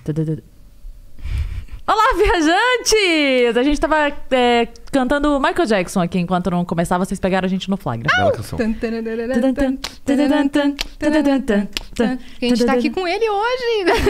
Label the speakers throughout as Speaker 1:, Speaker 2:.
Speaker 1: Olá, viajantes! A gente tava cantando Michael Jackson aqui enquanto não começava. Vocês pegaram a gente no flagra.
Speaker 2: Bela canção.
Speaker 3: A gente tá aqui com ele hoje.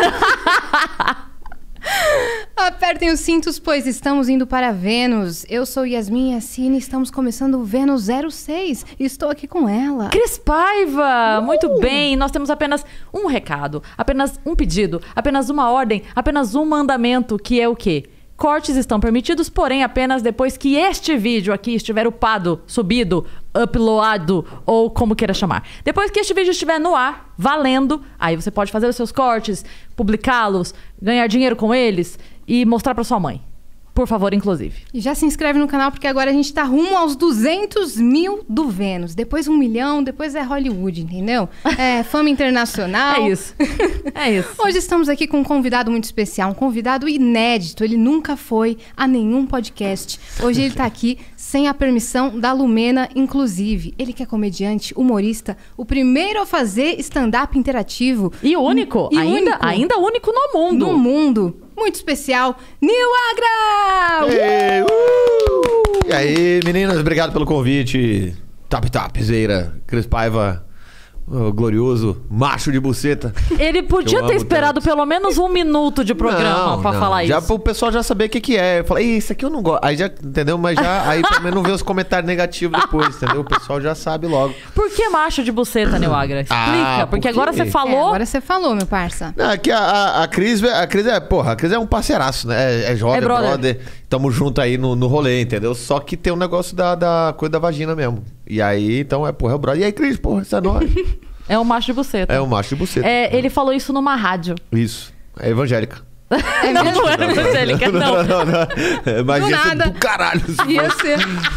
Speaker 3: Apertem os cintos, pois estamos indo para Vênus. Eu sou Yasmin Yassine e estamos começando o Vênus 06. E estou aqui com ela.
Speaker 1: Cris Paiva! Muito bem, nós temos apenas um recado, apenas um pedido, apenas uma ordem, apenas um mandamento, que é o quê? Cortes estão permitidos, porém apenas depois que este vídeo aqui estiver upado, subido, uploadado, ou como queira chamar. Depois que este vídeo estiver no ar, valendo, aí você pode fazer os seus cortes, publicá-los, ganhar dinheiro com eles e mostrar pra sua mãe. Por favor, inclusive.
Speaker 3: E já se inscreve no canal, porque agora a gente tá rumo aos 200 mil do Vênus. Depois 1 milhão, depois é Hollywood, entendeu? É fama internacional.
Speaker 1: É isso. É isso.
Speaker 3: Hoje estamos aqui com um convidado muito especial, um convidado inédito. Ele nunca foi a nenhum podcast. Hoje ele tá aqui sem a permissão da Lumena, inclusive. Ele que é comediante, humorista, o primeiro a fazer stand-up interativo.
Speaker 1: E único. Ainda único no mundo.
Speaker 3: No mundo. Muito especial, Nil Agra!
Speaker 2: Ei, E aí, meninas, obrigado pelo convite. Tapzeira, Cris Paiva, o glorioso macho de buceta.
Speaker 1: Ele podia ter esperado pelo menos 1 minuto de programa pra falar
Speaker 2: já,
Speaker 1: isso.
Speaker 2: O pessoal já sabia o que é. Eu falei, isso aqui eu não gosto. Aí já, entendeu? Mas já, aí pelo menos não vê os comentários negativos depois, entendeu? O pessoal já sabe logo.
Speaker 1: Por que macho de buceta, Nil Agra? Explica, porque agora você falou...
Speaker 3: agora você falou, meu parça.
Speaker 2: Não, aqui a Cris é um parceiraço, né? É jovem, brother. Tamo junto aí no rolê, entendeu? Só que tem um negócio da coisa da vagina mesmo. E aí, então, é o brother. E aí, Cris, porra, isso é nóis.
Speaker 1: É um macho de buceta.
Speaker 2: É um macho de buceta.
Speaker 1: Ele falou isso numa rádio.
Speaker 2: Isso. É evangélica.
Speaker 1: Não era evangélica, não.
Speaker 2: Imagina do caralho.
Speaker 3: Ia ser.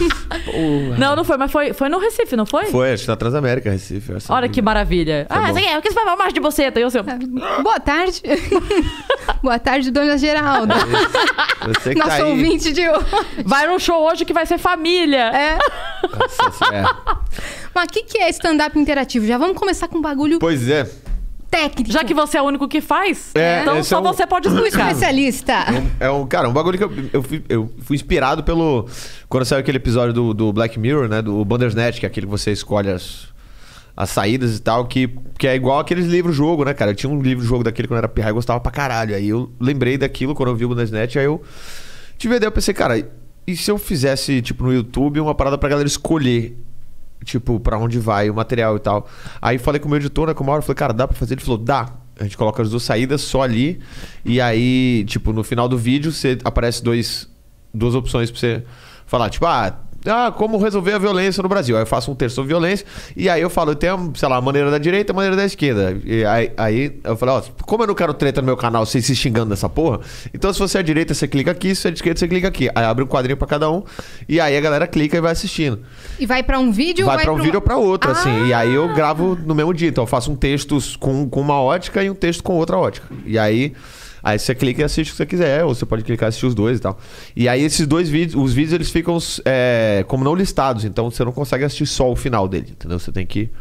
Speaker 1: Não foi, mas foi no Recife, não foi?
Speaker 2: Foi, acho que na Transamérica, Recife.
Speaker 1: Olha que maravilha. Isso aqui o que você vai macho de buceta? E eu assim,
Speaker 3: boa tarde. Boa tarde, dona Geralda.
Speaker 2: Você que
Speaker 3: nosso
Speaker 2: tá
Speaker 3: ouvinte de hoje.
Speaker 1: Vai no show hoje que vai ser família.
Speaker 3: Mas o que é stand-up interativo? Já vamos começar com um bagulho...
Speaker 2: Pois é.
Speaker 3: Técnico.
Speaker 1: Já que você é o único que faz, então só você pode
Speaker 3: Um
Speaker 1: explicar.
Speaker 3: especialista.
Speaker 2: Cara, um bagulho que eu fui inspirado pelo... Quando saiu aquele episódio do Black Mirror, né? Do Bandersnatch, que é aquele que você escolhe as saídas e tal, que é igual aqueles livros-jogo, né, cara? Eu tinha um livro-jogo daquele quando eu era pirra e gostava pra caralho. Aí eu lembrei daquilo quando eu vi o Bandersnatch, aí eu tive a ideia, eu pensei, cara, e se eu fizesse, tipo, no YouTube, uma parada pra galera escolher, tipo, pra onde vai o material e tal. Aí falei com o meu editor, né, com o Mauro, falei, cara, dá pra fazer? Ele falou, dá. A gente coloca as 2 saídas só ali, e aí, tipo, no final do vídeo, aparece 2 opções pra você falar, tipo, como resolver a violência no Brasil. Aí eu faço um texto sobre violência, e aí eu falo, tem, sei lá, a maneira da direita e a maneira da esquerda. E aí eu falei, como eu não quero treta no meu canal, vocês se xingando dessa porra, então se você é à direita, você clica aqui, se você é de esquerda, você clica aqui. Aí abre um quadrinho pra cada um, e aí a galera clica e vai assistindo.
Speaker 3: E vai pra um vídeo
Speaker 2: ou vai pra um vídeo ou pra outro, assim. E aí eu gravo no mesmo dia. Então eu faço um texto com uma ótica e um texto com outra ótica. E aí você clica e assiste o que você quiser, ou você pode clicar e assistir os 2 e tal. E aí esses 2 vídeos, os vídeos eles ficam como não listados, então você não consegue assistir só o final dele, entendeu? Você tem que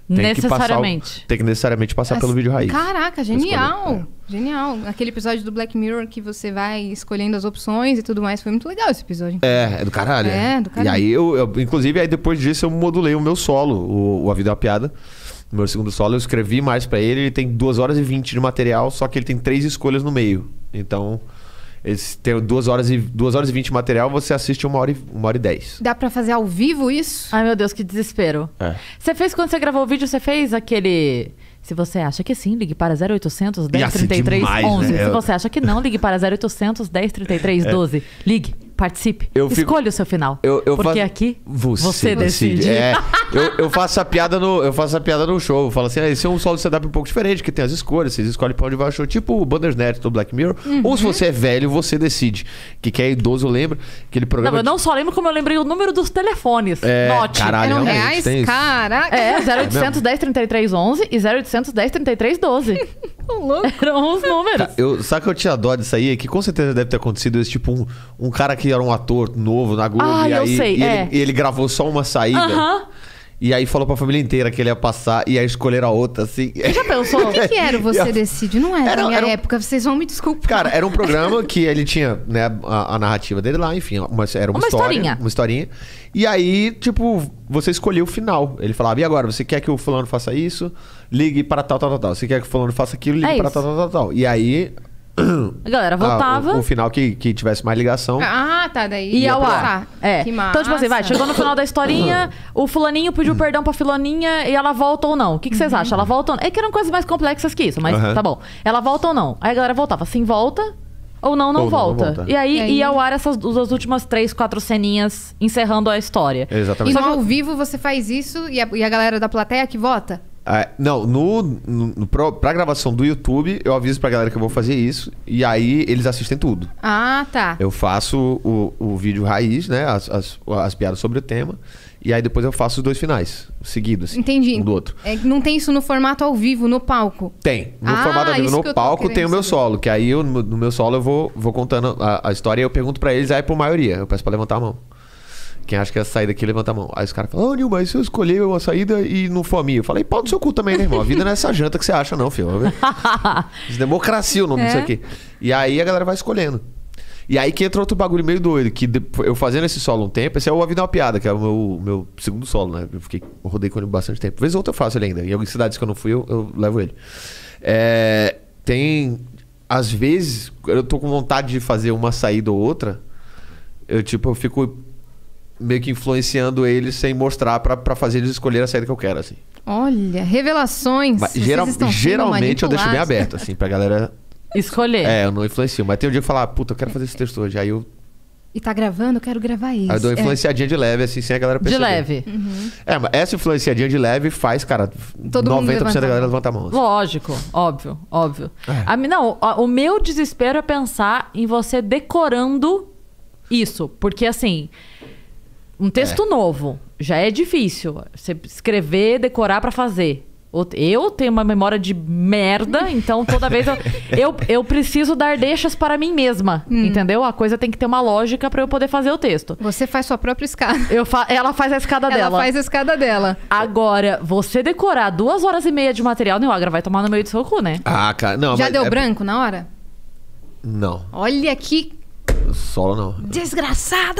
Speaker 2: necessariamente passar pelo vídeo raiz.
Speaker 3: Caraca, genial! Genial. Aquele episódio do Black Mirror que você vai escolhendo as opções e tudo mais, foi muito legal esse episódio.
Speaker 2: É do caralho.
Speaker 3: É, do caralho.
Speaker 2: E aí inclusive, aí depois disso eu modulei o meu solo, o A Vida é uma Piada. No meu segundo solo eu escrevi mais pra ele tem 2 horas e 20 de material, só que ele tem 3 escolhas no meio. Então, tem 2 horas e 20 de material, você assiste 1 hora e 10.
Speaker 3: Dá pra fazer ao vivo isso?
Speaker 1: Ai, meu Deus, que desespero. Você fez, quando você gravou o vídeo, você fez aquele... Se você acha que sim, ligue para 0800 1033 11.
Speaker 2: Né?
Speaker 1: Se você acha que não, ligue para 0800 1033 12. Ligue, participe, escolha o seu final. Porque aqui você decide.
Speaker 2: Eu faço a piada no show. Eu falo assim, esse é um solo de stand-up um pouco diferente, que tem as escolhas, vocês escolhem pra onde vai o show, tipo o Bandersnatch do Black Mirror. Ou se você é velho, você decide. Que é idoso, lembra? Aquele programa.
Speaker 1: Não, eu não só lembro, como eu lembrei o número dos telefones. Note.
Speaker 2: Caralho,
Speaker 3: eram reais? Caraca.
Speaker 1: 0800 1033 11 e 0800 1033 12. Eram os números.
Speaker 2: Sabe que eu tinha dó disso aí? Que com certeza deve ter acontecido esse tipo um cara que era um ator novo na Globo.
Speaker 1: Eu sei.
Speaker 2: E ele gravou só uma saída. E aí falou pra família inteira que ele ia passar e aí escolheram a outra, assim.
Speaker 1: Você já pensou?
Speaker 3: O que era o Você Decide? Não era na minha época, vocês vão me desculpar.
Speaker 2: Cara, era um programa que ele tinha, né, a narrativa dele lá, enfim, era uma história.
Speaker 1: Historinha.
Speaker 2: Uma historinha. E aí, tipo, você escolheu o final. Ele falava, e agora? Você quer que o fulano faça isso? Ligue para tal. Você quer que o fulano faça aquilo? Ligue para tal. E aí...
Speaker 1: A galera votava.
Speaker 2: O final que tivesse mais ligação.
Speaker 3: Ah, tá. Daí
Speaker 1: E ao ar.
Speaker 3: passar.
Speaker 1: É.
Speaker 3: Que massa.
Speaker 1: Então, tipo assim, chegou no final da historinha, o fulaninho pediu perdão pra fulaninha e ela volta ou não. O que vocês acham? Ela volta ou não? É que eram coisas mais complexas que isso, mas tá bom. Ela volta ou não? Aí a galera voltava, sim, volta ou não volta.
Speaker 2: volta.
Speaker 1: E aí ia ao ar as últimas 3, 4 ceninhas encerrando a história.
Speaker 3: E
Speaker 2: Exatamente.
Speaker 3: no ao vivo você faz isso e a galera da plateia que vota?
Speaker 2: Não, pra gravação do YouTube, eu aviso pra galera que eu vou fazer isso. E aí eles assistem tudo.
Speaker 3: Ah, tá.
Speaker 2: Eu faço o vídeo raiz, né? As piadas sobre o tema. E aí depois eu faço os 2 finais, seguidos, assim,
Speaker 3: Entendi.
Speaker 2: um do outro.
Speaker 3: Não tem isso no formato ao vivo, no palco?
Speaker 2: Tem. No formato ao vivo,
Speaker 3: isso
Speaker 2: no
Speaker 3: que eu tô
Speaker 2: palco, tem o meu
Speaker 3: querendo
Speaker 2: solo. Que aí no meu solo eu vou contando a história e eu pergunto pra eles, aí por maioria. Eu peço pra levantar a mão. Quem acha que é a saída aqui, levanta a mão. Aí os caras falam, Nil, mas se eu escolher uma saída e não for a minha? Eu falei, pau no seu cu também, né, irmão? A vida não é essa janta que você acha, não, filho. Isso é democracia o nome disso aqui. E aí a galera vai escolhendo. E aí que entra outro bagulho meio doido, que eu fazendo esse solo um tempo, esse é o A Vida é uma Piada, que é o meu segundo solo, né? Eu rodei com ele bastante tempo. Vez ou outra eu faço ele ainda. Em algumas cidades que eu não fui, eu levo ele. Às vezes, eu tô com vontade de fazer uma saída ou outra, eu fico meio que influenciando eles sem mostrar pra fazer eles escolherem a saída que eu quero, assim.
Speaker 3: Olha, revelações.
Speaker 2: Mas,
Speaker 3: Vocês estão sendo
Speaker 2: geralmente eu deixo bem
Speaker 3: manipulados.
Speaker 2: aberto, assim, pra galera...
Speaker 1: Escolher.
Speaker 2: Eu não influencio. Mas tem um dia que eu falo, puta, eu quero fazer esse texto hoje. Aí eu
Speaker 3: E tá gravando, eu quero gravar isso.
Speaker 2: Aí eu dou uma influenciadinha de leve, assim, sem a galera
Speaker 1: De
Speaker 2: perceber.
Speaker 1: leve.
Speaker 2: Mas essa influenciadinha de leve faz, cara,
Speaker 3: Todo mundo
Speaker 2: 90% da
Speaker 3: levanta a
Speaker 2: galera
Speaker 3: mão.
Speaker 2: levanta a mão. Assim.
Speaker 1: Lógico, óbvio. O meu desespero é pensar em você decorando isso. Porque, assim, um texto novo já é difícil. Você escrever, decorar pra fazer. Eu tenho uma memória de merda, então toda vez eu preciso dar deixas para mim mesma, entendeu? A coisa tem que ter uma lógica para eu poder fazer o texto.
Speaker 3: Você faz sua própria escada.
Speaker 1: Ela faz a escada dela.
Speaker 3: Ela faz a escada dela.
Speaker 1: Agora, você decorar 2h30 de material, Nilagra vai tomar no meio do seu cu, né?
Speaker 2: Ah, cara, não.
Speaker 3: Já
Speaker 2: mas
Speaker 3: deu branco na hora?
Speaker 2: Não,
Speaker 3: Olha que
Speaker 2: solo não.
Speaker 3: desgraçado!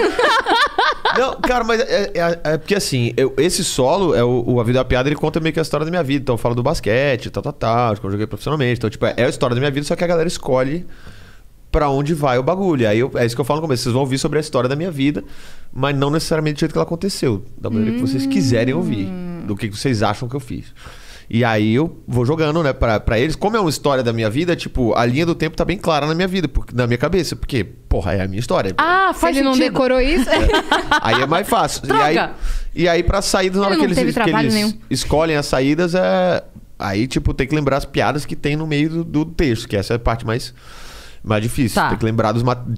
Speaker 2: Não, cara, mas é porque assim, esse solo, A Vida é uma Piada, ele conta meio que a história da minha vida. Então eu falo do basquete, tal, de como eu joguei profissionalmente. Então, tipo, é a história da minha vida, só que a galera escolhe pra onde vai o bagulho. Aí é isso que eu falo no começo. Vocês vão ouvir sobre a história da minha vida, mas não necessariamente do jeito que ela aconteceu. Da maneira que vocês quiserem ouvir. Do que vocês acham que eu fiz. E aí eu vou jogando, né, pra eles. Como é uma história da minha vida, tipo, a linha do tempo tá bem clara na minha vida, na minha cabeça. Porque, porra, é a minha história.
Speaker 1: Ah,
Speaker 3: Se
Speaker 1: faz
Speaker 3: ele não
Speaker 1: sentido.
Speaker 3: decorou isso...
Speaker 2: Aí é mais fácil.
Speaker 1: Troca.
Speaker 2: E aí pra saídas, na hora
Speaker 3: Ele
Speaker 2: que
Speaker 3: não teve
Speaker 2: eles
Speaker 3: trabalho nenhum.
Speaker 2: escolhem as saídas, aí, tipo, tem que lembrar as piadas que tem no meio do texto, que essa é a parte mais difícil.
Speaker 1: Tá.
Speaker 2: Tem que lembrar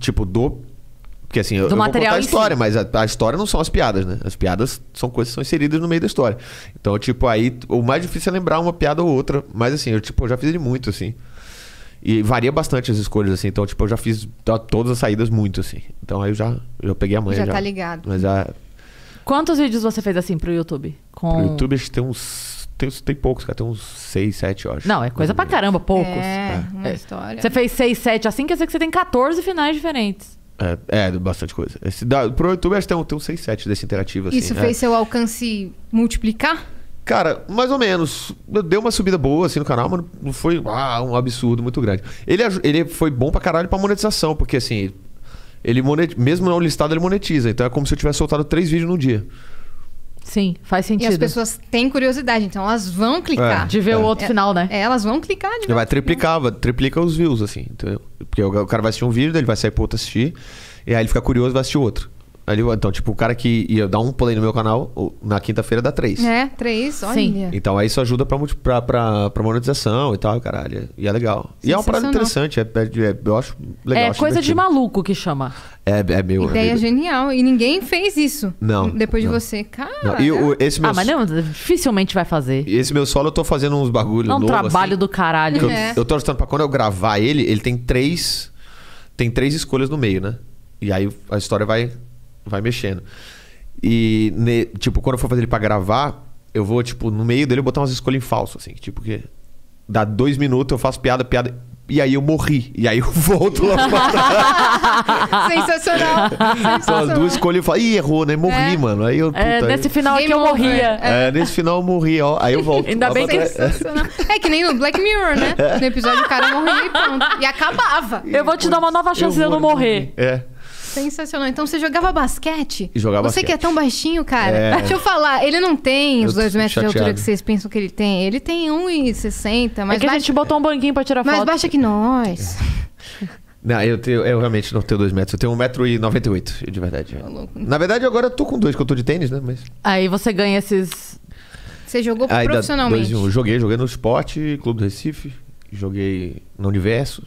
Speaker 2: porque assim, eu vou
Speaker 1: material
Speaker 2: contar a
Speaker 1: em
Speaker 2: história,
Speaker 1: si.
Speaker 2: mas a história não são as piadas, né? As piadas são coisas que são inseridas no meio da história. Então, tipo, aí o mais difícil é lembrar uma piada ou outra. Mas assim, eu já fiz ele muito, assim. E varia bastante as escolhas, assim. Então, tipo, eu já fiz todas as saídas muito, assim. Então aí eu peguei a manha.
Speaker 3: Já tá ligado.
Speaker 2: Mas
Speaker 1: Quantos vídeos você fez assim pro YouTube?
Speaker 2: pro YouTube acho que tem poucos, cara. Tem uns 6, 7, eu acho.
Speaker 1: Não, é coisa pra caramba, poucos.
Speaker 3: Uma história.
Speaker 1: Você fez 6, 7 assim, quer dizer que você tem 14 finais diferentes.
Speaker 2: Bastante coisa. Pro YouTube acho que tem uns 6, 7 desse interativo, assim.
Speaker 3: Isso fez seu alcance multiplicar?
Speaker 2: Cara, mais ou menos. Deu uma subida boa, assim, no canal, mas não foi um absurdo muito grande. Ele foi bom pra caralho pra monetização, porque, assim, mesmo não listado, ele monetiza. Então é como se eu tivesse soltado 3 vídeos no dia.
Speaker 1: Sim, faz
Speaker 3: E
Speaker 1: sentido.
Speaker 3: as pessoas têm curiosidade, então elas vão clicar.
Speaker 1: De ver o outro final, né?
Speaker 3: Elas vão clicar de
Speaker 2: Ele vai
Speaker 3: novo.
Speaker 2: triplica os views, assim, entendeu? Porque o cara vai assistir um vídeo, ele vai sair pro outro assistir, e aí ele fica curioso e vai assistir outro. Então, tipo, o cara que ia dar um play no meu canal, na quinta-feira dá 3.
Speaker 3: 3, olha.
Speaker 1: Sim.
Speaker 2: Então aí isso ajuda pra monetização e tal, caralho. E é legal. E é uma parada interessante, eu acho legal.
Speaker 1: É
Speaker 2: acho
Speaker 1: coisa de
Speaker 2: divertido.
Speaker 1: maluco que chama.
Speaker 2: É meu.
Speaker 3: Ideia genial. E ninguém fez isso.
Speaker 2: Não,
Speaker 3: Depois
Speaker 2: não.
Speaker 3: de você. Cara.
Speaker 2: Não, e esse meu
Speaker 1: Mas não, dificilmente vai fazer.
Speaker 2: Esse meu solo eu tô fazendo uns bagulho
Speaker 1: É um
Speaker 2: novo,
Speaker 1: trabalho
Speaker 2: assim,
Speaker 1: do caralho.
Speaker 2: que
Speaker 3: É.
Speaker 2: eu tô ajustando pra quando eu gravar ele tem 3 escolhas no meio, né? E aí a história vai mexendo. E, tipo, quando eu for fazer ele pra gravar, eu vou, tipo, no meio dele botar umas escolhas em falso, assim. Tipo, que dá 2 minutos, eu faço piada, e aí eu morri. E aí eu volto lá pra
Speaker 3: Sensacional.
Speaker 2: Então as 2 escolhas eu falo, ih, errou, né? Morri, mano. Aí eu, puta,
Speaker 1: nesse final aqui
Speaker 3: Game
Speaker 1: eu
Speaker 3: over.
Speaker 1: morria.
Speaker 2: nesse final eu morri, ó. Aí eu volto.
Speaker 1: Ainda
Speaker 2: lá
Speaker 1: bem
Speaker 2: pra
Speaker 1: que
Speaker 2: trás.
Speaker 3: Sensacional. É que nem no Black Mirror, né? No episódio o cara morria e pronto. E acabava.
Speaker 1: Eu vou te dar uma nova chance de eu não morrer.
Speaker 3: Sensacional. Então você jogava basquete?
Speaker 2: Jogava
Speaker 3: Você que é
Speaker 2: basquete.
Speaker 3: tão baixinho, cara. Deixa eu falar, ele não tem os
Speaker 2: Eu tô
Speaker 3: 2 metros de altura
Speaker 2: chateado.
Speaker 3: que vocês pensam que ele tem. Ele tem 1,60,
Speaker 1: É
Speaker 3: mas
Speaker 1: que a gente botou um banquinho pra tirar
Speaker 3: mais
Speaker 1: foto.
Speaker 3: baixa que nós.
Speaker 2: Não, eu realmente não tenho 2 metros. Eu tenho 1,98 m, de verdade. Na verdade, agora eu tô com 2, que eu tô de tênis, né? Mas...
Speaker 1: Aí você ganha esses...
Speaker 3: Você jogou
Speaker 2: Aí dá
Speaker 3: profissionalmente?
Speaker 2: 2 em 1. Joguei no Esporte Clube do Recife. Joguei no Universo.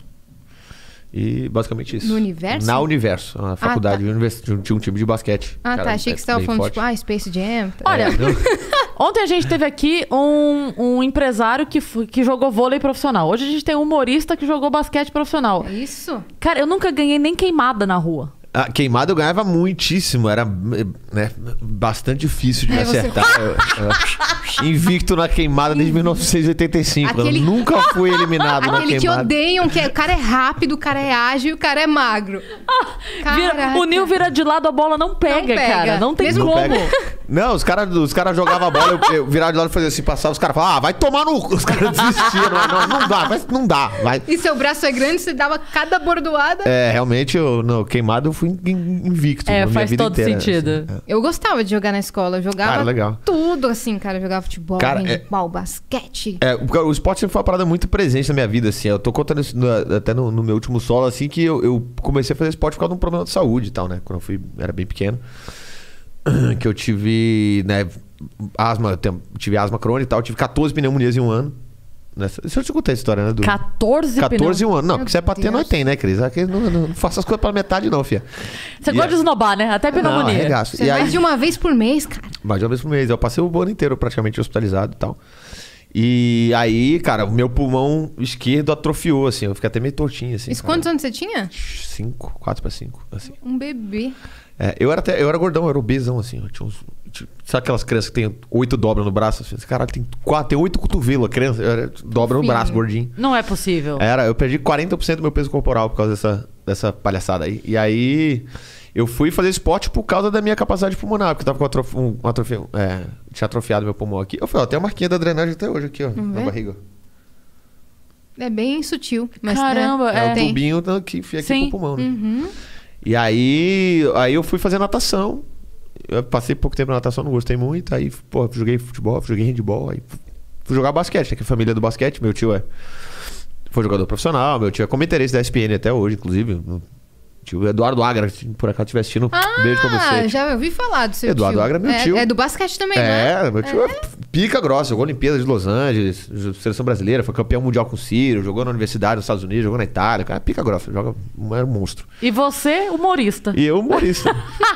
Speaker 2: E basicamente isso.
Speaker 3: No Universo?
Speaker 2: Na Universo. A faculdade tinha um time de basquete.
Speaker 3: Ah,
Speaker 2: Cara,
Speaker 3: tá. Achei que você tava
Speaker 2: bem
Speaker 3: falando,
Speaker 2: forte.
Speaker 3: tipo, Space Jam.
Speaker 1: Olha,
Speaker 2: não.
Speaker 1: ontem a gente teve aqui um empresário que jogou vôlei profissional. Hoje a gente tem um humorista que jogou basquete profissional.
Speaker 3: É isso?
Speaker 1: Cara, eu nunca ganhei nem queimada na rua.
Speaker 2: A queimada eu ganhava muitíssimo. Era, né, bastante difícil de me
Speaker 3: você-
Speaker 2: acertar. Eu invicto na queimada desde 1985.
Speaker 3: Aquele-
Speaker 2: Eu nunca fui eliminado na
Speaker 3: Aquele que
Speaker 2: queimada.
Speaker 3: odeiam, que o cara é rápido, o cara é ágil e o cara é magro. Caraca.
Speaker 1: O Nil vira de lado, a bola não pega,
Speaker 3: pega.
Speaker 1: cara. Não tem
Speaker 3: Mesmo
Speaker 1: como.
Speaker 2: Pega. Não, os caras jogavam a bola, eu virava de lado e fazia assim, passava, os caras falavam, vai tomar no cu. Os caras desistiam, não dá, mas não dá, vai.
Speaker 3: E seu braço é grande, você dava cada bordoada.
Speaker 2: Realmente, queimado eu fui invicto na minha
Speaker 1: Faz
Speaker 2: vida
Speaker 1: todo
Speaker 2: inteira,
Speaker 1: sentido.
Speaker 2: assim.
Speaker 3: Eu gostava de jogar na escola, eu jogava
Speaker 2: Cara, legal.
Speaker 3: tudo assim, cara. Eu jogava futebol,
Speaker 2: Cara,
Speaker 3: handball, basquete.
Speaker 2: O esporte sempre foi uma parada muito presente na minha vida, assim. Eu tô contando isso até no meu último solo, assim, que eu comecei a fazer esporte por causa de um problema de saúde e tal, né? Quando eu era bem pequeno. Que eu tive, né, asma, tive asma crônica e tal. Eu tive 14 pneumonias em um ano. Deixa eu te contar a história, né?
Speaker 1: 14
Speaker 2: 14 em um ano. Não,
Speaker 3: Meu
Speaker 2: porque se é pra ter,
Speaker 3: Deus.
Speaker 2: nós tem, né, Cris? Aqui não faça as coisas pela metade, não, fia.
Speaker 1: Você
Speaker 2: E
Speaker 1: gosta de esnobar, né? Até
Speaker 2: Não,
Speaker 1: pneumonia.
Speaker 2: arregaço.
Speaker 3: Você
Speaker 2: E
Speaker 3: mais
Speaker 2: aí,
Speaker 3: de uma vez por mês, cara.
Speaker 2: mais de uma vez por mês. Eu passei o ano inteiro praticamente hospitalizado e tal. E aí, cara, o meu pulmão esquerdo atrofiou, assim. Eu fiquei até meio tortinho, assim.
Speaker 3: Isso
Speaker 2: cara.
Speaker 3: quantos anos você tinha?
Speaker 2: 5, 4 pra 5, assim.
Speaker 3: Um bebê.
Speaker 2: Eu era gordão, eu era obesão, assim. Eu tinha uns... Sabe aquelas crianças que tem 8 dobras no braço? Assim? Esse caralho tem 8 cotovelos. A criança dobra no
Speaker 3: Fofinho.
Speaker 2: braço, gordinho.
Speaker 1: Não é possível.
Speaker 2: Eu perdi 40% do meu peso corporal por causa dessa palhaçada aí. E aí, eu fui fazer esporte por causa da minha capacidade pulmonar, porque eu tava com atrofia, tinha atrofiado meu pulmão aqui. Eu falei, ó, tem a marquinha da drenagem até hoje aqui, ó, na
Speaker 3: vê?
Speaker 2: barriga.
Speaker 3: É bem sutil. Mas,
Speaker 1: Caramba,
Speaker 3: né,
Speaker 2: É um
Speaker 3: tem.
Speaker 2: tubinho que enfia aqui
Speaker 1: Sim.
Speaker 2: pro pulmão, né?
Speaker 3: Uhum.
Speaker 2: E aí eu fui fazer natação. Eu passei pouco tempo na natação, não gostei muito. Aí, pô, joguei futebol, joguei handball. Aí fui jogar basquete, né? Que é a família do basquete. Meu tio foi jogador profissional. Meu tio é comentarista da ESPN até hoje, inclusive. O tio Eduardo Agra, se por acaso estiver assistindo, beijo pra você.
Speaker 3: Já ouvi falar do seu
Speaker 2: Eduardo
Speaker 3: tio.
Speaker 2: Agra é meu tio.
Speaker 3: É do basquete também, né?
Speaker 2: Meu tio é pica grossa. Jogou Olimpíadas de Los Angeles, seleção brasileira, foi campeão mundial com o Ciro, jogou na universidade nos Estados Unidos, jogou na Itália. Cara, pica grossa, era um monstro.
Speaker 1: E você, humorista.
Speaker 2: E eu, humorista.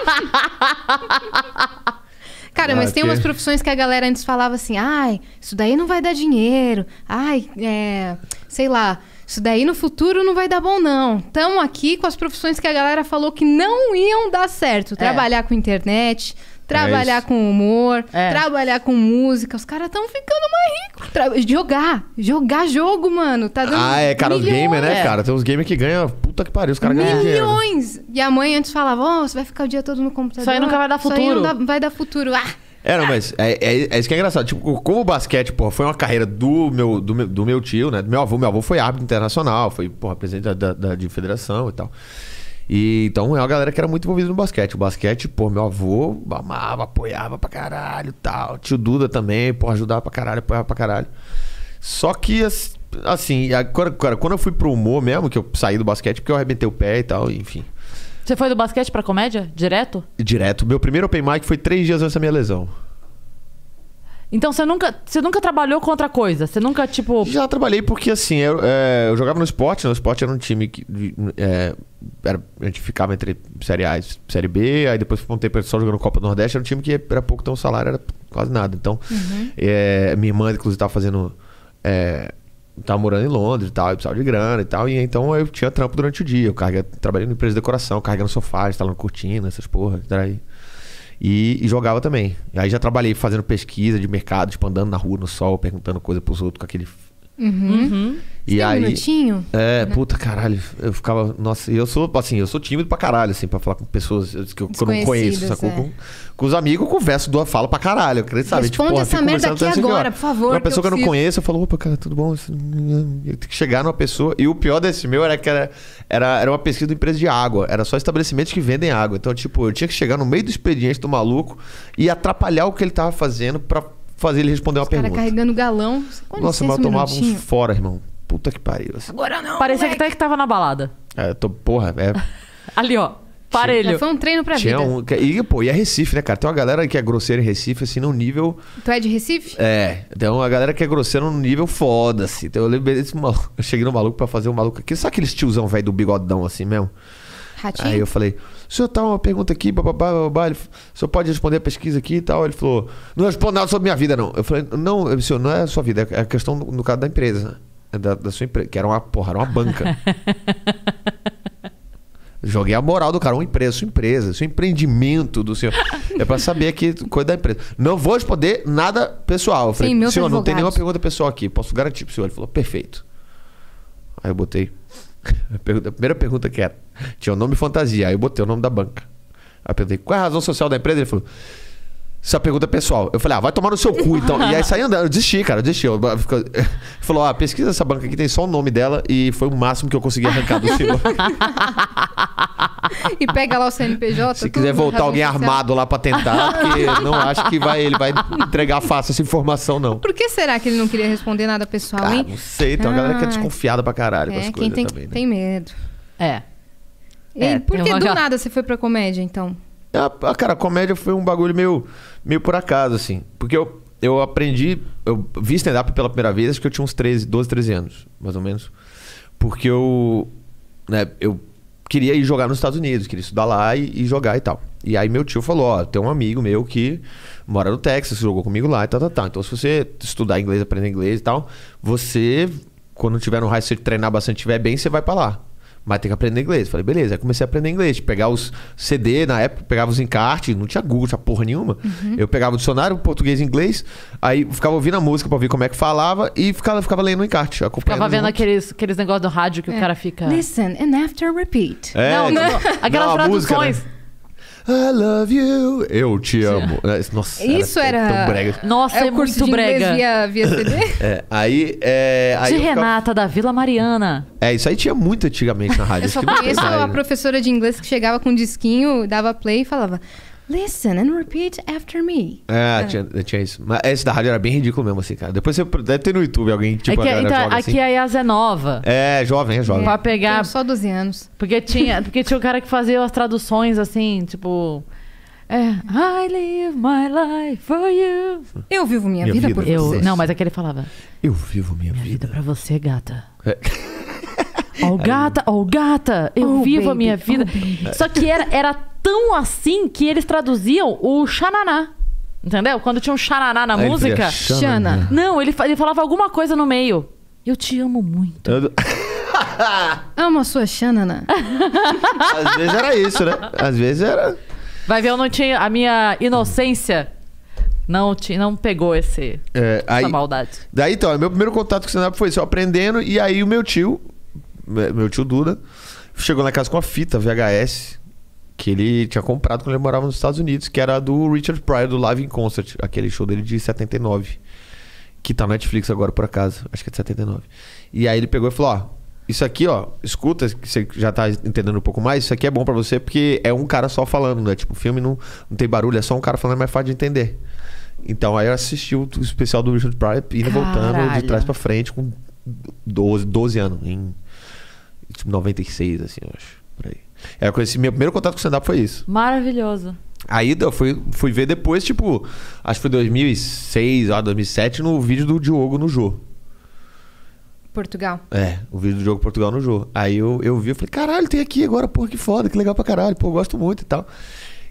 Speaker 3: Cara, mas tem
Speaker 2: Ok.
Speaker 3: umas profissões que a galera antes falava assim, ai, isso daí não vai dar dinheiro. Ai, sei lá, isso daí no futuro não vai dar bom, não. Tamo aqui com as profissões que a galera falou que não iam dar certo. Trabalhar com internet, trabalhar
Speaker 2: isso.
Speaker 3: com humor,
Speaker 1: É.
Speaker 3: trabalhar com música. Os caras estão ficando mais ricos. Jogar jogo, mano. Tá dando
Speaker 2: Cara, os
Speaker 3: milhões.
Speaker 2: gamers, né, cara? Tem uns gamers que ganham. Puta que pariu, os caras ganham dinheiro.
Speaker 3: Milhões! E a mãe antes falava, você vai ficar o dia todo no computador.
Speaker 1: Isso aí nunca vai dar
Speaker 3: Isso aí
Speaker 1: futuro.
Speaker 3: não vai dar futuro.
Speaker 2: Não, mas é isso que é engraçado. Tipo, como o basquete, porra, foi uma carreira do meu tio, né? Do meu avô. Meu avô foi árbitro internacional, foi, porra, presidente de federação e tal. E então é uma galera que era muito envolvida no basquete. O basquete, pô, meu avô amava, apoiava pra caralho e tal. Tio Duda também, pô, ajudava pra caralho, apoiava pra caralho. Só que, assim, quando eu fui pro humor mesmo, que eu saí do basquete, porque eu arrebentei o pé e tal, enfim.
Speaker 1: Você foi do basquete pra comédia? Direto?
Speaker 2: Direto. Meu primeiro open mic foi 3 dias antes da minha lesão.
Speaker 1: Então você nunca trabalhou com outra coisa? Você nunca, tipo...
Speaker 2: Já trabalhei porque, assim, eu jogava no esporte. No esporte era um time que... a gente ficava entre Série A e Série B. Aí depois um tempo só jogando Copa do Nordeste. Era um time que era pouco, então o salário era quase nada. Então, minha irmã, inclusive, tava fazendo... tava morando em Londres e tal, eu precisava de grana e tal. E então eu tinha trampo durante o dia. Eu trabalhei em empresa de decoração, carregando sofá, instalando cortina, essas porra. Daí. E jogava também. E aí já trabalhei fazendo pesquisa de mercado, tipo, andando na rua, no sol, perguntando coisa pros outros com aquele... E
Speaker 3: Tem um
Speaker 2: aí,
Speaker 3: minutinho?
Speaker 2: puta caralho, eu ficava, nossa, eu sou tímido pra caralho, assim, pra falar com pessoas que eu não conheço, sacou? Com os amigos eu converso, falo pra caralho, eu queria saber,
Speaker 3: Responde essa merda aqui agora, por favor.
Speaker 2: Uma pessoa que eu não conheço, eu falo, opa, cara, tudo bom? Eu tenho que chegar numa pessoa, e o pior desse meu era que era uma pesquisa de empresa de água, era só estabelecimentos que vendem água, então, tipo, eu tinha que chegar no meio do expediente do maluco e atrapalhar o que ele tava fazendo pra fazer ele responder uma pergunta.
Speaker 3: Cara carregando galão.
Speaker 2: Nossa, mas eu tomava uns fora, irmão. Puta que pariu. Assim.
Speaker 3: Agora não.
Speaker 1: Parecia que até que tava na balada. Ali, ó. Parelho.
Speaker 3: Já foi um treino pra vida.
Speaker 2: E é Recife, né, cara? Tem uma galera que é grosseira em Recife, assim, num nível...
Speaker 3: Tu é de Recife?
Speaker 2: Tem uma galera que é grosseira num nível foda, assim. Então eu lembrei desse maluco. Eu cheguei no maluco pra fazer um maluco aqui. Sabe aqueles tiozão velho do bigodão, assim mesmo?
Speaker 3: Ratinho?
Speaker 2: Aí eu falei, senhor, tá uma pergunta aqui, bababá, o senhor pode responder a pesquisa aqui e tal? Ele falou, não responde nada sobre minha vida, não. Eu falei, não, senhor, não é a sua vida, é a questão no caso da empresa, né? Da sua empresa, que era uma banca. Joguei a moral do cara, uma empresa, sua empresa, seu empreendimento do senhor. É pra saber aqui coisa da empresa. Não vou responder nada pessoal. Eu falei,
Speaker 3: Sim,
Speaker 2: senhor, não tem nenhuma pergunta pessoal aqui, posso garantir pro senhor. Ele falou, perfeito. Aí eu botei... A primeira pergunta que era, tinha o nome e fantasia, aí eu botei o nome da banca. Aí eu perguntei, qual é a razão social da empresa? Ele falou, essa pergunta é pessoal. Eu falei, vai tomar no seu cu então. E aí saí andando, eu desisti, cara, Ele falou, pesquisa essa banca aqui, tem só o nome dela. E foi o máximo que eu consegui arrancar do senhor.
Speaker 3: E pega lá o CNPJ.
Speaker 2: Se quiser voltar alguém armado lá pra tentar, porque não acho que ele vai entregar fácil essa informação, não.
Speaker 3: Por que será que ele não queria responder nada pessoal, hein?
Speaker 2: Não sei, tem uma galera que é desconfiada pra caralho com as coisas
Speaker 3: quem
Speaker 2: também, né?
Speaker 3: tem medo.
Speaker 1: E
Speaker 3: por que do nada você foi pra comédia, então?
Speaker 2: Cara, a comédia foi um bagulho meio por acaso, assim. Porque eu aprendi... Eu vi stand-up pela primeira vez, acho que eu tinha uns 12, 13 anos, mais ou menos. Porque eu queria ir jogar nos Estados Unidos, queria estudar lá e jogar e tal. E aí meu tio falou, tem um amigo meu que mora no Texas, jogou comigo lá e tal. Então se você estudar inglês, aprender inglês e tal, você, quando tiver no high, se você treinar bastante, estiver bem, você vai pra lá. Mas tem que aprender inglês. Falei, beleza. Aí comecei a aprender inglês. Pegar os CD, na época, pegava os encartes. Não tinha Google, não tinha porra nenhuma. Eu pegava o dicionário, português e inglês. Aí ficava ouvindo a música pra ouvir como é que falava. E ficava lendo o encarte.
Speaker 1: Ficava vendo aqueles negócios do rádio que o cara fica...
Speaker 3: Listen and after repeat.
Speaker 1: Não. Aquelas traduções...
Speaker 2: Música, né? I love you. Eu te amo. Nossa,
Speaker 3: isso era
Speaker 2: tão brega.
Speaker 1: Nossa, é
Speaker 3: curso
Speaker 1: muito
Speaker 3: de
Speaker 1: brega.
Speaker 3: Inglês via CD?
Speaker 2: Aí
Speaker 1: de Renata, da Vila Mariana.
Speaker 2: Isso aí tinha muito antigamente na rádio.
Speaker 3: Eu só conheço a professora de inglês que chegava com um disquinho, dava play e falava... Listen and repeat after me.
Speaker 2: Tinha isso. Mas esse da rádio era bem ridículo mesmo, assim, cara. Depois você deve ter no YouTube alguém, tipo,
Speaker 1: aqui a Yas é nova.
Speaker 2: É jovem.
Speaker 1: Pra pegar...
Speaker 3: Tenho só 12 anos.
Speaker 1: Porque tinha o cara que fazia as traduções, assim, tipo... I live my life for you.
Speaker 3: Eu vivo minha vida por você.
Speaker 1: Não, mas é que ele falava...
Speaker 2: Eu vivo minha vida
Speaker 1: pra você, gata. Gata, eu vivo a minha vida. Só que era tão assim que eles traduziam o xananá. Entendeu? Quando tinha um xananá na música.
Speaker 3: Xana.
Speaker 1: Não, ele falava alguma coisa no meio. Eu te amo muito.
Speaker 3: Amo a sua xanana.
Speaker 2: Às vezes era isso, né? Às vezes era...
Speaker 1: Vai ver, eu não tinha... A minha inocência não pegou essa maldade.
Speaker 2: Daí, então, meu primeiro contato com o stand-up foi isso, eu aprendendo. E aí o meu tio Duda, chegou na casa com a fita VHS que ele tinha comprado quando ele morava nos Estados Unidos, que era do Richard Pryor, do Live in Concert, aquele show dele de 79, que tá na Netflix agora, por acaso, acho que é de 79. E aí ele pegou e falou, isso aqui, escuta, que você já tá entendendo um pouco mais, isso aqui é bom pra você porque é um cara só falando, né? Tipo, o filme não tem barulho, é só um cara falando, é mais fácil de entender. Então aí eu assisti o especial do Richard Pryor, indo e voltando de trás pra frente com 12 anos, em 96, assim, eu acho, por aí. Eu conheci, meu primeiro contato com stand-up foi isso.
Speaker 1: Maravilhoso.
Speaker 2: Aí eu fui ver depois, tipo, acho que foi 2006, 2007, no vídeo do Diogo no Jô.
Speaker 3: Portugal.
Speaker 2: O vídeo do Diogo Portugal no Jô. Aí eu vi, eu falei, caralho, tem aqui agora, porra, que foda, que legal pra caralho, pô, eu gosto muito e tal.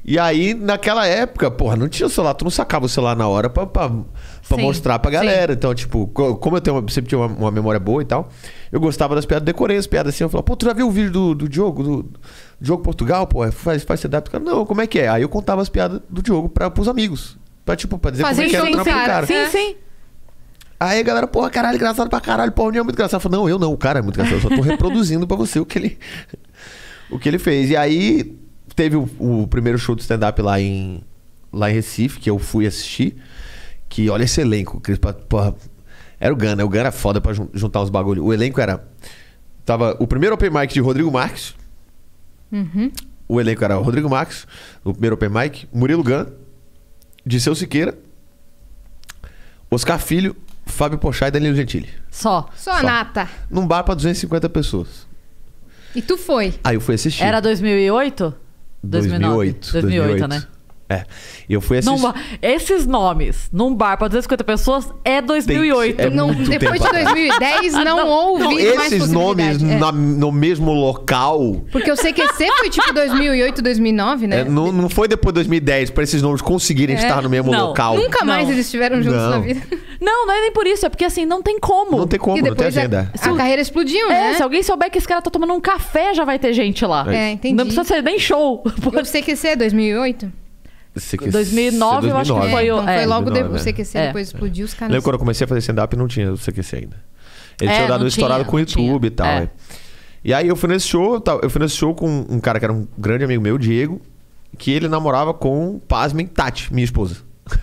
Speaker 2: E aí, naquela época, porra, não tinha o celular, tu não sacava o celular na hora pra
Speaker 1: Sim,
Speaker 2: mostrar pra galera.
Speaker 1: sim.
Speaker 2: Então, tipo, como eu sempre tinha uma memória boa e tal, eu gostava das piadas, decorei as piadas assim, eu falava, pô, tu já viu o vídeo do Diogo, do Diogo Portugal, pô, faz stand-up? Cara, não, como é que é? Aí eu contava as piadas do Diogo pros amigos. Pra dizer
Speaker 3: Fazer
Speaker 2: como é que era o
Speaker 3: sim,
Speaker 2: trampo do cara.
Speaker 1: Sim, sim.
Speaker 2: Aí a galera, porra, caralho, engraçado pra caralho, porra, o Nil é muito engraçado. Eu falei, não, eu não, o cara é muito engraçado, eu só tô reproduzindo pra você o que ele fez. E aí teve o primeiro show de stand-up lá em Recife, que eu fui assistir, que olha esse elenco, que, porra, era o Gun, né? O Gun era foda pra juntar os bagulhos. O elenco tava o primeiro open mic de Rodrigo Marques. O elenco era o Rodrigo Marques, o primeiro open mic, Murilo Gun, Disseu Siqueira, Oscar Filho, Fábio Pochá e Danilo Gentili.
Speaker 1: Só.
Speaker 3: Só a nata.
Speaker 2: Num bar pra 250 pessoas.
Speaker 3: E tu foi?
Speaker 2: Aí eu fui assistir.
Speaker 1: Era 2008? 2008, né?
Speaker 2: É. E eu fui assistir.
Speaker 1: Esses nomes, num bar pra 250 pessoas, é 2008.
Speaker 2: É
Speaker 3: Não,
Speaker 2: muito
Speaker 3: depois
Speaker 2: tempo
Speaker 3: de 2010 não houve
Speaker 2: Não,
Speaker 3: mais
Speaker 2: esses nomes
Speaker 3: possibilidade.
Speaker 2: no mesmo local.
Speaker 3: Porque o CQC foi tipo 2008, 2009, né?
Speaker 2: Não foi depois de 2010 pra esses nomes conseguirem estar no mesmo
Speaker 1: Não.
Speaker 2: local.
Speaker 3: Nunca mais
Speaker 1: Não.
Speaker 3: eles estiveram juntos
Speaker 2: Não.
Speaker 3: na vida.
Speaker 1: Não é nem por isso, é porque assim, não tem como.
Speaker 2: Não tem como,
Speaker 3: E
Speaker 2: não tem
Speaker 3: depois
Speaker 2: agenda.
Speaker 3: a carreira explodiu, né?
Speaker 1: Se alguém souber que esse cara tá tomando um café, já vai ter gente lá.
Speaker 3: É, entendi.
Speaker 1: Não precisa ser nem show.
Speaker 3: O CQC é 2008?
Speaker 2: CQC,
Speaker 1: 2009 eu acho que
Speaker 2: 2009.
Speaker 1: foi o...
Speaker 3: Então foi logo
Speaker 2: 2009,
Speaker 3: depois. O CQC
Speaker 1: É.
Speaker 3: depois explodiu, os caras...
Speaker 2: Lembro quando eu comecei a fazer stand-up não tinha o CQC ainda. Eles tinham dado
Speaker 1: não
Speaker 2: estourado
Speaker 1: tinha,
Speaker 2: com o
Speaker 1: não tinha.
Speaker 2: YouTube e tal.
Speaker 1: É.
Speaker 2: é. E aí eu fui nesse show com um cara que era um grande amigo meu, Diego, que ele namorava com, pasmem, Tati, minha esposa.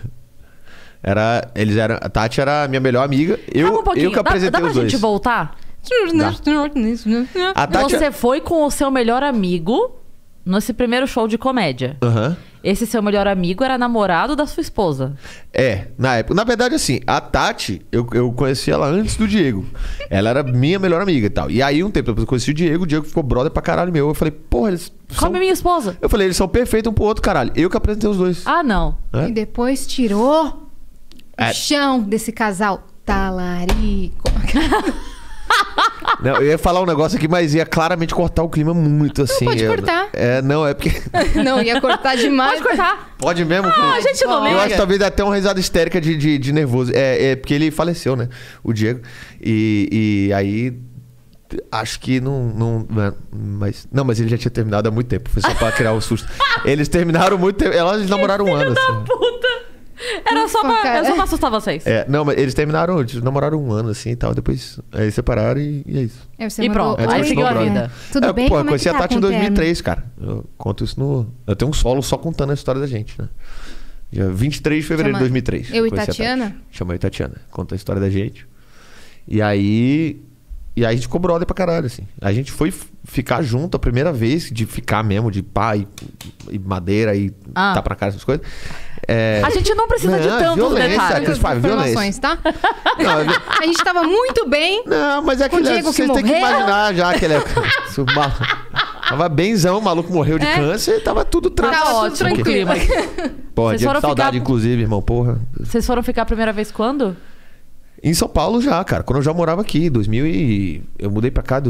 Speaker 2: A Tati era a minha melhor amiga.
Speaker 1: Calma um pouquinho.
Speaker 2: Eu que apresentei
Speaker 1: dá pra
Speaker 2: os dois.
Speaker 1: gente voltar?
Speaker 2: A Tati...
Speaker 1: Você foi com o seu melhor amigo nesse primeiro show de comédia.
Speaker 2: Aham.
Speaker 1: Esse seu melhor amigo era namorado da sua esposa.
Speaker 2: É, na época. Na verdade, assim, a Tati, eu conheci ela antes do Diego. Ela era minha melhor amiga e tal. E aí, um tempo depois eu conheci o Diego ficou brother pra caralho meu. Eu falei, porra, eles são...
Speaker 1: Come minha esposa.
Speaker 2: Eu falei, eles são perfeitos um pro outro, caralho. Eu que apresentei os dois.
Speaker 1: Ah, não.
Speaker 2: É?
Speaker 3: E depois tirou o chão desse casal talarico.
Speaker 2: Não, eu ia falar um negócio aqui, mas ia claramente cortar o clima muito, assim.
Speaker 3: pode cortar.
Speaker 2: Não, é porque...
Speaker 3: Não, ia cortar demais.
Speaker 1: Pode cortar.
Speaker 2: Pode mesmo?
Speaker 1: Ah, a gente não
Speaker 2: Eu
Speaker 1: liga.
Speaker 2: acho que talvez até uma risada histérica de nervoso. É porque ele faleceu, né? O Diego. E aí... Acho que não... Mas ele já tinha terminado há muito tempo. Foi só pra criar o susto. Eles terminaram muito tempo. Eles namoraram um ano, assim.
Speaker 1: Puta. Era só
Speaker 3: cara.
Speaker 1: pra assustar vocês.
Speaker 2: Não, mas eles eles namoraram um ano, assim, e tal. Depois aí separaram e é isso.
Speaker 3: Você
Speaker 1: E
Speaker 3: mandou,
Speaker 1: pronto,
Speaker 2: aí
Speaker 3: "Oi,
Speaker 1: seguiu a
Speaker 2: continuou
Speaker 1: vida.
Speaker 3: Tudo bem?
Speaker 2: Pô, eu
Speaker 3: Como é que
Speaker 2: conheci a
Speaker 3: tá
Speaker 2: Tati
Speaker 3: com
Speaker 2: em
Speaker 3: o terno?"
Speaker 2: 2003, cara. Eu conto isso no... Eu tenho um solo só contando a história da gente, né? Dia 23 de fevereiro de
Speaker 3: Chama
Speaker 2: 2003.
Speaker 3: Eu e
Speaker 2: conheci a
Speaker 3: Tatiana?
Speaker 2: Tati. Chama eu e Tatiana. Conta a história da gente. E aí a gente ficou brother pra caralho, assim. A gente foi ficar junto a primeira vez, de ficar mesmo, de pá e madeira e tá pra cara, essas coisas.
Speaker 1: A gente não precisa de tantos
Speaker 2: violência,
Speaker 1: detalhes.
Speaker 2: aqueles pá,
Speaker 3: Informações, tá?
Speaker 2: Não,
Speaker 3: A gente tava muito bem.
Speaker 2: não, mas é
Speaker 3: Com o
Speaker 2: aquele...
Speaker 3: Diego que
Speaker 2: Vocês têm que
Speaker 3: morreu.
Speaker 2: imaginar já que ele é... Tava benzão, o maluco morreu de câncer, tava tudo tranquilo.
Speaker 1: Tá
Speaker 3: tudo
Speaker 1: ótimo o
Speaker 3: tranquilo.
Speaker 1: clima.
Speaker 2: Porra,
Speaker 1: Vocês
Speaker 2: dia
Speaker 1: foram
Speaker 2: de saudade,
Speaker 1: ficar-
Speaker 2: inclusive, irmão, porra.
Speaker 1: Vocês foram ficar a primeira vez quando?
Speaker 2: Em São Paulo já, cara. Quando eu já morava aqui, eu mudei pra cá em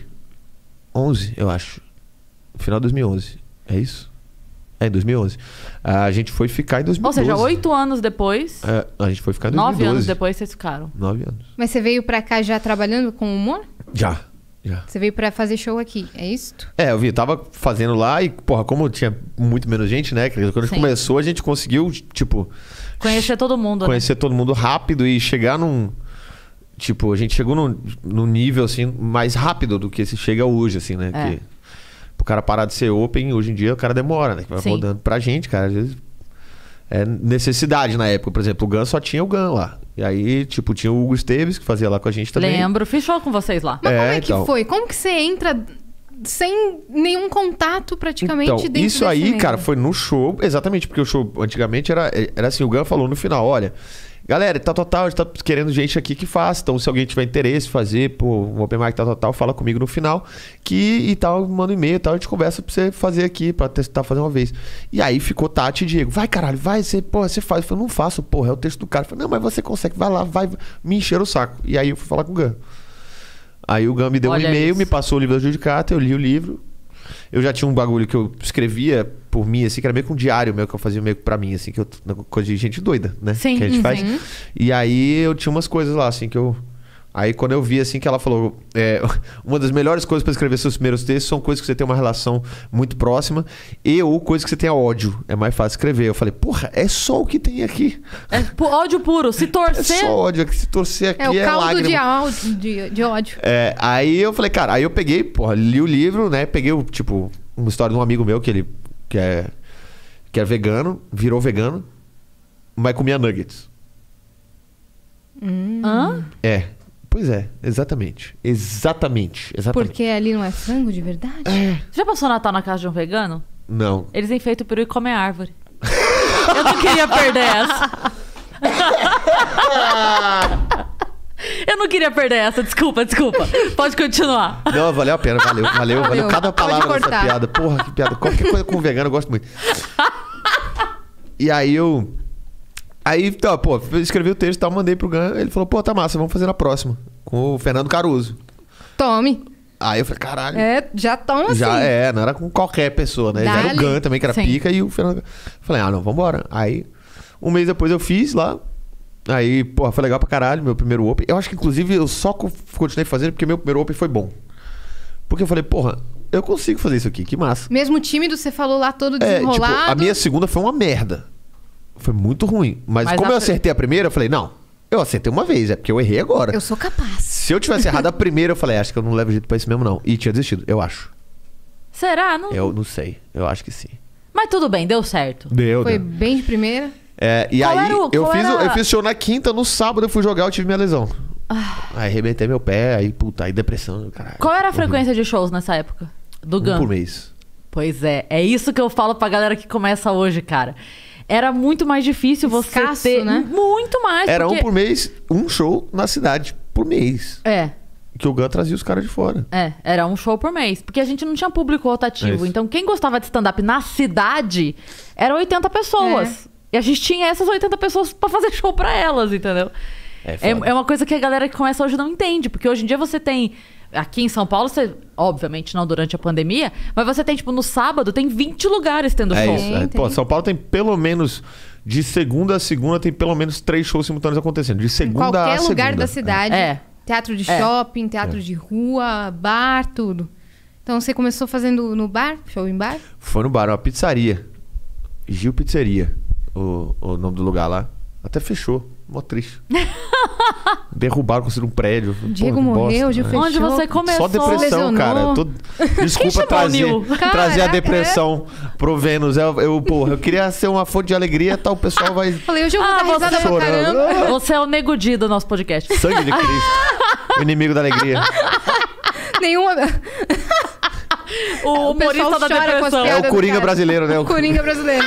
Speaker 2: 2011, eu acho. Final de 2011. É isso? Em 2011. A gente foi ficar em 2012.
Speaker 1: Ou seja, 8 anos depois,
Speaker 2: A gente foi ficar em
Speaker 1: 9
Speaker 2: 2012.
Speaker 1: anos depois vocês ficaram.
Speaker 2: 9 anos.
Speaker 3: Mas você veio pra cá já trabalhando com humor?
Speaker 2: Já.
Speaker 3: Você veio pra fazer show aqui, é isso?
Speaker 2: Eu tava fazendo lá e, porra, como tinha muito menos gente, né? Quando a gente
Speaker 1: Sim.
Speaker 2: começou, a gente conseguiu, tipo...
Speaker 1: Conhecer todo mundo,
Speaker 2: Conhecer todo mundo rápido e chegar num... Tipo, a gente chegou num nível, assim, mais rápido do que se chega hoje, assim, né?
Speaker 1: É.
Speaker 2: Que, pro cara parar de ser open, hoje em dia o cara demora, né? Que vai
Speaker 1: Sim.
Speaker 2: rodando pra gente, cara. Às vezes é necessidade na época. Por exemplo, o Gun só tinha o Gun lá. E aí, tipo, tinha o Hugo Esteves, que fazia lá com a gente também.
Speaker 1: Lembro, fiz show com vocês lá.
Speaker 3: Mas como é que
Speaker 2: então.
Speaker 3: foi? Como que você entra sem nenhum contato praticamente
Speaker 2: Então,
Speaker 3: dentro
Speaker 2: isso
Speaker 3: desse
Speaker 2: aí,
Speaker 3: meio?
Speaker 2: cara, foi no show. Exatamente, porque o show antigamente era assim, o Gun falou no final, olha... Galera, tal, a gente tá querendo gente aqui que faça. Então, se alguém tiver interesse em fazer, um open mic, tal, fala comigo no final. E tal, manda um e-mail e tal, a gente conversa pra você fazer aqui, pra testar, fazer uma vez. E aí ficou Tati e Diego. Vai, caralho, vai, você faz. Eu falei, não faço, porra, é o texto do cara. Eu falei, não, mas você consegue, vai lá, vai, me encher o saco. E aí eu fui falar com o Gun. Aí o Gun me deu
Speaker 1: Olha
Speaker 2: um e-mail,
Speaker 1: isso.
Speaker 2: me passou o livro da Judicata, eu li o livro. eu já tinha um bagulho que eu escrevia por mim, assim, que era meio que um diário meu, que eu fazia meio que pra mim, assim, que eu, coisa de gente doida, né?
Speaker 1: Sim.
Speaker 2: Que a gente faz. E aí eu tinha umas coisas lá, assim, que eu... Aí quando eu vi, assim, que ela falou... uma das melhores coisas pra escrever seus primeiros textos são coisas que você tem uma relação muito próxima ou coisas que você tenha ódio. É mais fácil escrever. Eu falei, porra, é só o que tem aqui.
Speaker 1: É ódio puro. Se torcer...
Speaker 2: É só ódio. Se torcer aqui
Speaker 3: É o caldo
Speaker 2: lágrima.
Speaker 3: de ódio.
Speaker 2: Aí eu falei, cara... Aí eu peguei, porra, li o livro, né? Peguei, tipo, uma história de um amigo meu que é vegano, virou vegano, mas comia nuggets.
Speaker 1: Hã?
Speaker 2: Pois é, exatamente. Exatamente.
Speaker 3: Porque ali não é frango de verdade?
Speaker 1: Você já passou Natal na casa de um vegano?
Speaker 2: Não.
Speaker 1: Eles enfeitam o peru e comem a árvore. Eu não queria perder essa. Eu não queria perder essa, desculpa. Pode continuar.
Speaker 2: Não, valeu a pena, valeu cada
Speaker 3: Pode
Speaker 2: palavra dessa
Speaker 3: cortar.
Speaker 2: piada. Porra, que piada. Qualquer coisa com vegano eu gosto muito. E aí eu... Aí, tá, pô, eu escrevi o texto e tal, mandei pro Gan. Ele falou, pô, tá massa, vamos fazer na próxima. Com o Fernando Caruso.
Speaker 3: Tome.
Speaker 2: Aí eu falei, caralho.
Speaker 3: Já toma assim.
Speaker 2: Já não era com qualquer pessoa, né? Já era o
Speaker 3: Dale.
Speaker 2: Gan também, que era
Speaker 1: Sim.
Speaker 2: pica, e o Fernando... Falei, não, vambora. Aí, um mês depois eu fiz lá. Aí, porra, foi legal pra caralho, meu primeiro Open. Eu acho que, inclusive, eu só continuei fazendo porque meu primeiro Open foi bom. Porque eu falei, porra, eu consigo fazer isso aqui, que massa.
Speaker 3: Mesmo tímido, você falou lá todo desenrolado.
Speaker 2: Tipo, a minha segunda foi uma merda. Foi muito ruim. Mas como eu acertei a primeira, eu falei, não, eu acertei uma vez, é porque eu errei agora.
Speaker 3: Eu sou capaz.
Speaker 2: Se eu tivesse errado a primeira, eu falei, acho que eu não levo jeito pra isso mesmo, não. E tinha desistido, eu acho.
Speaker 1: Será? Não...
Speaker 2: Eu não sei, eu acho que sim.
Speaker 1: Mas tudo bem, deu certo.
Speaker 3: Foi bem de primeira.
Speaker 2: E
Speaker 1: Qual
Speaker 2: aí,
Speaker 1: era o-
Speaker 2: eu
Speaker 1: qual
Speaker 2: fiz,
Speaker 1: era-
Speaker 2: eu fiz show na quinta, no sábado eu fui jogar, eu tive minha lesão. Aí arrebentei meu pé, aí puta, aí depressão, caralho.
Speaker 1: Qual era a frequência de shows nessa época? Do Gan?
Speaker 2: Um por mês.
Speaker 1: Pois é isso que eu falo pra galera que começa hoje, cara. Era muito mais difícil você
Speaker 3: Escasso,
Speaker 1: ter...
Speaker 3: né?
Speaker 1: Muito mais,
Speaker 2: Era
Speaker 1: porque...
Speaker 2: um por mês, um show na cidade, por mês. Que o Gan trazia os caras de fora.
Speaker 1: Era um show por mês. Porque a gente não tinha público rotativo.
Speaker 2: Isso.
Speaker 1: Então, quem gostava de stand-up na cidade eram 80 pessoas. E a gente tinha essas 80 pessoas pra fazer show pra elas, entendeu?
Speaker 2: Foda.
Speaker 1: É uma coisa que a galera que começa hoje não entende. Porque hoje em dia você tem... Aqui em São Paulo, você... Obviamente não durante a pandemia. Mas você tem, tipo, no sábado, tem 20 lugares tendo show.
Speaker 2: Isso.
Speaker 3: Tem.
Speaker 2: Pô, São Paulo tem pelo menos... De segunda a segunda tem pelo menos 3 shows simultâneos acontecendo. De
Speaker 3: Em
Speaker 2: segunda a
Speaker 3: qualquer
Speaker 2: segunda.
Speaker 3: lugar da cidade.
Speaker 1: É.
Speaker 3: Teatro de shopping, teatro de rua, bar, tudo. Então você começou fazendo no bar? Show em bar?
Speaker 2: Foi no bar, uma pizzaria. Gil Pizzeria. O nome do lugar lá. Até fechou. Mó triste. Derrubaram, construíram um prédio.
Speaker 3: Diego
Speaker 2: Pô, que
Speaker 3: morreu,
Speaker 2: bosta.
Speaker 3: Diego fechou.
Speaker 1: Onde você começou...
Speaker 2: Só depressão,
Speaker 3: lesionou.
Speaker 2: cara. Desculpa
Speaker 1: chamou o
Speaker 2: trazer,
Speaker 1: Nil?
Speaker 2: trazer a
Speaker 3: Caraca,
Speaker 2: depressão pro Vênus. Porra, eu queria ser uma fonte de alegria, tal, o pessoal vai...
Speaker 3: Falei, hoje eu vou dar risada pra
Speaker 2: chorando.
Speaker 3: caramba.
Speaker 1: Você é o Nego Di do nosso podcast.
Speaker 2: Sangue de Cristo. O inimigo da alegria.
Speaker 3: Nenhuma...
Speaker 1: O humorista
Speaker 3: pessoal
Speaker 1: da
Speaker 3: chora com as
Speaker 1: depressão.
Speaker 2: É
Speaker 3: piadas
Speaker 2: o Coringa
Speaker 3: do cara.
Speaker 2: brasileiro, né?
Speaker 3: O Coringa brasileiro.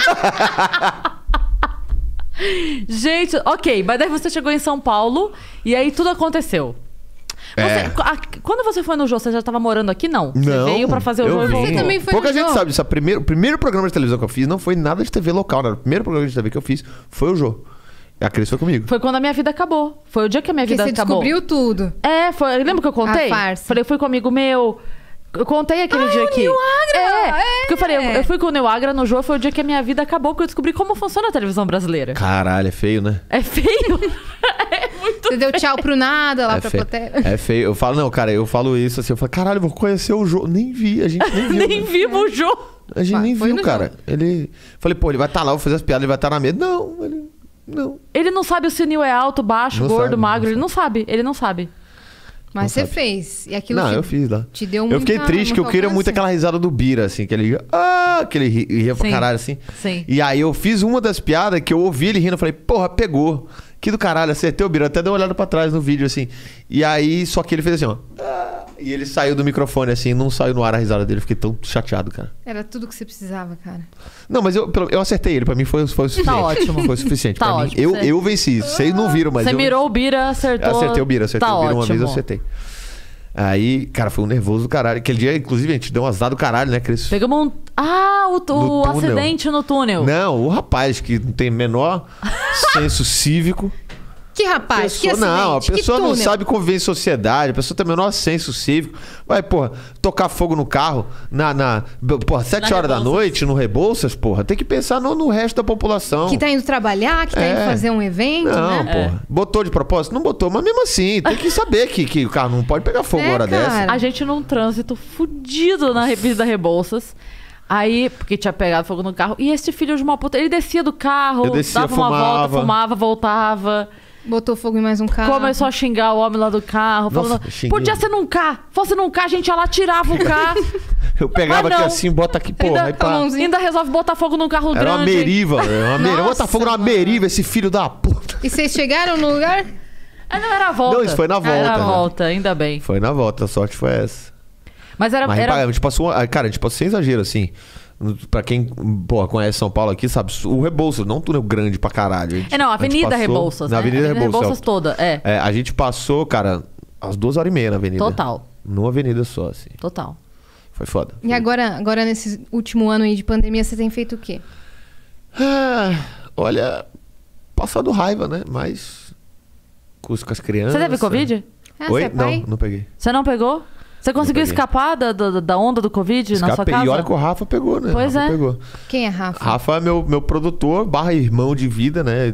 Speaker 1: Gente, ok, mas daí você chegou em São Paulo e aí tudo aconteceu. Quando você foi no Jô, você já tava morando aqui? Não. Você veio pra fazer o
Speaker 2: eu
Speaker 1: Jô e
Speaker 2: vim.
Speaker 1: voltou.
Speaker 3: Você também foi
Speaker 2: Pouca
Speaker 3: no
Speaker 2: gente
Speaker 3: Jô?
Speaker 2: sabe disso. O primeiro programa de televisão que eu fiz não foi nada de TV local, né? O primeiro programa de TV que eu fiz foi o Jô. A Cris foi comigo.
Speaker 1: Foi quando a minha vida acabou. Foi o dia que a minha
Speaker 3: Porque
Speaker 1: vida
Speaker 3: você
Speaker 1: acabou.
Speaker 3: descobriu tudo.
Speaker 1: Foi. Lembra que eu contei?
Speaker 3: A farsa.
Speaker 1: Falei, eu fui com um amigo meu. Eu contei aquele dia aqui.
Speaker 3: Nil Agra!
Speaker 1: Porque eu falei, eu fui com o Nil Agra no Jô, foi o dia que a minha vida acabou, porque eu descobri como funciona a televisão brasileira.
Speaker 2: Caralho, é feio, né?
Speaker 1: É feio. É muito
Speaker 3: Você deu tchau pro nada lá pra
Speaker 2: feio.
Speaker 3: plateia.
Speaker 2: É feio. Eu falo, não, cara, eu falo isso assim. Eu falo, caralho, eu vou conhecer o Jô. Nem vi, a gente nem viu.
Speaker 1: Nem vimos o Jô.
Speaker 2: A gente nem
Speaker 3: Foi
Speaker 2: viu,
Speaker 3: no
Speaker 2: cara. Falei, pô, ele vai estar lá, eu vou fazer as piadas, ele vai estar na mesa. Não, ele... Não.
Speaker 1: Ele não sabe se o Nil é alto, baixo,
Speaker 2: Não
Speaker 1: gordo,
Speaker 2: sabe,
Speaker 1: magro.
Speaker 2: não
Speaker 1: Ele não sabe. Ele não sabe.
Speaker 3: Mas
Speaker 2: Não
Speaker 3: você
Speaker 2: sabe.
Speaker 3: fez. E aquilo
Speaker 2: Não, eu fiz lá.
Speaker 3: te deu
Speaker 2: Eu fiquei triste que eu queria muito aquela risada do Bira, assim, que ele que ele ria pra
Speaker 1: Sim.
Speaker 2: caralho, assim.
Speaker 1: Sim.
Speaker 2: E aí eu fiz uma das piadas que eu ouvi ele rindo, eu falei, porra, pegou. Que do caralho, acertei o Bira. Até dei uma olhada pra trás no vídeo, assim. E aí, só que ele fez assim, ó. E ele saiu do microfone, assim, não saiu no ar a risada dele. Eu fiquei tão chateado, cara.
Speaker 3: Era tudo que você precisava, cara.
Speaker 2: Não, mas eu acertei ele. Pra mim foi o suficiente.
Speaker 1: ótimo.
Speaker 2: Foi o suficiente.
Speaker 1: Tá
Speaker 2: pra mim.
Speaker 1: ótimo.
Speaker 2: Eu venci isso. Vocês não viram, mas
Speaker 1: Você
Speaker 2: eu
Speaker 1: mirou o Bira, acertou.
Speaker 2: Eu acertei o Bira uma
Speaker 1: ótimo.
Speaker 2: vez, eu acertei. Aí, cara, foi um nervoso do caralho. Aquele dia, inclusive, a gente deu um azar do caralho, né, Cris?
Speaker 1: Pegamos um... o
Speaker 2: túnel.
Speaker 1: acidente no túnel.
Speaker 2: Não, o rapaz que não tem menor senso cívico.
Speaker 3: Que rapaz, que acidente,
Speaker 2: Não, a pessoa
Speaker 3: que
Speaker 2: não
Speaker 3: túnel.
Speaker 2: sabe conviver em sociedade, a pessoa tem o menor senso cívico. Vai, porra, tocar fogo no carro porra, 7 horas da
Speaker 1: Rebouças.
Speaker 2: noite, no Rebouças, porra. Tem que pensar no resto da população.
Speaker 3: Que tá indo trabalhar, que tá indo fazer um evento,
Speaker 2: Não,
Speaker 3: né?
Speaker 2: porra. Botou de propósito? Não botou, mas mesmo assim, tem que saber que o carro não pode pegar fogo
Speaker 3: É,
Speaker 2: uma hora
Speaker 3: cara.
Speaker 2: dessa.
Speaker 1: A gente num trânsito fudido na Avenida Rebouças. Aí, porque tinha pegado fogo no carro. E esse filho de uma puta, ele descia do carro,
Speaker 2: Eu descia,
Speaker 1: dava uma volta,
Speaker 2: fumava.
Speaker 1: fumava, voltava.
Speaker 3: Botou fogo em mais um carro.
Speaker 1: Começou a xingar o homem lá do carro.
Speaker 2: Nossa,
Speaker 1: Falando,
Speaker 2: eu xinguei.
Speaker 1: podia ser num carro. Fosse num carro, a gente ia lá, tirava o carro.
Speaker 2: Eu pegava
Speaker 1: Ah,
Speaker 2: aqui
Speaker 1: não.
Speaker 2: assim, bota aqui, porra. Aí
Speaker 3: com a
Speaker 2: pá.
Speaker 3: mãozinha.
Speaker 1: Ainda resolve botar fogo num carro
Speaker 2: Era uma
Speaker 1: grande.
Speaker 2: meriva. Uma meriva. Bota fogo numa
Speaker 3: mano.
Speaker 2: meriva, esse filho da puta.
Speaker 3: E vocês chegaram no lugar?
Speaker 1: Ah, não, era a volta.
Speaker 2: Não, isso foi na volta,
Speaker 1: Era a
Speaker 2: né?
Speaker 1: volta, ainda bem.
Speaker 2: Foi na volta, a sorte foi essa.
Speaker 1: Mas era...
Speaker 2: Mas
Speaker 1: era...
Speaker 2: a gente passou. Cara, a gente passou sem exagero, assim. Pra quem, porra, conhece São Paulo aqui, sabe? O Rebouças, não um túnel grande pra caralho.
Speaker 1: Não, a
Speaker 2: a gente
Speaker 1: Avenida
Speaker 2: passou-
Speaker 1: Rebouças.
Speaker 2: Na
Speaker 1: né?
Speaker 2: Avenida Rebouças.
Speaker 1: toda, é.
Speaker 2: É, a gente passou, cara, às 2h30 na avenida.
Speaker 1: Total.
Speaker 2: Numa avenida só, assim.
Speaker 1: Total.
Speaker 2: Foi foda.
Speaker 3: E agora nesse último ano aí de pandemia, você tem feito o quê?
Speaker 2: Ah, olha, passando raiva, né? Mas com as crianças.
Speaker 1: Você teve Covid?
Speaker 3: Ah,
Speaker 2: Oi?
Speaker 3: você é pai?
Speaker 2: Não, não peguei.
Speaker 1: Você não pegou? Você conseguiu
Speaker 2: peguei.
Speaker 1: escapar da onda do Covid na sua
Speaker 2: Escapei.
Speaker 1: casa?
Speaker 2: E olha que o Rafa pegou, né?
Speaker 1: Pois
Speaker 2: Rafa
Speaker 1: é.
Speaker 2: Pegou.
Speaker 3: Quem é Rafa?
Speaker 2: Rafa é meu produtor, barra irmão de vida, né?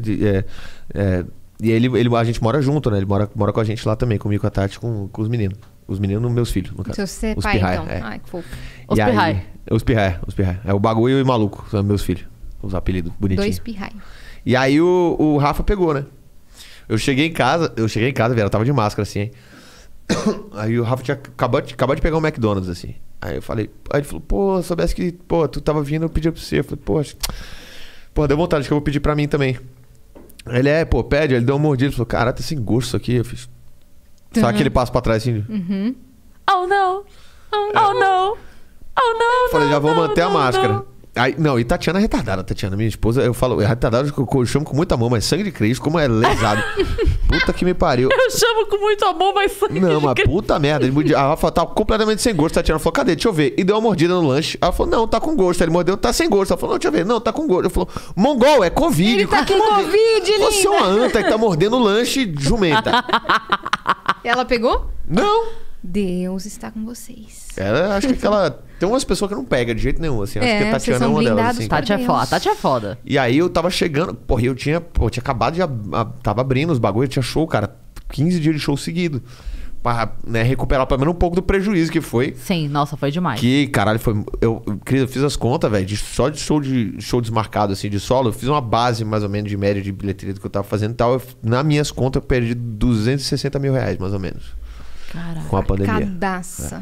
Speaker 2: E a gente mora junto, né? Ele mora com a gente lá também, comigo, com a Tati, com os meninos. Os meninos, meus filhos, no caso.
Speaker 3: Você é
Speaker 2: Os
Speaker 3: pai,
Speaker 2: pirraia,
Speaker 3: então.
Speaker 2: é.
Speaker 3: Ai, que fofo.
Speaker 1: Os
Speaker 2: E aí-
Speaker 1: pirraia.
Speaker 2: Os pirraia. É o bagulho e o maluco, são meus filhos. Os apelidos bonitinhos.
Speaker 3: 2 pirraia.
Speaker 2: E aí o Rafa pegou, né? Eu cheguei em casa, velho, eu tava de máscara, assim, hein? Aí o Rafa tinha acabado de pegar um McDonald's, assim. Aí eu falei, aí ele falou, pô, soubesse que, pô, tu tava vindo, eu pedi pra você. Eu falei, pô, deu vontade, que eu vou pedir pra mim também. Ele pede, ele deu uma mordida, falou, cara, tá sem gosto isso aqui. Eu fiz. Sabe aquele passo pra trás assim?
Speaker 1: Oh, não. Oh, não. Oh, não.
Speaker 2: Falei, já vou
Speaker 1: não,
Speaker 2: manter a
Speaker 1: não,
Speaker 2: máscara.
Speaker 1: não.
Speaker 2: Aí, não, e Tatiana é retardada, Tatiana, minha esposa, eu falo, é retardada, eu chamo com muito amor, mas sangue de Cristo, como é lesado. Puta que me pariu.
Speaker 1: Eu chamo com muito amor, mas sangue
Speaker 2: Não,
Speaker 1: de
Speaker 2: mas
Speaker 1: Cristo.
Speaker 2: puta merda. A Rafa tava completamente sem gosto. A Tatiana falou, cadê? Deixa eu ver. E deu uma mordida no lanche. Ela falou, não, tá com gosto. Ele mordeu, tá sem gosto. Ela falou, não, deixa eu ver. Não, tá com gosto. Eu falou, Mongol, é Covid.
Speaker 3: Ele tá
Speaker 2: Como
Speaker 3: com
Speaker 2: que
Speaker 3: Covid,
Speaker 2: Você é
Speaker 3: linda.
Speaker 2: uma anta que tá mordendo o lanche jumenta.
Speaker 3: Ela pegou?
Speaker 2: Não.
Speaker 3: Deus está com vocês.
Speaker 2: Acho que aquela... Tem umas pessoas que não pega de jeito nenhum, assim. Acho que a
Speaker 3: vocês
Speaker 2: Tatiana é
Speaker 3: são
Speaker 2: uma delas,
Speaker 3: blindados
Speaker 2: assim.
Speaker 3: pra
Speaker 1: Tati é
Speaker 3: Deus.
Speaker 1: foda. Tati é foda.
Speaker 2: E aí eu tava chegando... Porra, eu tinha acabado de... Tava abrindo os bagulhos, tinha show, cara. 15 dias de show seguido. Pra, né, recuperar pelo menos um pouco do prejuízo que foi.
Speaker 1: Sim, nossa, foi demais.
Speaker 2: Que, caralho, foi. Eu fiz as contas, velho, só de show desmarcado, assim, de solo. Eu fiz uma base, mais ou menos, de média de bilheteria do que eu tava fazendo e tal. Nas minhas contas, eu perdi 260 mil reais, mais ou menos.
Speaker 1: Caraca.
Speaker 2: Com a pandemia.
Speaker 3: Cadaça.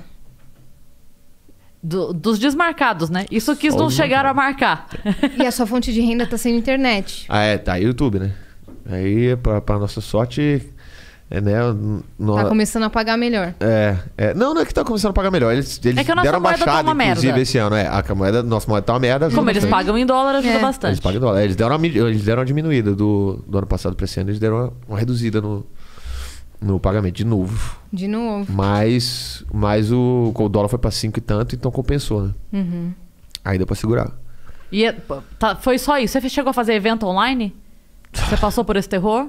Speaker 1: Dos desmarcados, né? Isso que
Speaker 2: Só
Speaker 1: não
Speaker 2: os
Speaker 1: chegaram a marcar.
Speaker 3: E a sua fonte de renda tá sendo internet.
Speaker 2: Tá YouTube, né? Aí, pra nossa sorte, né?
Speaker 3: Tá começando a pagar melhor.
Speaker 2: Não é que tá começando a pagar melhor. Eles
Speaker 1: É que a nossa
Speaker 2: deram
Speaker 1: moeda tá
Speaker 2: baixada,
Speaker 1: uma
Speaker 2: inclusive,
Speaker 1: merda.
Speaker 2: esse ano. Nossa moeda tá uma merda. ajuda
Speaker 1: Como eles
Speaker 2: bastante.
Speaker 1: pagam em dólar, ajuda
Speaker 3: É.
Speaker 1: bastante.
Speaker 2: Eles pagam em dólar. Eles deram uma diminuída do ano passado pra esse ano. Eles deram uma reduzida no pagamento, de novo.
Speaker 3: De novo.
Speaker 2: Mas o dólar foi pra 5 e tanto, então compensou, né? Aí deu pra segurar.
Speaker 1: E foi só isso? Você chegou a fazer evento online? Você passou por esse terror?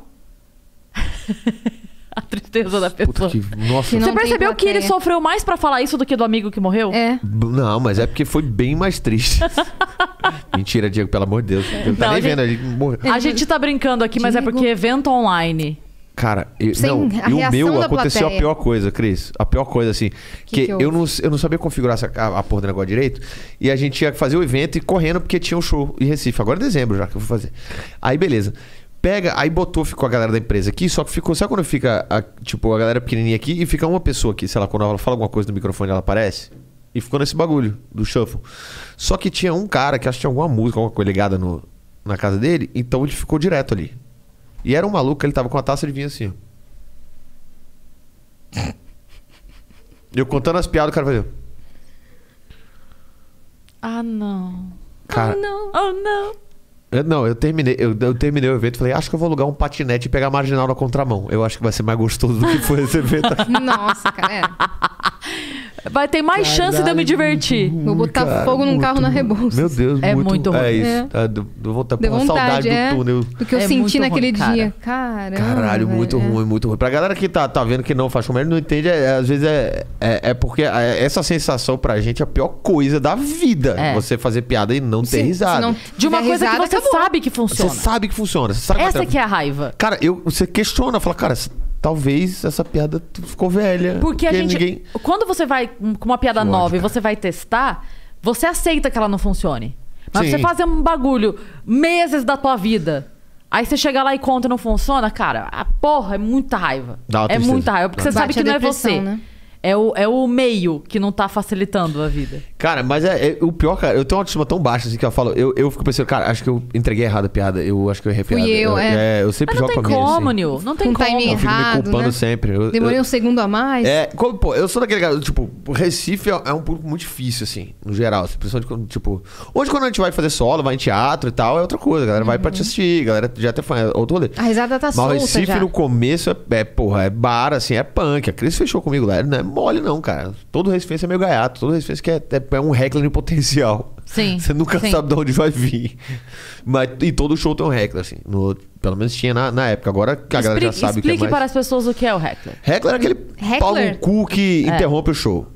Speaker 1: A tristeza da pessoa.
Speaker 2: Puta que... Nossa.
Speaker 3: Que não
Speaker 1: Você
Speaker 3: tem
Speaker 1: percebeu que ele
Speaker 3: plateia.
Speaker 1: sofreu mais pra falar isso do que do amigo que morreu?
Speaker 3: É.
Speaker 2: Não, mas é porque foi bem mais triste. Mentira, Diego, pelo amor de Deus. Ele não tá
Speaker 1: Não,
Speaker 2: nem
Speaker 1: a gente-
Speaker 2: vendo, ele morreu.
Speaker 1: A gente tá brincando aqui, mas é
Speaker 3: Diego.
Speaker 1: porque evento online.
Speaker 2: Cara,
Speaker 3: Sem
Speaker 2: não,
Speaker 3: a
Speaker 2: e o
Speaker 3: reação
Speaker 2: meu
Speaker 3: da
Speaker 2: aconteceu
Speaker 3: plateia.
Speaker 2: a pior coisa, Cris. A pior coisa, assim.
Speaker 3: Que
Speaker 2: eu não sabia configurar a porra do negócio direito. E a gente ia fazer o evento e correndo porque tinha um show em Recife. Agora é dezembro já que eu vou fazer. Aí, beleza. Aí ficou a galera da empresa aqui, só que ficou... Sabe quando fica, a galera pequenininha aqui e fica uma pessoa aqui, sei lá, quando ela fala alguma coisa no microfone, ela aparece? E ficou nesse bagulho do shuffle. Só que tinha um cara que acho que tinha alguma música, alguma coisa ligada na casa dele, então ele ficou direto ali. E era um maluco, ele tava com a taça de vinho assim, ó. Eu contando as piadas, o cara fazia.
Speaker 1: Ah, não.
Speaker 2: Cara,
Speaker 1: Oh, não. Oh, não.
Speaker 2: eu terminei o evento e falei, acho que eu vou alugar um patinete e pegar a marginal na contramão. Eu acho que vai ser mais gostoso do que foi esse evento.
Speaker 3: Nossa, cara.
Speaker 1: vai ter mais chance de eu me divertir.
Speaker 3: Vou botar fogo num carro na Rebouças.
Speaker 2: Meu Deus,
Speaker 1: É muito ruim.
Speaker 2: É isso.
Speaker 3: É.
Speaker 2: Tá, deu vontade,
Speaker 3: Deu
Speaker 2: porra, saudade
Speaker 3: vontade,
Speaker 2: do túnel.
Speaker 3: do que eu
Speaker 1: É
Speaker 3: senti
Speaker 1: muito
Speaker 3: naquele
Speaker 1: ruim,
Speaker 3: dia. Caramba.
Speaker 2: Caralho, muito
Speaker 3: velho,
Speaker 2: ruim, muito ruim. Pra galera que tá vendo que não faz comédia, não entende, às vezes é porque essa sensação pra gente é a pior coisa da vida.
Speaker 1: É.
Speaker 2: Você fazer piada e não ter risada.
Speaker 3: Se não
Speaker 1: De uma
Speaker 3: tiver
Speaker 1: coisa que
Speaker 3: risada,
Speaker 1: você
Speaker 3: acabou.
Speaker 1: sabe que
Speaker 2: Você
Speaker 1: funciona.
Speaker 2: sabe que funciona. Você sabe
Speaker 1: Essa que é a raiva.
Speaker 2: Cara, você questiona, fala, cara, talvez essa piada ficou velha.
Speaker 1: Porque a gente.
Speaker 2: ninguém...
Speaker 1: Quando você vai com uma piada
Speaker 2: Lógico.
Speaker 1: nova e você vai testar, você aceita que ela não funcione. Mas
Speaker 2: Sim.
Speaker 1: você fazer um bagulho meses da tua vida. Aí você chega lá e conta e não funciona, cara, a porra é muita raiva.
Speaker 2: Dá uma
Speaker 1: É
Speaker 2: tristeza.
Speaker 1: muita raiva. Porque você
Speaker 3: Bate
Speaker 1: sabe que
Speaker 3: a
Speaker 1: não é
Speaker 3: depressão,
Speaker 1: você.
Speaker 3: né?
Speaker 1: É o meio que não tá facilitando a vida.
Speaker 2: Cara, mas o pior, cara, eu tenho uma autoestima tão baixa assim que eu falo, eu fico pensando, cara, acho que eu entreguei errado a piada. Eu acho que eu errei a
Speaker 3: Fui
Speaker 2: piada.
Speaker 3: eu,
Speaker 2: eu sempre
Speaker 1: Mas não
Speaker 2: jogo
Speaker 1: tem
Speaker 2: pra mim.
Speaker 1: como,
Speaker 2: assim.
Speaker 1: Nil. Não tem
Speaker 3: Com
Speaker 1: como.
Speaker 3: timing
Speaker 2: Eu fico me
Speaker 3: errado,
Speaker 2: culpando
Speaker 3: né?
Speaker 2: sempre.
Speaker 3: Demorei um segundo a mais.
Speaker 2: Pô, eu sou daquele cara, tipo, o Recife é um público muito difícil, assim, no geral. Assim, principalmente quando, tipo... Hoje, quando a gente vai fazer solo, vai em teatro e tal, é outra coisa. A galera vai pra te assistir, a galera já até faz outro rolê.
Speaker 3: A risada tá
Speaker 2: Mas o
Speaker 3: solta
Speaker 2: Recife,
Speaker 3: já.
Speaker 2: no começo, porra, é bar, assim, é punk. A Cris fechou comigo lá, não é mole não, cara. Todo Recife é meio gaiato, todo Recife é um heckler em potencial.
Speaker 1: Sim,
Speaker 2: Você nunca
Speaker 1: sim.
Speaker 2: sabe de onde vai vir. E todo show tem um heckler, assim. Pelo menos tinha na época. Agora que a galera já sabe o que é
Speaker 1: Explique
Speaker 2: mais...
Speaker 1: para as pessoas o que é o heckler.
Speaker 2: Heckler é aquele pau no
Speaker 3: Heckler?
Speaker 2: cu que interrompe o show.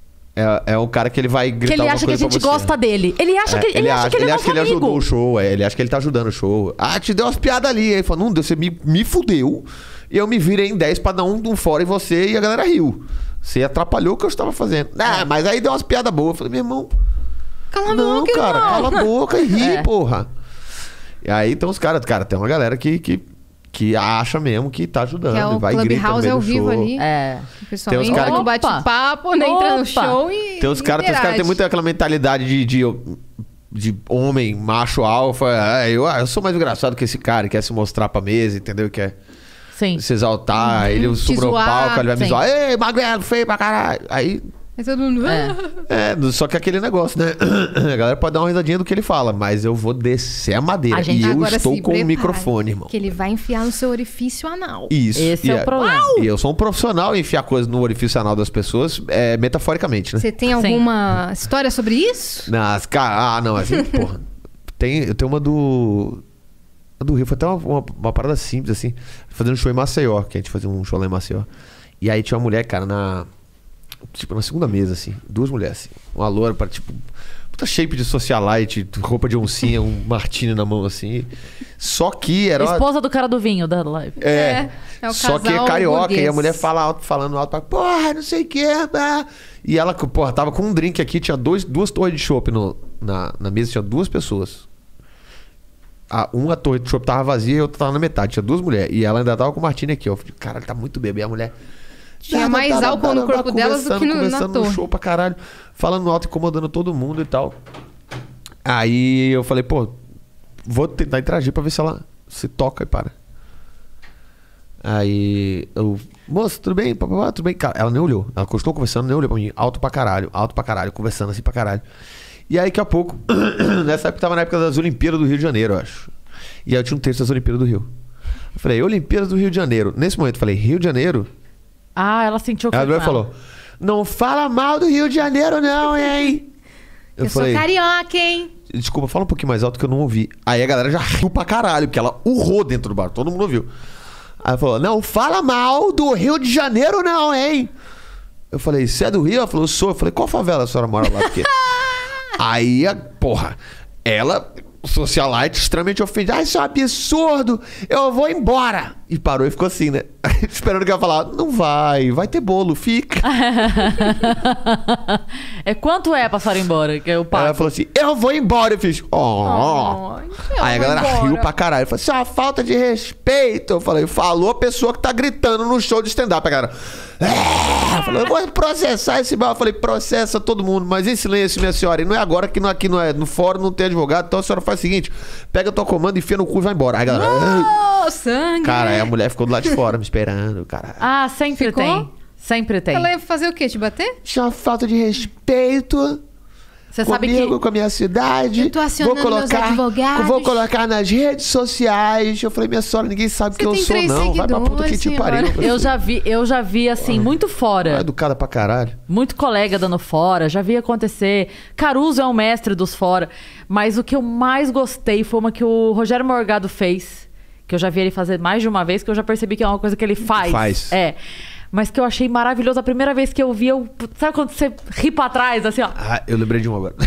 Speaker 2: É um cara que ele vai gritar
Speaker 1: Que ele
Speaker 2: alguma
Speaker 1: acha que a
Speaker 2: coisa pra
Speaker 1: gente
Speaker 2: você.
Speaker 1: gosta dele. Ele acha que ele é
Speaker 2: ele
Speaker 1: nosso amigo.
Speaker 2: ajudou o show, ele acha que ele tá ajudando o show. Ah, te deu umas piadas ali. Aí ele falou, não, você me fudeu. E eu me virei em 10 pra dar um fora em você e a galera riu. Você atrapalhou o que eu estava fazendo. Ah, mas aí deu umas piadas boas. Eu falei, meu irmão,
Speaker 3: Cala a
Speaker 2: não,
Speaker 3: boca,
Speaker 2: cara,
Speaker 3: irmão.
Speaker 2: cala a boca e ri,
Speaker 1: É.
Speaker 2: porra. E aí tem uns caras, cara, tem uma galera que acha mesmo que tá ajudando.
Speaker 3: Que é o
Speaker 2: e vai e grita no
Speaker 3: Clubhouse
Speaker 2: meio
Speaker 3: ao
Speaker 2: do
Speaker 3: vivo
Speaker 2: show.
Speaker 3: ali.
Speaker 1: É.
Speaker 3: O pessoal
Speaker 2: Tem uns
Speaker 3: entra
Speaker 2: cara
Speaker 3: no
Speaker 1: que-
Speaker 3: bate-papo, né? Entra no
Speaker 1: Opa.
Speaker 3: show e
Speaker 2: Tem uns caras que tem muito aquela mentalidade de homem, macho, alfa. Eu sou mais engraçado que esse cara, que quer se mostrar pra mesa, entendeu? Quer
Speaker 1: Sim.
Speaker 2: se exaltar, ele
Speaker 3: te
Speaker 2: subiu no
Speaker 3: zoar,
Speaker 2: palco, ele vai me
Speaker 1: sim.
Speaker 2: zoar. Ei, magrelo, feio pra caralho. Aí,
Speaker 3: Aí todo mundo...
Speaker 2: só que aquele negócio, né? A galera pode dar uma risadinha do que ele fala, mas eu vou descer a madeira.
Speaker 1: A gente-
Speaker 2: E eu
Speaker 3: Agora
Speaker 2: estou
Speaker 3: se
Speaker 2: com o
Speaker 3: prepare,
Speaker 2: microfone, irmão.
Speaker 3: Que ele vai enfiar no seu orifício anal.
Speaker 2: Isso.
Speaker 1: Esse é o problema.
Speaker 2: E eu sou um profissional em enfiar coisas no orifício anal das pessoas, metaforicamente, né?
Speaker 3: Você tem alguma história sobre isso?
Speaker 2: Não, assim, porra. Eu tenho uma do Rio, foi até uma parada simples, assim. Fazendo um show em Maceió, que a gente fazia um show lá em Maceió. E aí tinha uma mulher, cara, na segunda mesa, assim. Duas mulheres, assim. Uma loura, tipo, puta shape de socialite, roupa de oncinha, um martini na mão, assim. Só que era...
Speaker 1: Esposa do cara do vinho da live.
Speaker 3: É o
Speaker 2: Só que é
Speaker 3: casal
Speaker 2: carioca,
Speaker 3: burguês.
Speaker 2: e a mulher falando alto, porra, não sei o que, e ela, porra, tava com um drink aqui, tinha duas torres de chopp na mesa, tinha duas pessoas. Uma torre de chopp tava vazia e a outra tava na metade, tinha duas mulheres, e ela ainda tava com o martini aqui, ó. Eu falei, caralho, tá muito bebê, e a mulher...
Speaker 3: Tinha mais álcool no corpo delas do que na
Speaker 2: conversando no
Speaker 3: torre.
Speaker 2: show pra caralho, falando alto, incomodando todo mundo e tal. Aí eu falei, pô, vou tentar interagir pra ver se ela se toca e para. Aí eu, moça, tudo bem? Papapá, tudo bem? Cara, ela nem olhou. Ela continuou conversando, nem olhou pra mim. Alto pra caralho, conversando assim pra caralho. E aí, daqui a pouco, nessa época, tava na época das Olimpíadas do Rio de Janeiro, eu acho. E aí eu tinha um texto das Olimpíadas do Eu falei, Olimpíadas do Rio de Janeiro. Nesse momento, eu falei, Rio de Janeiro?
Speaker 1: Ah, ela sentiu que
Speaker 2: Aí a mulher falou, não fala mal do Rio de Janeiro, não, hein?
Speaker 3: Eu sou carioca, hein?
Speaker 2: Desculpa, fala um pouquinho mais alto que eu não ouvi. Aí a galera já riu pra caralho, porque ela urrou dentro do bar, todo mundo ouviu. Aí ela falou, não fala mal do Rio de Janeiro não, hein? Eu falei, você é do Rio? Ela falou, sou. Eu falei, qual favela a senhora mora lá? Porque... Aí, porra, ela, socialite, extremamente ofendida. Ah, isso é um absurdo, eu vou embora. E parou e ficou assim, né? Esperando que ela falar, não vai ter bolo, fica.
Speaker 1: Quanto é pra senhora ir embora? Que eu pago.
Speaker 2: Ela falou assim, eu vou embora. Eu fiz, Aí a galera riu pra caralho. Falei, isso é uma falta de respeito. Eu falei, falou a pessoa que tá gritando no show de stand-up. A galera, falou, eu vou processar esse bar. Eu falei, processa todo mundo, mas em silêncio, minha senhora. E não é agora, que aqui não é, no fórum não tem advogado. Então a senhora faz o seguinte, pega tua comanda, enfia no cu e vai embora. Aí a galera,
Speaker 3: Sangue!
Speaker 2: cara, aí a mulher ficou do lado de fora me esperando, cara.
Speaker 1: Ah, sempre
Speaker 3: Ficou?
Speaker 1: tem. Sempre tem.
Speaker 3: Ela ia fazer o quê? Te bater?
Speaker 2: Isso é uma falta de respeito.
Speaker 1: Você sabe
Speaker 2: comigo,
Speaker 1: que...
Speaker 2: com a minha cidade.
Speaker 3: Eu tô acionando meus advogados.
Speaker 2: Vou colocar nas redes sociais. Eu falei, minha senhora, ninguém sabe que eu
Speaker 3: tem
Speaker 2: sou,
Speaker 3: 3
Speaker 2: não. Vai pra puta que te
Speaker 3: seguidores,
Speaker 2: pariu.
Speaker 1: Eu já vi, assim, muito
Speaker 2: É
Speaker 1: fora.
Speaker 2: educada pra caralho.
Speaker 1: Muito colega dando fora, já vi acontecer. Caruso é um mestre dos fora. Mas o que eu mais gostei foi uma que o Rogério Morgado fez. Que eu já vi ele fazer mais de uma vez, que eu já percebi que é uma coisa que ele faz. É. Mas que eu achei maravilhoso. A primeira vez que eu vi, sabe quando você ri pra trás, assim, ó?
Speaker 2: Ah, eu lembrei de um agora.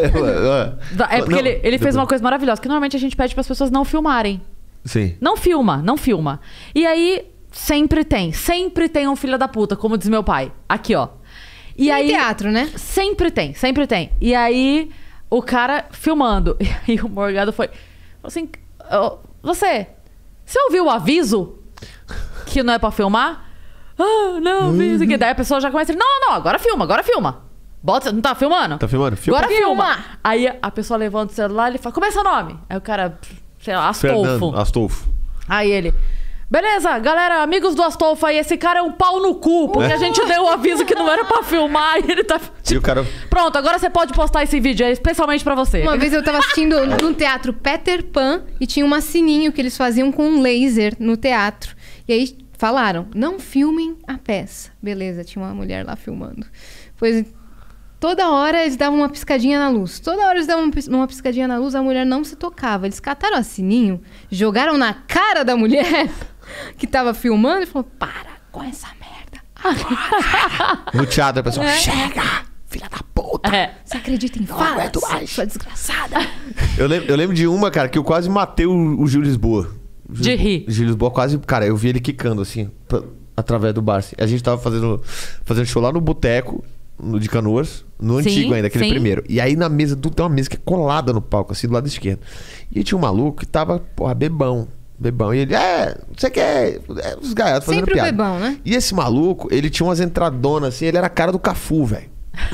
Speaker 1: É porque ele fez uma coisa maravilhosa, que normalmente a gente pede para as pessoas não filmarem.
Speaker 2: Sim.
Speaker 1: Não filma. E aí, sempre tem um filho da puta, como diz meu pai. Aqui, ó. E aí,
Speaker 3: teatro, né?
Speaker 1: Sempre tem. E aí, o cara filmando. E aí o Morgado foi assim, você ouviu o aviso que não é pra filmar? Ah, não, vi isso aqui. Daí a pessoa já começa a dizer, não, agora filma. Bota, não tá filmando?
Speaker 2: Tá filmando? Filma.
Speaker 1: Agora filma. Aí a pessoa levanta o celular e ele fala, como é seu nome? Aí o cara, sei lá,
Speaker 2: Astolfo.
Speaker 1: Aí ele, beleza, galera, amigos do Astolfo aí, esse cara é um pau no cu, porque a gente deu o aviso que não era pra filmar e ele tá...
Speaker 2: E o cara...
Speaker 1: Pronto, agora você pode postar esse vídeo, é especialmente pra você.
Speaker 3: Uma vez eu tava assistindo no teatro Peter Pan e tinha um sininho que eles faziam com um laser no teatro. E aí falaram, não filmem a peça. Beleza, tinha uma mulher lá filmando. Pois toda hora eles davam uma piscadinha na luz. Toda hora eles davam uma piscadinha na luz, a mulher não se tocava. Eles cataram a sininho, jogaram na cara da mulher que tava filmando e falou, para com essa merda agora.
Speaker 2: No teatro a pessoa, chega, filha da puta.
Speaker 3: Você acredita em falas, sua desgraçada.
Speaker 2: Eu lembro de uma, cara, que eu quase matei o Gil Lisboa.
Speaker 1: De rir.
Speaker 2: Gil Lisboa quase... Cara, eu vi ele quicando, assim, através do bar. Assim. A gente tava fazendo show lá no Boteco, de Canoas, no antigo ainda, aquele primeiro. E aí na mesa, tem uma mesa que é colada no palco, assim, do lado esquerdo. E tinha um maluco que tava, porra, bebão. E ele, você quer... Os gaiatos fazendo
Speaker 3: sempre
Speaker 2: piada.
Speaker 3: Sempre bebão, né?
Speaker 2: E esse maluco, ele tinha umas entradonas, assim, ele era a cara do Cafu, velho.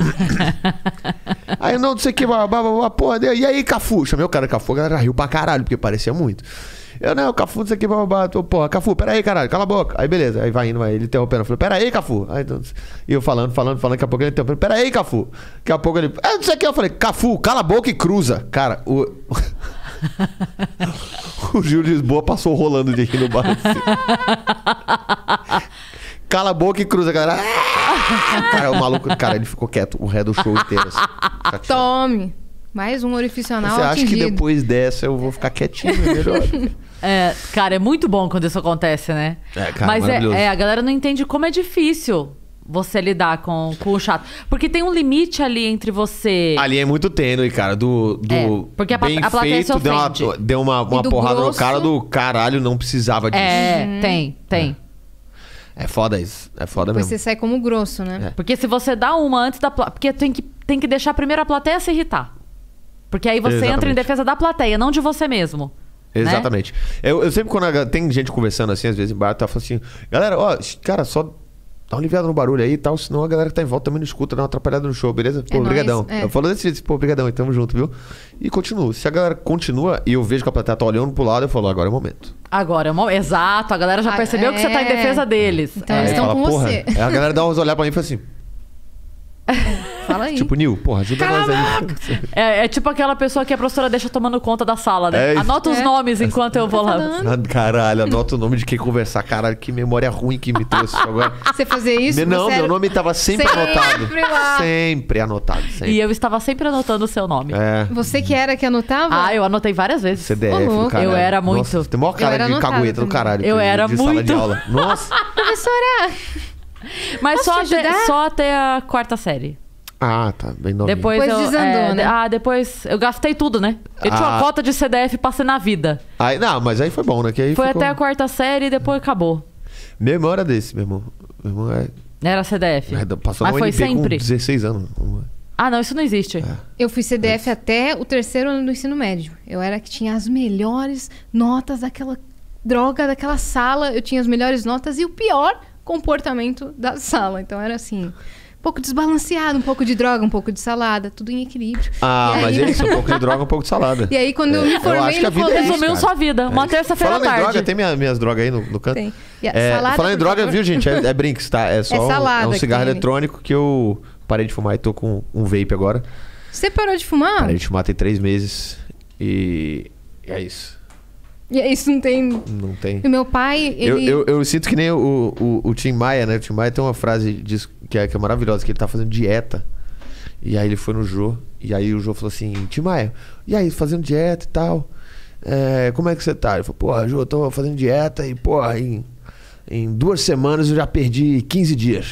Speaker 2: Aí não sei o que, porra, e aí, Cafu? Chamei o cara de Cafu, a galera riu pra caralho, porque parecia muito. Eu, não, Cafu, não sei o que, porra, Cafu, peraí, caralho, cala a boca. Aí, beleza, aí vai indo, ele interrompendo, eu falei, peraí, Cafu. Aí, então, e eu falando, daqui a pouco ele interrompendo, peraí, Cafu. Daqui a pouco ele, não sei o que, eu falei, Cafu, cala a boca e cruza. Cara, o Gil Lisboa passou rolando de aqui no bar. Assim. Cala a boca e cruza, galera. Cara, o maluco, cara, ele ficou quieto o resto do show inteiro. Assim,
Speaker 3: tome. Mais um orifício anal
Speaker 2: Você acha
Speaker 3: atingido.
Speaker 2: que depois dessa eu vou ficar quietinho, é melhor?
Speaker 1: Cara, é muito bom quando isso acontece, né?
Speaker 2: Cara,
Speaker 1: mas
Speaker 2: maravilhoso.
Speaker 1: a galera não entende como é difícil você lidar com o chato. Porque tem um limite ali entre você...
Speaker 2: Ali é muito tênue, cara.
Speaker 1: Porque a
Speaker 2: bem
Speaker 1: plateia se
Speaker 2: feito,
Speaker 1: ofende.
Speaker 2: deu uma porrada no cara do caralho, não precisava disso.
Speaker 1: Tem.
Speaker 2: É foda isso. É foda
Speaker 3: Depois
Speaker 2: mesmo.
Speaker 3: você sai como grosso, né?
Speaker 1: Porque se você dá uma antes da plateia... Porque tem que deixar primeiro a plateia se irritar. Porque aí você entra em defesa da plateia, não de você mesmo.
Speaker 2: Exatamente. Né? Eu sempre, quando tem gente conversando assim, às vezes em bar, eu falo assim, galera, cara, só dá uma aliviada no barulho aí e tal, senão a galera que tá em volta também não escuta, dá uma atrapalhada no show, beleza? Pô, brigadão. Eu falo desse jeito, pô, brigadão, tamo junto, viu? E continuo. Se a galera continua e eu vejo que a plateia tá olhando pro lado, eu falo, agora é o momento.
Speaker 1: Exato, a galera já percebeu que você tá em defesa deles.
Speaker 3: Então eles estão com você.
Speaker 2: A galera dá uns olhar pra mim e fala assim...
Speaker 3: Fala aí.
Speaker 2: Tipo, Nil, porra, ajuda nós aí.
Speaker 1: É tipo aquela pessoa que a professora deixa tomando conta da sala, né? Anota os nomes enquanto eu vou lá.
Speaker 2: Caralho, anota o nome de quem conversar. Caralho, que memória ruim que me trouxe agora.
Speaker 3: Você fazia isso?
Speaker 2: Não, meu nome tava sempre anotado.
Speaker 3: Lá.
Speaker 2: Sempre anotado, sempre.
Speaker 1: E eu estava sempre anotando o seu nome.
Speaker 3: Você que era que anotava?
Speaker 1: Eu anotei várias vezes.
Speaker 2: CDF, cara.
Speaker 1: Eu era muito.
Speaker 2: Nossa, tem maior cara de cagueta do caralho.
Speaker 1: Eu era
Speaker 2: de
Speaker 1: muito.
Speaker 2: Sala de aula. Nossa.
Speaker 3: Professora!
Speaker 1: Mas só até a 4ª série.
Speaker 2: Ah, tá. Bem novinho.
Speaker 3: Depois desandou, né?
Speaker 1: Depois eu gastei tudo, né? Eu tinha uma cota de CDF passei na vida.
Speaker 2: Não, mas aí foi bom, né? Que aí
Speaker 1: foi até a 4ª série e depois acabou.
Speaker 2: Meu irmão era desse, meu irmão. Meu irmão
Speaker 1: Era CDF.
Speaker 2: Passou
Speaker 1: mas
Speaker 2: no
Speaker 1: foi
Speaker 2: UNP
Speaker 1: sempre.
Speaker 2: Com 16 anos.
Speaker 1: Não, isso não existe.
Speaker 3: Eu fui CDF até o 3º ano do ensino médio. Eu era que tinha as melhores notas daquela droga, daquela sala. Eu tinha as melhores notas e o pior comportamento da sala. Então era assim... Um pouco desbalanceado, um pouco de droga, um pouco de salada, tudo em equilíbrio.
Speaker 2: Mas é isso, um pouco de droga, um pouco de salada.
Speaker 3: E aí, quando eu me formei no colégio...
Speaker 1: Resumiu sua vida, uma terça-feira à tarde.
Speaker 2: Falando em droga, tem minhas drogas aí no canto?
Speaker 3: Tem.
Speaker 2: Falando em droga, viu, gente? É Brinks, tá? É só
Speaker 3: salada
Speaker 2: um cigarro eletrônico que eu parei de fumar e tô com um vape agora.
Speaker 3: Você parou de fumar?
Speaker 2: Parei de fumar tem 3 meses e é isso.
Speaker 3: E isso não tem...
Speaker 2: Não tem.
Speaker 3: E meu pai, ele...
Speaker 2: Eu sinto que nem o Tim Maia, né? O Tim Maia tem uma frase que é maravilhosa, que ele tá fazendo dieta. E aí ele foi no Jô, e aí o Jô falou assim, Tim Maia, e aí, fazendo dieta e tal, como é que você tá? Ele falou, porra, Jô, eu tô fazendo dieta e, porra, em 2 semanas eu já perdi 15 dias.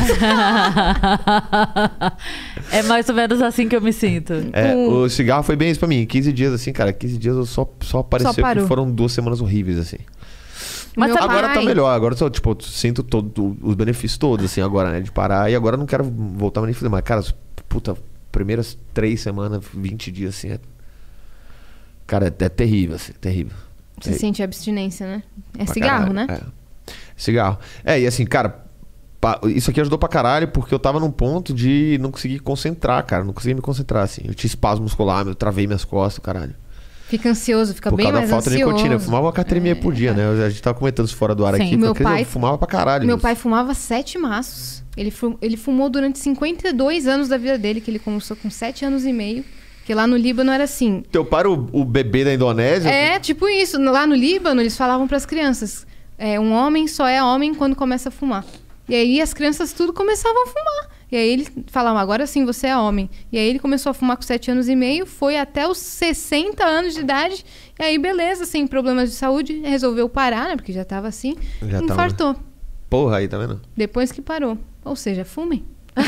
Speaker 1: É mais ou menos assim que eu me sinto.
Speaker 2: O cigarro foi bem isso pra mim. 15 dias, assim, cara. 15 dias eu só pareceu que foram 2 semanas horríveis, assim.
Speaker 1: Mas
Speaker 3: Meu
Speaker 2: agora
Speaker 3: pai...
Speaker 2: tá melhor. Agora eu tipo, sinto os benefícios todos, assim, agora, né? De parar. E agora eu não quero voltar mais nem fazer mais. Cara, puta, primeiras 3 semanas, 20 dias, assim. Cara, é terrível, assim. Terrível.
Speaker 3: Você sente abstinência, né? É
Speaker 2: Pra
Speaker 3: cigarro,
Speaker 2: caralho,
Speaker 3: né?
Speaker 2: Cigarro. E assim, cara, isso aqui ajudou pra caralho porque eu tava num ponto de não conseguir concentrar, cara. Não conseguia me concentrar, assim. Eu tinha espasmo muscular, eu travei minhas costas, caralho.
Speaker 3: Fica ansioso, fica
Speaker 2: Por
Speaker 3: bem
Speaker 2: causa
Speaker 3: mais
Speaker 2: da falta de
Speaker 3: ansioso.
Speaker 2: nicotina. Eu fumava uma carteira e meia por dia, né? A gente tava comentando isso fora do ar
Speaker 1: Sim.
Speaker 2: aqui.
Speaker 3: Meu
Speaker 2: Porque
Speaker 3: pai-
Speaker 2: eu fumava pra caralho.
Speaker 3: Meu
Speaker 2: isso.
Speaker 3: pai fumava 7 maços. Ele fumou durante 52 anos da vida dele, que ele começou com 7 anos e meio. Porque lá no Líbano era assim.
Speaker 2: Teu pai era o bebê da Indonésia?
Speaker 3: É, tipo isso. Lá no Líbano, eles falavam pras crianças: um homem só é homem quando começa a fumar. E aí as crianças tudo começavam a fumar. E aí ele falava, agora sim, você é homem. E aí ele começou a fumar com 7 anos e meio, foi até os 60 anos de idade. E aí, beleza, sem problemas de saúde, resolveu parar, né? Porque já tava assim.
Speaker 2: Já tava,
Speaker 3: infartou.
Speaker 2: Porra, aí, tá vendo?
Speaker 3: Depois que parou. Ou seja, fumem.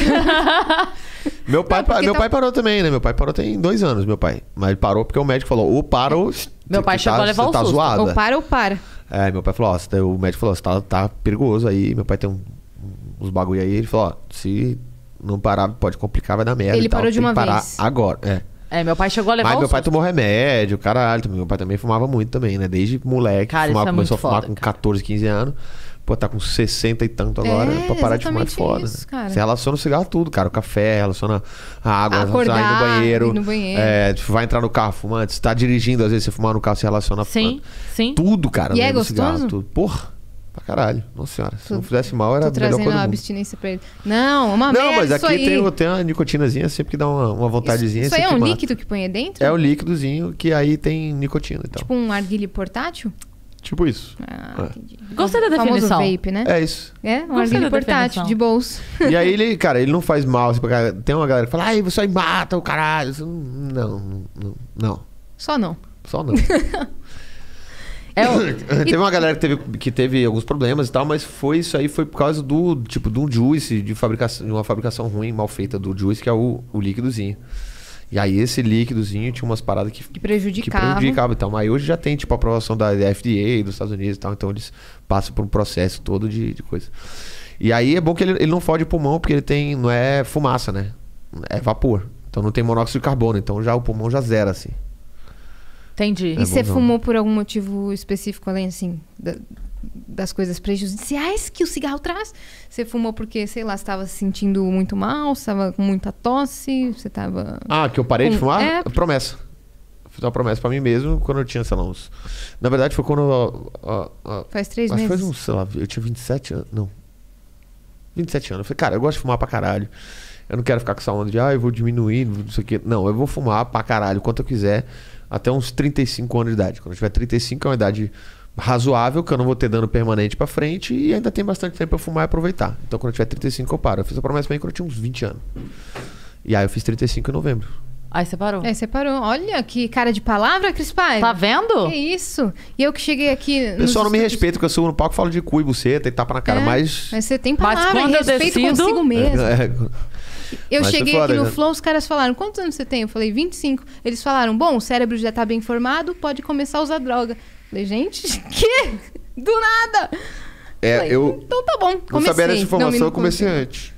Speaker 2: Meu pai parou também, né? Meu pai parou tem 2 anos, meu pai. Mas ele parou porque o médico falou, ou para ou...
Speaker 1: Meu pai chegou a levar
Speaker 2: você
Speaker 1: o
Speaker 2: tá
Speaker 1: susto.
Speaker 2: zoada.
Speaker 3: Ou para ou para.
Speaker 2: Meu pai falou, o médico falou, você tá perigoso aí. Meu pai tem uns bagulho aí. Ele falou, se não parar, pode complicar, vai dar merda.
Speaker 3: Ele
Speaker 2: e tal.
Speaker 3: parou de
Speaker 2: Tem que
Speaker 3: uma
Speaker 2: parar
Speaker 3: vez.
Speaker 2: agora,
Speaker 1: Meu pai chegou a levar
Speaker 2: Mas
Speaker 1: o
Speaker 2: meu pai
Speaker 1: susto.
Speaker 2: tomou remédio, caralho. Meu pai também fumava muito também, né? Desde moleque.
Speaker 1: Cara, isso é
Speaker 2: começou a
Speaker 1: muito
Speaker 2: fumar
Speaker 1: foda,
Speaker 2: com
Speaker 1: cara.
Speaker 2: 14, 15 anos. Pô, tá com 60 e tanto agora. Pra parar de fumar é
Speaker 3: exatamente
Speaker 2: foda.
Speaker 3: isso,
Speaker 2: né?
Speaker 3: cara.
Speaker 2: Você relaciona o cigarro tudo, cara. O café, relaciona a água,
Speaker 3: Acordar,
Speaker 2: ir no banheiro.
Speaker 3: ir no banheiro.
Speaker 2: Vai entrar no carro fumando. Você tá dirigindo, às vezes você fumar no carro, você relaciona
Speaker 1: Sim, sim.
Speaker 2: tudo, cara.
Speaker 3: E é
Speaker 2: né, no
Speaker 3: gostoso?
Speaker 2: cigarro, tudo. Porra, pra caralho. Nossa senhora. Se não fizesse mal, era
Speaker 3: Tô
Speaker 2: a melhor
Speaker 3: trazendo
Speaker 2: coisa
Speaker 3: a
Speaker 2: do mundo.
Speaker 3: abstinência pra ele. Não, uma
Speaker 2: Não,
Speaker 3: merda
Speaker 2: mas
Speaker 3: isso
Speaker 2: aqui
Speaker 3: aí.
Speaker 2: tem uma nicotinazinha sempre que dá uma vontadezinha.
Speaker 3: Isso aí é
Speaker 2: sempre
Speaker 3: um
Speaker 2: mata.
Speaker 3: líquido que põe aí dentro?
Speaker 2: É o líquidozinho que aí tem nicotina e tal.
Speaker 3: Tipo um narguilé portátil?
Speaker 2: Tipo isso.
Speaker 3: Entendi.
Speaker 1: Gostei da
Speaker 3: O famoso
Speaker 1: definição.
Speaker 3: vape, né?
Speaker 2: É isso.
Speaker 3: É, um
Speaker 1: Gostei
Speaker 3: narguilé
Speaker 1: da
Speaker 3: portátil,
Speaker 1: definição.
Speaker 3: de bolso.
Speaker 2: E aí ele, cara, ele não faz mal. Assim, tem uma galera que fala, ai, você aí mata o caralho. Não.
Speaker 3: Só não.
Speaker 2: Só não.
Speaker 1: É o-
Speaker 2: Teve uma galera que teve alguns problemas e tal, mas isso aí foi por causa de um juice, de uma fabricação ruim, mal feita do juice, que é o líquidozinho. E aí esse líquidozinho tinha umas paradas que
Speaker 3: prejudicava.
Speaker 2: e tal. Mas hoje já tem, tipo, a aprovação da FDA dos Estados Unidos e tal, então eles passam por um processo todo de coisa. E aí é bom que ele não fode pulmão, porque ele tem, não é fumaça, né? É vapor. Então não tem monóxido de carbono, então já o pulmão já zera, assim.
Speaker 1: Entendi.
Speaker 3: E você
Speaker 2: bom,
Speaker 3: fumou por algum motivo específico, além, assim, das coisas prejudiciais que o cigarro traz? Você fumou porque, sei lá, você estava se sentindo muito mal, você estava com muita tosse, você estava...
Speaker 2: Que eu parei de fumar?
Speaker 3: É.
Speaker 2: Promessa. Fiz uma promessa pra mim mesmo quando eu tinha, sei lá, uns... Na verdade foi quando...
Speaker 3: Faz 3
Speaker 2: acho que
Speaker 3: meses.
Speaker 2: faz uns, sei lá, eu tinha 27 anos. Não. 27 anos. Eu falei, cara, eu gosto de fumar pra caralho. Eu não quero ficar com essa onda de, eu vou diminuir, não sei o quê. Não, eu vou fumar pra caralho, quanto eu quiser, até uns 35 anos de idade. Quando eu tiver 35 é uma idade razoável, que eu não vou ter dano permanente pra frente e ainda tem bastante tempo pra fumar e aproveitar. Então quando eu tiver 35 eu paro. Eu fiz a promessa pra mim quando eu tinha uns 20 anos. E aí eu fiz 35 em novembro.
Speaker 1: Aí você parou.
Speaker 3: Aí você parou. Olha que cara de palavra, Cris Paiva.
Speaker 1: Tá vendo?
Speaker 3: Que isso? E eu que cheguei aqui...
Speaker 2: O pessoal não me respeita, porque eu subo no palco e falo de cu e buceta e tapa na cara, mas...
Speaker 3: Mas você tem
Speaker 1: Mas
Speaker 3: palavra,
Speaker 1: quando eu
Speaker 3: respeito
Speaker 1: decido-
Speaker 3: consigo mesmo. Eu
Speaker 2: Mas
Speaker 3: cheguei
Speaker 2: foi foda,
Speaker 3: aqui no
Speaker 2: né?
Speaker 3: Flow, os caras falaram, quantos anos você tem? Eu falei, 25. Eles falaram, bom, o cérebro já tá bem formado, pode começar a usar droga. Eu falei, gente, que? Do nada! Falei, então tá bom,
Speaker 2: Não
Speaker 3: comecei.
Speaker 2: sabia dessa informação,
Speaker 3: Não,
Speaker 2: eu comecei antes.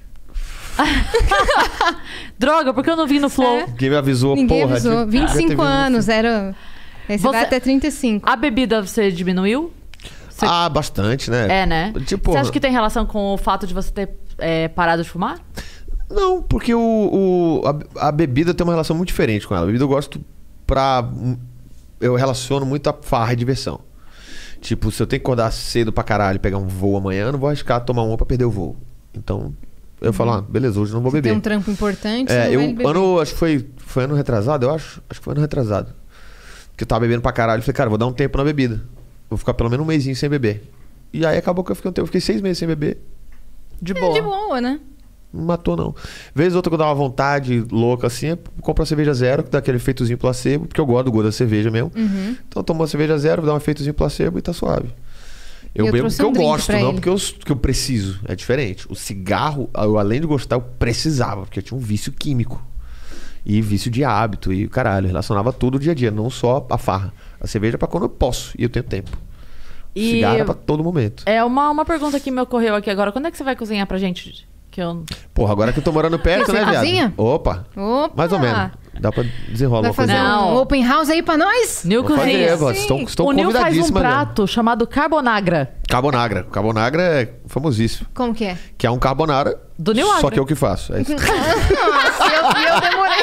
Speaker 1: Droga, por que eu não vi no Flow?
Speaker 3: É.
Speaker 2: Ninguém me avisou,
Speaker 3: Ninguém
Speaker 2: porra.
Speaker 3: avisou.
Speaker 2: devia ter
Speaker 3: 25
Speaker 2: vindo.
Speaker 3: anos, era... Aí você vai
Speaker 1: Você-
Speaker 3: até 35.
Speaker 1: A bebida você diminuiu? Você-
Speaker 2: Bastante, né?
Speaker 1: É, né?
Speaker 2: Tipo,
Speaker 1: Você acha que tem relação com o fato de você ter parado de fumar?
Speaker 2: Não, porque a bebida tem uma relação muito diferente com ela. A bebida eu gosto eu relaciono muito a farra e diversão. Tipo, se eu tenho que acordar cedo pra caralho e pegar um voo amanhã, eu não vou arriscar tomar uma pra perder o voo. Então, Eu falo, beleza, hoje eu não vou beber.
Speaker 3: Tem um trampo importante,
Speaker 2: É,
Speaker 3: você não vai beber.
Speaker 2: acho que foi ano retrasado, eu acho. Acho que foi ano retrasado. Porque eu tava bebendo pra caralho. Eu falei, cara, vou dar um tempo na bebida. Vou ficar pelo menos um mêsinho sem beber. E aí acabou que eu fiquei um tempo. Eu fiquei 6 meses sem beber. De boa.
Speaker 3: De boa, né?
Speaker 2: Não matou, não. Vez ou outra que eu dava vontade louca assim, eu compro uma cerveja zero, que dá aquele efeitozinho placebo, porque eu gosto do gosto da cerveja mesmo. Então eu tomo uma cerveja zero, dá um efeitozinho placebo e tá suave. Eu bebo
Speaker 3: trouxe
Speaker 2: porque eu
Speaker 3: drink
Speaker 2: gosto,
Speaker 3: pra
Speaker 2: não
Speaker 3: ele.
Speaker 2: porque eu preciso. É diferente. O cigarro, eu, além de gostar, eu precisava, porque eu tinha um vício químico. E vício de hábito, e caralho, relacionava tudo o dia a dia, não só a farra. A cerveja é pra quando eu posso e eu tenho tempo.
Speaker 1: E
Speaker 2: Cigarro é pra todo momento.
Speaker 1: é uma pergunta que me ocorreu aqui agora. Quando é que você vai cozinhar pra gente? Que eu...
Speaker 2: Porra, agora que eu tô morando perto,
Speaker 3: Você
Speaker 2: né, viado?
Speaker 3: cozinha?
Speaker 2: Opa!
Speaker 3: Opa!
Speaker 2: Mais ou menos. Dá pra desenrolar
Speaker 3: Vai
Speaker 2: uma coisa.
Speaker 3: fazer
Speaker 1: Não.
Speaker 3: um open house aí pra nós?
Speaker 1: Nil
Speaker 2: Vou fazer,
Speaker 1: cozinha.
Speaker 2: vocês estão
Speaker 1: O Nil faz um
Speaker 2: convidadíssimas. né?
Speaker 1: prato chamado carbonara.
Speaker 2: Carbonagra. Carbonagra é famosíssimo.
Speaker 3: Como que é?
Speaker 2: Que é um carbonara.
Speaker 1: Do Nil
Speaker 2: Só
Speaker 1: Agra.
Speaker 2: que eu que faço. É isso.
Speaker 3: Nossa, eu demorei.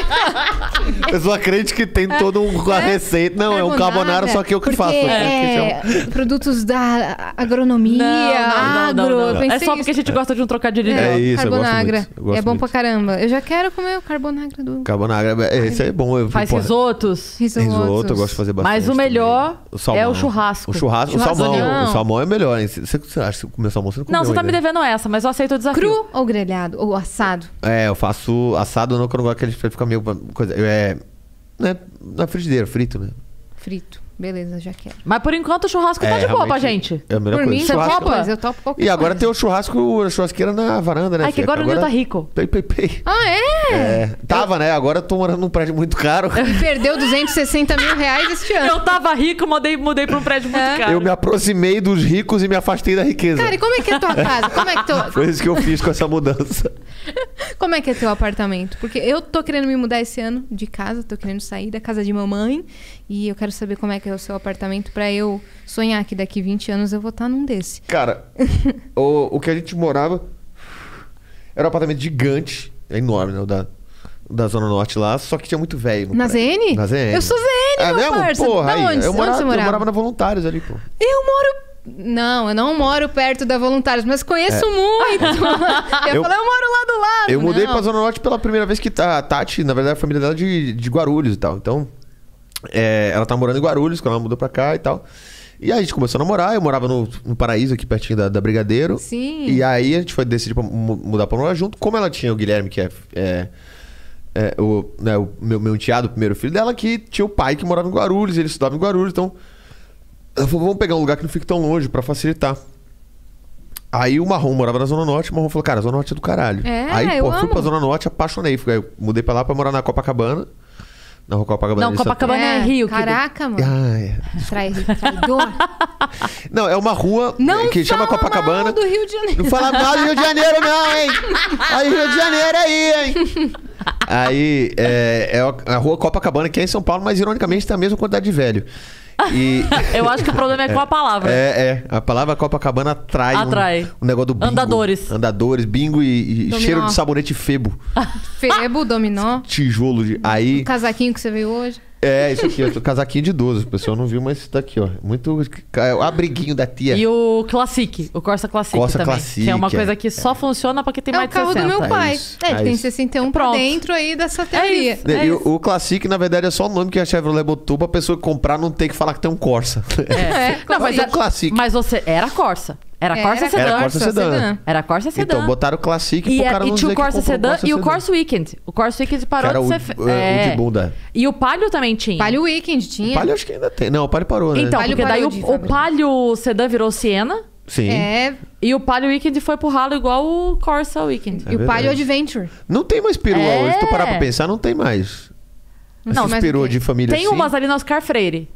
Speaker 2: A pessoa crente que tem toda uma receita. Não, é um carbonara, só que eu que
Speaker 3: porque
Speaker 2: faço.
Speaker 3: É, produtos da agronomia, agro. eu
Speaker 1: É
Speaker 3: pensei
Speaker 1: só porque a
Speaker 3: isso.
Speaker 1: gente gosta de um trocadilho.
Speaker 2: É isso, eu gosto
Speaker 3: Carbonagra.
Speaker 2: muito, eu gosto
Speaker 3: É bom
Speaker 2: muito.
Speaker 3: pra caramba. Eu já quero comer o carbonagra do
Speaker 2: Carbonagra, esse é bom.
Speaker 1: Faz
Speaker 2: porra,
Speaker 1: risotos.
Speaker 2: Risoto, eu gosto de fazer bastante.
Speaker 1: Mas o melhor
Speaker 2: também.
Speaker 1: é o churrasco.
Speaker 2: O churrasco, o
Speaker 3: Churrasco
Speaker 2: salmão.
Speaker 3: não.
Speaker 2: O salmão é melhor, hein? Você acha que você comeu salmão? Você não comeu
Speaker 1: Não, você tá me
Speaker 2: ainda.
Speaker 1: devendo essa, mas eu aceito o desafio.
Speaker 3: cru ou grelhado? Ou assado?
Speaker 2: É, eu faço assado, não, que eu não gosto que ele fica meio coisa. Né, na frigideira, frito, né?
Speaker 3: Frito. Beleza, já quero.
Speaker 1: Mas por enquanto o churrasco tá de boa pra
Speaker 2: realmente,
Speaker 1: gente.
Speaker 2: É a melhor
Speaker 3: Por
Speaker 2: coisa.
Speaker 3: mim,
Speaker 2: Churrasco-
Speaker 3: qualquer coisa. Eu topo qualquer
Speaker 2: E agora
Speaker 3: coisa.
Speaker 2: tem o churrasco, a churrasqueira na varanda, né?
Speaker 1: Ai, que
Speaker 2: filha?
Speaker 1: agora o Nil tá rico.
Speaker 2: Pei.
Speaker 3: Ah, é?
Speaker 2: É, tava, né? Agora eu tô morando num prédio muito caro.
Speaker 3: E perdeu 260 mil reais este ano.
Speaker 1: Eu tava rico, mudei pra um prédio muito caro.
Speaker 2: Eu me aproximei dos ricos e me afastei da riqueza.
Speaker 3: Cara, e como é que é a tua casa?
Speaker 2: Foi isso que eu fiz com essa mudança.
Speaker 3: Como é que é teu apartamento? Porque eu tô querendo me mudar esse ano de casa, tô querendo sair da casa de mamãe. E eu quero saber como é que é o seu apartamento pra eu sonhar que daqui 20 anos eu vou estar num desse.
Speaker 2: Cara, o que a gente morava era um apartamento gigante, é enorme, né? O da Zona Norte lá, só que tinha muito velho. no
Speaker 3: Na
Speaker 2: prédio.
Speaker 3: ZN?
Speaker 2: Na ZN.
Speaker 3: Eu sou ZN,
Speaker 2: É
Speaker 3: meu
Speaker 2: mesmo?
Speaker 3: parça.
Speaker 2: Porra,
Speaker 3: Da
Speaker 2: aí,
Speaker 3: onde?
Speaker 2: eu
Speaker 3: Onde
Speaker 2: morava,
Speaker 3: você morava?
Speaker 2: eu morava na Voluntários ali, pô.
Speaker 3: Eu moro... Não, eu não moro perto da Voluntários, mas conheço muito. Eu falei, eu moro lá do lado.
Speaker 2: Eu mudei
Speaker 3: Não.
Speaker 2: pra Zona Norte pela primeira vez que a Tati, na verdade, a família dela é de Guarulhos e tal. Então, ela tá morando em Guarulhos, quando ela mudou pra cá e tal. E aí a gente começou a namorar, eu morava no Paraíso, aqui pertinho da Brigadeiro.
Speaker 3: Sim.
Speaker 2: E aí a gente foi decidir pra mudar pra morar junto. Como ela tinha o Guilherme, que o meu enteado, o primeiro filho dela, que tinha o pai que morava em Guarulhos, ele estudava em Guarulhos, então ela falou, vamos pegar um lugar que não fique tão longe pra facilitar. Aí o Marrom morava na Zona Norte, o Marrom falou, cara, a Zona Norte é do caralho. Aí,
Speaker 3: eu
Speaker 2: fui
Speaker 3: amo.
Speaker 2: pra Zona Norte, apaixonei. Eu mudei pra lá pra morar na Copacabana. Na rua Copacabana.
Speaker 1: Não,
Speaker 2: ali,
Speaker 1: Copacabana é Rio.
Speaker 3: Caraca, mano.
Speaker 2: Ai,
Speaker 3: Traidor.
Speaker 2: não, é uma rua
Speaker 3: Não
Speaker 2: que chama
Speaker 3: fala
Speaker 2: Copacabana.
Speaker 3: mal do Rio de Janeiro.
Speaker 2: Não fala mal do Rio de Janeiro, não, hein? Aí, Rio de Janeiro aí, hein? Aí, é a rua Copacabana, que é em São Paulo, mas ironicamente tem a mesma quantidade de velho. E
Speaker 1: Eu acho que o problema é com a palavra.
Speaker 2: a palavra Copacabana atrai.
Speaker 1: Atrai.
Speaker 2: Um negócio do bingo.
Speaker 1: Andadores.
Speaker 2: Bingo e
Speaker 3: Dominó.
Speaker 2: cheiro de sabonete febo.
Speaker 3: Febo, dominó.
Speaker 2: Tijolo de. Aí.
Speaker 3: O casaquinho que você veio hoje.
Speaker 2: É, isso aqui, ó, casaquinho de idoso. O pessoal não viu, mas isso daqui, ó. Muito. É o abriguinho da tia.
Speaker 1: E o Classic, o Corsa Classic
Speaker 2: Corsa
Speaker 1: também.
Speaker 2: Classic,
Speaker 1: que é uma coisa que só funciona pra quem tem
Speaker 3: É
Speaker 1: mais
Speaker 3: o
Speaker 1: de
Speaker 3: carro
Speaker 1: 60.
Speaker 3: do meu pai.
Speaker 2: isso,
Speaker 3: Ele tem
Speaker 2: isso.
Speaker 3: 61 pra
Speaker 1: Pronto.
Speaker 3: dentro aí dessa teoria.
Speaker 1: isso.
Speaker 2: E o Classic, na verdade, é só o nome que a Chevrolet botou pra pessoa comprar não ter que falar que tem um Corsa.
Speaker 1: Não, mas
Speaker 2: E o Classic?
Speaker 1: Mas você... Era Corsa. Era Corsa Sedã.
Speaker 2: Era Corsa Sedã.
Speaker 1: Era Corsa Sedã.
Speaker 2: Então, botaram o Classic
Speaker 1: E,
Speaker 2: pro cara
Speaker 1: e
Speaker 2: não
Speaker 1: tinha
Speaker 2: dizer
Speaker 1: o Corsa
Speaker 2: que comprou
Speaker 1: Sedã
Speaker 2: Corsa
Speaker 1: e o
Speaker 2: Sedã.
Speaker 1: Corsa Weekend. O Corsa Weekend parou
Speaker 2: Que era
Speaker 1: de
Speaker 2: o-
Speaker 1: ser...
Speaker 2: o de bunda.
Speaker 1: E o Palio também tinha.
Speaker 3: Palio Weekend
Speaker 2: O
Speaker 3: tinha.
Speaker 2: Palio acho que ainda tem. Não, o Palio parou, né?
Speaker 1: Então,
Speaker 3: Palio
Speaker 1: porque daí
Speaker 3: parou de
Speaker 1: o
Speaker 3: fabricar.
Speaker 1: Palio Sedã virou Siena
Speaker 2: Sim.
Speaker 3: É.
Speaker 1: e o Palio Weekend foi pro ralo igual o Corsa Weekend.
Speaker 3: E o
Speaker 2: verdade.
Speaker 3: Palio Adventure.
Speaker 2: Não tem mais perua
Speaker 1: É.
Speaker 2: hoje. Se tu parar pra pensar, não tem mais.
Speaker 3: Não,
Speaker 2: Essas
Speaker 3: mas
Speaker 2: perua
Speaker 3: o quê?
Speaker 2: de família
Speaker 1: Tem
Speaker 2: assim.
Speaker 1: umas ali na Oscar Freire.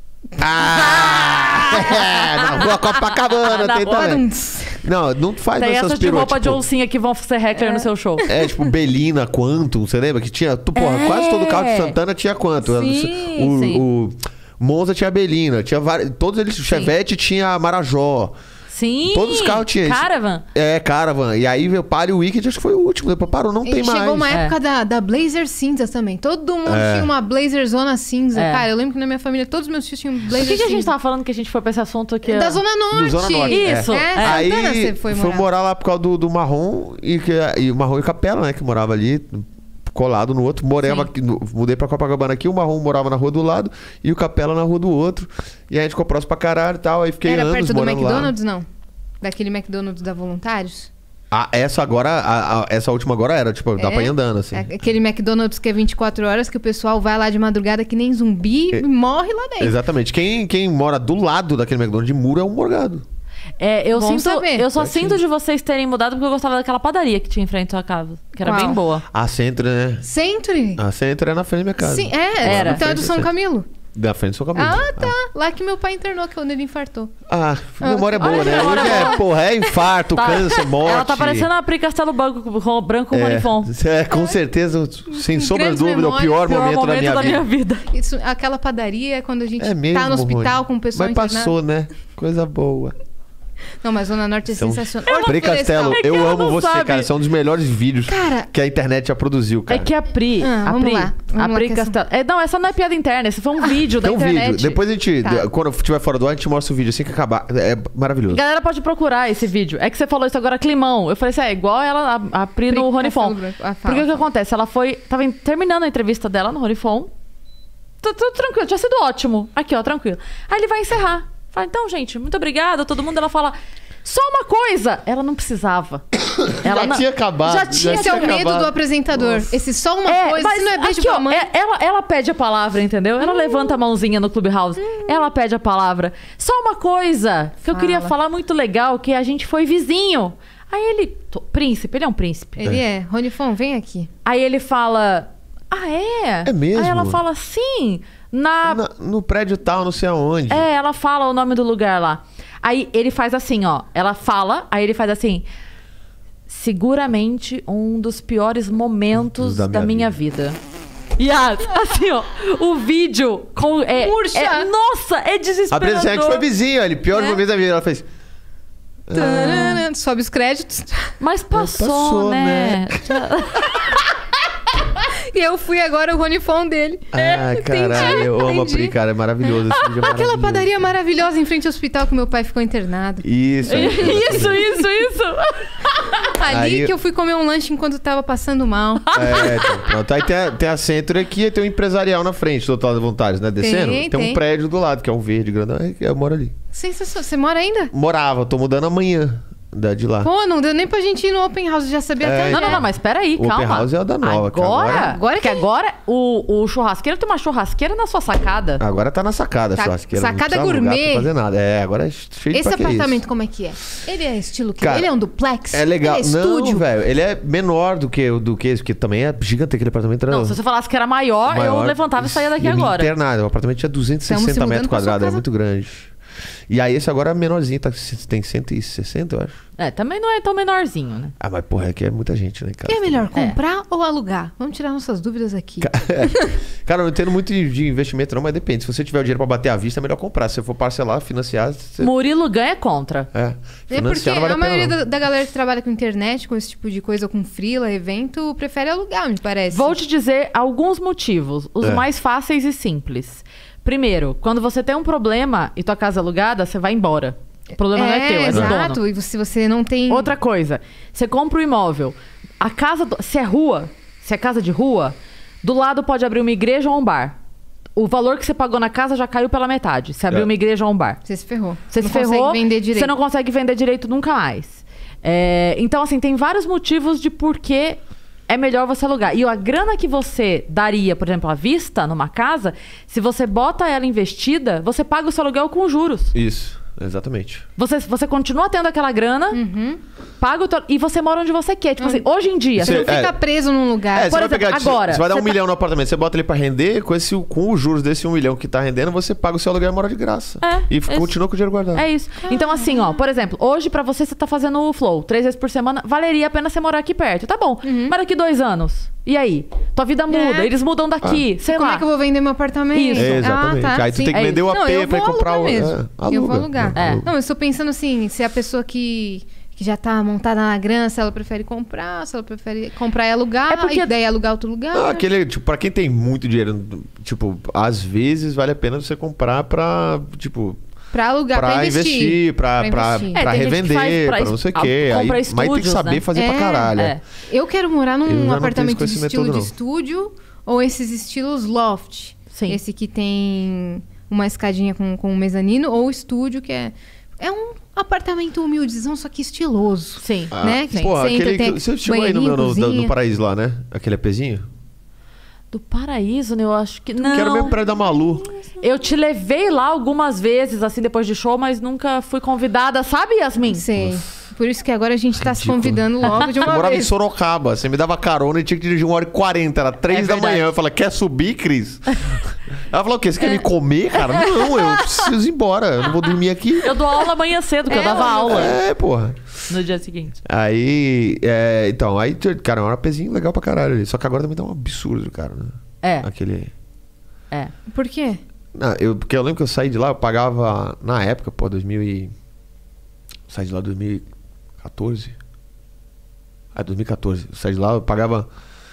Speaker 2: Na rua Copacabana
Speaker 1: Na
Speaker 2: tem
Speaker 1: rua-
Speaker 2: também. Não faz
Speaker 1: Tem
Speaker 2: mais essas
Speaker 1: essas de
Speaker 2: peruas,
Speaker 1: roupa de
Speaker 2: tipo,
Speaker 1: oncinha que vão ser heckler no seu show.
Speaker 2: É, tipo, Belina, Quantum, você lembra? Que tinha, quase todo carro de Santana tinha Quantum.
Speaker 1: Sim,
Speaker 2: O Monza tinha Belina, tinha todos eles, o Chevette tinha Marajó.
Speaker 1: Sim.
Speaker 2: Todos os carros tinham isso.
Speaker 1: Caravan.
Speaker 2: É, Caravan. E aí veio o Palio e o Wicked, acho que foi o último. Depois parou, não tem mais.
Speaker 3: Chegou uma época da Blazer cinza também. Todo mundo tinha uma Blazer zona cinza. Cara, eu lembro que na minha família todos os meus tios tinham Blazer cinza.
Speaker 1: O que a gente tava falando que a gente foi pra esse assunto aqui?
Speaker 3: Da Zona Norte.
Speaker 2: Do Zona Norte.
Speaker 1: Isso.
Speaker 2: Aí
Speaker 3: Santana você foi morar
Speaker 2: lá por causa do Marrom e o Marrom e Capela, né? Que morava ali colado no outro. Mudei pra Copacabana aqui, o Marrom morava na rua do lado e o Capela na rua do outro. E a gente ficou próximo pra caralho e tal. Aí fiquei anos morando lá.
Speaker 3: Era perto do McDonald's, não? Daquele McDonald's da Voluntários?
Speaker 2: Essa última agora era, tipo, dá pra ir andando, assim.
Speaker 3: Aquele McDonald's que é 24 horas, que o pessoal vai lá de madrugada que nem zumbi e morre lá dentro.
Speaker 2: Exatamente. Quem mora do lado daquele McDonald's de muro é um morgado.
Speaker 1: Eu só sinto de vocês terem mudado porque eu gostava daquela padaria que tinha em frente à sua casa. Que era bem boa.
Speaker 2: A Centro, né?
Speaker 3: Century?
Speaker 2: A Centro é na frente da minha casa.
Speaker 3: Sim, era. Então é do São Camilo.
Speaker 2: Da frente do São Camilo.
Speaker 3: Ah, tá. Lá que meu pai internou, quando ele infartou.
Speaker 2: Memória boa, né? Hoje é infarto, câncer, morte.
Speaker 1: Ela tá parecendo a Pri Castelo Branco com o Ronifon.
Speaker 2: Com certeza, sem sombra de dúvida, o pior momento da minha vida.
Speaker 3: Isso, aquela padaria é quando a gente
Speaker 2: mesmo,
Speaker 3: tá no hospital com o pessoal
Speaker 2: internado. Mas passou, né? Coisa boa.
Speaker 3: Não, mas Zona Norte é sensacional.
Speaker 2: Pri Castelo, eu amo você, cara. Esse é um dos melhores vídeos que a internet já produziu, cara.
Speaker 1: É que a Pri... a Pri Castelo... Não, essa não é piada interna. Esse foi um vídeo da internet.
Speaker 2: Tem um vídeo. Depois a gente... Quando eu estiver fora do ar, a gente mostra o vídeo assim que acabar. É maravilhoso.
Speaker 1: A galera pode procurar esse vídeo. É que você falou isso agora, climão. Eu falei assim, igual ela, a Pri no Ronifon. Porque o que acontece? Ela tava terminando a entrevista dela no Ronifon. Tudo tranquilo, tinha sido ótimo. Aqui, ó, tranquilo. Aí ele vai encerrar. Fala, então, gente, muito obrigada, todo mundo. Ela fala, só uma coisa. Ela não precisava.
Speaker 2: Ela tinha acabado.
Speaker 3: Esse é o medo do apresentador. Nossa. Esse só uma coisa, mas, não é beijo pra mãe.
Speaker 1: Ela pede a palavra, entendeu? Ela levanta a mãozinha no Clubhouse. Ela pede a palavra. Só uma coisa que eu queria falar muito legal, que a gente foi vizinho. Aí ele... Príncipe, ele é um príncipe.
Speaker 3: Ele é. Ronifon, vem aqui.
Speaker 1: Aí ele fala... Ah, é?
Speaker 2: É mesmo?
Speaker 1: Aí ela fala, sim...
Speaker 2: No prédio tal, não sei aonde.
Speaker 1: Ela fala o nome do lugar lá. Aí ele faz assim, ó. Ela fala, aí ele faz assim... Seguramente um dos piores momentos da minha vida. E assim, ó, o vídeo com... nossa, é desesperador.
Speaker 2: A gente foi vizinho, ele, pior momento da vida. Ela fez...
Speaker 3: Sobe os créditos.
Speaker 1: Mas passou, né?
Speaker 3: E eu fui agora o Ronifon dele.
Speaker 2: Caralho, eu amo a Pri, cara, é maravilhoso esse vídeo.
Speaker 3: Aquela padaria maravilhosa em frente ao hospital que meu pai ficou internado.
Speaker 2: Isso.
Speaker 3: Ali que eu fui comer um lanche enquanto tava passando mal.
Speaker 2: Então, pronto. Aí tem a Centro aqui e tem um empresarial na frente, do Hotel das Voluntários, né? Descendo. Tem um prédio do lado, que é um verde grandão. Eu moro ali.
Speaker 3: Sensacional. Você mora ainda?
Speaker 2: Morava, tô mudando amanhã. De lá.
Speaker 3: Pô, não deu nem pra gente ir no Open House, já sabia até.
Speaker 1: Não, mas peraí, calma.
Speaker 2: O Open House é o da Nova.
Speaker 1: Agora o churrasqueiro tem uma churrasqueira na sua sacada.
Speaker 2: Agora tá na sacada a churrasqueira.
Speaker 3: Sacada gourmet.
Speaker 2: Não fazer nada. Agora é cheio de
Speaker 3: Esse apartamento como é que é? Ele é estilo que? Ele é um duplex?
Speaker 2: É legal.
Speaker 3: Ele é estúdio?
Speaker 2: Não, velho. Ele é menor do que esse, porque também é gigante aquele apartamento.
Speaker 1: Não, se você falasse que era maior, eu levantava e saía daqui agora.
Speaker 2: Internado. O apartamento tinha 260 metros quadrados, é muito grande. E aí esse agora é menorzinho, tem 160, eu acho.
Speaker 1: Também não é tão menorzinho, né?
Speaker 2: Mas porra, aqui é muita gente, né, cara?
Speaker 3: E é melhor comprar ou alugar? Vamos tirar nossas dúvidas aqui.
Speaker 2: Cara, eu não entendo muito de investimento não, mas depende. Se você tiver o dinheiro pra bater à vista, é melhor comprar. Se você for parcelar, financiar...
Speaker 1: Murilo ganha contra.
Speaker 3: Porque a maioria da galera que trabalha com internet, com esse tipo de coisa, com freela, evento, prefere alugar, me parece.
Speaker 1: Vou te dizer alguns motivos. Os mais fáceis e simples. Primeiro, quando você tem um problema e tua casa é alugada, você vai embora. O problema não é teu, é do dono.
Speaker 3: Exato, e se você não tem...
Speaker 1: Outra coisa, você compra um imóvel. A casa, se é casa de rua, do lado pode abrir uma igreja ou um bar. O valor que você pagou na casa já caiu pela metade. Se abrir uma igreja ou um bar.
Speaker 3: Você se ferrou.
Speaker 1: Você se ferrou, consegue vender direito. Você não consegue vender direito nunca mais. Então, assim, tem vários motivos de por que é melhor você alugar. E a grana que você daria, por exemplo, à vista numa casa, se você bota ela investida, você paga o seu aluguel com juros.
Speaker 2: Isso, exatamente.
Speaker 1: Você continua tendo aquela grana, paga o e você mora onde você quer. Tipo assim, hoje em dia...
Speaker 3: Você não fica preso num lugar.
Speaker 2: Por exemplo, agora... Você vai dar $1 milhão no apartamento, você bota ele pra render, com os juros desse $1 milhão que tá rendendo, você paga o seu aluguel e mora de graça. E continua com o dinheiro guardado.
Speaker 1: É isso. Então assim, ó, por exemplo, hoje pra você tá fazendo o Flow 3 vezes por semana, valeria a pena você morar aqui perto. Tá bom, mas daqui 2 anos... E aí? Tua vida muda, eles mudam daqui, sei lá.
Speaker 3: Como é que eu vou vender meu apartamento?
Speaker 1: Isso.
Speaker 2: Exatamente. Aí tu tem que vender o AP pra comprar o...
Speaker 3: Eu vou alugar. comprar.
Speaker 1: É.
Speaker 3: Não, eu estou pensando assim, se a pessoa que já tá montada na grana, se ela prefere comprar, se ela prefere comprar e alugar,
Speaker 1: É porque-
Speaker 3: e daí alugar outro lugar.
Speaker 2: Não, aquele, tipo, pra quem tem muito dinheiro, tipo, às vezes vale a pena você comprar pra, tipo,
Speaker 3: Pra alugar, pra investir.
Speaker 2: pra
Speaker 3: investir.
Speaker 2: pra
Speaker 1: tem gente que
Speaker 2: revender,
Speaker 1: faz
Speaker 2: pra não sei o quê.
Speaker 1: compra
Speaker 2: Aí, mas tem que
Speaker 1: estúdios,
Speaker 2: saber
Speaker 1: né?
Speaker 2: fazer pra caralho.
Speaker 1: É.
Speaker 3: Eu quero morar
Speaker 2: Eu já
Speaker 3: num
Speaker 2: não tenho
Speaker 3: apartamento de
Speaker 2: esse conhecimento
Speaker 3: estilo
Speaker 2: todo,
Speaker 3: de
Speaker 2: não.
Speaker 3: estúdio ou esses estilos loft.
Speaker 1: Sim.
Speaker 3: Esse que tem uma escadinha com um mezanino, ou estúdio que é um apartamento humildezão, só que estiloso.
Speaker 1: Sim.
Speaker 3: Né? Que
Speaker 2: Porra,
Speaker 3: você entra,
Speaker 2: aquele
Speaker 3: tem
Speaker 2: que você chegou aí no,
Speaker 3: banheirinho,
Speaker 2: no
Speaker 3: cozinha.
Speaker 2: Paraíso lá, né? Aquele APzinho?
Speaker 1: Do Paraíso, né? Eu acho que... Não.
Speaker 2: Que era o mesmo prédio da Malu.
Speaker 1: Eu te levei lá algumas vezes, assim, depois de show, mas nunca fui convidada. Sabe, Yasmin?
Speaker 3: Sei. Por isso que agora a gente tá se
Speaker 2: Ridículo.
Speaker 3: convidando logo de
Speaker 2: Eu
Speaker 3: uma
Speaker 2: morava em
Speaker 3: vez.
Speaker 2: Sorocaba. Você me dava carona e tinha que dirigir 1h40. Era 3 da
Speaker 1: verdade.
Speaker 2: manhã. Eu falei, quer subir, Cris? Ela falou, o quê? Você quer me comer, cara? Não, eu preciso ir embora. Eu não vou dormir aqui.
Speaker 1: Eu dou aula amanhã cedo, que eu dava aula
Speaker 2: É, porra.
Speaker 1: no dia seguinte.
Speaker 2: Aí, então, aí, cara, é um APzinho legal pra caralho ali. Só que agora também tá um absurdo, cara, né?
Speaker 1: É.
Speaker 2: Aquele...
Speaker 1: É.
Speaker 3: Por quê?
Speaker 2: Não, porque eu lembro que eu saí de lá, eu pagava, na época, pô, 2000 e... Saí de lá em 2014. 2014. Eu saí de lá, eu pagava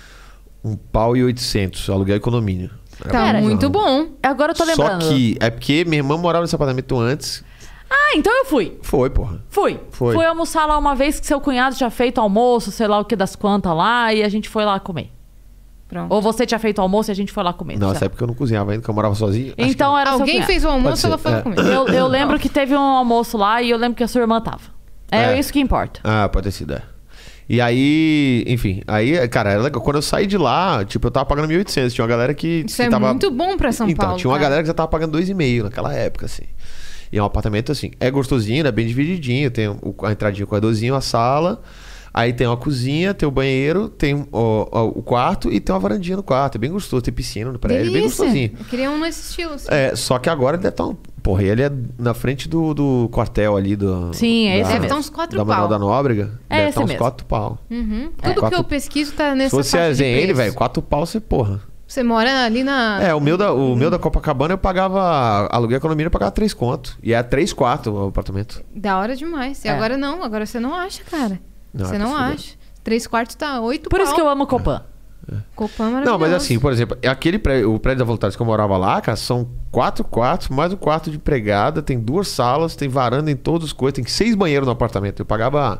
Speaker 2: £1.800, aluguel e condomínio. Era
Speaker 3: Tá
Speaker 1: Pera,
Speaker 3: muito bom.
Speaker 1: Agora eu tô lembrando.
Speaker 2: Só que, é porque minha irmã morava nesse apartamento antes.
Speaker 1: Ah, então eu fui.
Speaker 2: Foi, porra.
Speaker 1: Fui.
Speaker 2: Foi.
Speaker 1: Fui almoçar lá uma vez que seu cunhado tinha feito almoço, sei lá o que das quantas lá, e a gente foi lá comer.
Speaker 3: Pronto.
Speaker 1: Ou você tinha feito almoço e a gente foi lá comer.
Speaker 2: Não,
Speaker 1: sei
Speaker 2: nessa
Speaker 1: lá.
Speaker 2: época eu não cozinhava ainda, porque eu morava sozinho. Acho
Speaker 1: Então era seu
Speaker 3: Alguém
Speaker 1: cunhado.
Speaker 3: fez o almoço,
Speaker 2: Pode
Speaker 3: ela
Speaker 2: ser,
Speaker 3: foi
Speaker 2: é.
Speaker 3: comer.
Speaker 1: Eu lembro que teve um almoço lá e eu lembro que a sua irmã tava. É,
Speaker 2: É.
Speaker 1: isso que importa.
Speaker 2: Ah, pode ter sido, é. E aí, enfim, aí, cara, era legal. Quando eu saí de lá, tipo, eu tava pagando 1.800. Tinha uma galera que
Speaker 3: Isso é
Speaker 2: tava...
Speaker 3: muito bom pra São
Speaker 2: Então,
Speaker 3: Paulo.
Speaker 2: tinha uma
Speaker 3: cara.
Speaker 2: galera que já tava pagando 2,5 naquela época, assim. E é um apartamento, assim, é gostosinho, é bem divididinho. Tem a entradinha, o corredorzinho, a sala. Aí tem uma cozinha, tem o banheiro, tem o quarto e tem uma varandinha no quarto. É bem gostoso, tem piscina no prédio, é bem
Speaker 3: Delícia.
Speaker 2: gostosinho.
Speaker 3: Eu queria um nesse estilo. Assim.
Speaker 2: É, só que agora ele deve estar... Porra, ele é na frente do quartel ali do...
Speaker 1: Sim, é esse
Speaker 3: Deve
Speaker 1: mesmo.
Speaker 3: estar uns 4
Speaker 2: Da Manuel
Speaker 3: pau.
Speaker 2: da Nóbrega.
Speaker 1: É
Speaker 2: deve
Speaker 1: esse
Speaker 2: estar uns
Speaker 1: mesmo.
Speaker 2: 4 pau.
Speaker 3: Uhum.
Speaker 2: É.
Speaker 3: Tudo que
Speaker 2: Quatro-
Speaker 3: eu pesquiso tá nessa
Speaker 2: Se você é
Speaker 3: faixa de
Speaker 2: ZN,
Speaker 3: preço.
Speaker 2: velho, 4 pau você, porra.
Speaker 3: Você mora ali na...
Speaker 2: É, o meu da Copacabana eu pagava... Aluguel condomínio eu pagava 3 conto. E é 3 quartos o apartamento.
Speaker 3: Da hora demais. E
Speaker 1: É.
Speaker 3: agora não, agora você não acha, cara.
Speaker 2: Não,
Speaker 3: você
Speaker 2: é
Speaker 3: não
Speaker 2: possível.
Speaker 3: acha. 3 quartos tá 8
Speaker 1: Por
Speaker 3: pau.
Speaker 1: isso que eu amo o Copan.
Speaker 3: Copan maravilhoso.
Speaker 2: Não, mas assim, por exemplo, aquele prédio, o prédio da Voltares que eu morava lá, cara, são 4 quartos, mais um quarto de empregada, tem 2 salas, tem varanda em todas as coisas, tem 6 banheiros no apartamento. Eu pagava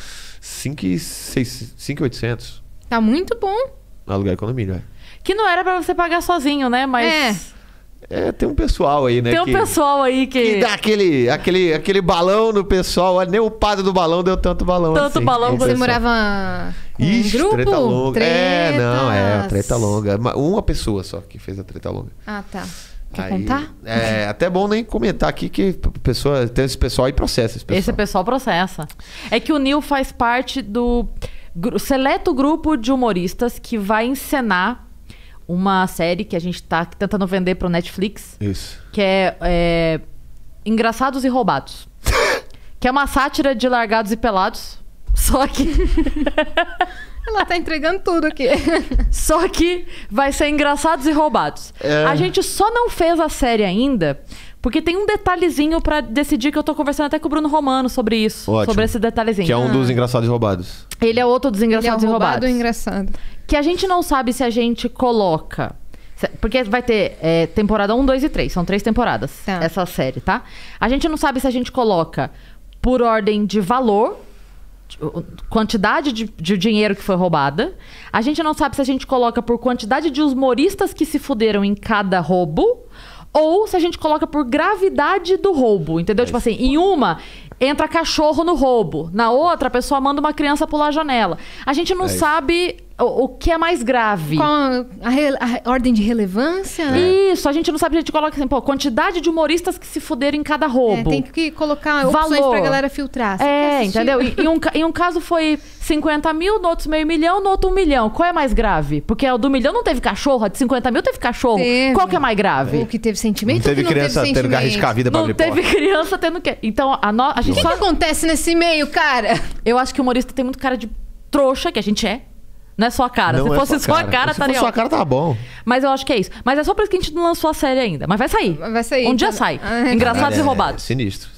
Speaker 2: 5.800
Speaker 3: Tá muito bom.
Speaker 2: no aluguel e condomínio, velho.
Speaker 1: Que não era pra você pagar sozinho, né? Mas
Speaker 2: Tem um pessoal aí, né?
Speaker 1: tem um pessoal aí
Speaker 2: que
Speaker 1: que...
Speaker 2: dá aquele balão no pessoal. Nem o padre do balão deu tanto balão
Speaker 1: Tanto
Speaker 2: assim.
Speaker 1: balão
Speaker 2: O
Speaker 1: quanto-
Speaker 3: Você
Speaker 2: pessoal.
Speaker 3: morava com
Speaker 2: Ixi,
Speaker 3: um grupo?
Speaker 2: treta longa. Não,
Speaker 3: Tretas.
Speaker 2: treta longa. Uma pessoa só que fez a treta longa.
Speaker 3: Ah, tá. Quer
Speaker 2: Aí,
Speaker 3: contar?
Speaker 2: É até bom nem comentar aqui que tem esse pessoal aí processa esse pessoal.
Speaker 1: Esse pessoal processa. É que o Nil faz parte do seleto grupo de humoristas que vai encenar uma série que a gente tá tentando vender pro Netflix,
Speaker 2: Isso.
Speaker 1: que é Engraçados e Roubados. Que é uma sátira de Largados e Pelados. Só que
Speaker 3: Ela tá entregando tudo aqui.
Speaker 1: Só que vai ser Engraçados e Roubados. A gente só não fez a série ainda, porque tem um detalhezinho pra decidir que eu tô conversando até com o Bruno Romano sobre isso.
Speaker 2: Ótimo.
Speaker 1: Sobre esse detalhezinho.
Speaker 2: Que é um dos engraçados e roubados.
Speaker 1: Ele é outro dos
Speaker 3: Ele é
Speaker 1: Engraçados
Speaker 3: o
Speaker 1: e
Speaker 3: roubado
Speaker 1: Roubados.
Speaker 3: e engraçado.
Speaker 1: Que a gente não sabe se a gente coloca... Porque vai ter temporada 1, 2 e 3. São 3 temporadas,
Speaker 3: Tá.
Speaker 1: essa série, tá? A gente não sabe se a gente coloca por ordem de valor, quantidade de dinheiro que foi roubada. A gente não sabe se a gente coloca por quantidade de humoristas que se fuderam em cada roubo. Ou se a gente coloca por gravidade do roubo, entendeu? Tipo assim, em uma... Entra cachorro no roubo. Na outra, a pessoa manda uma criança pular a janela. A gente não sabe o que é mais grave.
Speaker 3: Qual a ordem de relevância, né?
Speaker 1: Isso, a gente não sabe, a gente coloca assim, pô, quantidade de humoristas que se fuderam em cada roubo.
Speaker 3: Tem que colocar opções
Speaker 1: Valor.
Speaker 3: pra galera filtrar. Você quer assistir?
Speaker 1: Entendeu? Em um caso foi 50 mil, no outro meio milhão, no outro 1 milhão. Qual é mais grave? Porque o do milhão não teve cachorro, a de 50 mil teve cachorro.
Speaker 3: Teve.
Speaker 1: Qual que é mais grave?
Speaker 3: O que teve sentimento
Speaker 2: Não teve
Speaker 3: ou que
Speaker 2: criança
Speaker 3: não teve
Speaker 2: tendo que arriscar a vida pra
Speaker 1: Não
Speaker 2: abrir
Speaker 1: teve
Speaker 2: porta.
Speaker 1: criança tendo que... Então, a gente
Speaker 3: O que,
Speaker 1: só...
Speaker 3: que acontece nesse meio, cara?
Speaker 1: Eu acho que o humorista tem muito cara de trouxa, que a gente é. Não é só a cara.
Speaker 2: Não
Speaker 1: Se
Speaker 2: é
Speaker 1: fosse só a cara,
Speaker 2: Se
Speaker 1: estaria
Speaker 2: fosse só a
Speaker 1: ótimo.
Speaker 2: cara, tá bom.
Speaker 1: Mas eu acho que é isso. Mas é só por isso que a gente não lançou a série ainda. Mas vai sair.
Speaker 3: Vai sair.
Speaker 1: Um dia
Speaker 3: Então-
Speaker 1: sai.
Speaker 3: Ah,
Speaker 1: Engraçados e roubados.
Speaker 2: Sinistro.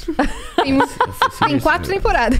Speaker 3: Tem 4 temporadas.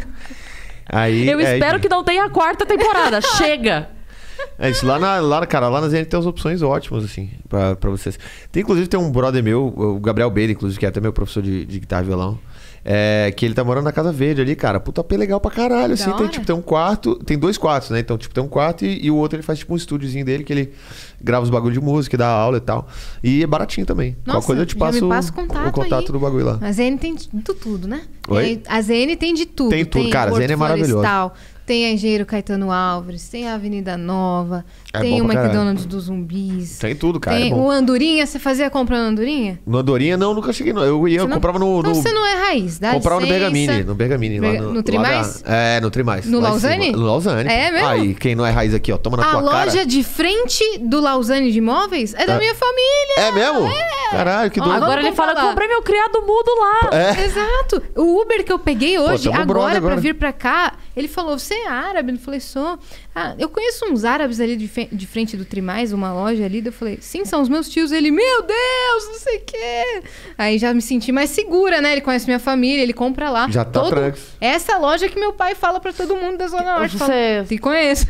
Speaker 2: Aí,
Speaker 1: Eu espero que não tenha a 4ª temporada. Chega!
Speaker 2: É isso, lá na Zen tem as opções ótimas, assim, pra vocês. Inclusive, tem um brother meu, o Gabriel Beira, inclusive, que é até meu professor de guitarra e violão. Que ele tá morando na Casa Verde ali, cara. Puta, AP legal pra caralho, assim. Tem um quarto, tem 2 quartos, né? Então, tipo, tem um quarto e o outro ele faz, tipo, um estúdiozinho dele que ele grava os bagulho de música, dá aula e tal. E é baratinho também.
Speaker 3: Nossa,
Speaker 2: Qual coisa eu te
Speaker 3: já
Speaker 2: passo
Speaker 3: me passa
Speaker 2: o contato
Speaker 3: aí.
Speaker 2: do bagulho lá.
Speaker 3: A ZN tem de tudo, né?
Speaker 2: Oi?
Speaker 3: A ZN tem de tudo.
Speaker 2: Tem tudo, cara, a
Speaker 3: Horto
Speaker 2: ZN é maravilhoso.
Speaker 3: Florestal, tem a Engenheiro Caetano Alves, tem a Avenida Nova,
Speaker 2: É
Speaker 3: tem
Speaker 2: bom
Speaker 3: o
Speaker 2: pra caralho.
Speaker 3: McDonald's dos Zumbis.
Speaker 2: Tem tudo, cara.
Speaker 3: Tem
Speaker 2: é bom.
Speaker 3: o Andorinha, você fazia compra no Andorinha?
Speaker 2: No Andorinha, não, nunca cheguei, não. Eu
Speaker 3: Você não-
Speaker 2: comprava no...
Speaker 3: Então você não é raiz, dá
Speaker 2: Comprava
Speaker 3: licença.
Speaker 2: no Bergamini. Lá
Speaker 3: No Trimais?
Speaker 2: No Trimais.
Speaker 3: No
Speaker 2: lá em
Speaker 3: Lausanne?
Speaker 2: cima. No Lausanne.
Speaker 3: É mesmo?
Speaker 2: Aí, quem não é raiz aqui, ó, toma na
Speaker 3: A
Speaker 2: tua cara.
Speaker 3: loja de frente do Lausanne de Imóveis é da minha família.
Speaker 2: É mesmo? Caralho, que doido.
Speaker 3: Vamos
Speaker 1: Agora ele
Speaker 3: comprar
Speaker 1: fala,
Speaker 3: lá.
Speaker 1: eu comprei meu criado mudo lá.
Speaker 3: Exato. O Uber que eu peguei hoje,
Speaker 2: tamo brother
Speaker 3: agora, pra
Speaker 2: agora.
Speaker 3: vir pra cá, ele falou, você é árabe? Eu falei, sou. Ah, eu conheço uns árabes ali de frente do Trimais, uma loja ali. Eu falei, sim, são os meus tios. Ele, meu Deus, não sei o quê. Aí já me senti mais segura, né? Ele conhece minha família, ele compra lá.
Speaker 2: Já tá tranquilo.
Speaker 3: Essa loja que meu pai fala pra todo mundo da Zona Norte.
Speaker 1: Você-
Speaker 3: Fala, te conheço.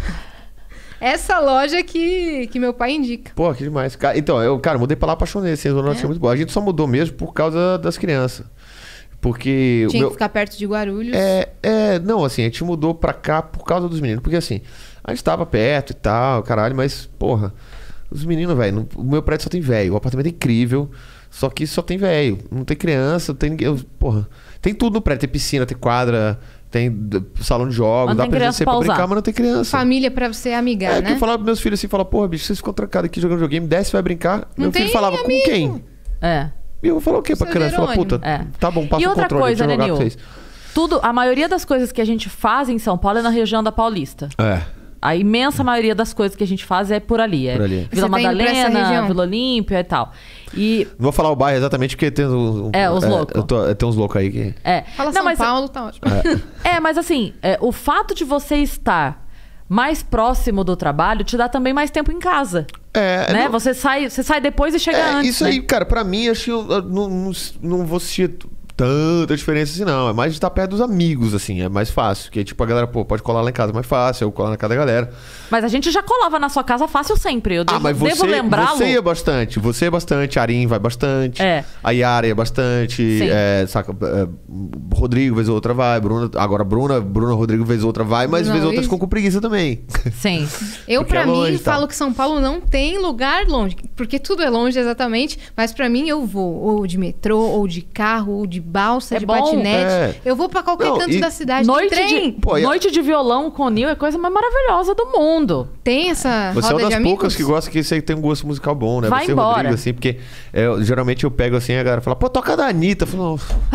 Speaker 3: Essa loja que meu pai indica.
Speaker 2: Pô, que demais. Então, eu mudei pra lá, apaixonei, assim, a Zona Norte é muito boa. A gente só mudou mesmo por causa das crianças. Porque...
Speaker 3: Tinha que ficar perto de Guarulhos.
Speaker 2: Não, assim, a gente mudou pra cá por causa dos meninos. Porque, assim, a gente tava perto e tal, caralho, mas, porra, os meninos, velho, o meu prédio só tem velho, o apartamento é incrível, só que só tem velho, não tem criança, não tem ninguém, porra, tem tudo no prédio, tem piscina, tem quadra, tem salão de jogos,
Speaker 1: Mas
Speaker 2: dá
Speaker 1: tem
Speaker 2: pra
Speaker 1: criança
Speaker 2: exercer
Speaker 1: pra
Speaker 2: pra
Speaker 1: usar.
Speaker 2: brincar, mas não tem criança.
Speaker 3: Família pra você amigar,
Speaker 2: Que
Speaker 3: né?
Speaker 2: eu falava pros meus filhos assim, porra, bicho, vocês ficam trancados aqui jogando videogame, desce, vai brincar. Meu filho
Speaker 3: tem
Speaker 2: falava,
Speaker 3: amigo.
Speaker 2: com quem?
Speaker 1: É.
Speaker 2: E eu vou falar o quê pra
Speaker 3: Seu
Speaker 2: criança? Fala,
Speaker 3: Jerônimo.
Speaker 2: puta,
Speaker 1: É.
Speaker 2: tá bom, passa
Speaker 1: E
Speaker 2: o
Speaker 1: outra
Speaker 2: controle,
Speaker 1: coisa,
Speaker 2: deixa eu
Speaker 1: né,
Speaker 2: jogar pra
Speaker 1: Nil?
Speaker 2: vocês.
Speaker 1: A maioria das coisas que a gente faz em São Paulo é na região da Paulista. A imensa maioria das coisas que a gente faz é por ali.
Speaker 2: Por ali.
Speaker 1: Vila
Speaker 3: Você tá indo pra essa
Speaker 1: Madalena,
Speaker 3: região?
Speaker 1: Vila Olímpia e tal. E
Speaker 2: Não vou falar o bairro exatamente porque tem
Speaker 1: os loucos.
Speaker 2: Tem uns loucos aí que...
Speaker 3: Fala São Paulo, tá ótimo.
Speaker 1: mas assim, o fato de você estar mais próximo do trabalho te dá também mais tempo em casa. Né?
Speaker 2: não-
Speaker 1: Você sai depois e chega antes.
Speaker 2: Isso
Speaker 1: né?
Speaker 2: aí, cara, pra mim, acho que eu não vou sentir tanta diferença assim, não. É mais de estar perto dos amigos, assim, é mais fácil. Porque, tipo, a galera, pô, pode colar lá em casa mais fácil, eu colar na casa da galera.
Speaker 1: Mas a gente já colava na sua casa fácil sempre. Eu devo,
Speaker 2: Mas
Speaker 1: devo lembrá-lo.
Speaker 2: você ia bastante. Você ia bastante, a Arim vai bastante. A Yara ia bastante.
Speaker 1: Sim.
Speaker 2: Saca? Rodrigo, vez ou outra vai. Bruna, Rodrigo, vez ou outra vai. Mas
Speaker 3: Não,
Speaker 2: vez ou outra
Speaker 3: isso-
Speaker 2: ficou com preguiça também.
Speaker 1: Sim.
Speaker 3: Eu,
Speaker 2: Porque
Speaker 3: pra
Speaker 2: é
Speaker 3: mim,
Speaker 2: longe e tal.
Speaker 3: falo que São Paulo não tem lugar longe. Porque tudo é longe, exatamente. Mas pra mim, eu vou ou de metrô, ou de carro, ou de balsa,
Speaker 1: É
Speaker 3: de
Speaker 1: bom.
Speaker 3: patinete. Eu vou pra qualquer
Speaker 2: Não,
Speaker 3: canto
Speaker 2: e
Speaker 3: da cidade. Tem
Speaker 1: Noite
Speaker 3: trem.
Speaker 1: de,
Speaker 2: Pô, e a-
Speaker 1: noite de violão com o Nil é a coisa mais maravilhosa do mundo.
Speaker 3: Tem essa
Speaker 2: Você é
Speaker 3: roda
Speaker 2: uma
Speaker 3: de
Speaker 2: das
Speaker 3: amigos?
Speaker 2: poucas que gosta que você tem um gosto musical bom, né?
Speaker 1: Vai
Speaker 2: você,
Speaker 1: embora.
Speaker 2: Rodrigo, assim, porque geralmente eu pego assim, a galera fala, pô, toca da Anitta. Eu falo,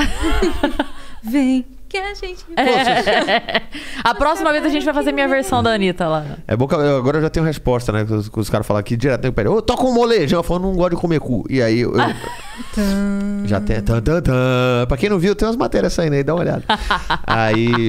Speaker 3: Vem, que a gente...
Speaker 1: A próxima vez a gente vai fazer minha versão da Anitta lá.
Speaker 2: é bom que agora eu já tenho resposta, né? Que os caras falam aqui direto, né? Ô, toca um molejão. Eu falo, não gosto de comer cu. E aí eu já tem. Pra quem não viu, tem umas matérias saindo aí, dá uma olhada. Aí.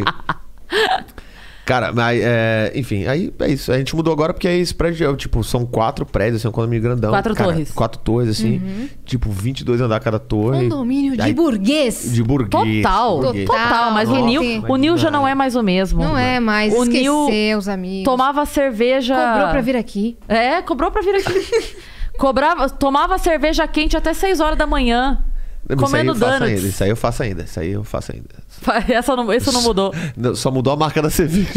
Speaker 2: Cara, mas, enfim, aí é isso. A gente mudou agora porque aí esse prédio, tipo, são 4 prédios, assim, um condomínio grandão.
Speaker 1: 4
Speaker 2: cara,
Speaker 1: torres.
Speaker 2: 4 torres, assim. Tipo, 22 andar cada torre.
Speaker 3: Condomínio de
Speaker 2: Aí-
Speaker 3: burguês.
Speaker 2: De burguês.
Speaker 1: Total,
Speaker 2: burguês.
Speaker 1: total. Mas
Speaker 3: Nossa.
Speaker 1: o Nil já não é mais o mesmo.
Speaker 3: Não é mais.
Speaker 1: O Nil
Speaker 3: Esquecer os amigos.
Speaker 1: tomava cerveja...
Speaker 3: Cobrou pra vir aqui.
Speaker 1: Cobrou pra vir aqui. Tomava cerveja quente até 6 horas da manhã. Comendo donuts.
Speaker 2: Isso aí eu faço ainda. Isso aí eu faço ainda.
Speaker 1: Isso não mudou.
Speaker 2: Só mudou a marca da cerveja.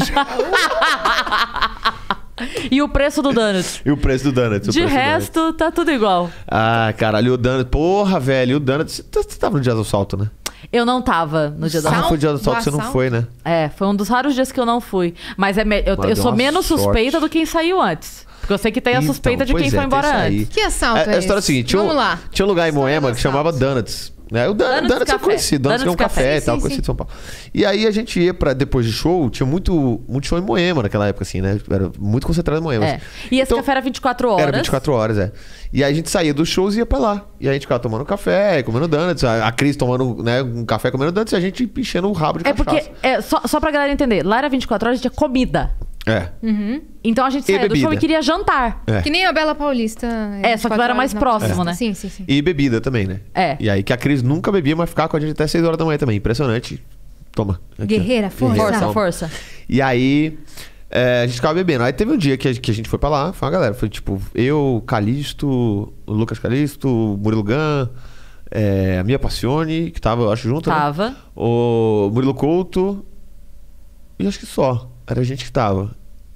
Speaker 1: E o preço do donut.
Speaker 2: E o preço do Donuts.
Speaker 1: De resto, tá tudo igual.
Speaker 2: Ah, caralho, o Donuts. Porra, velho, o Donuts. Você tava no dia do assalto, né?
Speaker 1: Eu não tava no dia do
Speaker 3: Assalto?
Speaker 1: assalto.
Speaker 2: Foi o dia do assalto que você não
Speaker 3: assalto?
Speaker 2: foi, né?
Speaker 1: Foi um dos raros dias que eu não fui. Mas eu
Speaker 2: deu
Speaker 1: sou
Speaker 2: uma
Speaker 1: menos
Speaker 2: sorte.
Speaker 1: suspeita do quem saiu antes. Porque eu sei que tem a
Speaker 2: Então,
Speaker 1: suspeita de
Speaker 2: pois
Speaker 1: quem foi
Speaker 2: tem
Speaker 1: embora
Speaker 2: isso aí.
Speaker 1: antes.
Speaker 3: Que assalto é
Speaker 2: A história é a
Speaker 3: esse?
Speaker 2: seguinte:
Speaker 3: Vamos lá.
Speaker 2: tinha um lugar em
Speaker 3: História
Speaker 2: Moema
Speaker 3: do
Speaker 2: que chamava
Speaker 3: assalto.
Speaker 2: Donuts. Né? O
Speaker 1: Donuts
Speaker 2: Donuts é
Speaker 1: Café.
Speaker 2: conhecido, Donuts que é um
Speaker 1: Donuts
Speaker 2: café
Speaker 1: Café.
Speaker 2: e tal,
Speaker 3: Sim,
Speaker 2: conhecido
Speaker 3: sim.
Speaker 2: em São Paulo. E aí a gente ia pra, depois de show, tinha muito show em Moema naquela época, assim, né? Era muito concentrado em Moema. assim.
Speaker 1: E esse
Speaker 2: Então,
Speaker 1: café era 24 horas.
Speaker 2: Era 24 horas, E aí a gente saía dos shows e ia pra lá. E aí a gente ficava tomando café, comendo donuts. A Cris tomando, né, um café, comendo donuts. E a gente enchendo o rabo de cachaça.
Speaker 1: Porque, só pra galera entender, lá era 24 horas, tinha comida. Então a gente
Speaker 2: E
Speaker 1: saiu do show
Speaker 2: bebida.
Speaker 1: e queria jantar.
Speaker 2: É.
Speaker 3: Que nem a Bela Paulista.
Speaker 1: Só que lá era mais próximo, né?
Speaker 3: Sim, sim, sim.
Speaker 2: E bebida também, né?
Speaker 1: É.
Speaker 2: E aí que a Cris nunca bebia, mas ficava com a gente até 6 horas da manhã também. Impressionante. Toma. Aqui, ó.
Speaker 3: Guerreira, força.
Speaker 1: Força, força.
Speaker 2: E aí, a gente ficava bebendo. Aí teve um dia que a gente foi pra lá, foi uma galera. Foi tipo, eu, Calixto, o Lucas Calixto, o Murilo Gun, a Mia Passione, que tava, eu acho, junto, né?
Speaker 1: Tava.
Speaker 2: O Murilo Couto. E acho que só. Era a gente que tava.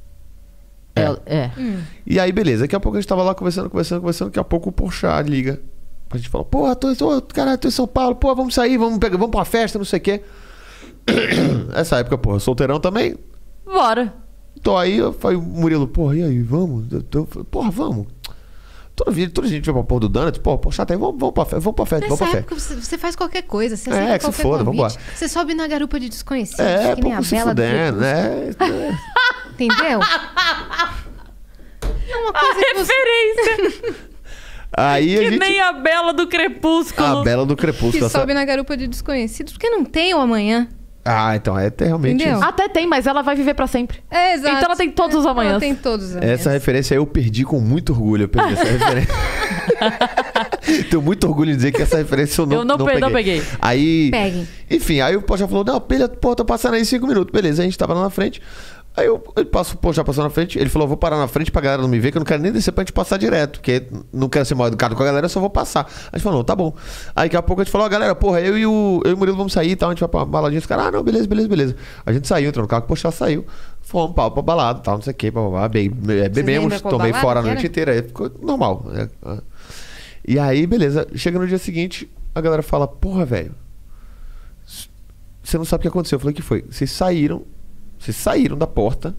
Speaker 2: E aí, beleza. Daqui a pouco a gente tava lá conversando. Daqui a pouco o Porchat liga. A gente falou, porra, tô em São Paulo. Pô, vamos sair, vamos pra uma festa, não sei o quê. Essa época, porra, solteirão também.
Speaker 1: Bora.
Speaker 2: Então aí eu falei, Murilo, porra, e aí, vamos? Porra, vamos. Toda a gente vai pra porra do Donut, porra, Porchat, aí vamos pra festa, vamos pra
Speaker 3: Nessa
Speaker 2: festa.
Speaker 3: época você faz qualquer coisa, você
Speaker 2: É,
Speaker 3: aceita
Speaker 2: que se
Speaker 3: qualquer
Speaker 2: foda,
Speaker 3: convite.
Speaker 2: vambora.
Speaker 3: Você sobe na garupa de desconhecidos, que nem a
Speaker 2: pouco se
Speaker 3: Bela do
Speaker 2: fudendo,
Speaker 3: Crepúsculo.
Speaker 2: né?
Speaker 3: Entendeu? É uma coisa que você...
Speaker 1: Referência.
Speaker 2: Aí a
Speaker 1: Que
Speaker 2: gente...
Speaker 1: nem a Bela do Crepúsculo.
Speaker 2: A Bela do Crepúsculo.
Speaker 3: que
Speaker 2: essa-
Speaker 3: sobe na garupa de desconhecidos, porque não tem o amanhã.
Speaker 2: Ah, então é realmente...
Speaker 3: Entendeu?
Speaker 2: isso.
Speaker 1: Até tem, mas ela vai viver pra sempre.
Speaker 3: É, exato.
Speaker 1: Então ela tem todos os amanhãs.
Speaker 3: Ela tem todos os amanhãs.
Speaker 2: Essa referência aí eu perdi com muito orgulho. Eu perdi essa referência. Tenho muito orgulho de dizer que essa referência eu não
Speaker 1: peguei.
Speaker 2: Aí...
Speaker 3: Peguem.
Speaker 2: Enfim, aí o Porchat falou, não, pô, tô passando aí 5 minutos. Beleza, a gente tava lá na frente. Aí o Porchat passou na frente. Ele falou, vou parar na frente pra galera não me ver, que eu não quero nem descer pra gente passar direto. Porque não quero ser mal educado com a galera, eu só vou passar. A gente falou, não, tá bom. Aí daqui a pouco a gente falou, ó, galera, porra, eu e o Murilo vamos sair e tal. A gente vai pra baladinha. Os caras, não, beleza. A gente saiu, entrou no carro, o Porchat saiu. Fomos pra balada, tal, não sei o que, bebemos,
Speaker 3: lembram qual
Speaker 2: tomei
Speaker 3: balada
Speaker 2: fora a
Speaker 3: que
Speaker 2: noite
Speaker 3: era?
Speaker 2: inteira. Aí ficou normal. Né? E aí, beleza. Chega no dia seguinte, a galera fala, porra, velho, você não sabe o que aconteceu. Eu falei, o que foi? Vocês saíram da porta,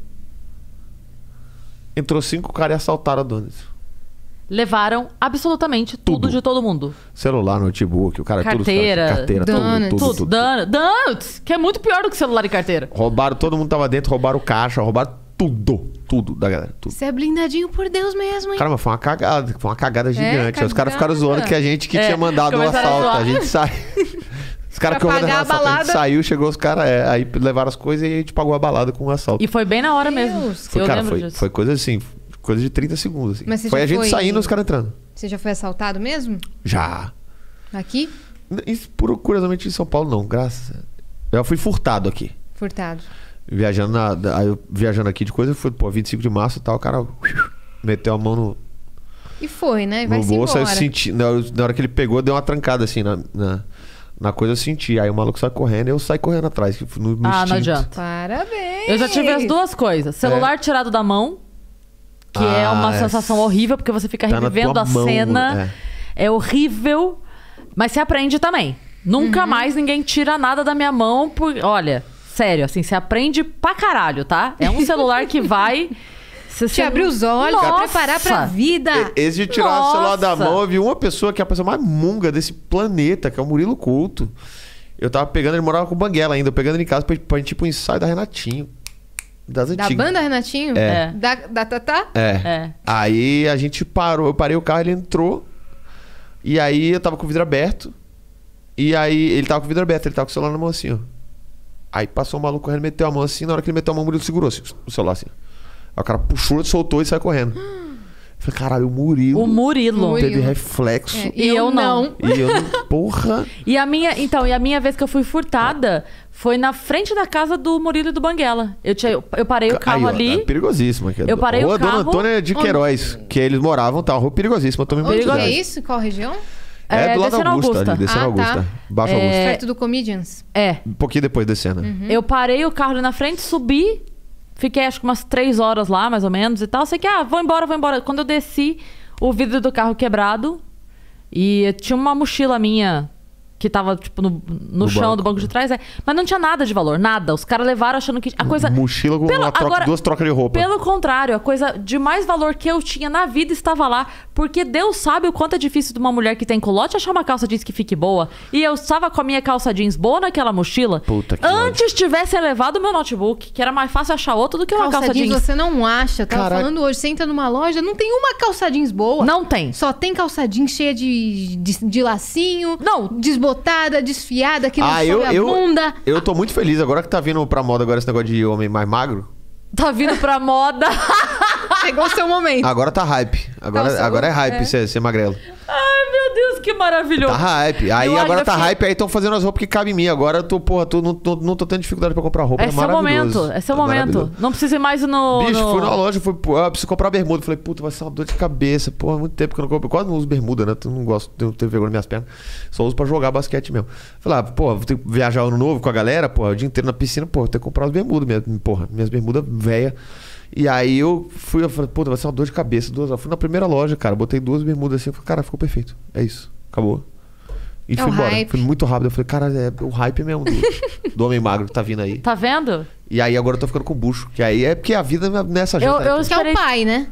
Speaker 2: entrou 5 caras e assaltaram a dona.
Speaker 1: Levaram absolutamente tudo de todo mundo.
Speaker 2: Celular, notebook, o cara
Speaker 1: Carteira,
Speaker 2: carteira,
Speaker 3: donuts.
Speaker 2: tudo.
Speaker 1: Donuts, que é muito pior do que celular e carteira.
Speaker 2: Roubaram, todo mundo tava dentro, roubaram caixa, roubaram tudo da galera, tudo.
Speaker 3: Você é blindadinho por Deus mesmo, hein?
Speaker 2: Cara, mas foi uma cagada gigante. Os caras ficaram zoando que a gente que tinha mandado o
Speaker 1: começaram a
Speaker 2: assalto.
Speaker 1: zoar.
Speaker 2: A gente sai. Os caras que
Speaker 3: Pra
Speaker 2: mandaram o
Speaker 3: pagar a
Speaker 2: assalto, a gente
Speaker 3: balada.
Speaker 2: saiu, chegou os caras, aí levaram as coisas e a gente pagou a balada com o assalto.
Speaker 1: E foi bem na hora
Speaker 3: Deus.
Speaker 1: mesmo.
Speaker 2: Foi,
Speaker 1: Eu
Speaker 2: cara,
Speaker 1: lembro
Speaker 2: foi,
Speaker 1: disso.
Speaker 2: foi coisa assim, coisa de 30 segundos. Assim.
Speaker 3: Mas você
Speaker 2: Foi
Speaker 3: já
Speaker 2: a gente
Speaker 3: foi-
Speaker 2: saindo e os caras entrando.
Speaker 3: Você já foi assaltado mesmo?
Speaker 2: Já.
Speaker 3: Aqui?
Speaker 2: Isso, curiosamente, em São Paulo, não, graças a Deus. Eu fui furtado aqui.
Speaker 3: Furtado.
Speaker 2: Aí eu viajando aqui de coisa, eu fui, 25 de março e tal, o cara meteu a mão no,
Speaker 3: E foi, né? Vai
Speaker 2: no
Speaker 3: se
Speaker 2: bolso, aí eu
Speaker 3: embora.
Speaker 2: senti. Na hora que ele pegou, deu uma trancada assim na coisa, eu senti. Aí o maluco sai correndo e eu saí correndo atrás. No
Speaker 1: Ah, não
Speaker 2: instinto.
Speaker 1: adianta.
Speaker 3: Parabéns!
Speaker 1: Eu já tive as duas coisas. Celular tirado da mão, que é uma sensação horrível, porque você fica
Speaker 2: Tá na
Speaker 1: revivendo
Speaker 2: tua
Speaker 1: a
Speaker 2: mão,
Speaker 1: cena. É horrível, mas você aprende também. Nunca mais ninguém tira nada da minha mão. Olha, sério, assim, você aprende pra caralho, tá? É um celular que vai...
Speaker 3: Te abrir os olhos,
Speaker 1: Nossa!
Speaker 3: preparar pra vida.
Speaker 2: Esse de tirar o celular da
Speaker 1: Nossa!
Speaker 2: mão, eu vi uma pessoa que é a pessoa mais munga desse planeta, que é o Murilo Couto. Eu tava pegando, ele morava com o Banguela ainda, eu pegando ele em casa pra gente ir pro ensaio da Renatinho. Das
Speaker 3: Da
Speaker 2: antigas.
Speaker 3: banda, Renatinho?
Speaker 1: É.
Speaker 3: Da Tatá?
Speaker 1: É.
Speaker 2: Aí a gente parou, eu parei o carro, ele entrou. E aí eu tava com o vidro aberto. E aí ele tava com o vidro aberto, ele tava com o celular na mão assim, ó. Aí passou o maluco correndo, meteu a mão assim, na hora que ele meteu a mão, o Murilo segurou assim, o celular assim. Aí o cara puxou, soltou e saiu correndo. Eu falei, caralho, o Murilo.
Speaker 1: O Murilo.
Speaker 2: Teve reflexo.
Speaker 3: É,
Speaker 1: E eu não.
Speaker 2: E eu não. Porra.
Speaker 1: E a minha vez que eu fui furtada foi na frente da casa do Murilo e do Banguela. Eu parei o carro
Speaker 2: Aí, ó,
Speaker 1: ali.
Speaker 2: É perigosíssima. Que
Speaker 1: Eu parei o
Speaker 2: Rua Dona
Speaker 1: carro-
Speaker 2: Antônia de Queiroz, que eles moravam, tá? Uma rua perigosíssima. Eu tomei muito
Speaker 3: Onde que é
Speaker 2: cuidado.
Speaker 3: isso? Qual região?
Speaker 2: É do lado da
Speaker 1: descendo
Speaker 2: Augusta,
Speaker 1: Augusta.
Speaker 2: ali, descendo
Speaker 3: Ah,
Speaker 2: Augusta.
Speaker 3: tá.
Speaker 2: Baixo Augusta.
Speaker 3: Perto do Comedians.
Speaker 1: É.
Speaker 2: Um pouquinho depois descendo.
Speaker 1: Eu parei o carro ali na frente, subi, fiquei acho que umas 3 horas lá, mais ou menos, e tal. Sei que, vou embora. Quando eu desci, o vidro do carro quebrado e tinha uma mochila minha que tava, tipo, no chão
Speaker 2: banco.
Speaker 1: do banco de trás. Mas não tinha nada de valor, nada. Os caras levaram achando que... A coisa...
Speaker 2: Mochila com duas trocas de roupa.
Speaker 1: Pelo contrário, a coisa de mais valor que eu tinha na vida estava lá. Porque Deus sabe o quanto é difícil de uma mulher que tem culote achar uma calça jeans que fique boa. E eu estava com a minha calça jeans boa naquela mochila.
Speaker 2: Puta que
Speaker 1: Antes tivessem levado o meu notebook, que era mais fácil achar outro do que uma calça jeans.
Speaker 3: você não acha. Eu tava
Speaker 2: Caralho.
Speaker 3: falando hoje, você entra numa loja, não tem uma calça jeans boa.
Speaker 1: Não tem.
Speaker 3: Só tem calça jeans cheia de lacinho.
Speaker 1: Não.
Speaker 3: Desbotada, desfiada, que não sobe a
Speaker 2: eu
Speaker 3: bunda.
Speaker 2: Eu tô muito feliz agora que tá vindo pra moda agora esse negócio de homem mais magro.
Speaker 1: Tá vindo pra moda.
Speaker 3: Chegou o seu momento.
Speaker 2: Agora tá hype. Agora é hype ser magrelo.
Speaker 1: Ai, meu Deus, que maravilhoso.
Speaker 2: Tá hype. Aí agora tá hype, aí estão fazendo as roupas que cabem em mim. Agora eu tô, não tô tendo dificuldade pra comprar roupa. É maravilhoso.
Speaker 1: É seu momento. Não precisa ir mais no...
Speaker 2: Bicho, fui numa loja, eu preciso comprar bermuda. Falei, puta, vai ser uma dor de cabeça. Porra, há muito tempo que eu não compro. Eu quase não uso bermuda, né? Eu não gosto, tenho vergonha nas minhas pernas. Só uso pra jogar basquete mesmo. Falei, vou ter que viajar ano novo com a galera, porra, o dia inteiro na piscina, porra, vou ter que comprar as bermudas mesmo. Porra, minhas bermudas velhas. E aí eu falei, puta, vai ser uma dor de cabeça. Eu fui na primeira loja, cara, botei 2 bermudas assim, eu falei, cara, ficou perfeito. É isso, acabou. E fui embora. Hype. Fui muito rápido. Eu falei, cara, é o hype mesmo do homem magro que tá vindo aí.
Speaker 1: Tá vendo?
Speaker 2: E aí agora eu tô ficando com bucho. Que aí é porque a vida nessa gente.
Speaker 3: Que é o pai, né?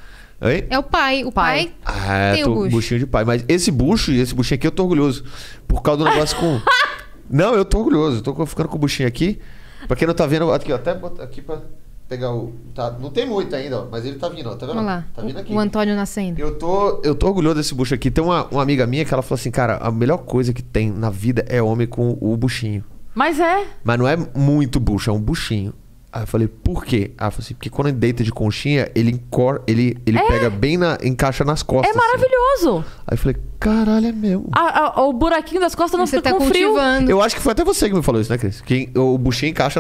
Speaker 2: Oi?
Speaker 3: É o pai. O pai tem o bucho.
Speaker 2: Buchinho de pai. Mas esse buchinho aqui eu tô orgulhoso. Por causa do negócio com... Não, eu tô orgulhoso. Eu tô ficando com o buchinho aqui. Pra quem não tá vendo, aqui, ó, até botar aqui pra pegar o... Tá, não tem muito ainda, ó, mas ele tá vindo, ó. Tá vendo?
Speaker 3: Vamos lá.
Speaker 2: Tá vindo aqui.
Speaker 3: O Antônio nascendo.
Speaker 2: Eu tô orgulhoso desse bucho aqui. Tem uma amiga minha que ela falou assim, cara, a melhor coisa que tem na vida é homem com o buchinho.
Speaker 1: Mas é.
Speaker 2: Mas não é muito bucho, é um buchinho. Aí eu falei, por quê? Ela falou assim, porque quando ele deita de conchinha, ele pega bem encaixa nas costas.
Speaker 1: É maravilhoso.
Speaker 2: Assim. Aí eu falei, caralho, é mesmo.
Speaker 1: O buraquinho das costas não fica com frio.
Speaker 2: Eu acho que foi até você que me falou isso, né, Cris? Que o buchinho encaixa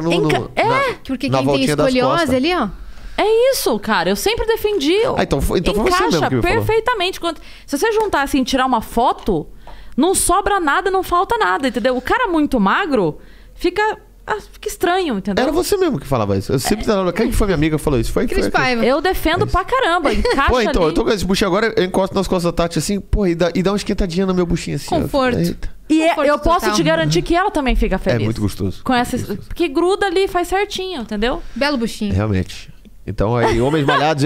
Speaker 3: porque quem tem escoliose ali, ó.
Speaker 1: É isso, cara. Eu sempre defendi.
Speaker 2: Então foi você mesmo que me
Speaker 1: perfeitamente. Falou. Se você juntar assim, tirar uma foto, não sobra nada, não falta nada, entendeu? O cara muito magro fica estranho, entendeu?
Speaker 2: Era você mesmo que falava isso. Eu sempre quem foi minha amiga que falou isso? Foi
Speaker 3: Cris Paiva.
Speaker 1: Eu defendo pra caramba. Encaixa
Speaker 2: pô, então,
Speaker 1: ali.
Speaker 2: eu tô com esse buchinho agora, eu encosto nas costas da Tati assim, pô, e dá uma esquentadinha no meu buchinho assim.
Speaker 3: Conforto.
Speaker 1: Eu posso te garantir que ela também fica feliz.
Speaker 2: É muito gostoso.
Speaker 1: Porque gruda ali, faz certinho, entendeu?
Speaker 3: Belo buchinho.
Speaker 2: Realmente. Então, aí, homens malhados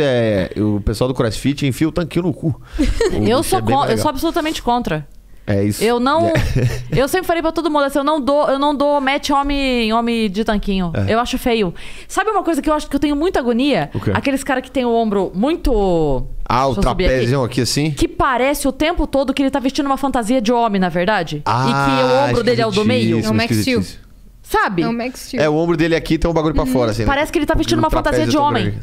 Speaker 2: o pessoal do CrossFit enfia o tanquinho no cu.
Speaker 1: Eu sou absolutamente contra.
Speaker 2: É isso.
Speaker 1: Eu não. Eu sempre falei pra todo mundo assim, eu não dou match homem de tanquinho. Eu acho feio. Sabe uma coisa que eu acho que eu tenho muita agonia?
Speaker 2: O quê?
Speaker 1: Aqueles caras que tem o ombro muito.
Speaker 2: O trapézio aqui assim?
Speaker 1: Que parece o tempo todo que ele tá vestindo uma fantasia de homem, na verdade. E que o ombro dele é o do meio.
Speaker 3: É o Max Steel.
Speaker 1: Sabe?
Speaker 3: É o Max Steel.
Speaker 2: O ombro dele aqui tem um bagulho pra fora, assim.
Speaker 1: Parece que ele tá vestindo uma fantasia de homem.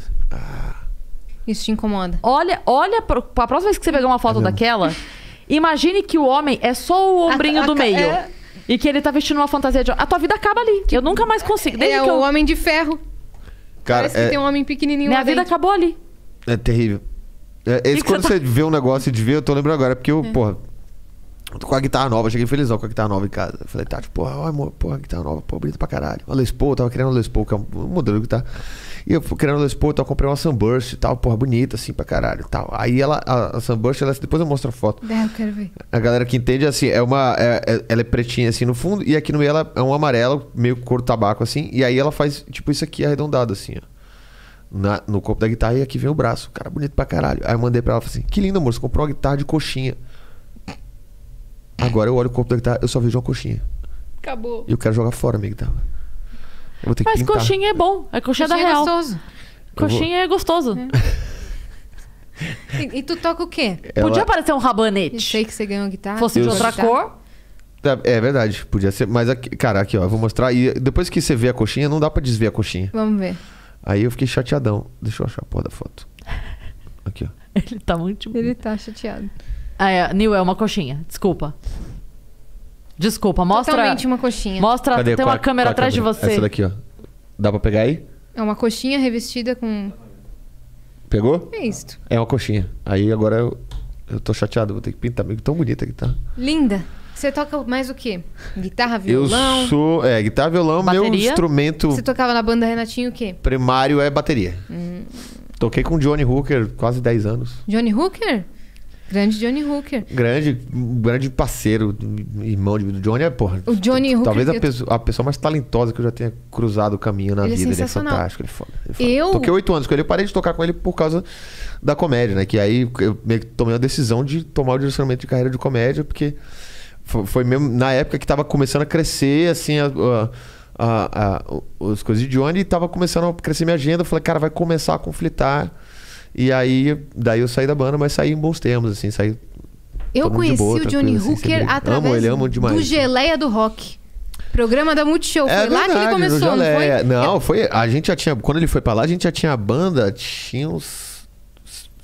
Speaker 3: Isso te incomoda.
Speaker 1: Olha pra próxima vez que você pegar uma foto daquela, imagine que o homem é só o ombrinho do meio. E que ele tá vestindo uma fantasia de homem. A tua vida acaba ali. Eu nunca mais consigo.
Speaker 3: O Homem de Ferro.
Speaker 2: Cara,
Speaker 3: parece que tem um homem pequenininho
Speaker 1: Minha
Speaker 3: lá
Speaker 1: vida
Speaker 3: dentro.
Speaker 1: acabou ali.
Speaker 2: É terrível. Quando você vê um negócio de ver, eu tô lembrando agora, porque eu, porra, tô com a guitarra nova, cheguei felizão com a guitarra nova em casa. Eu falei, Tati, porra, amor, porra, guitarra nova, porra, bonita pra caralho. Uma Les Paul, eu tava querendo uma Les Paul, que é um modelo de guitarra. E eu fui querendo uma Les Paul, então eu comprei uma Sunburst e tal, porra, bonita assim pra caralho e tal. Aí a Sunburst, depois eu mostro a foto.
Speaker 3: Eu quero ver.
Speaker 2: A galera que entende, assim, ela é pretinha assim no fundo, e aqui no meio ela é um amarelo, meio cor tabaco assim, e aí ela faz, tipo, isso aqui arredondado assim, ó. No corpo da guitarra, e aqui vem o braço. Cara, bonito pra caralho. Aí eu mandei pra ela, falei assim, que lindo, amor, você comprou uma guitarra de coxinha. Agora eu olho o corpo da guitarra, eu só vejo uma coxinha.
Speaker 3: Acabou.
Speaker 2: E eu quero jogar fora a minha guitarra. Eu vou ter que pintar.
Speaker 1: Coxinha é bom. Coxinha da real.
Speaker 3: Gostoso.
Speaker 1: Coxinha é gostoso.
Speaker 3: E tu toca o quê?
Speaker 1: Podia parecer um rabanete.
Speaker 3: Eu sei que você ganhou guitarra.
Speaker 1: Fosse de outra cor.
Speaker 2: É verdade, podia ser. Mas, aqui, cara, aqui ó, eu vou mostrar. E depois que você vê a coxinha, não dá pra desver a coxinha.
Speaker 3: Vamos ver.
Speaker 2: Aí eu fiquei chateadão. Deixa eu achar a porra da foto. Aqui, ó.
Speaker 1: Ele tá muito...
Speaker 3: Ele tá chateado.
Speaker 1: Nil, é uma coxinha. Desculpa, mostra...
Speaker 3: Totalmente uma coxinha.
Speaker 1: Mostra,
Speaker 2: cadê?
Speaker 1: tem uma câmera atrás de você.
Speaker 2: Essa daqui, ó. Dá pra pegar aí?
Speaker 3: É uma coxinha revestida com...
Speaker 2: Pegou?
Speaker 3: É isso.
Speaker 2: É uma coxinha. Aí agora eu tô chateado, vou ter que pintar. Tão bonita a guitarra.
Speaker 3: Linda. Você toca mais o quê? Guitarra, violão?
Speaker 2: Eu sou... guitarra, violão,
Speaker 1: bateria?
Speaker 2: Meu instrumento...
Speaker 3: Você tocava na banda Renatinho o quê?
Speaker 2: Primário é bateria. Toquei com Johnny Hooker quase 10 anos.
Speaker 3: Johnny Hooker? Grande Johnny Hooker.
Speaker 2: Grande parceiro, irmão de Johnny é, porra.
Speaker 3: O Johnny Hooker...
Speaker 2: Talvez a pessoa mais talentosa que eu já tenha cruzado o caminho na vida. Ele é fantástico, ele é foda. Toquei 8 anos com ele, eu parei de tocar com ele por causa da comédia, né? Que aí eu meio que tomei a decisão de tomar o direcionamento de carreira de comédia, porque foi mesmo na época que tava começando a crescer, assim, as coisas de Johnny, e tava começando a crescer minha agenda. Eu falei, cara, vai começar a conflitar. E aí, daí eu saí da banda, mas saí em bons termos, assim, saí...
Speaker 3: Eu conheci o Johnny Hooker através do Geleia do Rock. Programa da Multishow. Foi lá que ele começou, não foi?
Speaker 2: Não, foi... A gente já tinha... Quando ele foi pra lá, a gente já tinha a banda, tinha uns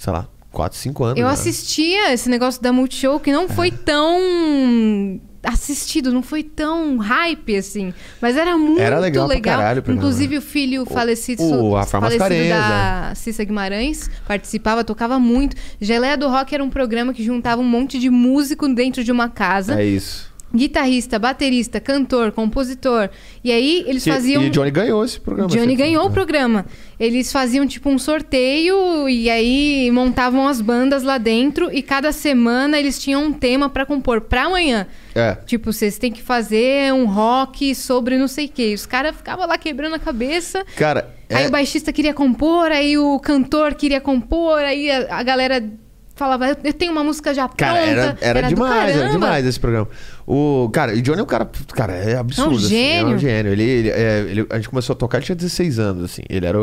Speaker 2: sei lá, 4, 5 anos.
Speaker 3: Eu
Speaker 2: já.
Speaker 3: assistia esse negócio da Multishow que não foi tão assistido, não foi tão hype assim, mas era muito
Speaker 2: legal pra caralho o programa.
Speaker 3: Inclusive o filho falecido
Speaker 2: Rafael
Speaker 3: falecido
Speaker 2: Mascarenhas,
Speaker 3: da Cissa Guimarães participava, tocava muito. Geleia do Rock era um programa que juntava um monte de músico dentro de uma casa.
Speaker 2: É isso.
Speaker 3: Guitarrista, baterista, cantor, compositor. E aí eles faziam...
Speaker 2: E Johnny ganhou esse programa.
Speaker 3: Johnny ganhou o programa. Eles faziam tipo um sorteio e aí montavam as bandas lá dentro e cada semana eles tinham um tema pra compor pra amanhã. Tipo, vocês têm que fazer um rock sobre não sei o quê. E os caras ficavam lá quebrando a cabeça.
Speaker 2: Cara,
Speaker 3: aí o baixista queria compor, aí o cantor queria compor, aí a galera falava, eu tenho uma música já pronta.
Speaker 2: Cara, era demais esse programa. Cara, o Johnny é um cara... Cara, é absurdo.
Speaker 3: É um gênio.
Speaker 2: Assim, é um gênio. A gente começou a tocar, ele tinha 16 anos, assim.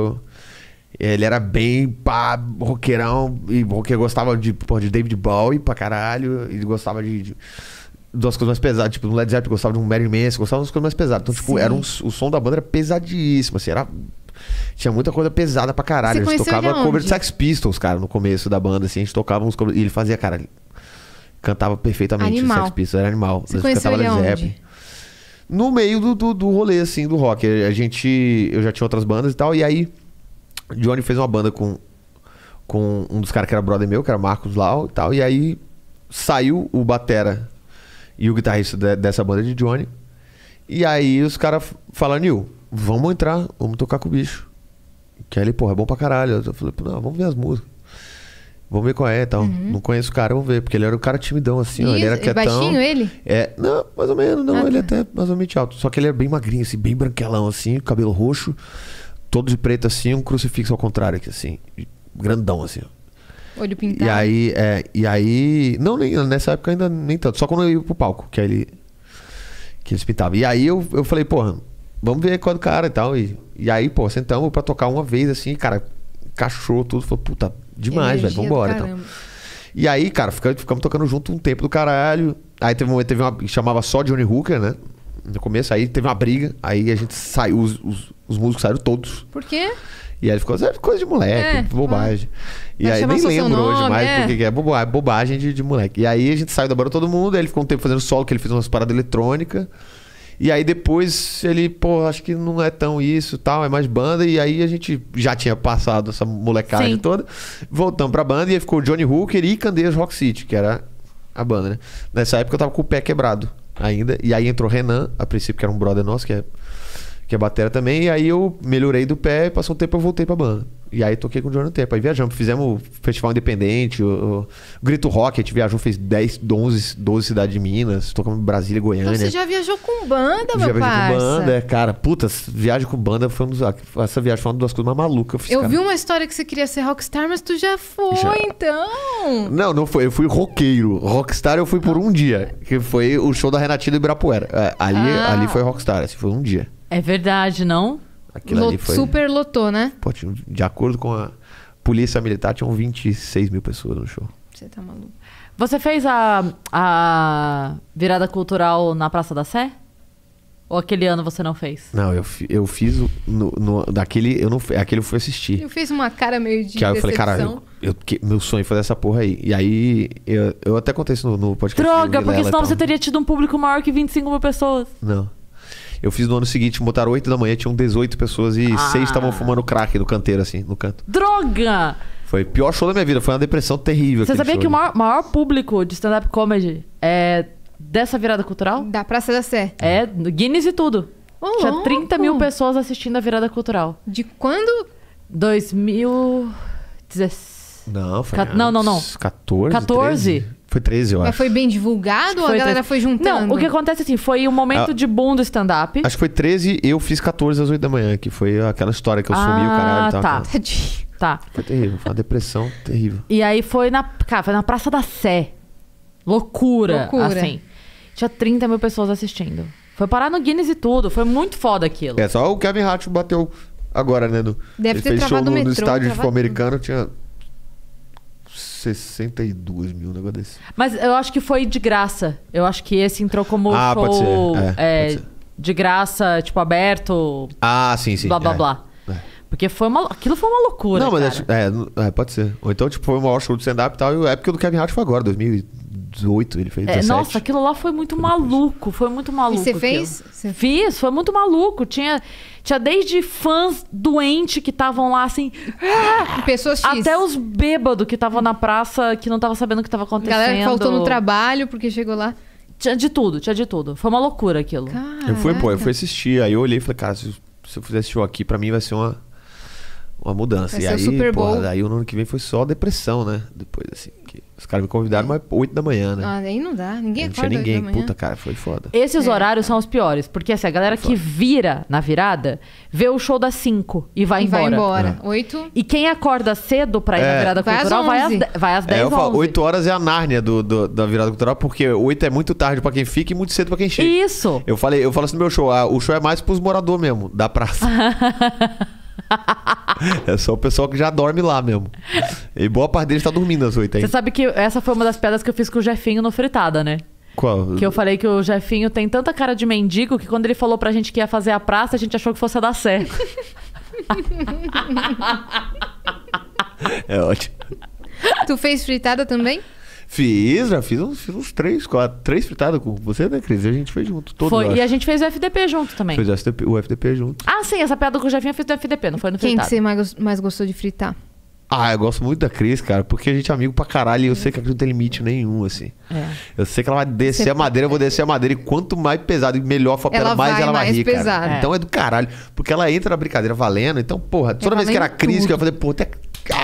Speaker 2: Ele era bem pá, roqueirão. E roqueiro gostava de David Bowie pra caralho. Ele gostava de duas coisas mais pesadas. Tipo, no Led Zeppelin gostava de um Marilyn Manson. Gostava de umas coisas mais pesadas. Então, tipo, o som da banda era pesadíssimo, assim. Tinha muita coisa pesada pra caralho. A gente tocava cover de Sex Pistols, cara, no começo da banda, assim. A gente tocava uns covers. E ele fazia, cara... Cantava perfeitamente o Sex Pistols, era animal.
Speaker 3: Você conheceu ele aonde?
Speaker 2: No meio do rolê, assim, do rock. Eu já tinha outras bandas e tal. E aí, Johnny fez uma banda com um dos caras que era brother meu, que era Marcos Lau e tal. E aí, saiu o batera e o guitarrista dessa banda de Johnny. E aí, os caras falaram, Nil, vamos entrar, vamos tocar com o bicho. Que aí ele, porra, é bom pra caralho. Eu falei, não, vamos ver as músicas. Vamos ver qual é e tal. Não conheço o cara, vamos ver. Porque ele era um cara timidão, assim, ó. Ele era quietão.
Speaker 3: Baixinho ele?
Speaker 2: Não, mais ou menos, não. Ele até mais ou menos alto. Só que ele era bem magrinho, assim, bem branquelão, assim, cabelo roxo, todo de preto, assim, um crucifixo ao contrário, aqui, assim. Grandão, assim, ó.
Speaker 3: Olho pintado.
Speaker 2: E aí... Não, nessa época ainda nem tanto. Só quando eu ia pro palco, que eles pintavam. E aí eu falei, porra, vamos ver qual é do cara e tal. E aí, pô, sentamos pra tocar uma vez, assim, cara, encaixou tudo. Falou, puta... Demais, velho, vambora então. E aí, cara, ficamos tocando junto um tempo do caralho. Aí teve um momento, teve uma que chamava só Johnny Hooker, né? No começo, aí teve uma briga. Aí a gente saiu, os músicos saíram todos.
Speaker 3: Por quê?
Speaker 2: E aí ficou, coisa de moleque, bobagem. E aí nem lembro hoje mais porque que é bobagem de moleque. E aí a gente saiu da banda todo mundo, aí ele ficou um tempo fazendo solo, que ele fez umas paradas eletrônicas. E aí depois ele, pô, acho que não é tão isso, tal, é mais banda. E aí a gente já tinha passado essa molecagem toda. Voltamos pra banda e aí ficou Johnny Hooker e Candeias Rock City, que era a banda, né? Nessa época eu tava com o pé quebrado ainda. E aí entrou Renan, a princípio, que era um brother nosso, que é batera também. E aí eu melhorei do pé, passou um tempo eu voltei pra banda. E aí toquei com o Johnny no tempo. Aí viajamos, fizemos o Festival Independente, o Grito Rock, a gente viajou, fez 12 cidades de Minas, tocamos em Brasília, Goiânia.
Speaker 3: Então você já viajou com banda, meu parça?
Speaker 2: Já viajei com banda, cara. Puta, viagem com banda foi essa viagem foi uma das coisas mais malucas que eu fiz,
Speaker 3: Eu vi uma história que você queria ser rockstar, mas tu já foi, então.
Speaker 2: Não foi. Eu fui roqueiro. Rockstar eu fui por um dia, que foi o show da Renatinha do Ibirapuera. Ali foi rockstar, assim, foi um dia.
Speaker 1: É verdade, não?
Speaker 2: Aquilo ali foi...
Speaker 3: Super lotou, né?
Speaker 2: Pô, de acordo com a polícia militar, tinham 26 mil pessoas no show.
Speaker 3: Você tá maluco.
Speaker 1: Você fez a virada cultural na Praça da Sé? Ou aquele ano você não fez?
Speaker 2: Não, eu fiz daquele... Eu não, aquele eu fui assistir.
Speaker 3: Eu fiz uma cara meio de
Speaker 2: que aí eu falei, cara, meu sonho foi dessa porra aí. E aí, eu até contei isso no podcast.
Speaker 1: Droga, porque senão você teria tido um público maior que 25 mil pessoas.
Speaker 2: Não. Eu fiz no ano seguinte, botaram 8 da manhã, tinham 18 pessoas e 6 estavam fumando crack no canteiro, assim, no canto.
Speaker 1: Droga!
Speaker 2: Foi o pior show da minha vida, foi uma depressão terrível.
Speaker 1: Você sabia que o maior público de stand-up comedy é dessa virada cultural?
Speaker 3: Da Praça da Sé.
Speaker 1: É, Guinness e tudo. Tinha 30 mil pessoas assistindo a virada cultural.
Speaker 3: De quando?
Speaker 1: 2016.
Speaker 2: Não, foi
Speaker 1: Não.
Speaker 2: 14?
Speaker 1: 14?
Speaker 2: Foi 13, eu acho.
Speaker 3: Mas foi bem divulgado ou a galera foi juntando?
Speaker 1: Não, o que acontece assim, foi um momento de boom do stand-up.
Speaker 2: Acho que foi 13, eu fiz 14 às 8 da manhã, que foi aquela história que eu sumi o caralho e tal.
Speaker 1: Tá.
Speaker 2: Foi terrível, foi uma depressão terrível.
Speaker 1: E aí foi na Praça da Sé. Loucura, assim. Tinha 30 mil pessoas assistindo. Foi parar no Guinness e tudo, foi muito foda aquilo.
Speaker 2: Só o Kevin Hart bateu agora, né?
Speaker 3: Deve ter
Speaker 2: fez show
Speaker 3: travado o metrô.
Speaker 2: no estádio de futebol americano, tinha 62 mil, um negócio desse.
Speaker 1: Mas eu acho que foi de graça. Eu acho que esse entrou como show
Speaker 2: pode ser. Pode ser.
Speaker 1: de graça, tipo, aberto.
Speaker 2: Sim.
Speaker 1: Blá, blá, blá. Porque aquilo foi uma loucura,
Speaker 2: Não, mas
Speaker 1: cara.
Speaker 2: pode ser. Ou então, tipo, foi o maior show de stand-up e tal. E a época do Kevin Hart foi agora, 2018, ele fez 17.
Speaker 1: Nossa, aquilo lá foi muito maluco. Foi muito maluco.
Speaker 3: E você fez?
Speaker 1: Fiz, foi muito maluco. Tinha desde fãs doentes que estavam lá, assim...
Speaker 3: Pessoas X.
Speaker 1: Até os bêbados que estavam na praça, que não estavam sabendo o que estava acontecendo.
Speaker 3: Galera que faltou no trabalho porque chegou lá.
Speaker 1: Tinha de tudo. Foi uma loucura aquilo.
Speaker 3: Caraca.
Speaker 2: Eu fui assistir. Aí eu olhei e falei, cara, se eu fizer esse show aqui, pra mim vai ser uma mudança.
Speaker 3: Vai
Speaker 2: E
Speaker 3: ser o
Speaker 2: aí,
Speaker 3: Super Bowl.
Speaker 2: porra, aí o ano que vem foi só depressão, né? Depois, assim, que os caras me convidaram, mas 8 da manhã, né?
Speaker 3: Ah, aí não dá. Ninguém
Speaker 2: Não tinha
Speaker 3: acorda
Speaker 2: ninguém.
Speaker 3: de manhã.
Speaker 2: Puta, cara, foi foda.
Speaker 1: Esses horários são os piores. Porque assim, a galera que vira na virada, vê o show das 5 e vai
Speaker 3: E
Speaker 1: embora.
Speaker 3: vai embora. 8.
Speaker 1: E quem acorda cedo pra ir na virada
Speaker 3: Vai às
Speaker 1: cultural
Speaker 3: 11.
Speaker 1: vai às 10,
Speaker 2: eu falo,
Speaker 1: 11.
Speaker 2: 8 horas é a Nárnia da virada cultural, porque 8 é muito tarde pra quem fica e muito cedo pra quem chega.
Speaker 1: Isso.
Speaker 2: Eu falo assim no meu show, o show é mais pros moradores mesmo, da praça. É só o pessoal que já dorme lá mesmo. E boa parte deles tá dormindo às 8 aí.
Speaker 1: Você sabe que essa foi uma das piadas que eu fiz com o Jefinho no Fritada, né?
Speaker 2: Qual?
Speaker 1: Que eu falei que o Jefinho tem tanta cara de mendigo que quando ele falou pra gente que ia fazer a praça, a gente achou que fosse a dar certo.
Speaker 2: É ótimo.
Speaker 3: Tu fez fritada também?
Speaker 2: Já fiz uns 3 fritadas com você, né, Cris? A gente fez junto, todos.
Speaker 1: Foi.
Speaker 2: eu
Speaker 1: E a
Speaker 2: acho.
Speaker 1: gente fez o FDP junto também.
Speaker 2: Fez o FDP junto.
Speaker 1: Ah, sim, essa piada com o Jefinho eu fiz do FDP, não foi no
Speaker 3: Quem que
Speaker 1: Fritada.
Speaker 3: você mais gostou de fritar?
Speaker 2: Eu gosto muito da Cris, cara, porque a gente é amigo pra caralho e eu sei que a Cris não tem limite nenhum, assim.
Speaker 1: É.
Speaker 2: Eu sei que ela vai descer a madeira, eu vou descer a madeira. E quanto mais pesado e melhor for pra
Speaker 3: Ela
Speaker 2: ela, mais
Speaker 3: vai
Speaker 2: ela vai
Speaker 3: mais
Speaker 2: rir, cara.
Speaker 3: pesado.
Speaker 2: Então é do caralho. Porque ela entra na brincadeira valendo. Então, porra, toda vez que era a Cris,
Speaker 3: tudo.
Speaker 2: que eu ia fazer, pô, até...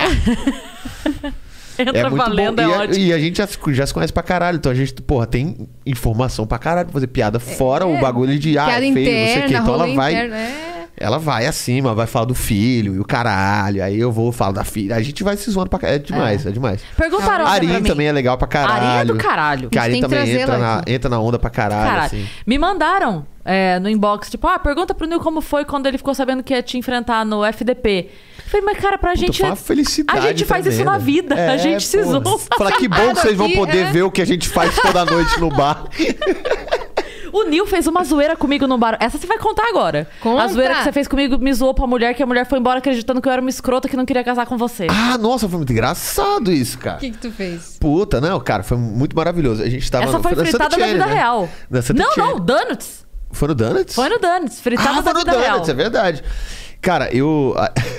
Speaker 1: Entra valendo, é ótimo.
Speaker 2: E a gente já se conhece pra caralho. Então a gente, porra, tem informação pra caralho pra fazer piada fora o bagulho de
Speaker 3: Piada
Speaker 2: feio, não sei o
Speaker 3: interna,
Speaker 2: quê. Então ela
Speaker 3: rolê
Speaker 2: vai.
Speaker 3: interno,
Speaker 2: Ela vai acima, vai falar do filho e o caralho. Aí eu vou falar da filha. A gente vai se zoando pra caralho. É demais, é demais.
Speaker 1: Perguntaram
Speaker 2: A
Speaker 1: pra mim.
Speaker 2: Arin também é legal pra caralho.
Speaker 1: Arin é do caralho.
Speaker 2: Que a
Speaker 3: A gente
Speaker 2: Arin
Speaker 3: tem que
Speaker 2: também
Speaker 3: trazê-la aqui.
Speaker 2: entra na onda pra caralho, assim.
Speaker 1: Me mandaram no inbox, tipo, pergunta pro Nil como foi quando ele ficou sabendo que ia te enfrentar no FDP. Eu falei, mas cara, pra gente...
Speaker 2: Foi uma felicidade
Speaker 1: a gente faz isso na vida. A gente se zoa.
Speaker 2: Fala, que bom que vocês vão poder ver o que a gente faz toda noite no bar.
Speaker 1: O Nil fez uma zoeira comigo no bar. Essa você vai contar agora.
Speaker 3: Conta.
Speaker 1: A zoeira que você fez comigo me zoou pra mulher, que a mulher foi embora acreditando que eu era uma escrota que não queria casar com você.
Speaker 2: Nossa, foi muito engraçado isso, cara.
Speaker 3: O que tu fez?
Speaker 2: Puta, não, cara, foi muito maravilhoso. A gente tava
Speaker 1: Essa foi
Speaker 2: na Santa
Speaker 1: fritada da
Speaker 2: Etienne,
Speaker 1: vida
Speaker 2: né?
Speaker 1: real.
Speaker 2: Na Santa Etienne.
Speaker 1: Não, Donuts.
Speaker 2: Foi no Donuts?
Speaker 1: Foi no Donuts. Fritada da
Speaker 2: foi no
Speaker 1: vida
Speaker 2: Donuts,
Speaker 1: real.
Speaker 2: é verdade. Cara, eu...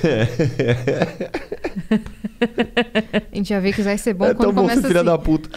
Speaker 3: A gente já vê que vai ser bom
Speaker 2: É
Speaker 3: quando
Speaker 2: tão bom
Speaker 3: começa
Speaker 2: ser filha
Speaker 3: assim.
Speaker 2: da puta.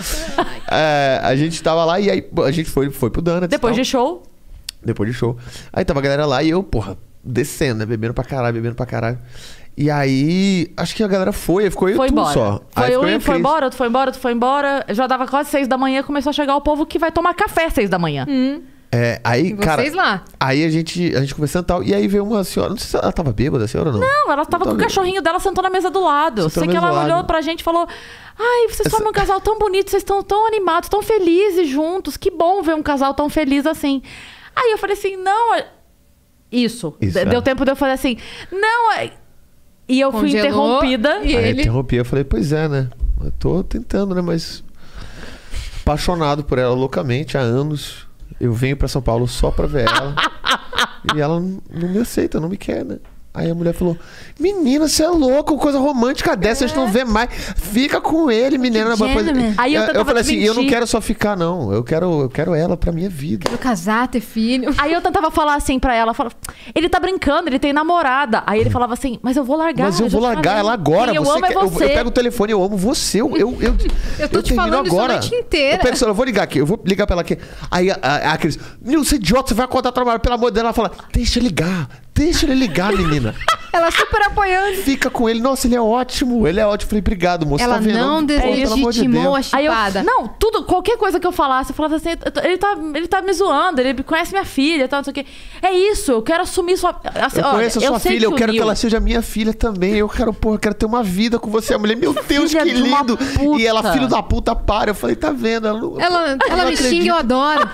Speaker 2: A gente tava lá e aí a gente foi pro Donuts.
Speaker 1: Depois de show.
Speaker 2: Depois de show. Aí tava a galera lá e eu, porra, descendo, né? Bebendo pra caralho. E aí, acho que a galera ficou eu
Speaker 1: Foi
Speaker 2: e tu
Speaker 1: embora.
Speaker 2: só. Aí ficou eu e a
Speaker 1: Foi
Speaker 2: Cris.
Speaker 1: embora, tu foi embora. Já dava quase 6 da manhã, começou a chegar o povo que vai tomar café 6 da manhã.
Speaker 2: Aí,
Speaker 3: E
Speaker 2: cara...
Speaker 3: vocês lá.
Speaker 2: Aí a gente conversando e tal. E aí veio uma senhora... Não sei se ela tava bêbada, a senhora ou não.
Speaker 1: Não, ela tava com o cachorrinho dela, sentou na mesa do lado.
Speaker 2: Sentou
Speaker 1: Sei
Speaker 2: na
Speaker 1: que
Speaker 2: mesa
Speaker 1: ela
Speaker 2: do
Speaker 1: olhou
Speaker 2: lado.
Speaker 1: pra gente e falou: ai, vocês formam um casal tão bonito, vocês estão tão animados, tão felizes juntos. Que bom ver um casal tão feliz assim. Aí eu falei assim, não... Isso. Deu tempo de eu fazer assim, não... E eu fui
Speaker 3: Congelou,
Speaker 1: interrompida.
Speaker 3: e
Speaker 2: Aí eu
Speaker 3: ele...
Speaker 2: interrompi, eu falei, pois é, né? Eu tô tentando, né? Mas... Apaixonado por ela loucamente há anos. Eu venho pra São Paulo só pra ver ela. E ela não me aceita, não me quer, né? Aí a mulher falou, menina, você é louco, coisa romântica dessa, a gente não vê mais. Fica com ele, menina.
Speaker 3: gentleman.
Speaker 1: Aí eu
Speaker 2: eu
Speaker 1: tentava
Speaker 2: falei assim, eu não
Speaker 1: desmentir.
Speaker 2: quero só ficar, não. Eu quero ela pra minha vida.
Speaker 3: Quero casar, ter filho.
Speaker 1: Aí eu tentava falar assim pra ela, ele tá brincando, ele tem namorada. Aí ele falava assim, mas eu vou largar.
Speaker 2: Mas eu vou
Speaker 1: já te
Speaker 2: largar
Speaker 1: falei.
Speaker 2: ela agora.
Speaker 1: Quem eu amo é
Speaker 2: quer-
Speaker 1: você.
Speaker 2: eu pego o telefone, eu amo você. Eu
Speaker 3: tô te
Speaker 2: termino
Speaker 3: falando isso a
Speaker 2: agora.
Speaker 3: noite inteira.
Speaker 2: Eu pego o celular, eu vou ligar aqui. Eu vou ligar pra ela aqui. Aí a Cris, Nil, você é idiota, você vai acordar trabalho. Pelo amor de Deus, ela fala, deixa ele ligar, menina.
Speaker 3: Ela super apoiando.
Speaker 2: Fica com ele. Nossa, ele é ótimo. Ele é ótimo. Falei, obrigado, moço.
Speaker 3: Ela
Speaker 2: tá vendo?
Speaker 3: não
Speaker 2: Pô, pelo amor de
Speaker 3: deslegitimou a
Speaker 2: Deus.
Speaker 1: Aí eu,
Speaker 3: chupada.
Speaker 1: não, qualquer coisa que eu falasse, eu falava assim, ele tá me zoando, ele conhece minha filha, tal, não sei o quê. É isso, eu quero assumir sua... Assim,
Speaker 2: Eu conheço a sua
Speaker 1: sei
Speaker 2: filha, eu quero que
Speaker 1: Nil-
Speaker 2: ela seja minha filha também. Eu quero ter uma vida com você. A mulher, meu Deus,
Speaker 1: filha
Speaker 2: que
Speaker 1: de uma
Speaker 2: lindo.
Speaker 1: puta.
Speaker 2: E ela, filho da puta, para. Eu falei, tá vendo?
Speaker 3: Ela
Speaker 2: não
Speaker 3: me xinga,
Speaker 2: acredito.
Speaker 3: eu adoro.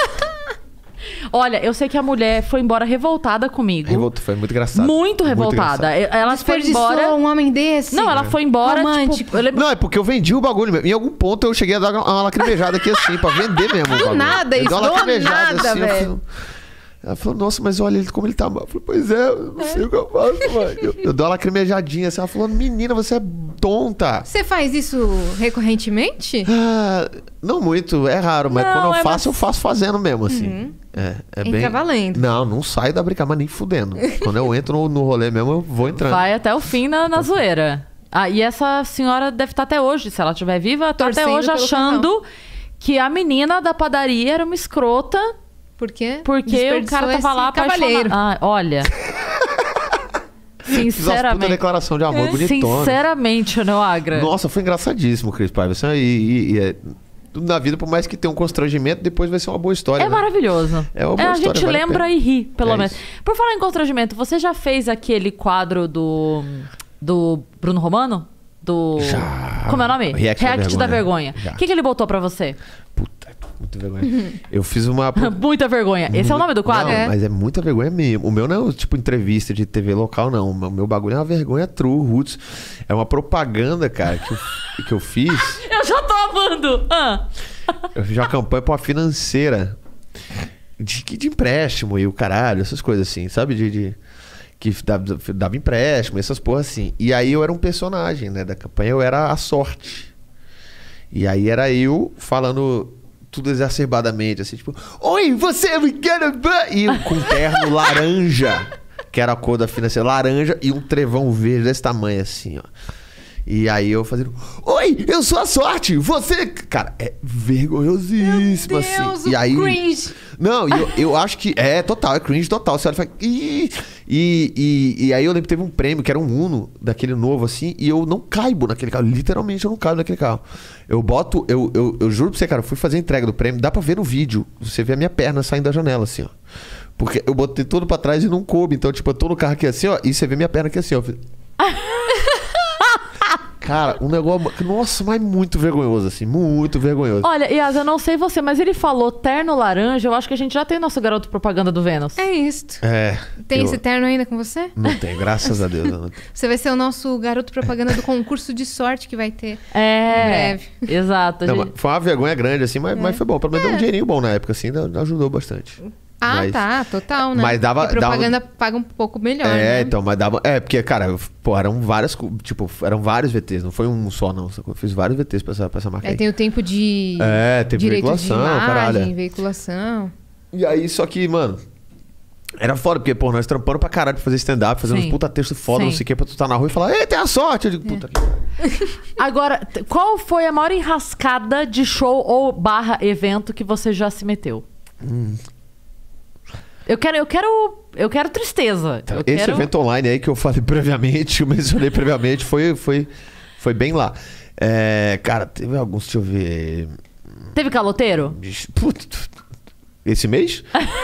Speaker 1: Olha, eu sei que a mulher foi embora revoltada comigo.
Speaker 2: Foi muito engraçado.
Speaker 1: Muito revoltada. Ela foi
Speaker 3: Desperdiçou
Speaker 1: embora...
Speaker 3: um homem desse.
Speaker 1: Não, ela foi embora,
Speaker 3: Romântico.
Speaker 1: tipo... Eu lembro...
Speaker 2: Não, é porque eu vendi o bagulho mesmo. Em algum ponto eu cheguei a dar uma lacrimejada aqui assim, pra vender mesmo. o bagulho.
Speaker 3: nada,
Speaker 2: Eu dei uma
Speaker 3: isso, do
Speaker 2: lacrimejada
Speaker 3: nada,
Speaker 2: assim, eu
Speaker 3: velho.
Speaker 2: Ela falou, nossa, mas olha ele como ele tá mal. Eu falei, pois é, eu não sei o que eu faço, mãe. Eu dou uma lacrimejadinha assim. Ela falou, menina, você é tonta.
Speaker 3: Você faz isso recorrentemente?
Speaker 2: Ah, não muito, é raro, mas
Speaker 1: Não,
Speaker 2: quando eu
Speaker 1: é
Speaker 2: faço, eu faço fazendo mesmo, assim. É
Speaker 3: Entra
Speaker 2: bem...
Speaker 3: valendo.
Speaker 2: Não saio da brincadeira, mas nem fudendo. Quando eu entro no rolê mesmo, eu vou entrando.
Speaker 1: Vai até o fim na zoeira. Ah, e essa senhora deve estar até hoje, se ela estiver viva, tá até
Speaker 3: Torcendo
Speaker 1: hoje
Speaker 3: pelo
Speaker 1: achando que a menina da padaria era uma escrota
Speaker 3: Por quê?
Speaker 1: porque o cara tava lá apaixonado. Ah, olha.
Speaker 2: Fiz umas puta
Speaker 1: Sinceramente.
Speaker 2: declaração de amor bonitona.
Speaker 1: Sinceramente, não Agra.
Speaker 2: Nossa, foi engraçadíssimo, Cris Paiva. Tudo na vida, por mais que tenha um constrangimento, depois vai ser uma boa história.
Speaker 1: É
Speaker 2: né?
Speaker 1: maravilhoso.
Speaker 2: É uma boa
Speaker 1: a
Speaker 2: história,
Speaker 1: gente
Speaker 2: vale a
Speaker 1: lembra
Speaker 2: pena.
Speaker 1: e ri, pelo
Speaker 2: É
Speaker 1: menos.
Speaker 2: isso.
Speaker 1: Por falar em constrangimento, você já fez aquele quadro do Bruno Romano?
Speaker 2: Já.
Speaker 1: Como é o nome?
Speaker 2: React da
Speaker 1: da Vergonha.
Speaker 2: Já.
Speaker 1: O que ele botou pra você?
Speaker 2: Puta, muita vergonha. Eu fiz uma...
Speaker 1: Muita vergonha. Esse é o nome do quadro?
Speaker 2: Não, mas é muita vergonha mesmo. O meu não é tipo entrevista de TV local, não. O meu bagulho é uma vergonha true, roots. É uma propaganda, cara, que eu fiz.
Speaker 1: Eu já tô amando.
Speaker 2: Eu fiz uma campanha pra uma financeira de empréstimo e o caralho, essas coisas assim, sabe? Que dava empréstimo, essas porra assim. E aí eu era um personagem, né, da campanha, eu era a sorte. E aí era eu falando tudo exacerbadamente, assim, tipo, oi, você me quer... E eu com um terno laranja, que era a cor da financeira, laranja, e um trevão verde desse tamanho, assim, ó. E aí eu fazendo, oi, eu sou a sorte, você... Cara, é vergonhosíssimo,
Speaker 3: Meu Deus,
Speaker 2: assim.
Speaker 3: o
Speaker 2: E aí...
Speaker 3: cringe.
Speaker 2: Não, e eu acho que... É total, é cringe total. Você olha e fala... E aí eu lembro que teve um prêmio, que era um Uno, daquele novo, assim, e eu não caibo naquele carro. Literalmente, eu não caibo naquele carro. Eu boto... Eu juro pra você, cara, eu fui fazer a entrega do prêmio, dá pra ver no vídeo. Você vê a minha perna saindo da janela, assim, ó. Porque eu botei tudo pra trás e não coube. Então, tipo, eu tô no carro aqui assim, ó, e você vê minha perna aqui assim, ó. Cara, um negócio... Nossa, mas muito vergonhoso, assim. Muito vergonhoso.
Speaker 1: Olha, Yas, eu não sei você, mas ele falou terno laranja. Eu acho que a gente já tem o nosso garoto propaganda do Vênus.
Speaker 3: É isto.
Speaker 2: É.
Speaker 3: Tem
Speaker 2: eu
Speaker 3: esse terno ainda com você?
Speaker 2: Não tenho, graças a Deus. Eu não tenho.
Speaker 3: Você vai ser o nosso garoto propaganda do concurso de sorte que vai ter em
Speaker 1: É.
Speaker 3: breve.
Speaker 1: Exato.
Speaker 2: Não, mas foi uma vergonha grande, assim, mas foi bom. Pelo menos deu um dinheirinho bom na época, assim, ajudou bastante.
Speaker 3: Ah,
Speaker 2: Mas-
Speaker 3: tá, total, né?
Speaker 2: mas dava-
Speaker 3: E propaganda paga um pouco melhor, né?
Speaker 2: Então, mas dava... É, porque, cara, eram várias... Tipo, eram vários VTs, não foi um só, não. Eu fiz vários VTs pra essa marca
Speaker 3: Aí
Speaker 2: aí.
Speaker 3: tem o tempo de
Speaker 2: Teve
Speaker 3: direito
Speaker 2: veiculação,
Speaker 3: de imagem,
Speaker 2: caralho.
Speaker 3: veiculação.
Speaker 2: E aí, só que, mano... Era foda, porque, pô, nós trampando pra caralho pra fazer stand-up, fazendo
Speaker 1: Sim.
Speaker 2: uns puta texto foda, não
Speaker 1: Sim.
Speaker 2: sei o que, pra tu estar na rua e falar, ei, tem a sorte! Eu digo, puta que...
Speaker 1: Agora, qual foi a maior enrascada de show ou barra evento que você já se meteu? Eu quero tristeza. Eu
Speaker 2: Esse
Speaker 1: quero...
Speaker 2: evento online aí que eu falei previamente, eu mencionei previamente, foi bem lá. Cara, teve alguns, deixa eu ver...
Speaker 1: Teve caloteiro?
Speaker 2: Puta, esse mês?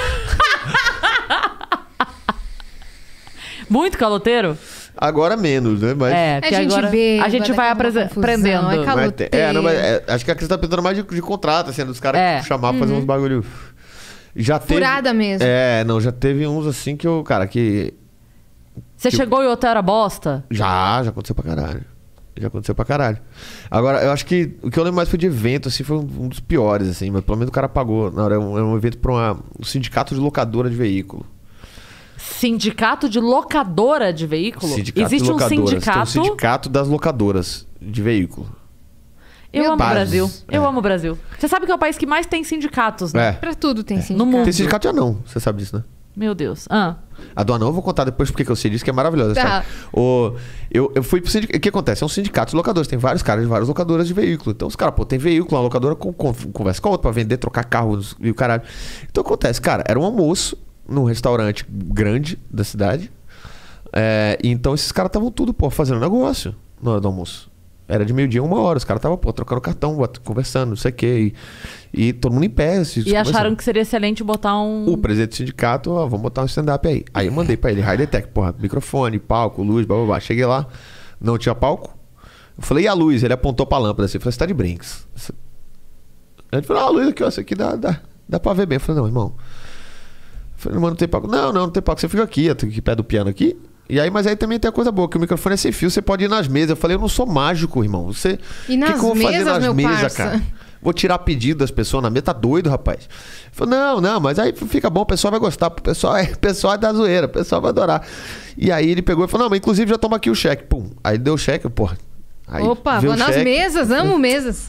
Speaker 1: Muito caloteiro?
Speaker 2: Agora menos, né? Mas...
Speaker 1: Porque
Speaker 3: A gente
Speaker 1: agora
Speaker 3: vê,
Speaker 1: a gente vai aprendendo.
Speaker 3: É
Speaker 2: Mas
Speaker 3: caloteiro.
Speaker 2: acho que a Cris tá pensando mais de contrato, assim, dos caras
Speaker 1: É.
Speaker 2: que chamar pra fazer uns bagulho. Já teve.
Speaker 3: Furada mesmo.
Speaker 2: Não, já teve uns assim que eu, cara, que.
Speaker 1: Você chegou e o hotel era bosta?
Speaker 2: Já aconteceu pra caralho. Já aconteceu pra caralho. Agora, eu acho que o que eu lembro mais foi de evento, assim, foi um dos piores, assim, mas pelo menos o cara pagou. Não, era um evento pra um sindicato de locadora de veículo.
Speaker 1: Sindicato de locadora de veículo?
Speaker 2: Sindicato
Speaker 1: Existe
Speaker 2: de
Speaker 1: um
Speaker 2: locadoras. Tem
Speaker 1: sindicato.
Speaker 2: um sindicato das locadoras de veículo.
Speaker 1: Eu
Speaker 3: Meu
Speaker 1: amo o
Speaker 2: Deus.
Speaker 1: Brasil. Eu
Speaker 2: É.
Speaker 1: amo o Brasil. Você sabe que é o país que mais tem sindicatos, né?
Speaker 3: Pra tudo tem
Speaker 1: No
Speaker 3: sindicato.
Speaker 1: mundo.
Speaker 2: Tem sindicato de anão, você sabe disso, né?
Speaker 1: Meu Deus.
Speaker 2: A do anão eu vou contar depois porque que eu sei disso, que é maravilhosa.
Speaker 3: Tá.
Speaker 2: Eu fui pro sindicato. O que acontece? É um sindicato de locadores. Tem vários caras de várias locadoras de veículo. Então os caras, pô, tem veículo, uma locadora conversa com a outra pra vender, trocar carros e o caralho. Então acontece, cara, era um almoço num restaurante grande da cidade. E então esses caras estavam tudo, pô, fazendo negócio na hora do almoço. Era de meio-dia, 1h. Os caras estavam, pô, trocando cartão, conversando, não sei o quê. E todo mundo em pé.
Speaker 1: E acharam que seria excelente botar um.
Speaker 2: O presidente do sindicato, ó, vamos botar um stand-up aí. Aí eu mandei pra ele, High-Tech, porra, microfone, palco, luz, blá blá blá. Cheguei lá, não tinha palco. Eu falei, e a luz? Ele apontou pra lâmpada assim, eu falei, você tá de brinks. Ele falou, a luz aqui, ó, isso aqui dá pra ver bem. Eu falei, não, irmão. Eu falei, mas não tem palco. Não tem palco, você fica aqui, eu tô aqui perto do piano aqui. E aí, mas aí também tem a coisa boa, que o microfone é sem fio, você pode ir nas mesas. Eu falei, eu não sou mágico, irmão. Você.
Speaker 3: E nas
Speaker 2: que eu vou fazer
Speaker 3: mesas,
Speaker 2: nas
Speaker 3: meu
Speaker 2: mesas,
Speaker 3: parça?
Speaker 2: cara? vou tirar pedido das pessoas na mesa. Tá doido, rapaz? Ele falou, não, mas aí fica bom, o pessoal vai gostar. O pessoal é da zoeira, o pessoal vai adorar. E aí ele pegou e falou, não, mas inclusive já toma aqui o cheque. Pum. Aí deu o cheque, porra. Aí
Speaker 3: opa, vou nas mesas, amo mesas.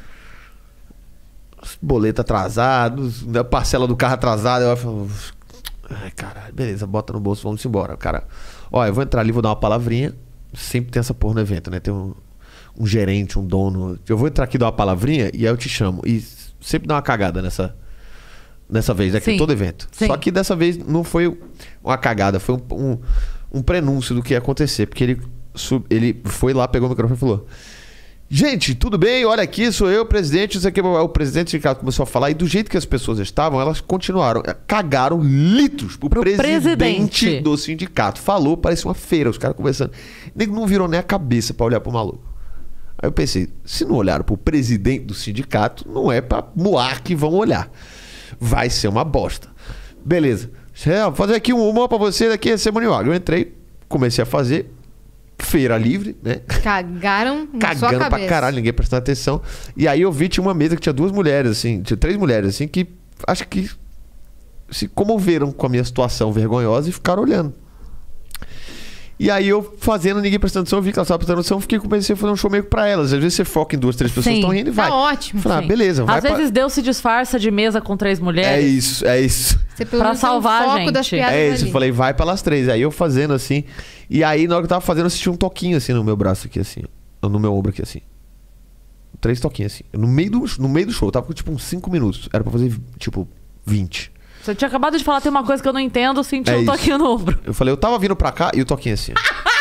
Speaker 2: Boleto atrasado, parcela do carro atrasada. Eu falo, ai, caralho, beleza, bota no bolso, vamos embora. O cara, ó, eu vou entrar ali, vou dar uma palavrinha. Sempre tem essa porra no evento, né? Tem um gerente, um dono. Eu vou entrar aqui, dar uma palavrinha e aí eu te chamo. E sempre dá uma cagada nessa vez, aqui todo evento.
Speaker 1: Sim.
Speaker 2: Só que dessa vez não foi uma cagada, foi um prenúncio do que ia acontecer. Porque ele foi lá, pegou o microfone e falou: gente, tudo bem? Olha aqui, sou eu, presidente. Isso aqui, o presidente do sindicato começou a falar. E do jeito que as pessoas estavam, elas continuaram. Cagaram litros pro presidente do sindicato. Falou, parecia uma feira, os caras conversando. Nego não virou nem a cabeça pra olhar pro maluco. Aí eu pensei, se não olharam pro presidente do sindicato, não é pra Moar que vão olhar. Vai ser uma bosta. Beleza. Vou fazer aqui uma pra você daqui a cerimonial. Eu entrei, comecei a fazer. Feira livre, né?
Speaker 3: Cagaram na sua cabeça.
Speaker 2: Pra caralho, ninguém prestando atenção. E aí eu vi, tinha uma mesa que tinha 2 mulheres, assim, tinha 3 mulheres, assim, que acho que se comoveram com a minha situação vergonhosa e ficaram olhando. E aí eu fazendo, ninguém prestando atenção, eu vi que elas estavam prestando atenção, comecei a fazer um show meio pra elas. Às vezes você foca em 2, 3 pessoas que estão rindo e vai.
Speaker 3: Tá ótimo.
Speaker 2: Falei, beleza, vai.
Speaker 1: Às vezes Deus se disfarça de mesa com 3 mulheres.
Speaker 2: É isso.
Speaker 3: Você pelo
Speaker 1: pra
Speaker 3: menos tem um
Speaker 1: salvar a
Speaker 3: foco
Speaker 1: gente.
Speaker 3: das piadas
Speaker 2: É isso,
Speaker 3: ali.
Speaker 2: eu falei, vai pelas 3. Aí eu fazendo assim. E aí, na hora que eu tava fazendo, eu senti um toquinho assim no meu braço aqui, assim. No meu ombro aqui, assim. 3 toquinhos, assim. No meio do show. Eu tava com tipo uns 5 minutos. Era pra fazer, tipo, 20.
Speaker 1: Você tinha acabado de falar, tem uma coisa que eu não entendo, senti um toquinho no ombro.
Speaker 2: Eu falei, eu tava vindo pra cá e o toquinho assim.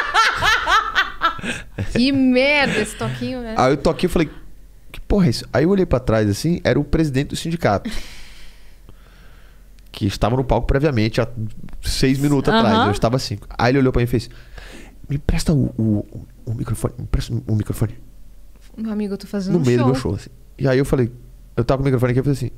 Speaker 3: Que merda esse toquinho, né?
Speaker 2: Aí eu toquei e falei, que porra é isso? Aí eu olhei pra trás, assim, era o presidente do sindicato. Que estava no palco previamente, há 6 minutos atrás. Eu estava 5. Aí ele olhou pra mim e fez: me empresta o microfone. Me empresta o microfone.
Speaker 3: Meu amigo, eu tô fazendo
Speaker 2: no
Speaker 3: um
Speaker 2: meio
Speaker 3: show.
Speaker 2: do meu show, assim. E aí eu falei, eu tava com o microfone aqui e falei assim.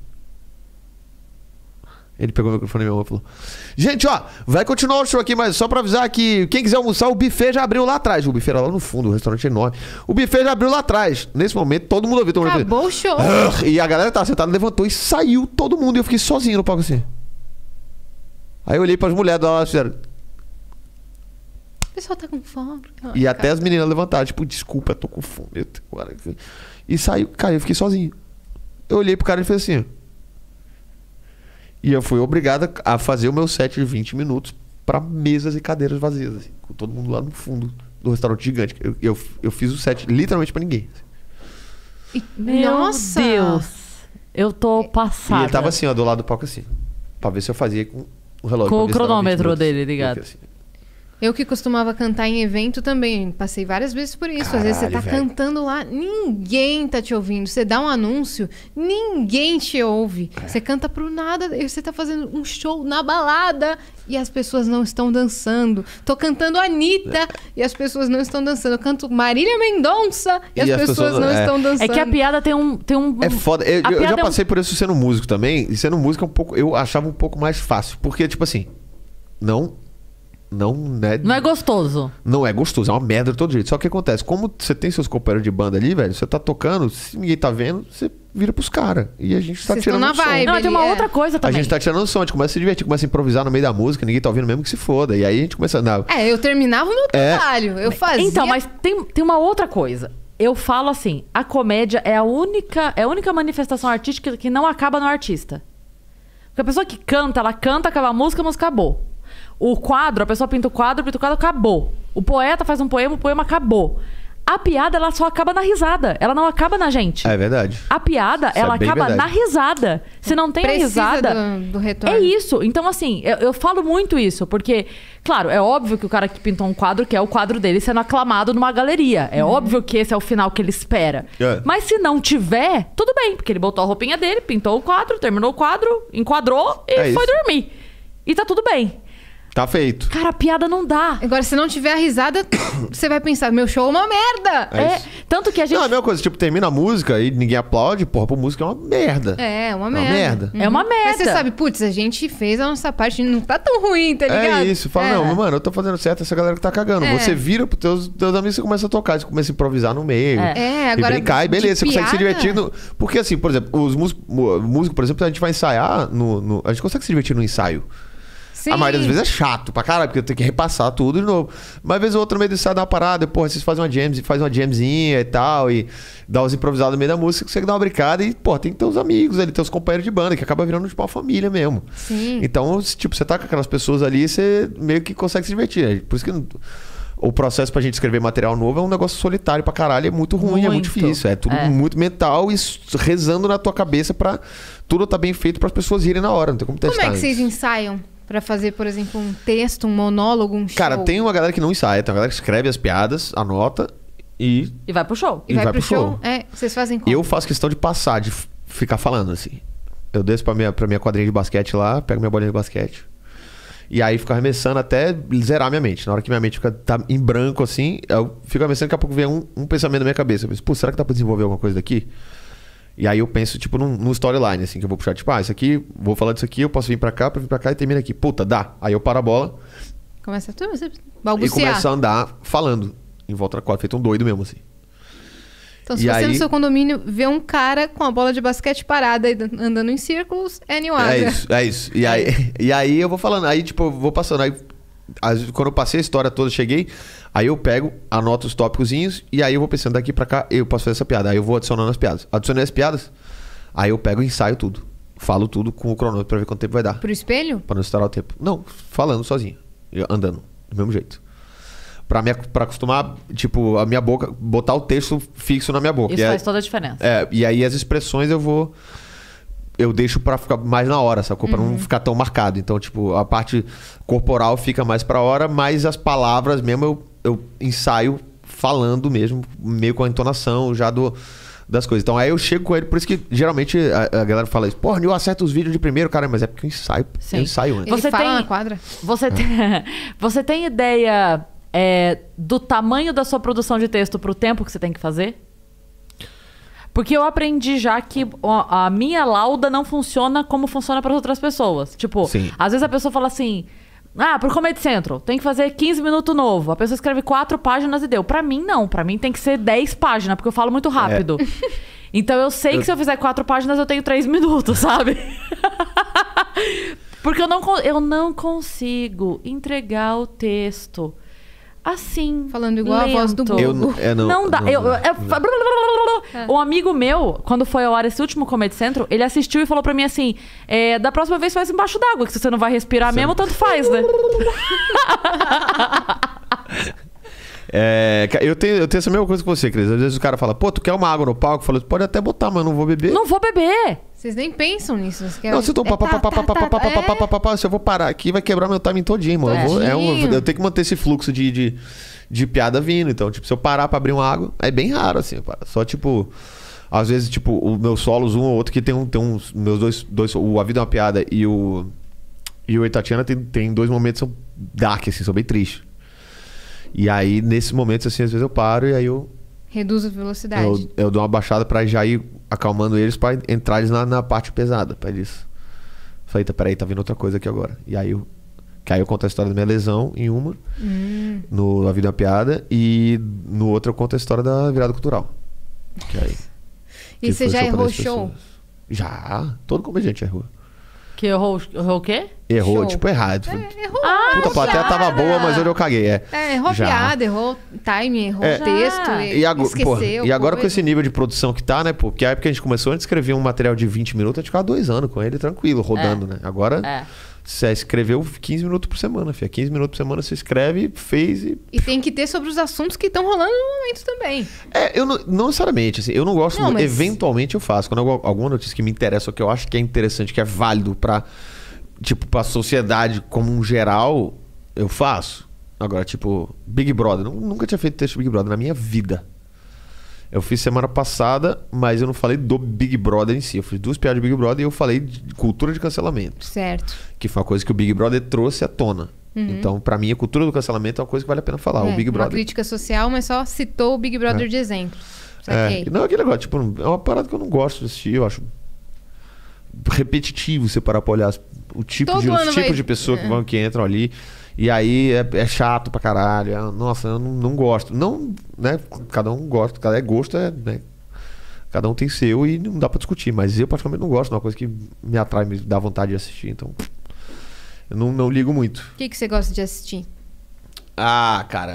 Speaker 2: Ele pegou o microfone na minha mão e falou: gente, ó, vai continuar o show aqui, mas só pra avisar que quem quiser almoçar, o buffet já abriu lá atrás. O buffet era lá no fundo, o restaurante é enorme. O buffet já abriu lá atrás. Nesse momento, todo mundo ouviu.
Speaker 3: Acabou o show.
Speaker 2: E a galera tava sentada, levantou e saiu todo mundo. E eu fiquei sozinho no palco assim. Aí eu olhei pras mulheres lá, fizeram.
Speaker 3: O pessoal tá com fome. Ai,
Speaker 2: E até as meninas levantaram, tipo, desculpa, eu tô com fome. E saiu, cara, eu fiquei sozinho. Eu olhei pro cara e fez assim. E eu fui obrigado a fazer o meu set de 20 minutos pra mesas e cadeiras vazias, assim, com todo mundo lá no fundo do restaurante gigante. Eu fiz o set literalmente pra ninguém.
Speaker 1: Meu
Speaker 3: Nossa!
Speaker 1: Deus. Eu tô passada.
Speaker 2: E ele tava assim, ó, do lado do palco assim. Pra ver se eu fazia com o relógio.
Speaker 1: Com
Speaker 2: pra ver
Speaker 1: o
Speaker 2: se dava 20
Speaker 1: cronômetro
Speaker 2: minutos.
Speaker 1: dele ligado.
Speaker 2: Assim.
Speaker 3: Eu que costumava cantar em evento também, passei várias vezes por isso. Às vezes você tá
Speaker 2: Caralho, velho.
Speaker 3: cantando lá, ninguém tá te ouvindo. Você dá um anúncio, ninguém te ouve. Você canta pro nada, e você tá fazendo um show na balada e as pessoas não estão dançando. Tô cantando Anitta e as pessoas não estão dançando. Eu canto Marília Mendonça e as pessoas não estão dançando.
Speaker 1: É que a piada tem um...
Speaker 2: É foda. Eu
Speaker 1: A
Speaker 2: já
Speaker 1: piada é
Speaker 2: passei por isso sendo músico também. E sendo músico eu achava um pouco mais fácil. Porque, tipo assim, não é
Speaker 1: gostoso.
Speaker 2: Não é gostoso, é uma merda de todo jeito. Só que acontece, como você tem seus companheiros de banda ali, velho, você tá tocando, se ninguém tá vendo, você vira pros caras. E a gente tá
Speaker 3: Vocês
Speaker 2: tirando
Speaker 3: estão
Speaker 2: o
Speaker 3: na
Speaker 2: som.
Speaker 3: vibe.
Speaker 1: Não, tem uma
Speaker 3: ali,
Speaker 1: outra coisa
Speaker 2: A
Speaker 1: também.
Speaker 2: gente tá tirando o som, a gente começa a se divertir, começa a improvisar no meio da música, ninguém tá ouvindo mesmo que se foda. E aí a gente começa a... Não,
Speaker 3: Eu terminava o meu trabalho. Eu fazia.
Speaker 1: Então, mas tem uma outra coisa. Eu falo assim, a comédia é a única manifestação artística que não acaba no artista. Porque a pessoa que canta, ela canta, acaba a música acabou. O quadro, a pessoa pinta o quadro, acabou. O poeta faz um poema, o poema acabou. A piada, ela só acaba na risada. Ela não acaba na gente.
Speaker 2: é verdade.
Speaker 1: A piada,
Speaker 2: Isso
Speaker 1: ela
Speaker 2: é bem
Speaker 1: acaba
Speaker 2: verdade.
Speaker 1: na risada. Se não tem a
Speaker 3: Precisa
Speaker 1: risada...
Speaker 3: do retorno.
Speaker 1: É isso. Então, assim, eu falo muito isso. Porque, claro, é óbvio que o cara que pintou um quadro quer o quadro dele sendo aclamado numa galeria. É óbvio que esse é o final que ele espera.
Speaker 2: É.
Speaker 1: Mas se não tiver, tudo bem. Porque ele botou a roupinha dele, pintou o quadro, terminou o quadro, enquadrou e
Speaker 2: É
Speaker 1: foi
Speaker 2: isso.
Speaker 1: dormir. E tá tudo bem.
Speaker 2: Tá feito.
Speaker 1: Cara, a piada não dá.
Speaker 3: Agora, se não tiver a risada, você vai pensar, meu show é uma merda.
Speaker 1: Tanto que a gente...
Speaker 2: Não, é a mesma coisa. Tipo, termina a música e ninguém aplaude. Porra, pro músico é uma merda.
Speaker 3: É uma
Speaker 2: É
Speaker 3: merda.
Speaker 2: uma merda.
Speaker 1: É uma merda.
Speaker 3: Mas você sabe, putz, a gente fez a nossa parte, não tá tão ruim, tá ligado?
Speaker 2: É isso. Fala, não, mano, eu tô fazendo certo, essa galera que tá cagando.
Speaker 3: É.
Speaker 2: Você vira pros teus amigos e começa a tocar. Você começa a improvisar no meio.
Speaker 3: É,
Speaker 2: E
Speaker 3: agora,
Speaker 2: brincar, e beleza. Você
Speaker 3: de
Speaker 2: consegue se
Speaker 3: piada?
Speaker 2: divertir. Porque assim, por exemplo, os músicos, por exemplo, a gente vai ensaiar a gente consegue se divertir no ensaio.
Speaker 3: Sim.
Speaker 2: A maioria das vezes é chato pra caralho, porque eu tenho que repassar tudo de novo. Mas às vezes o outro no meio do ensaio dá uma parada, porra, vocês fazem uma jamzinha e tal, e dá uns improvisados no meio da música, você dá uma brincada e, porra, tem teus amigos ali, teus companheiros de banda, que acaba virando tipo uma família mesmo.
Speaker 3: Sim.
Speaker 2: Então, tipo, você tá com aquelas pessoas ali, você meio que consegue se divertir. Né? Por isso que o processo pra gente escrever material novo é um negócio solitário pra caralho, é muito ruim, é muito difícil. É tudo muito mental e rezando na tua cabeça pra tudo tá bem feito pras pessoas irem na hora, não tem como testar.
Speaker 3: Como é que vocês
Speaker 2: antes.
Speaker 3: ensaiam pra fazer, por exemplo, um texto, um monólogo, um show?
Speaker 2: Cara, tem uma galera que não ensaia, tem uma galera que escreve as piadas, anota e
Speaker 1: E vai pro show.
Speaker 3: E vai pro show? É, vocês fazem como?
Speaker 2: eu faço questão de passar, de ficar falando assim. Eu desço pra minha quadrinha de basquete lá, pego minha bolinha de basquete. E aí fico arremessando até zerar minha mente. Na hora que minha mente tá em branco assim, eu fico arremessando, daqui a pouco vem um pensamento na minha cabeça. Eu penso, pô, será que dá pra desenvolver alguma coisa daqui? E aí eu penso, tipo, num storyline, assim, que eu vou puxar, tipo, isso aqui, vou falar disso aqui, eu posso vir pra cá e termina aqui. Puta, dá. Aí eu paro a bola
Speaker 3: Começa a
Speaker 2: e
Speaker 3: balbuciar.
Speaker 2: começo a andar falando em volta da quadra, feito um doido mesmo, assim.
Speaker 3: Então, se
Speaker 2: E
Speaker 3: você
Speaker 2: aí-
Speaker 3: no seu condomínio vê um cara com a bola de basquete parada e andando em círculos, é New Agra.
Speaker 2: É isso. E aí eu vou falando, aí tipo, eu vou passando. Aí, quando eu passei a história toda, cheguei, aí eu pego, anoto os tópicozinhos, e aí eu vou pensando daqui pra cá, eu posso fazer essa piada. Aí eu vou adicionando as piadas. Adicionei as piadas, aí eu pego e ensaio tudo. Falo tudo com o cronômetro pra ver quanto tempo vai dar.
Speaker 3: Pro espelho?
Speaker 2: Pra não estourar o tempo. Não, falando sozinho. Andando, do mesmo jeito. Pra acostumar, tipo, a minha boca, botar o texto fixo na minha boca.
Speaker 1: Isso
Speaker 2: E
Speaker 1: faz toda a diferença.
Speaker 2: e aí as expressões eu deixo pra ficar mais na hora, sacou? Pra não ficar tão marcado. Então, tipo, a parte corporal fica mais pra hora, mas as palavras mesmo eu ensaio falando mesmo, meio com a entonação já das coisas. Então aí eu chego com ele, por isso que geralmente a galera fala isso, porra, eu acerto os vídeos de primeiro, cara, mas é porque eu ensaio antes.
Speaker 3: Ele
Speaker 1: Você
Speaker 3: fala
Speaker 1: tem-
Speaker 3: na quadra?
Speaker 1: Você tem ideia do tamanho da sua produção de texto pro tempo que você tem que fazer? Porque eu aprendi já que a minha lauda não funciona como funciona para outras pessoas. Tipo,
Speaker 2: Sim.
Speaker 1: às vezes a pessoa fala assim: pro Comedy Central, tem que fazer 15 minutos novo. A pessoa escreve 4 páginas e deu. Pra mim, não. Pra mim tem que ser 10 páginas, porque eu falo muito rápido. Então eu sei que se eu fizer 4 páginas, eu tenho 3 minutos, sabe? Porque eu não consigo entregar o texto assim.
Speaker 3: Falando igual a voz do Google.
Speaker 1: Não dá. Um amigo meu, quando foi ao ar esse último Comedy Central, ele assistiu e falou pra mim assim: da próxima vez faz embaixo d'água, que se você não vai respirar mesmo, tanto faz, né?
Speaker 2: Eu tenho essa mesma coisa que você, Cris. Às vezes o cara fala, pô, tu quer uma água no palco? Eu falo, pode até botar, mas eu não vou beber.
Speaker 1: Não vou beber.
Speaker 3: Vocês nem pensam nisso. Vocês querem...
Speaker 2: Não, se eu tô se eu vou parar aqui, vai quebrar meu timing todinho, mano. Eu tenho que manter esse fluxo de piada vindo. Então, tipo, se eu parar pra abrir uma água, é bem raro, assim. Só, tipo, às vezes, tipo, os meus solos, um ou outro, que tem uns meus dois o A Vida é uma Piada e o Itatiana tem 2 momentos que são dark, assim, são bem tristes. E aí, nesses momentos, assim, às vezes eu paro e aí eu
Speaker 3: Reduz a velocidade.
Speaker 2: eu dou uma baixada pra já ir acalmando eles pra entrar eles na parte pesada. Pra eles. Falei, peraí, tá vindo outra coisa aqui agora. E aí eu conto a história da minha lesão em uma, no A Vida é uma Piada, e no outro eu conto a história da virada cultural. Que aí,
Speaker 3: E
Speaker 2: que
Speaker 3: você
Speaker 2: foi
Speaker 3: já
Speaker 2: pra
Speaker 3: errou
Speaker 2: 10
Speaker 3: show?
Speaker 2: pessoas. Já. Todo comediante errou.
Speaker 1: Que errou o quê?
Speaker 2: Errou,
Speaker 3: Show.
Speaker 2: tipo, errado.
Speaker 3: Errou.
Speaker 2: Puta, a plateia tava boa, mas hoje eu caguei.
Speaker 3: Errou
Speaker 2: Já.
Speaker 3: piada, errou time, errou texto.
Speaker 2: E agora,
Speaker 3: Esqueceu.
Speaker 2: e agora com
Speaker 3: coisa.
Speaker 2: esse nível de produção que tá, né, pô? Porque a época que a gente começou, a gente escrevia um material de 20 minutos, a gente ficava 2 anos com ele, tranquilo, rodando, né? Agora, você escreveu 15 minutos por semana, filha. 15 minutos por semana você escreve, fez e...
Speaker 3: E tem que ter sobre os assuntos que estão rolando no momento também.
Speaker 2: Eu não necessariamente, assim, eu não gosto...
Speaker 3: Não, mas-
Speaker 2: Eventualmente eu faço. Quando alguma notícia que me interessa, ou que eu acho que é interessante, que é válido pra sociedade como um geral, eu faço. Agora, tipo, Big Brother. Nunca tinha feito texto de Big Brother na minha vida. Eu fiz semana passada, mas eu não falei do Big Brother em si. Eu fiz 2 piadas de Big Brother e eu falei de cultura de cancelamento.
Speaker 3: Certo.
Speaker 2: Que foi uma coisa que o Big Brother trouxe à tona. Então, pra mim, a cultura do cancelamento é uma coisa que vale a pena falar. O Big
Speaker 3: Uma
Speaker 2: Brother...
Speaker 3: crítica social, mas só citou o Big Brother de exemplo. Saquei.
Speaker 2: Não, aquele negócio, tipo, é uma parada que eu não gosto de assistir, eu acho repetitivo você parar pra olhar o tipo de pessoa que entram ali. E aí é chato pra caralho. Nossa, eu não gosto. Não, né? Cada um gosta, cada gosto né? Cada um tem seu e não dá pra discutir. Mas eu particularmente não gosto, é uma coisa que me atrai, me dá vontade de assistir. Então, eu não ligo muito.
Speaker 3: O que você gosta de assistir?
Speaker 2: Ah, cara,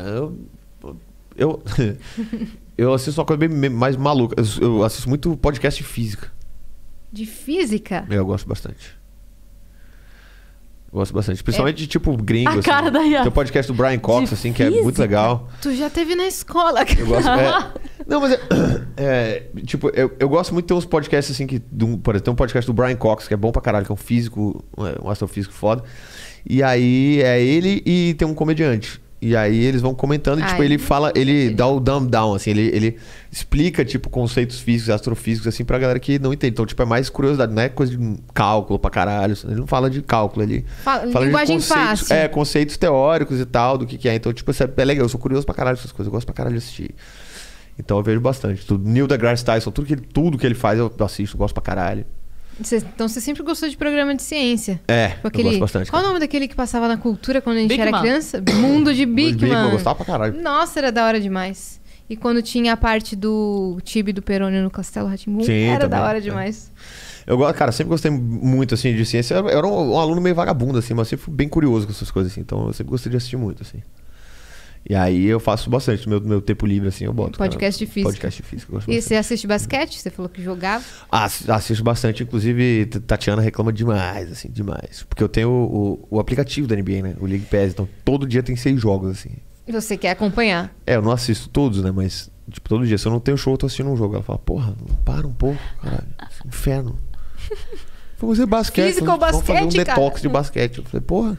Speaker 2: eu assisto uma coisa bem mais maluca. Eu assisto muito podcast de física.
Speaker 3: De física?
Speaker 2: Eu gosto bastante. Gosto bastante. Principalmente de tipo gringo.
Speaker 1: A cara da Ian.
Speaker 2: Tem o podcast do Brian Cox, assim, que é muito legal.
Speaker 3: Tu já teve na escola.
Speaker 2: Eu gosto. Não, mas tipo, eu gosto muito de ter uns podcasts assim que. Por exemplo, tem um podcast do Brian Cox, que é bom pra caralho, que é um físico, um astrofísico foda. E aí é ele e tem um comediante. E aí eles vão comentando e, tipo, ele dá o dumb down, assim, ele explica, tipo, conceitos físicos, astrofísicos, assim, pra galera que não entende. Então, tipo, é mais curiosidade, não é coisa de cálculo pra caralho. Ele não fala de cálculo ali. Fala
Speaker 3: linguagem
Speaker 2: de conceitos,
Speaker 3: fácil.
Speaker 2: Conceitos teóricos e tal, do que é. Então, tipo, é legal. Eu sou curioso pra caralho dessas coisas. Eu gosto pra caralho de assistir. Então eu vejo bastante. Neil deGrasse Tyson, tudo que ele faz eu assisto, gosto pra caralho.
Speaker 3: Então você sempre gostou de programa de ciência?
Speaker 2: Eu gosto bastante.
Speaker 3: Qual o nome daquele que passava na cultura quando a gente era criança? Mundo de Bigman.
Speaker 2: Eu gostava pra caralho.
Speaker 3: Nossa, era da hora demais. E quando tinha a parte do Tibi do Peroni no Castelo Rá-Tim-Bum, era também, da hora demais.
Speaker 2: Eu gosto, cara, sempre gostei muito, assim, de ciência. Eu era um aluno meio vagabundo, assim, mas sempre fui bem curioso com essas coisas, assim. Então eu sempre gostei de assistir muito, assim. E aí eu faço bastante. Meu tempo livre, assim, eu boto.
Speaker 3: Podcast de física.
Speaker 2: Podcast de física, eu gosto
Speaker 3: E
Speaker 2: bastante.
Speaker 3: você assiste basquete? Você falou que jogava.
Speaker 2: Assisto bastante. Inclusive, Tatiana reclama demais, assim, demais. Porque eu tenho o aplicativo da NBA, né? O League Pass. Então, todo dia tem 6 jogos, assim.
Speaker 3: E você quer acompanhar?
Speaker 2: Eu não assisto todos, né? Mas, tipo, todo dia. Se eu não tenho show, eu tô assistindo um jogo. Ela fala, porra, para um pouco, caralho. Inferno. Vamos fazer basquete.
Speaker 3: Physical
Speaker 2: vamos fazer um
Speaker 3: basquete,
Speaker 2: detox
Speaker 3: cara.
Speaker 2: de basquete. Eu falei, porra.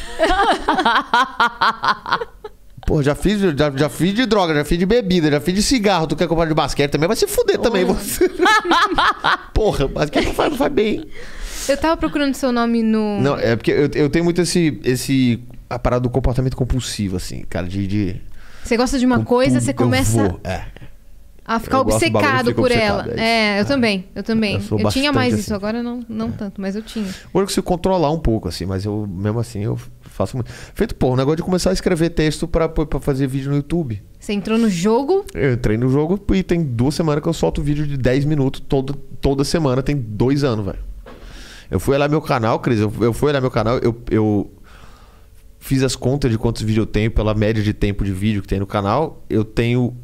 Speaker 2: Pô, já fiz de droga, já fiz de bebida, já fiz de cigarro. Tu quer comprar de basquete também? Vai se fuder também, você. Porra, basquete não faz bem.
Speaker 3: Eu tava procurando seu nome no...
Speaker 2: Não, é porque eu tenho muito a parada do comportamento compulsivo, assim, cara,
Speaker 3: Você gosta de uma coisa, você começa a ficar obcecado por ela. Eu também. Eu tinha mais
Speaker 2: assim.
Speaker 3: isso, agora não tanto, mas eu tinha.
Speaker 2: Eu consigo controlar um pouco, assim, mas eu, mesmo assim, eu faço muito. Feito, pô, o negócio de começar a escrever texto pra fazer vídeo no YouTube.
Speaker 3: Você entrou no jogo?
Speaker 2: Eu entrei no jogo e tem 2 semanas que eu solto vídeo de 10 minutos toda semana, tem 2 anos, velho. Eu fui olhar meu canal, Cris, eu fui olhar meu canal, eu fiz as contas de quantos vídeos eu tenho pela média de tempo de vídeo que tem no canal. Eu tenho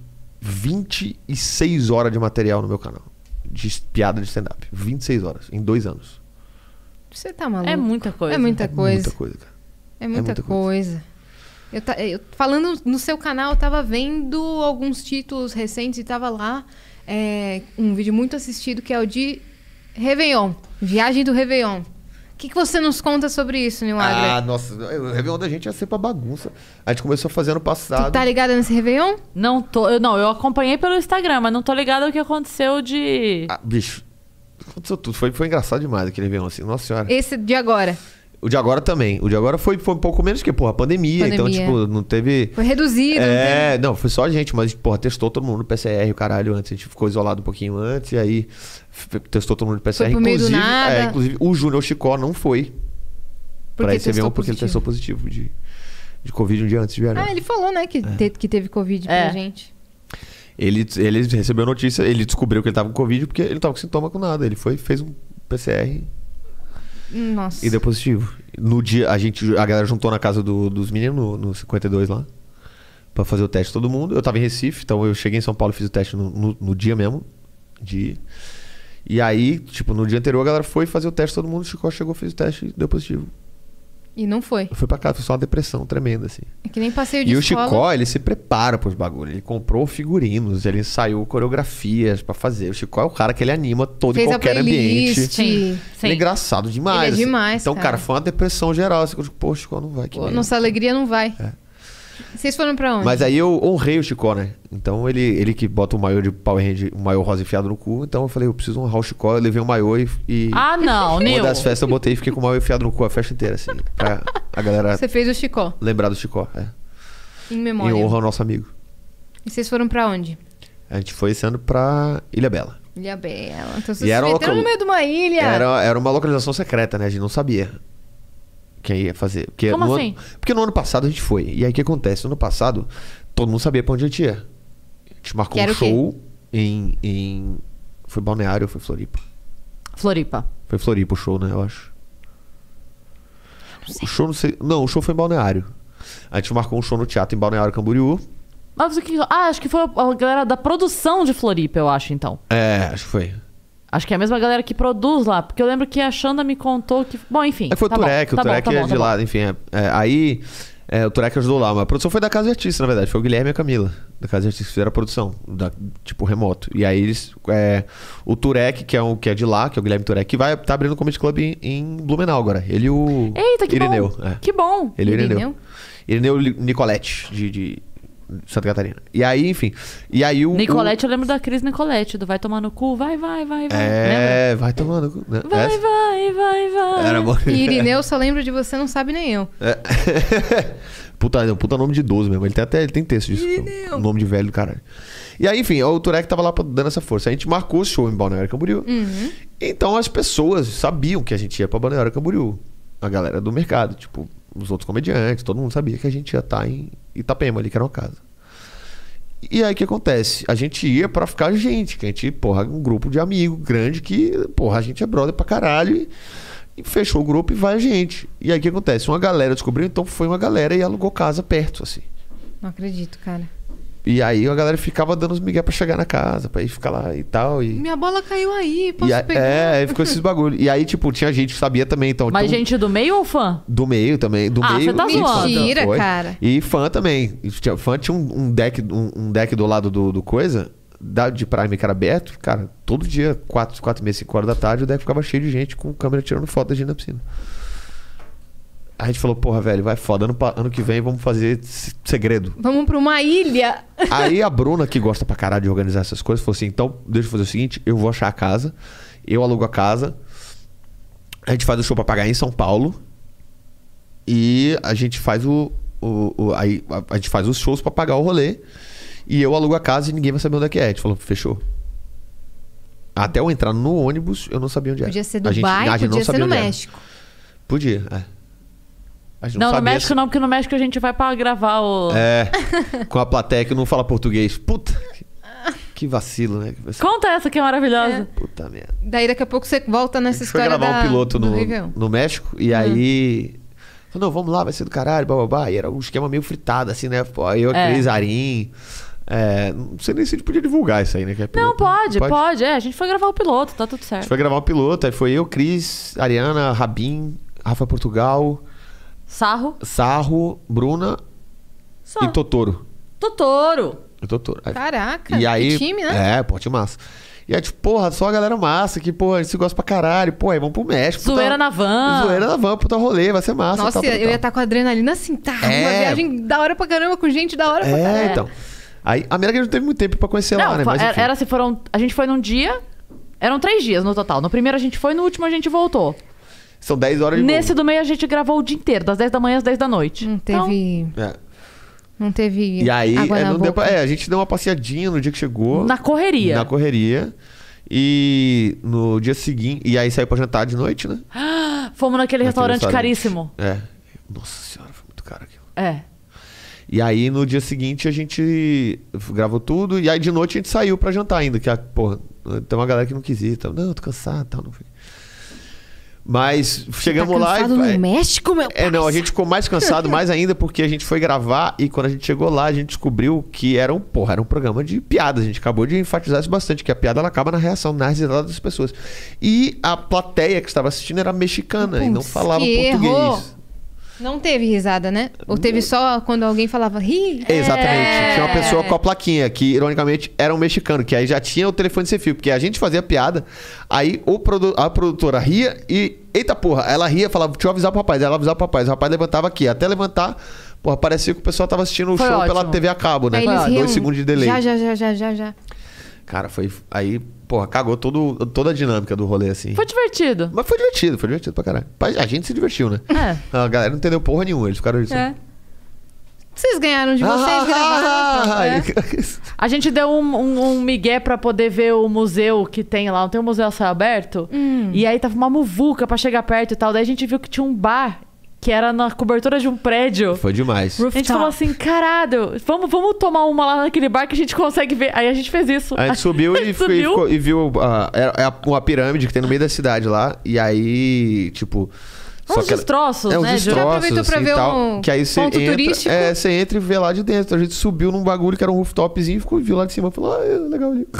Speaker 2: 26 horas de material no meu canal. De piada de stand-up. 26 horas, em 2 anos.
Speaker 3: Você tá maluco?
Speaker 1: É muita coisa.
Speaker 3: É muita coisa.
Speaker 2: Muita coisa, cara.
Speaker 3: É muita coisa. Falando no seu canal, eu tava vendo alguns títulos recentes e tava lá um vídeo muito assistido que é o de Réveillon. Viagem do Réveillon. O que você nos conta sobre isso, Nil Agra?
Speaker 2: Nossa, o Réveillon da gente ia ser pra bagunça. A gente começou a fazer ano passado.
Speaker 3: Tu tá ligada nesse Réveillon?
Speaker 1: Não tô. Eu acompanhei pelo Instagram, mas não tô ligada ao que aconteceu de.
Speaker 2: Bicho, aconteceu tudo. Foi engraçado demais aquele Réveillon, assim. Nossa senhora.
Speaker 3: Esse de agora.
Speaker 2: O de agora também. O de agora foi um pouco menos que, porra, pandemia. Então, tipo, não teve...
Speaker 3: Foi reduzido.
Speaker 2: Não, foi só a gente. Mas, porra, testou todo mundo no PCR, o caralho, antes. A gente ficou isolado um pouquinho antes. E aí, testou todo mundo no PCR.
Speaker 3: Foi pro meio do nada.
Speaker 2: Inclusive, o Júnior Chicó não foi pra esse Réveillon porque ele testou positivo de Covid um dia antes de viajar.
Speaker 3: Ele falou, né, que teve Covid pra gente.
Speaker 2: Ele recebeu a notícia, ele descobriu que ele tava com Covid porque ele tava com sintoma com nada. Ele fez um PCR...
Speaker 3: Nossa.
Speaker 2: E deu positivo. No dia, a galera juntou na casa dos meninos, no 52 lá, pra fazer o teste todo mundo. Eu tava em Recife, então eu cheguei em São Paulo e fiz o teste no dia mesmo. E aí, tipo, no dia anterior a galera foi fazer o teste todo mundo. O Chico chegou, fez o teste e deu positivo.
Speaker 3: E não foi?
Speaker 2: Foi pra casa, foi só uma depressão tremenda, assim.
Speaker 3: É que nem passeio de
Speaker 2: E
Speaker 3: escola.
Speaker 2: o Chicó, ele se prepara pros bagulhos. Ele comprou figurinos, ele ensaiou coreografias pra fazer. O Chicó é o cara que ele anima todo e qualquer ambiente.
Speaker 3: Sim.
Speaker 2: Ele é engraçado demais.
Speaker 3: Ele é demais,
Speaker 2: Então, cara, foi uma depressão geral. Assim, pô, o Chicó não vai.
Speaker 3: Nossa alegria não vai. Vocês foram pra onde?
Speaker 2: Mas aí eu honrei o Chicó, né? Então ele que bota o maiô de Power Hand, o maiô rosa enfiado no cu. Então eu falei, eu preciso honrar o Chicó. Eu levei o maiô e
Speaker 1: Ah, não,
Speaker 2: uma
Speaker 1: Nil.
Speaker 2: das festas eu botei e fiquei com o maiô enfiado no cu a festa inteira, assim. Pra a galera
Speaker 3: Você fez o Chicó,
Speaker 2: lembrar do Chicó.
Speaker 3: em
Speaker 2: Em
Speaker 3: memória.
Speaker 2: honra ao nosso amigo.
Speaker 3: E vocês foram pra onde?
Speaker 2: A gente foi esse ano pra Ilha Bela.
Speaker 3: Ilha Bela. Então vocês
Speaker 2: E
Speaker 3: se
Speaker 2: era
Speaker 3: meteram no meio de uma ilha.
Speaker 2: Era uma localização secreta, né? A gente não sabia quem ia fazer. Porque
Speaker 1: Como
Speaker 2: no
Speaker 1: assim?
Speaker 2: Porque no ano passado a gente foi. E aí o que acontece? No ano passado, todo mundo sabia pra onde a gente ia. A gente marcou
Speaker 3: Que era
Speaker 2: um
Speaker 3: o quê?
Speaker 2: show em... Foi Balneário ou foi Floripa?
Speaker 1: Floripa.
Speaker 2: Foi Floripa o show, né? Eu acho. O show não sei... Não, o show foi em Balneário. A gente marcou um show no teatro em Balneário Camboriú.
Speaker 1: Mas o que... Ah, acho que foi a galera da produção de Floripa, eu acho, então.
Speaker 2: Acho que foi.
Speaker 1: Acho que é a mesma galera que produz lá. Porque eu lembro que a Xanda me contou que... Bom, enfim.
Speaker 2: Foi
Speaker 1: tá
Speaker 2: o Turek,
Speaker 1: bom,
Speaker 2: o Turek é de lá, enfim. Aí o Turek ajudou lá, mas a produção foi da Casa de Artista, na verdade. Foi o Guilherme e a Camila, da Casa de Artista, que fizeram a produção, tipo remoto. E aí eles. O Turek, que é de lá, que é o Guilherme Turek, que tá abrindo o Comedy Club em Blumenau agora. Ele e o
Speaker 1: Eita, que
Speaker 2: Irineu.
Speaker 1: bom. Que bom.
Speaker 2: Ele e o
Speaker 3: Irineu?
Speaker 2: Irineu Nicolete, de Santa Catarina. E aí, enfim. E aí o.
Speaker 1: Nicolete, eu lembro da Cris Nicolete, do Vai Tomar no Cu, vai. Lembra?
Speaker 2: Vai tomando. Né?
Speaker 1: Vai.
Speaker 2: Era bom.
Speaker 3: E Irineu, só lembro de você, não sabe nem eu.
Speaker 2: Puta nome de idoso mesmo. Ele tem texto disso.
Speaker 3: Irineu.
Speaker 2: Nome de velho do caralho. E aí, enfim, o Turek tava lá dando essa força. A gente marcou o show em Balneário Camboriú. Então as pessoas sabiam que a gente ia pra Balneário Camboriú. A galera do mercado, tipo, os outros comediantes, todo mundo sabia que a gente ia estar em Itapema ali, que era uma casa. E aí o que acontece? A gente ia pra ficar gente, que a gente, porra, um grupo de amigos grande que, porra, a gente é brother pra caralho. E fechou o grupo e vai a gente. E aí o que acontece? Uma galera descobriu, então foi uma galera e alugou casa perto, assim.
Speaker 3: Não acredito, cara.
Speaker 2: E aí a galera ficava dando os migué pra chegar na casa, pra ir ficar lá e tal. E...
Speaker 3: Minha bola caiu aí, posso
Speaker 2: E
Speaker 3: pegar?
Speaker 2: aí ficou esses bagulho. E aí, tipo, tinha gente que sabia também, então.
Speaker 1: Mas gente do meio ou fã?
Speaker 2: Do meio também. Do
Speaker 1: Ah,
Speaker 2: meio.
Speaker 1: você tá
Speaker 2: e fã,
Speaker 1: zoando.
Speaker 3: Mentira,
Speaker 2: foi.
Speaker 3: cara.
Speaker 2: E fã também. Fã tinha um deck do lado do coisa, de Prime que era aberto. Cara, todo dia, 4h30, 5h da tarde, o deck ficava cheio de gente com câmera tirando foto da gente na piscina. A gente falou, porra, velho, vai foda. Ano que vem vamos fazer segredo.
Speaker 3: Vamos pra uma ilha.
Speaker 2: Aí a Bruna, que gosta pra caralho de organizar essas coisas, falou assim, então deixa eu fazer o seguinte, eu vou achar a casa, eu alugo a casa, a gente faz o show pra pagar em São Paulo e a gente faz aí a gente faz os shows pra pagar o rolê e eu alugo a casa e ninguém vai saber onde é que é. A gente falou, fechou. Até eu entrar no ônibus, eu não sabia onde era.
Speaker 3: Podia ser
Speaker 2: A gente
Speaker 3: Dubai,
Speaker 2: não
Speaker 3: podia ser
Speaker 2: sabia
Speaker 3: no
Speaker 2: onde era.
Speaker 3: México.
Speaker 2: Podia, A gente
Speaker 1: Não, no
Speaker 2: sabia
Speaker 1: México não, porque no México a gente vai pra gravar o...
Speaker 2: com a plateia que não fala português. Puta, que vacilo, né?
Speaker 1: Conta essa que é maravilhosa.
Speaker 2: Puta merda.
Speaker 3: Daí daqui a pouco você volta
Speaker 2: A
Speaker 3: nessa
Speaker 2: gente foi
Speaker 3: história
Speaker 2: gravar um piloto
Speaker 3: do Réveillon.
Speaker 2: no México e aí... Falou, não, vamos lá, vai ser do caralho, bababá. E era um esquema meio fritado, assim, né? Pô, eu, Cris, Arim... não sei nem se a gente podia divulgar isso aí, né? Que é
Speaker 1: Não,
Speaker 2: piloto,
Speaker 1: pode. A gente foi gravar o piloto, tá tudo
Speaker 2: A
Speaker 1: certo.
Speaker 2: gente foi gravar um piloto, aí foi eu, Cris, Ariana, Rabin, Rafa Portugal,
Speaker 1: Sarro.
Speaker 2: Bruna
Speaker 1: Só.
Speaker 2: e Totoro.
Speaker 1: Totoro.
Speaker 2: Aí-
Speaker 3: Caraca,
Speaker 2: E aí,
Speaker 3: que time, né?
Speaker 2: porte massa. E aí, tipo, porra, só a galera massa, que, porra, a gente se gosta pra caralho. Pô, aí vamos pro México.
Speaker 1: Zoeira na van.
Speaker 2: Zoeira na van, puta rolê, vai ser massa.
Speaker 3: Nossa,
Speaker 2: tal, tal,
Speaker 3: eu ia
Speaker 2: tal.
Speaker 3: estar com a adrenalina assim, tá? Uma
Speaker 2: É.
Speaker 3: viagem da hora pra caramba, com gente da hora pra caramba.
Speaker 2: Então. Aí, a América não teve muito tempo pra conhecer lá, né? Mas, enfim.
Speaker 1: A gente foi num dia... Eram 3 dias no total. No primeiro a gente foi, no último a gente voltou.
Speaker 2: São 10 horas de
Speaker 1: Nesse
Speaker 2: voo.
Speaker 1: do meio a gente gravou o dia inteiro, das 10 da manhã às 10 da noite.
Speaker 3: Não teve...
Speaker 2: É.
Speaker 3: Não teve
Speaker 2: E aí,
Speaker 3: água na
Speaker 2: não deu
Speaker 3: boca.
Speaker 2: pra- a gente deu uma passeadinha no dia que chegou.
Speaker 1: Na correria.
Speaker 2: Na correria. E no dia seguinte... E aí saiu pra jantar de noite, né?
Speaker 1: Fomos naquele restaurante
Speaker 2: restaurante.
Speaker 1: caríssimo.
Speaker 2: Nossa senhora, foi muito caro aquilo.
Speaker 1: É.
Speaker 2: E aí, no dia seguinte, a gente gravou tudo. E aí, de noite, a gente saiu pra jantar ainda. Que, porra, tem uma galera que não quis ir. Então, não, tô cansado, tal, não foi. Mas chegamos
Speaker 3: Tá
Speaker 2: lá
Speaker 3: cansado no México, meu pai?
Speaker 2: não, a gente ficou mais cansado, mais ainda, porque a gente foi gravar e quando a gente chegou lá, a gente descobriu que era um programa de piadas. A gente acabou de enfatizar isso bastante, que a piada ela acaba na reação, na risada das pessoas. E a plateia que estava assistindo era mexicana e não
Speaker 3: Putz,
Speaker 2: falava
Speaker 3: que
Speaker 2: português.
Speaker 3: erro. Não teve risada, né? Ou teve só quando alguém falava ri?
Speaker 2: Exatamente. Tinha uma pessoa com a plaquinha, que ironicamente era um mexicano, que aí já tinha o telefone sem fio, porque a gente fazia piada, aí a produtora ria e, eita porra, ela ria, falava, deixa eu avisar pro rapaz, ela avisava pro rapaz, o rapaz levantava aqui, até levantar, Porra, parecia que o pessoal tava assistindo o
Speaker 1: Foi
Speaker 2: show
Speaker 1: ótimo.
Speaker 2: pela TV a cabo, né?
Speaker 3: Aí eles
Speaker 2: 2
Speaker 3: riam.
Speaker 2: segundos de delay.
Speaker 3: Já.
Speaker 2: Cara, foi... Aí, porra, cagou toda a dinâmica do rolê, assim.
Speaker 1: Foi divertido.
Speaker 2: Mas foi divertido pra caralho. A gente se divertiu, né?
Speaker 1: É.
Speaker 2: A galera não entendeu porra nenhuma, eles ficaram...
Speaker 1: É.
Speaker 3: Vocês ganharam de vocês, gravaram. É.
Speaker 1: A gente deu um migué pra poder ver o museu que tem lá. Não tem um museu a céu aberto? E aí tava uma muvuca pra chegar perto e tal. Daí a gente viu que tinha um bar que era na cobertura de um prédio.
Speaker 2: Foi demais.
Speaker 1: A gente falou assim, caralho, vamos tomar uma lá naquele bar que a gente consegue ver. Aí a gente fez isso.
Speaker 2: A gente subiu
Speaker 1: A gente subiu.
Speaker 2: e viu uma pirâmide que tem no meio da cidade lá. E aí, tipo...
Speaker 1: Uns destroços,
Speaker 2: uns
Speaker 1: né?
Speaker 2: destroços,
Speaker 3: Já aproveitou pra
Speaker 2: assim,
Speaker 3: ver
Speaker 2: tal,
Speaker 3: um
Speaker 2: que aí você
Speaker 3: ponto
Speaker 2: entra,
Speaker 3: turístico?
Speaker 2: você entra e vê lá de dentro. A gente subiu num bagulho que era um rooftopzinho, ficou e viu lá de cima. Falou, legal ali.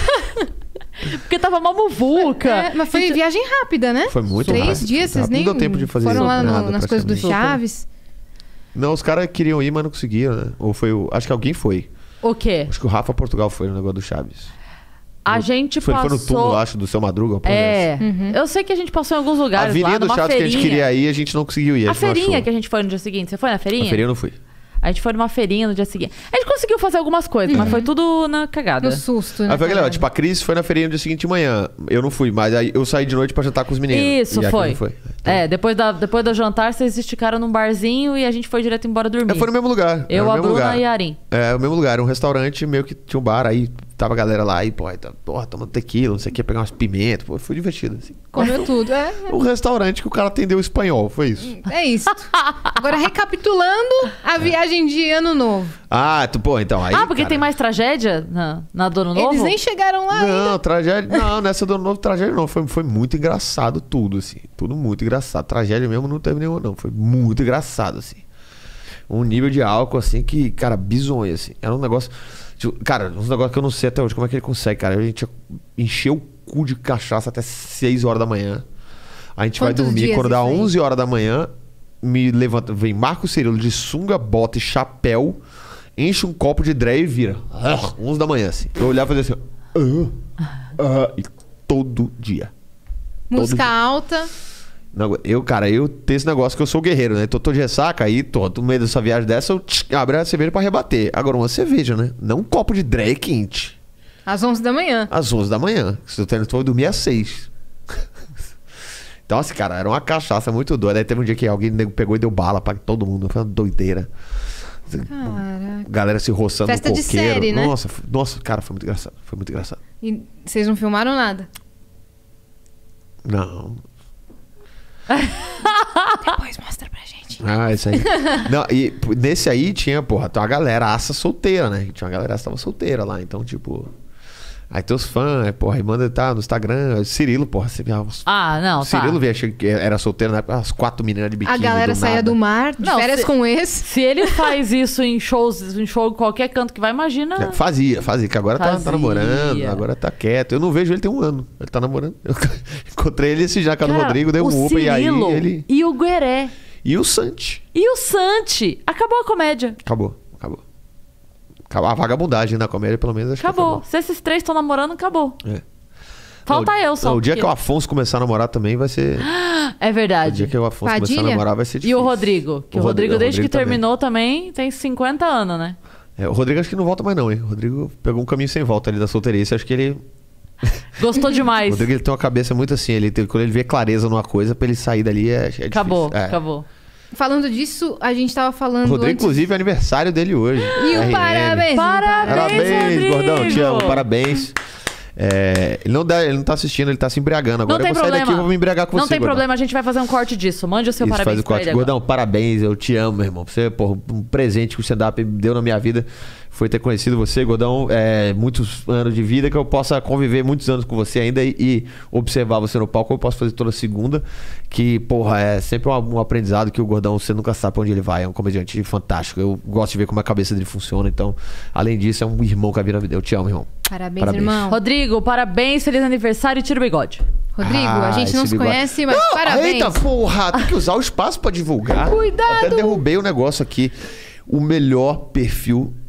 Speaker 1: Porque tava uma muvuca.
Speaker 3: Mas foi viagem rápida, né?
Speaker 2: Foi muito
Speaker 3: 3
Speaker 2: rápido,
Speaker 3: dias, vocês
Speaker 2: não
Speaker 3: nem
Speaker 2: deu tempo de fazer
Speaker 3: foram lá
Speaker 2: nada
Speaker 3: nas coisas do
Speaker 2: praticamente.
Speaker 3: Chaves.
Speaker 2: Não, os caras queriam ir, mas não conseguiram, né? Ou foi acho que alguém foi.
Speaker 1: O quê?
Speaker 2: Acho que o Rafa Portugal foi no negócio do Chaves.
Speaker 1: A gente
Speaker 2: Foi
Speaker 1: passou...
Speaker 2: no túmulo, acho, do Seu Madruga. uma porra dessa.
Speaker 1: Eu sei que a gente passou em alguns
Speaker 2: A
Speaker 1: lugares lá,
Speaker 2: Avenida do
Speaker 1: numa
Speaker 2: Chaves que a
Speaker 1: feirinha.
Speaker 2: gente queria ir, a gente não conseguiu ir.
Speaker 1: A
Speaker 2: gente não
Speaker 1: feirinha
Speaker 2: achou.
Speaker 1: que a gente foi no dia seguinte. Você foi na feirinha?
Speaker 2: A feirinha eu não fui.
Speaker 1: A gente foi numa feirinha no dia seguinte. A gente conseguiu fazer algumas coisas, mas foi tudo na cagada.
Speaker 3: No susto, né?
Speaker 2: Aí foi aquele, tipo, a Cris foi na feirinha no dia seguinte de manhã. Eu não fui, mas aí eu saí de noite pra jantar com os meninos.
Speaker 1: Isso,
Speaker 2: e a
Speaker 1: foi.
Speaker 2: Cris não foi. Então,
Speaker 1: Depois do jantar, vocês esticaram num barzinho e a gente foi direto embora dormir.
Speaker 2: foi no mesmo lugar.
Speaker 1: Eu,
Speaker 2: era no
Speaker 1: a
Speaker 2: mesmo
Speaker 1: Bruna
Speaker 2: lugar.
Speaker 1: e a Arin.
Speaker 2: É, o mesmo lugar. Era um restaurante meio que tinha um bar, aí tava a galera lá e, porra, tomando tequila, não sei o que, pegar umas pimentas. Pô, foi divertido, assim.
Speaker 3: Comeu tudo.
Speaker 2: Um restaurante que o cara atendeu espanhol, foi isso.
Speaker 3: É isso. Agora, recapitulando a viagem de Ano Novo.
Speaker 2: Então aí.
Speaker 1: Porque
Speaker 2: cara,
Speaker 1: tem mais tragédia na do Ano Novo?
Speaker 3: Eles nem chegaram lá ainda.
Speaker 2: Não, tragédia. Não, nessa do Ano Novo, tragédia não. Foi muito engraçado tudo, assim. Tudo muito engraçado. Tragédia mesmo não teve nenhuma, não. Foi muito engraçado, assim. Um nível de álcool, assim, que, cara, bizonho, assim. Era um negócio. Tipo, cara, uns negócios que eu não sei até hoje. Como é que ele consegue, cara? A gente encheu o cu de cachaça até 6 horas da manhã. A gente
Speaker 3: Quantos
Speaker 2: vai dormir.
Speaker 3: dias
Speaker 2: Quando dá
Speaker 3: isso aí?
Speaker 2: 11 horas da manhã, me levanta. Vem Marco Cirilo de sunga, bota e chapéu. Enche um copo de Dré e vira. 11 da manhã, assim. Eu olhava e fazia assim. E todo dia.
Speaker 3: Música alta.
Speaker 2: Eu tenho esse negócio que eu sou guerreiro, né? Tô de ressaca, aí no meio dessa viagem dessa, eu abro a cerveja pra rebater. Agora, uma cerveja, né? Não um copo de Dré quente.
Speaker 3: Às 11 da manhã.
Speaker 2: Às 11 da manhã. Se eu tô dormir às 6. Então, assim, cara, era uma cachaça muito doida. Aí teve um dia que alguém pegou e deu bala pra todo mundo. Foi uma doideira.
Speaker 3: Caraca.
Speaker 2: Galera se roçando
Speaker 3: Festa
Speaker 2: no
Speaker 3: de
Speaker 2: coqueiro.
Speaker 3: série, né?
Speaker 2: Nossa, cara, foi muito engraçado. Foi muito engraçado.
Speaker 3: E vocês não filmaram nada?
Speaker 2: Não.
Speaker 3: Depois mostra pra gente.
Speaker 2: Isso aí. Não, e nesse aí tinha, porra, uma galera aça solteira, né? Tinha uma galera que tava solteira lá, então, tipo. Aí tem os fãs, porra, aí manda no Instagram. Cirilo, porra, você via.
Speaker 1: Não,
Speaker 2: Cirilo
Speaker 1: tá.
Speaker 2: achei que era solteiro na época, as 4 meninas de biquíni.
Speaker 3: A galera
Speaker 2: do
Speaker 3: saía
Speaker 2: nada.
Speaker 3: do mar, de
Speaker 1: Não,
Speaker 3: férias com esse.
Speaker 1: Se ele faz isso em show, qualquer canto que vai, imagina.
Speaker 2: Fazia, que agora tá
Speaker 1: Fazia.
Speaker 2: namorando, agora tá quieto. Eu não vejo ele tem um ano. Ele tá namorando. Eu encontrei ele esse já com o
Speaker 1: Cara,
Speaker 2: Rodrigo, deu
Speaker 1: o
Speaker 2: um Uber e aí
Speaker 1: Cirilo
Speaker 2: ele.
Speaker 1: E o Gueré.
Speaker 2: E o Santi.
Speaker 1: E o Santi. Acabou a comédia.
Speaker 2: Acabou. A vagabundagem da comédia, pelo menos, acho que
Speaker 1: Acabou. Se esses 3 estão namorando, acabou.
Speaker 2: É.
Speaker 1: Falta eu só.
Speaker 2: O dia
Speaker 1: porque-
Speaker 2: que o Afonso começar a namorar também vai ser.
Speaker 1: É
Speaker 2: O
Speaker 1: verdade.
Speaker 2: dia que o Afonso começar a
Speaker 3: Padilha?
Speaker 2: namorar vai ser
Speaker 1: E
Speaker 2: difícil.
Speaker 1: o Rodrigo? Que o Rodrigo, desde que
Speaker 2: também.
Speaker 1: terminou também, tem 50 anos, né?
Speaker 2: O Rodrigo acho que não volta mais, não, hein? O Rodrigo pegou um caminho sem volta ali da solteirice. Acho que ele.
Speaker 1: Gostou
Speaker 2: O
Speaker 1: demais.
Speaker 2: Rodrigo ele tem uma cabeça muito assim. Quando ele vê clareza numa coisa, pra ele sair dali é difícil.
Speaker 1: Acabou,
Speaker 2: É.
Speaker 1: acabou.
Speaker 3: Falando disso, a gente tava
Speaker 2: O
Speaker 3: falando
Speaker 2: Rodrigo,
Speaker 3: antes...
Speaker 2: inclusive, é aniversário dele hoje.
Speaker 3: E o
Speaker 2: RN.
Speaker 3: parabéns.
Speaker 1: Parabéns, Rodrigo!
Speaker 2: Gordão, te amo, parabéns. Ele não tá assistindo, ele tá se embriagando. Agora
Speaker 1: Não tem
Speaker 2: eu vou sair
Speaker 1: problema.
Speaker 2: daqui e vou me embriagar com
Speaker 1: Não
Speaker 2: você,
Speaker 1: tem
Speaker 2: Gordão.
Speaker 1: problema, a gente vai fazer um corte disso. Mande o seu
Speaker 2: Isso,
Speaker 1: parabéns
Speaker 2: faz o
Speaker 1: pra
Speaker 2: corte.
Speaker 1: ele agora.
Speaker 2: Gordão, parabéns, eu te amo, meu irmão. Você, porra, um presente que o stand-up deu na minha vida foi ter conhecido você, Gordão. Muitos anos de vida que eu possa conviver muitos anos com você ainda e observar você no palco. Eu posso fazer toda segunda. Que, porra, é sempre um aprendizado que o Gordão, você nunca sabe pra onde ele vai. É um comediante fantástico. Eu gosto de ver como a cabeça dele funciona. Então, além disso, é um irmão que a vida me deu. Eu te amo, irmão.
Speaker 3: Parabéns, irmão.
Speaker 1: Rodrigo, parabéns, feliz aniversário e tira o bigode.
Speaker 3: Rodrigo, a gente não
Speaker 2: esse
Speaker 3: se
Speaker 2: bigode.
Speaker 3: conhece, mas
Speaker 2: Não,
Speaker 3: parabéns.
Speaker 2: Eita, porra, tem que usar o espaço pra divulgar.
Speaker 3: Cuidado.
Speaker 2: Até derrubei o negócio aqui. O melhor perfil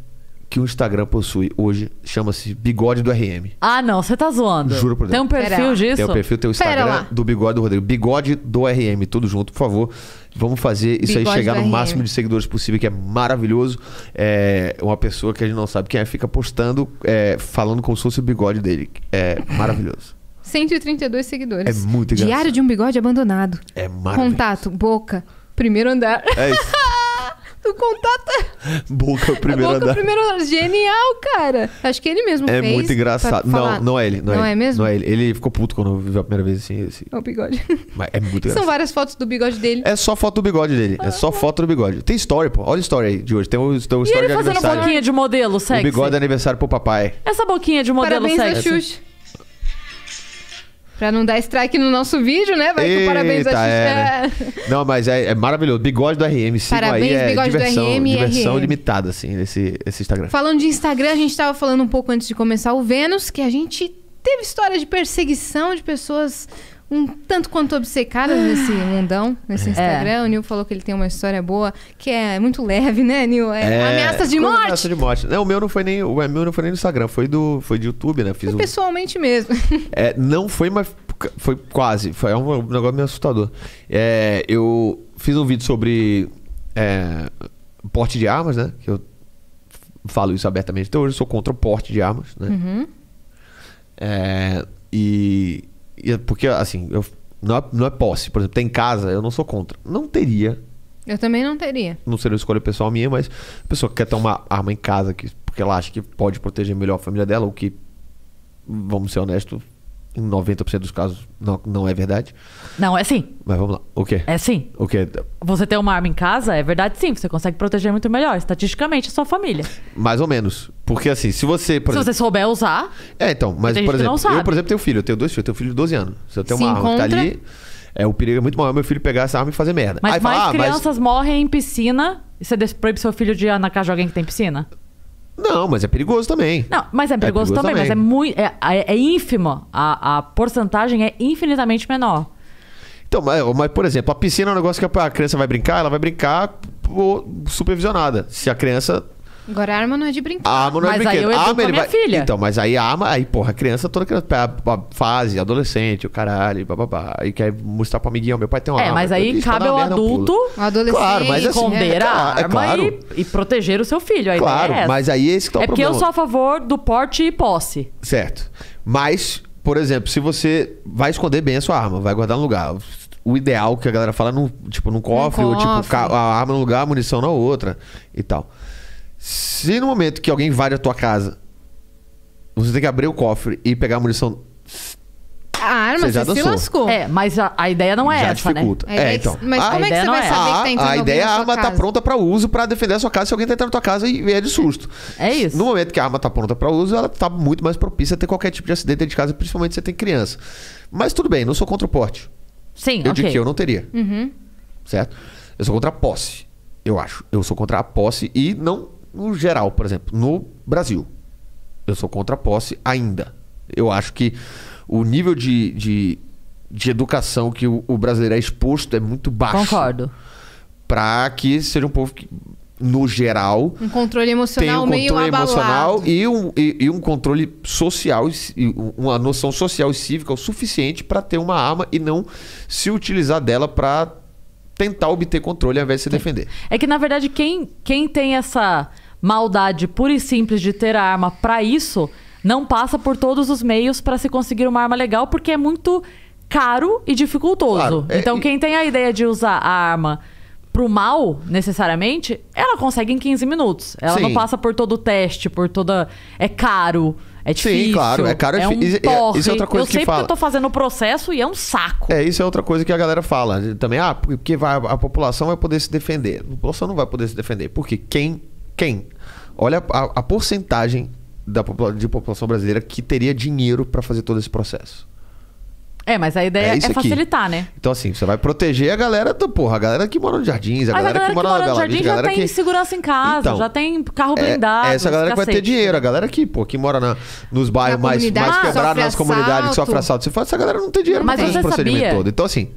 Speaker 2: que o Instagram possui hoje chama-se Bigode do RM.
Speaker 1: Ah, não, você tá zoando.
Speaker 2: Juro por Deus.
Speaker 1: Tem um perfil disso?
Speaker 2: Tem o perfil, tem o Instagram do Bigode do Rodrigo. Bigode do RM, tudo junto, por favor. Vamos fazer isso
Speaker 3: Bigode
Speaker 2: aí chegar
Speaker 3: do
Speaker 2: no
Speaker 3: RM.
Speaker 2: máximo de seguidores possível, que é maravilhoso. É uma pessoa que a gente não sabe quem é, fica postando, falando como se fosse o bigode dele. É maravilhoso.
Speaker 3: 132 seguidores.
Speaker 2: É muito engraçado.
Speaker 3: Diário de um bigode abandonado.
Speaker 2: É maravilhoso.
Speaker 3: Contato, boca, primeiro andar.
Speaker 2: É isso.
Speaker 3: O contato
Speaker 2: Boca, primeiro
Speaker 3: boca,
Speaker 2: andar.
Speaker 3: primeiro andar. Genial, cara. Acho que ele mesmo
Speaker 2: É
Speaker 3: fez.
Speaker 2: muito engraçado.
Speaker 3: pra falar.
Speaker 2: Não é ele.
Speaker 3: Não é mesmo?
Speaker 2: Não é ele. Ele ficou puto quando viu a primeira vez assim.
Speaker 3: É o bigode.
Speaker 2: Mas é muito
Speaker 3: São
Speaker 2: engraçado.
Speaker 3: várias fotos do bigode dele.
Speaker 2: É só foto do bigode dele. É só foto do bigode. Tem story, pô. Olha a story aí de hoje. Tem o story
Speaker 1: E ele
Speaker 2: de
Speaker 1: fazendo
Speaker 2: aniversário.
Speaker 1: boquinha de modelo,
Speaker 2: O
Speaker 1: sexy?
Speaker 2: bigode é aniversário pro papai.
Speaker 1: Essa boquinha de modelo
Speaker 3: Parabéns a
Speaker 1: sexy.
Speaker 3: Xuxa. Pra não dar strike no nosso vídeo, né? Vai com parabéns a
Speaker 2: Eita,
Speaker 3: Xuxa.
Speaker 2: né? Não, mas é maravilhoso. Bigode do RM. Sigam
Speaker 3: Parabéns,
Speaker 2: aí. É
Speaker 3: Bigode do
Speaker 2: diversão,
Speaker 3: RM e
Speaker 2: diversão
Speaker 3: RM.
Speaker 2: limitada, assim, esse Instagram.
Speaker 3: Falando de Instagram, a gente tava falando um pouco antes de começar o Vênus, que a gente teve história de perseguição de pessoas um tanto quanto obcecadas nesse mundão, nesse Instagram. O Nil falou que ele tem uma história boa, que é muito leve, né, Nil? Ameaças de morte.
Speaker 2: Ameaça de morte. Não, o meu não foi nem no Instagram, foi de YouTube, né? Fiz
Speaker 3: Foi pessoalmente mesmo.
Speaker 2: Não foi, mas foi quase. Foi um negócio meio assustador. Eu fiz um vídeo sobre porte de armas, né? Que eu falo isso abertamente. Então hoje eu sou contra o porte de armas, né?
Speaker 3: Uhum.
Speaker 2: Porque, assim, não é posse. Por exemplo, tem casa, eu não sou contra. Não teria.
Speaker 3: Eu também não teria.
Speaker 2: Não seria uma escolha pessoal minha, mas a pessoa que quer ter uma arma em casa porque ela acha que pode proteger melhor a família dela, o que, vamos ser honestos, em 90% dos casos não é verdade.
Speaker 1: Não, é sim.
Speaker 2: Mas vamos lá. O quê?
Speaker 1: É sim.
Speaker 2: O quê?
Speaker 1: Você ter uma arma em casa, é verdade sim. Você consegue proteger muito melhor, estatisticamente, a sua família.
Speaker 2: Mais ou menos. Porque assim, se você...
Speaker 1: Se você souber usar...
Speaker 2: então, mas
Speaker 1: tem
Speaker 2: por
Speaker 1: gente que não
Speaker 2: exemplo, eu,
Speaker 1: sabe.
Speaker 2: por exemplo, tenho filho. Eu tenho 2 filhos. Eu tenho um filho de 12 anos. Se eu tenho
Speaker 3: Se
Speaker 2: uma arma que tá
Speaker 3: encontra-
Speaker 2: ali... o perigo é muito maior meu filho pegar essa arma e fazer merda.
Speaker 1: Mas
Speaker 2: Aí
Speaker 1: mais
Speaker 2: fala,
Speaker 1: crianças morrem em piscina e você proíbe seu filho de ir na casa de alguém que tem piscina?
Speaker 2: Não, mas é perigoso também.
Speaker 1: Não, mas é perigoso também, mas é muito... É ínfimo. A porcentagem é infinitamente menor.
Speaker 2: Então, mas, por exemplo, a piscina é um negócio que a criança vai brincar, ela vai brincar supervisionada. Se a criança...
Speaker 3: Agora a arma não é de brincar.
Speaker 2: A arma não é
Speaker 1: Mas aí
Speaker 2: brinquedo.
Speaker 1: eu educo a minha filha.
Speaker 2: Então, mas aí a arma... Aí, porra, a criança toda a fase, adolescente, o caralho, bababá. Aí quer mostrar pro amiguinho, meu pai tem uma arma.
Speaker 1: Mas aí
Speaker 2: Isso, pra
Speaker 1: cabe
Speaker 2: dar
Speaker 1: ao
Speaker 2: uma merda, é um pulo.
Speaker 1: adulto
Speaker 3: O adolescente.
Speaker 2: Claro, mas assim,
Speaker 1: esconder a arma
Speaker 2: claro.
Speaker 1: e proteger o seu filho. A
Speaker 2: Claro,
Speaker 1: ideia é essa.
Speaker 2: mas aí esse que tá o
Speaker 1: É porque
Speaker 2: problema.
Speaker 1: eu sou a favor do porte e posse.
Speaker 2: Certo. Mas, por exemplo, se você vai esconder bem a sua arma, vai guardar no lugar. O ideal que a galera fala num cofre, ou tipo,
Speaker 3: cofre.
Speaker 2: a arma num lugar, a munição na outra e tal. Se no momento que alguém invade a tua casa, você tem que abrir o cofre e pegar a munição,
Speaker 3: A arma,
Speaker 2: Você já
Speaker 3: você se
Speaker 2: dançou.
Speaker 3: lascou.
Speaker 1: Mas a ideia não é
Speaker 2: já
Speaker 1: essa,
Speaker 2: dificulta.
Speaker 3: A ideia
Speaker 2: Então.
Speaker 3: Mas como é que
Speaker 1: ideia
Speaker 3: você
Speaker 1: não
Speaker 3: vai
Speaker 1: é.
Speaker 3: saber que tá entrando
Speaker 2: A
Speaker 3: alguém
Speaker 2: ideia é
Speaker 3: na
Speaker 2: a
Speaker 3: sua
Speaker 2: arma tá
Speaker 3: casa?
Speaker 2: pronta pra uso pra defender a sua casa se alguém tá entrando na tua casa e é de susto.
Speaker 1: É isso.
Speaker 2: No momento que a arma tá pronta pra uso, ela tá muito mais propícia a ter qualquer tipo de acidente dentro de casa, principalmente se você tem criança. Mas tudo bem, não sou contra o porte.
Speaker 1: Sim,
Speaker 2: Eu
Speaker 1: ok.
Speaker 2: digo que eu não teria.
Speaker 3: Uhum.
Speaker 2: Certo? Eu sou contra a posse, eu acho. Eu sou contra a posse e não no geral, por exemplo, no Brasil. Eu sou contra a posse ainda. Eu acho que o nível de educação que o brasileiro é exposto é muito baixo.
Speaker 1: Concordo.
Speaker 2: Pra que seja um povo que, no geral,
Speaker 3: Um controle
Speaker 2: tem
Speaker 3: emocional
Speaker 2: um
Speaker 3: meio
Speaker 2: controle
Speaker 3: abalado.
Speaker 2: emocional e um controle social, e uma noção social e cívica o suficiente para ter uma arma e não se utilizar dela para tentar obter controle ao invés de se defender.
Speaker 1: É que, na verdade, quem tem essa maldade pura e simples de ter a arma pra isso, não passa por todos os meios pra se conseguir uma arma legal, porque é muito caro e dificultoso.
Speaker 2: Claro,
Speaker 1: Então, quem tem a ideia de usar a arma pro mal, necessariamente, ela consegue em 15 minutos. Ela
Speaker 2: Sim.
Speaker 1: não passa por todo o teste, por toda... É caro, é difícil.
Speaker 2: Sim, claro, é caro,
Speaker 1: é um
Speaker 2: isso é outra coisa
Speaker 1: eu
Speaker 2: que
Speaker 1: sei
Speaker 2: fala.
Speaker 1: porque eu tô fazendo o processo e é um saco.
Speaker 2: Isso é outra coisa que a galera fala. Também, porque a população vai poder se defender. A população não vai poder se defender. Porque quem? Olha a porcentagem de população brasileira que teria dinheiro para fazer todo esse processo.
Speaker 1: Mas a ideia
Speaker 2: isso
Speaker 1: é
Speaker 2: aqui.
Speaker 1: facilitar, né?
Speaker 2: Então, assim, você vai proteger a galera a galera que mora nos jardins, a
Speaker 1: Mas
Speaker 2: galera que mora na
Speaker 1: no
Speaker 2: Bela
Speaker 1: jardim
Speaker 2: Vista, a
Speaker 1: já
Speaker 2: galera
Speaker 1: tem
Speaker 2: que...
Speaker 1: segurança em casa,
Speaker 2: Então,
Speaker 1: já tem carro blindado.
Speaker 2: Essa galera que vai ter
Speaker 1: cacete.
Speaker 2: dinheiro, a galera que mora nos bairros mais
Speaker 3: comunidade que
Speaker 2: quebrados,
Speaker 3: sofre
Speaker 2: nas comunidades que sofrem
Speaker 3: assalto.
Speaker 2: assalto. Você fala, essa galera não tem dinheiro pra
Speaker 1: Mas
Speaker 2: fazer esse
Speaker 1: você
Speaker 2: procedimento
Speaker 1: sabia?
Speaker 2: todo. Então, assim,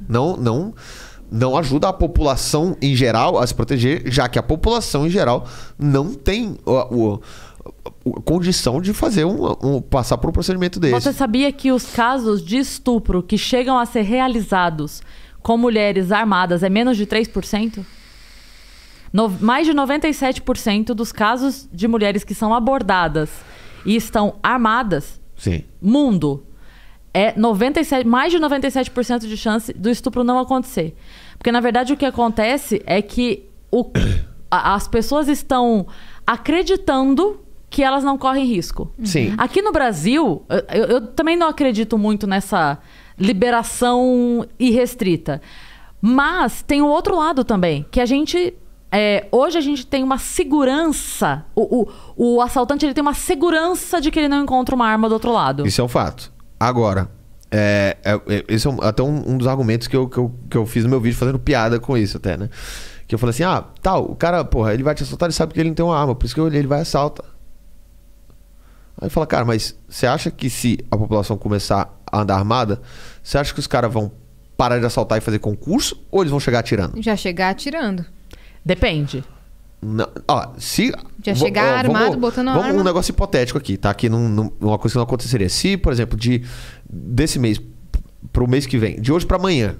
Speaker 2: não ajuda a população em geral a se proteger, já que a população em geral não tem condição de fazer passar por um procedimento desse.
Speaker 1: Você sabia que os casos de estupro que chegam a ser realizados com mulheres armadas é menos de 3%? Mais de 97% dos casos de mulheres que são abordadas e estão armadas,
Speaker 2: Sim.
Speaker 1: mundo, mais de 97% de chance do estupro não acontecer. Porque, na verdade, o que acontece é que as pessoas estão acreditando que elas não correm risco.
Speaker 2: Sim.
Speaker 1: Aqui no Brasil, eu também não acredito muito nessa liberação irrestrita. Mas tem o outro lado também, que a gente... hoje a gente tem uma segurança. O assaltante ele tem uma segurança de que ele não encontra uma arma do outro lado.
Speaker 2: Isso é um fato. Agora, esse é até um dos argumentos que eu fiz no meu vídeo fazendo piada com isso até, né? Que eu falei assim, o cara, porra, ele vai te assaltar, ele sabe que ele não tem uma arma, por isso que ele vai e assalta. Aí fala, cara, mas você acha que se a população começar a andar armada, você acha que os caras vão parar de assaltar e fazer concurso? Ou eles vão chegar atirando?
Speaker 3: Já chegar atirando.
Speaker 1: Depende.
Speaker 2: Não,
Speaker 3: já chegar armado, botando a arma.
Speaker 2: Um negócio hipotético aqui, tá? Aqui uma coisa que não aconteceria. Se, por exemplo, desse mês pro mês que vem, de hoje pra amanhã,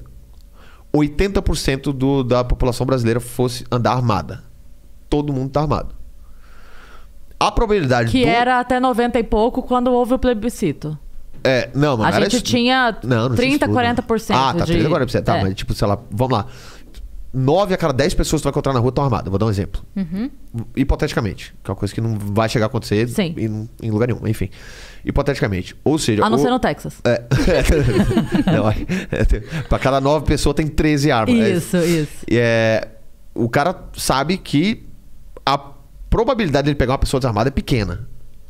Speaker 2: 80% da população brasileira fosse andar armada. Todo mundo tá armado. A probabilidade
Speaker 1: que era até 90 e pouco quando houve o plebiscito.
Speaker 2: Não, mas
Speaker 1: a gente tinha 30, 40%.
Speaker 2: Tá, 30, 40%. Tá, mas tipo, sei lá, vamos lá. 9 a cada 10 pessoas que tu vai encontrar na rua estão armadas. Vou dar um exemplo. Hipoteticamente. Que é uma coisa que não vai chegar a acontecer em lugar nenhum. Enfim. Hipoteticamente. Ou seja...
Speaker 1: A não ser no Texas.
Speaker 2: Pra cada 9 pessoas tem 13 armas.
Speaker 1: Isso.
Speaker 2: O cara sabe que a probabilidade dele pegar uma pessoa desarmada é pequena.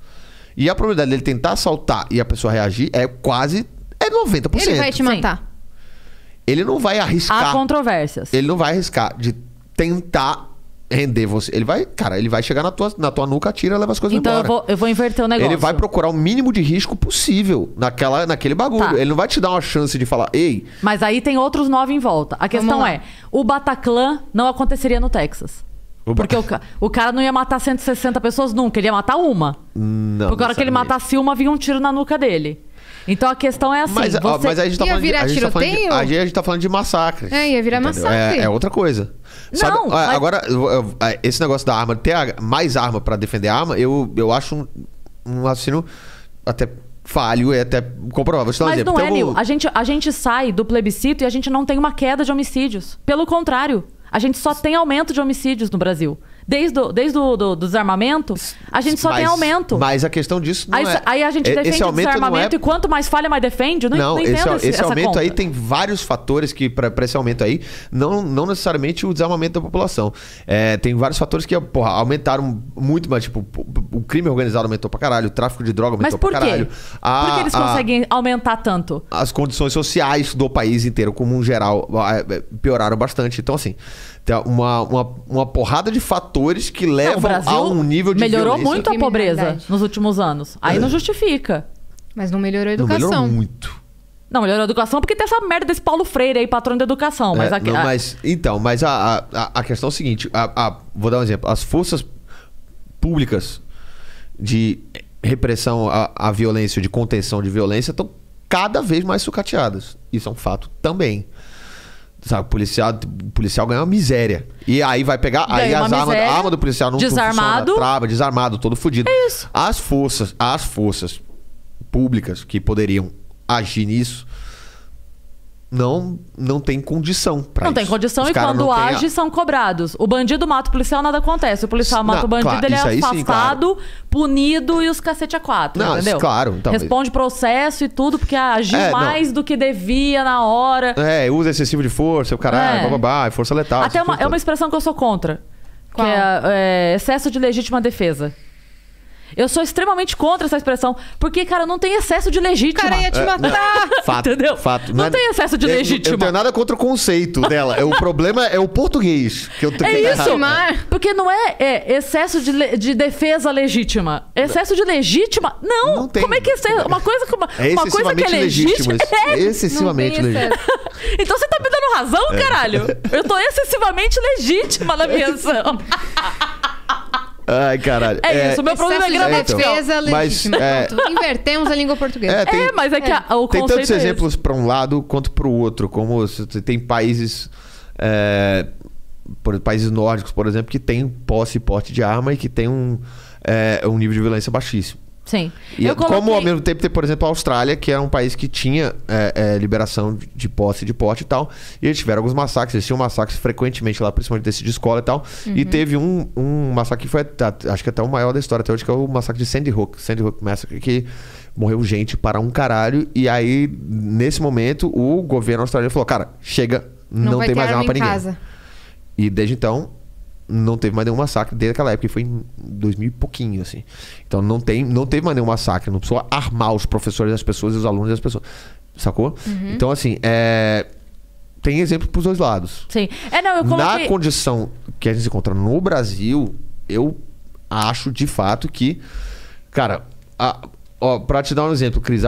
Speaker 2: E a probabilidade dele tentar assaltar e a pessoa reagir é quase 90%.
Speaker 3: Ele vai te matar.
Speaker 2: Ele não vai arriscar...
Speaker 1: Há controvérsias.
Speaker 2: Ele não vai arriscar de tentar render você. Ele vai chegar na tua nuca, atira e leva as coisas embora.
Speaker 1: Então eu vou inverter o negócio.
Speaker 2: Ele vai procurar o mínimo de risco possível naquele bagulho.
Speaker 1: Tá.
Speaker 2: Ele não vai te dar uma chance de falar, ei...
Speaker 1: Mas aí tem outros 9 em volta. A questão é, o Bataclan não aconteceria no Texas. Porque o cara não ia matar 160 pessoas nunca. Ele ia matar uma.
Speaker 2: Não.
Speaker 1: Porque a hora que ele matasse uma, vinha um tiro na nuca dele. Então a questão é assim...
Speaker 2: Mas a gente tá falando
Speaker 3: virar tiroteio?
Speaker 2: A gente tá falando de massacres.
Speaker 3: Ia virar massacre.
Speaker 2: É outra coisa.
Speaker 1: Não,
Speaker 2: mas... Agora, esse negócio da arma, ter mais arma pra defender a arma, eu acho um raciocínio até falho e até comprovável. Vou te dar um
Speaker 1: mas
Speaker 2: exemplo.
Speaker 1: Não é, Nil. A gente sai do plebiscito e a gente não tem uma queda de homicídios. Pelo contrário, a gente só tem aumento de homicídios no Brasil. Desde o desarmamento, a gente só tem aumento.
Speaker 2: Mas a questão disso não
Speaker 1: aí a gente defende o desarmamento e quanto mais falha, mais defende. Não entendo
Speaker 2: esse aumento
Speaker 1: conta.
Speaker 2: aí tem vários fatores que para esse aumento aí, não necessariamente o desarmamento da população. Tem vários fatores que, aumentaram muito, mas tipo, o crime organizado aumentou pra caralho, o tráfico de droga aumentou pra caralho.
Speaker 1: Por que eles conseguem aumentar tanto?
Speaker 2: As condições sociais do país inteiro, como um geral, pioraram bastante. Então, assim, tem uma porrada de fatores que levam a um nível de
Speaker 1: melhorou
Speaker 2: violência.
Speaker 1: Muito a pobreza nos últimos anos. Aí não justifica.
Speaker 3: Mas não melhorou a educação.
Speaker 2: Não melhorou muito.
Speaker 1: Não, melhorou a educação porque tem essa merda desse Paulo Freire aí, patrão da educação. Mas
Speaker 2: mas a questão é o seguinte, vou dar um exemplo. As forças públicas de repressão à violência, de contenção de violência, estão cada vez mais sucateadas. Isso é um fato também. Sabe, o policial ganha uma miséria. E aí vai pegar... Aí a arma do policial não
Speaker 1: desarmado.
Speaker 2: Funciona. Trava, desarmado, todo fudido.
Speaker 1: É isso.
Speaker 2: As forças públicas que poderiam agir nisso não tem condição pra isso.
Speaker 1: Não tem condição e quando age são cobrados. O bandido mata o policial, nada acontece. O policial mata o bandido, ele é afastado, punido e os cacete a 4, entendeu?
Speaker 2: Claro. Então,
Speaker 1: responde processo e tudo, porque agiu mais do que devia na hora.
Speaker 2: Uso excessivo de força, o caralho, bababá, força letal.
Speaker 1: Até é uma expressão que eu sou contra.
Speaker 3: Qual?
Speaker 1: Que é excesso de legítima defesa. Eu sou extremamente contra essa expressão. Porque, cara, não tem excesso de legítima.
Speaker 3: O cara ia te matar.
Speaker 2: Fato,
Speaker 1: entendeu?
Speaker 2: Fato.
Speaker 1: Não tem excesso de legítima.
Speaker 2: Eu não tenho nada contra o conceito dela. O problema é o português. Que eu tenho
Speaker 1: isso. Porque não é excesso de defesa legítima. Excesso de legítima? Não tem. Como é que é uma coisa que uma coisa que é legítima?
Speaker 2: Excessivamente legítima.
Speaker 1: Então você tá me dando razão, caralho? Eu tô excessivamente legítima na minha ação.
Speaker 2: Ai, caralho.
Speaker 1: É isso, meu problema é
Speaker 3: Excesso de
Speaker 1: gramatical.
Speaker 3: defesa legítima.
Speaker 2: mas,
Speaker 3: Pronto, invertemos a língua portuguesa.
Speaker 1: Mas é que o
Speaker 2: Tem
Speaker 1: conceito
Speaker 2: tantos
Speaker 1: é esse.
Speaker 2: exemplos para um lado quanto para o outro. Como você tem países... países nórdicos, por exemplo, que tem posse e porte de arma e que tem um nível de violência baixíssimo.
Speaker 1: Sim.
Speaker 2: E
Speaker 1: Eu
Speaker 2: como
Speaker 1: coloquei-
Speaker 2: ao mesmo tempo tem, por exemplo, a Austrália, que era um país que tinha liberação de posse de porte e tal, e eles tiveram alguns massacres, eles tinham massacres frequentemente lá, principalmente desse de escola e tal, e teve um massacre que foi, acho que até o maior da história até hoje, que é o massacre de Sandy Hook Massacre, que morreu gente para um caralho, e aí, nesse momento, o governo australiano falou, cara, chega, não
Speaker 3: vai
Speaker 2: tem
Speaker 3: ter
Speaker 2: mais arma
Speaker 3: arma
Speaker 2: pra
Speaker 3: em
Speaker 2: ninguém.
Speaker 3: casa.
Speaker 2: E desde então, não teve mais nenhum massacre desde aquela época, que foi em 2000 e pouquinho, assim. Então não teve mais nenhum massacre, não precisou armar os professores das pessoas e os alunos das pessoas. Sacou? Então, assim, tem exemplo pros dois lados.
Speaker 1: Sim. Não, eu coloquei...
Speaker 2: Na condição que a gente se encontra no Brasil, eu acho de fato que, cara, pra te dar um exemplo, Cris,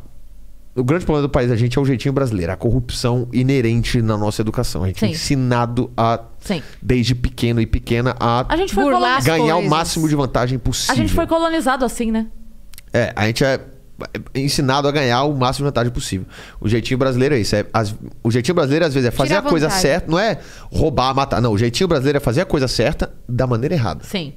Speaker 2: o grande problema do país da gente é o jeitinho brasileiro, a corrupção inerente na nossa educação. A gente é
Speaker 1: Sim.
Speaker 2: ensinado
Speaker 1: Sim.
Speaker 2: desde pequeno e pequena,
Speaker 1: A gente foi
Speaker 3: Burlar as
Speaker 2: ganhar o
Speaker 3: coisas.
Speaker 2: máximo de vantagem possível.
Speaker 1: A gente foi colonizado assim, né?
Speaker 2: A gente é ensinado a ganhar o máximo de vantagem possível. O jeitinho brasileiro é isso. O jeitinho brasileiro, às vezes, é fazer
Speaker 3: Tirar
Speaker 2: a coisa
Speaker 3: vantagem.
Speaker 2: certa, não é roubar, matar. Não, o jeitinho brasileiro é fazer a coisa certa da maneira errada.
Speaker 1: Sim.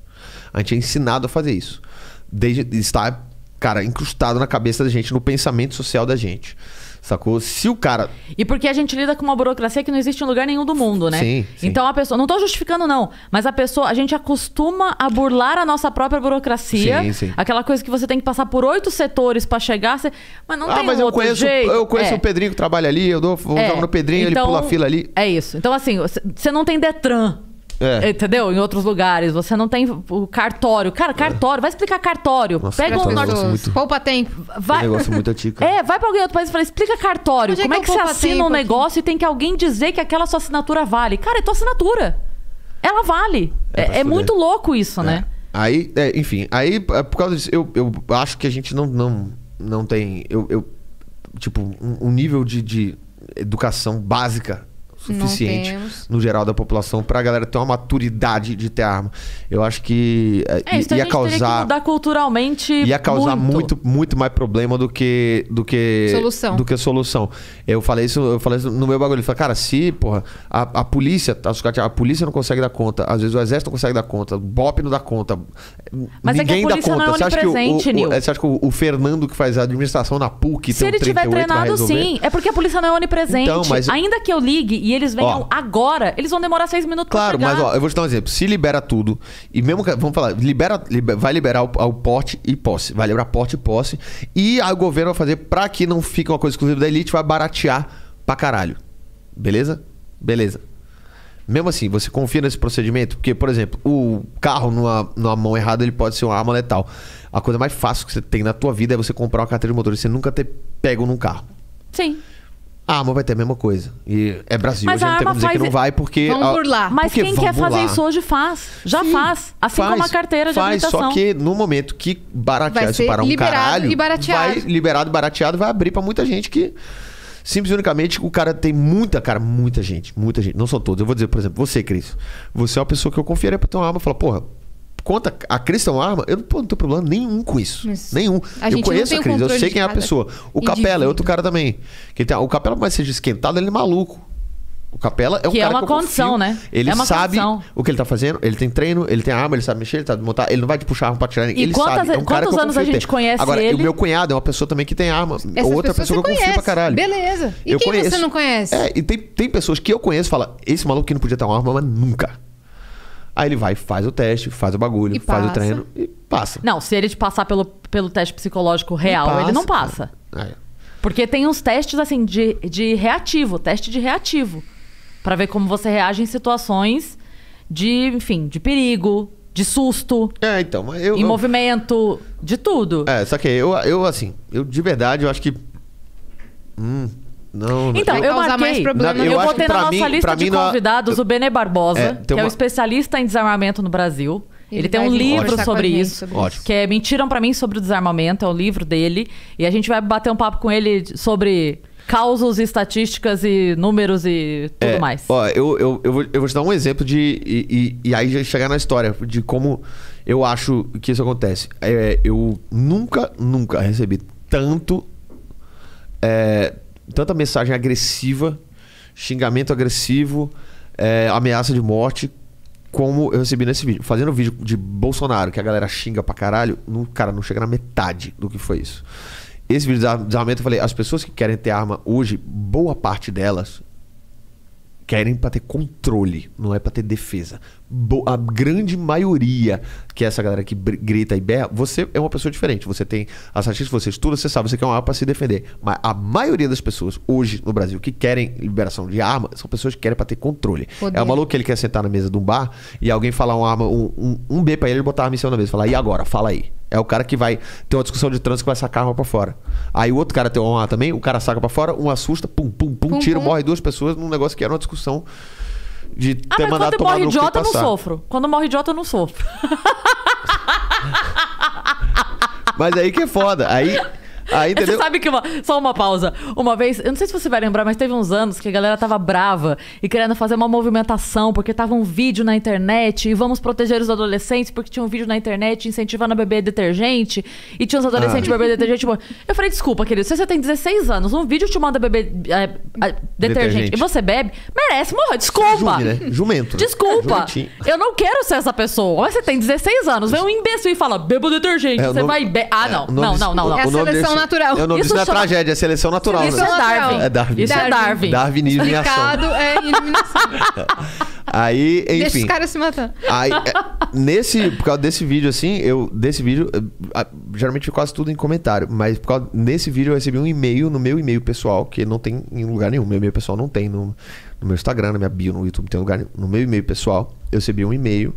Speaker 2: A gente é ensinado a fazer isso. Está, cara, incrustado na cabeça da gente, no pensamento social da gente. Sacou? Se o cara...
Speaker 1: E porque a gente lida com uma burocracia que não existe em lugar nenhum do mundo, né?
Speaker 2: Sim, sim.
Speaker 1: Então a pessoa... Não tô justificando, não. Mas a gente acostuma a burlar a nossa própria burocracia.
Speaker 2: Sim, sim.
Speaker 1: Aquela coisa que você tem que passar por 8 setores pra chegar. Mas não tem
Speaker 2: mas eu
Speaker 1: outro
Speaker 2: conheço,
Speaker 1: jeito.
Speaker 2: eu conheço o Pedrinho que trabalha ali, eu vou jogar no Pedrinho,
Speaker 1: Então,
Speaker 2: ele pula a fila ali.
Speaker 1: É isso. Então, assim, você não tem Detran.
Speaker 2: É.
Speaker 1: Entendeu? Em outros lugares. Você não tem o cartório. Cara, cartório. Vai explicar cartório.
Speaker 2: Nossa,
Speaker 1: Pega
Speaker 2: cartório
Speaker 1: um
Speaker 2: é um
Speaker 1: norte...
Speaker 2: negócio muito-
Speaker 3: Poupa tempo.
Speaker 2: É um
Speaker 1: Vai...
Speaker 2: negócio muito antigo. cara.
Speaker 1: Vai pra alguém outro país e fala, explica cartório.
Speaker 3: Onde é
Speaker 1: Como
Speaker 3: que
Speaker 1: é que
Speaker 3: eu
Speaker 1: você
Speaker 3: poupa
Speaker 1: assina
Speaker 3: tempo
Speaker 1: um
Speaker 3: aqui?
Speaker 1: negócio e tem que alguém dizer que aquela sua assinatura vale? Cara, é tua assinatura. Ela vale.
Speaker 2: pra
Speaker 1: É
Speaker 2: fuder.
Speaker 1: muito louco isso, né?
Speaker 2: Aí, enfim, aí por causa disso, eu acho que a gente não tem tipo, um nível de educação básica suficiente
Speaker 3: temos.
Speaker 2: no geral da população pra galera ter uma maturidade de ter arma. Eu acho que
Speaker 1: Isso a
Speaker 2: ia
Speaker 1: gente teria que
Speaker 2: causar
Speaker 1: mudar culturalmente
Speaker 2: ia causar muito mais problema do que solução. Eu falei isso no meu bagulho. Eu falei, cara, se, porra, a polícia não consegue dar conta, às vezes o exército não consegue dar conta, o BOP não dá conta.
Speaker 1: Mas é que a
Speaker 2: ninguém dá
Speaker 1: polícia
Speaker 2: conta.
Speaker 1: não é
Speaker 2: Você acha que
Speaker 1: onipresente, Nil.
Speaker 2: você acha que o Fernando que faz a administração na PUC
Speaker 1: Se
Speaker 2: tem
Speaker 1: ele
Speaker 2: um
Speaker 1: tiver
Speaker 2: 38 vai
Speaker 1: treinado,
Speaker 2: resolver?
Speaker 1: sim. É porque a polícia não é onipresente.
Speaker 2: Então, mas-
Speaker 1: Ainda que eu ligue e eles venham
Speaker 2: Ó.
Speaker 1: agora, eles vão demorar 6 minutos
Speaker 2: Claro,
Speaker 1: pra chegar.
Speaker 2: mas ó, eu vou te dar um exemplo. Se libera tudo, e mesmo que, vamos falar, vai liberar o porte e posse. Vai liberar porte e posse. E aí o governo vai fazer pra que não fique uma coisa exclusiva da elite, vai baratear pra caralho. Beleza? Beleza. Mesmo assim, você confia nesse procedimento? Porque, por exemplo, o carro numa mão errada, ele pode ser uma arma letal. A coisa mais fácil que você tem na tua vida é você comprar uma carteira de motorista e você nunca ter pego num carro.
Speaker 1: Sim.
Speaker 2: A arma vai ter a mesma coisa. E é Brasil.
Speaker 1: Mas
Speaker 2: a gente
Speaker 1: a
Speaker 2: não tem como
Speaker 1: arma
Speaker 2: dizer que
Speaker 1: faz-
Speaker 2: não vai porque...
Speaker 3: Vamos burlar.
Speaker 1: Mas
Speaker 2: porque
Speaker 1: quem quer
Speaker 2: vamos
Speaker 1: fazer
Speaker 2: lá.
Speaker 1: isso hoje faz. Já
Speaker 2: Sim,
Speaker 1: faz. Assim como a carteira de
Speaker 2: faz,
Speaker 1: habilitação.
Speaker 2: Só que no momento que baratear
Speaker 3: Vai
Speaker 2: isso
Speaker 3: ser
Speaker 2: para um
Speaker 3: liberado
Speaker 2: caralho...
Speaker 3: e barateado.
Speaker 2: Vai liberado e barateado, vai abrir pra muita gente que... Simples e unicamente, o cara tem muita gente. Não são todos. Eu vou dizer, por exemplo, você, Cris. Você é uma pessoa que eu confiaria pra ter uma arma. Eu falo, porra, conta a Cris tem uma arma? Eu não tenho problema nenhum com isso.
Speaker 3: Mas
Speaker 2: nenhum.
Speaker 3: a
Speaker 2: Eu
Speaker 3: gente
Speaker 2: conheço
Speaker 3: não
Speaker 2: a
Speaker 3: tem o
Speaker 2: Cris, eu
Speaker 3: controle
Speaker 2: sei
Speaker 3: de
Speaker 2: quem é a
Speaker 3: cada
Speaker 2: pessoa. O Capela
Speaker 3: indivíduo.
Speaker 2: é outro cara também. O Capela, mais seja esquentado, ele é maluco. O Capela é um
Speaker 1: Que é
Speaker 2: cara
Speaker 1: uma
Speaker 2: que eu
Speaker 1: condição,
Speaker 2: confio.
Speaker 1: né?
Speaker 2: Ele
Speaker 1: É uma
Speaker 2: sabe
Speaker 1: condição.
Speaker 2: o que ele tá fazendo, ele tem treino, ele tem arma, ele sabe mexer, ele sabe montar, ele não vai te puxar arma pra tirar ninguém.
Speaker 1: E
Speaker 2: Ele
Speaker 1: quantas-
Speaker 2: sabe. É um cara que
Speaker 1: quantos
Speaker 2: eu
Speaker 1: anos
Speaker 2: confio
Speaker 1: a gente
Speaker 2: ter.
Speaker 1: conhece
Speaker 2: Agora,
Speaker 1: ele?
Speaker 2: o meu cunhado é uma pessoa também que tem arma.
Speaker 3: Essas
Speaker 2: Outra
Speaker 3: pessoas
Speaker 2: pessoa que eu confio pra caralho.
Speaker 3: Beleza. E
Speaker 2: Eu
Speaker 3: quem
Speaker 2: conheço.
Speaker 3: você não conhece?
Speaker 2: E tem pessoas que eu conheço e falam, esse maluco que não podia ter uma arma, mas nunca. Aí ele vai, faz o teste, faz o bagulho,
Speaker 3: E
Speaker 2: faz o
Speaker 3: passa.
Speaker 2: treino e passa.
Speaker 1: Não, se ele te passar pelo teste psicológico real,
Speaker 2: passa.
Speaker 1: ele não passa.
Speaker 2: É.
Speaker 1: Porque tem uns testes, assim, de reativo. Teste de reativo. Pra ver como você reage em situações de perigo, de susto,
Speaker 2: Então, mas
Speaker 1: em movimento, de tudo.
Speaker 2: só que eu assim, eu de verdade, eu acho que... não...
Speaker 1: Então,
Speaker 3: Vai
Speaker 1: eu
Speaker 3: causar mais
Speaker 1: marquei.
Speaker 3: problema.
Speaker 1: Eu
Speaker 2: Eu acho
Speaker 1: botei
Speaker 2: que
Speaker 1: na
Speaker 2: pra
Speaker 1: nossa
Speaker 2: mim-
Speaker 1: lista
Speaker 2: pra
Speaker 1: de
Speaker 2: mim não-
Speaker 1: convidados o Benê Barbosa,
Speaker 2: tem
Speaker 1: que é
Speaker 2: uma-
Speaker 1: o especialista em desarmamento no Brasil. Ele tem
Speaker 3: vai
Speaker 1: um
Speaker 3: vir
Speaker 1: livro
Speaker 3: conversar com a
Speaker 1: sobre
Speaker 3: gente
Speaker 1: isso,
Speaker 3: sobre
Speaker 2: Ótimo.
Speaker 1: que é Mentiram Pra Mim sobre o Desarmamento, é o livro dele. E a gente vai bater um papo com ele sobre causos, estatísticas e números e tudo mais.
Speaker 2: Ó, eu vou te dar um exemplo e aí já chegar na história de como eu acho que isso acontece. Eu nunca recebi tanta mensagem agressiva, xingamento agressivo, ameaça de morte, como eu recebi nesse vídeo. Fazendo vídeo de Bolsonaro, que a galera xinga pra caralho, cara, não chega na metade do que foi isso. Esse vídeo de desarmamento, eu falei, as pessoas que querem ter arma hoje, boa parte delas querem pra ter controle, não é pra ter defesa. A grande maioria, que é essa galera que grita e berra, você é uma pessoa diferente. Você tem as estatísticas, você estuda, você sabe, você quer uma arma pra se defender. Mas a maioria das pessoas hoje no Brasil que querem liberação de arma são pessoas que querem pra ter controle.
Speaker 3: Poder.
Speaker 2: É o maluco que ele quer sentar na mesa de um bar e alguém falar uma arma, um B pra ele botar a arma em cima da mesa. Falar, e agora? Fala aí. É o cara que vai ter uma discussão de trânsito que vai sacar a arma pra fora. Aí o outro cara tem uma arma também, o cara saca pra fora, um assusta, pum, tira, morre duas pessoas num negócio que era uma discussão de ter
Speaker 1: mas
Speaker 2: mandado
Speaker 1: quando
Speaker 2: tomar
Speaker 1: morre
Speaker 2: no cu e
Speaker 1: idiota, eu não
Speaker 2: passar.
Speaker 1: sofro. Quando morre idiota, eu não sofro.
Speaker 2: Mas aí que é foda. Aí
Speaker 1: Você
Speaker 2: entendeu?
Speaker 1: sabe que só uma pausa. Uma vez, eu não sei se você vai lembrar, mas teve uns anos que a galera tava brava e querendo fazer uma movimentação porque tava um vídeo na internet e vamos proteger os adolescentes porque tinha um vídeo na internet incentivando a beber detergente e tinha os adolescentes bebendo detergente. Eu falei, desculpa, querido, se você tem 16 anos, um vídeo te manda beber detergente e você bebe, merece morrer. Desculpa.
Speaker 2: Jume, né? Jumento. Né?
Speaker 1: Desculpa.
Speaker 2: Jumentinho.
Speaker 1: Eu não quero ser essa pessoa. Mas você tem 16 anos, vem um imbecil e fala, beba detergente. Você vai beber. Ah, não. Não.
Speaker 3: É a seleção natural.
Speaker 2: Eu não
Speaker 1: Isso
Speaker 2: disse na
Speaker 1: chama-
Speaker 2: tragédia, é seleção natural.
Speaker 1: Isso
Speaker 2: né?
Speaker 1: é Darwin.
Speaker 2: É Darwin.
Speaker 1: Isso é Darwin.
Speaker 2: Darwinismo em ação.
Speaker 3: Explicado é eliminação.
Speaker 2: Aí, enfim.
Speaker 3: Deixa os caras se matando.
Speaker 2: Aí, por causa desse vídeo, assim, geralmente quase tudo em comentário, mas por causa desse vídeo eu recebi um e-mail no meu e-mail pessoal, que não tem em lugar nenhum. Meu e-mail pessoal não tem no meu Instagram, na minha bio, no YouTube, não tem lugar nenhum. No meu e-mail pessoal, eu recebi um e-mail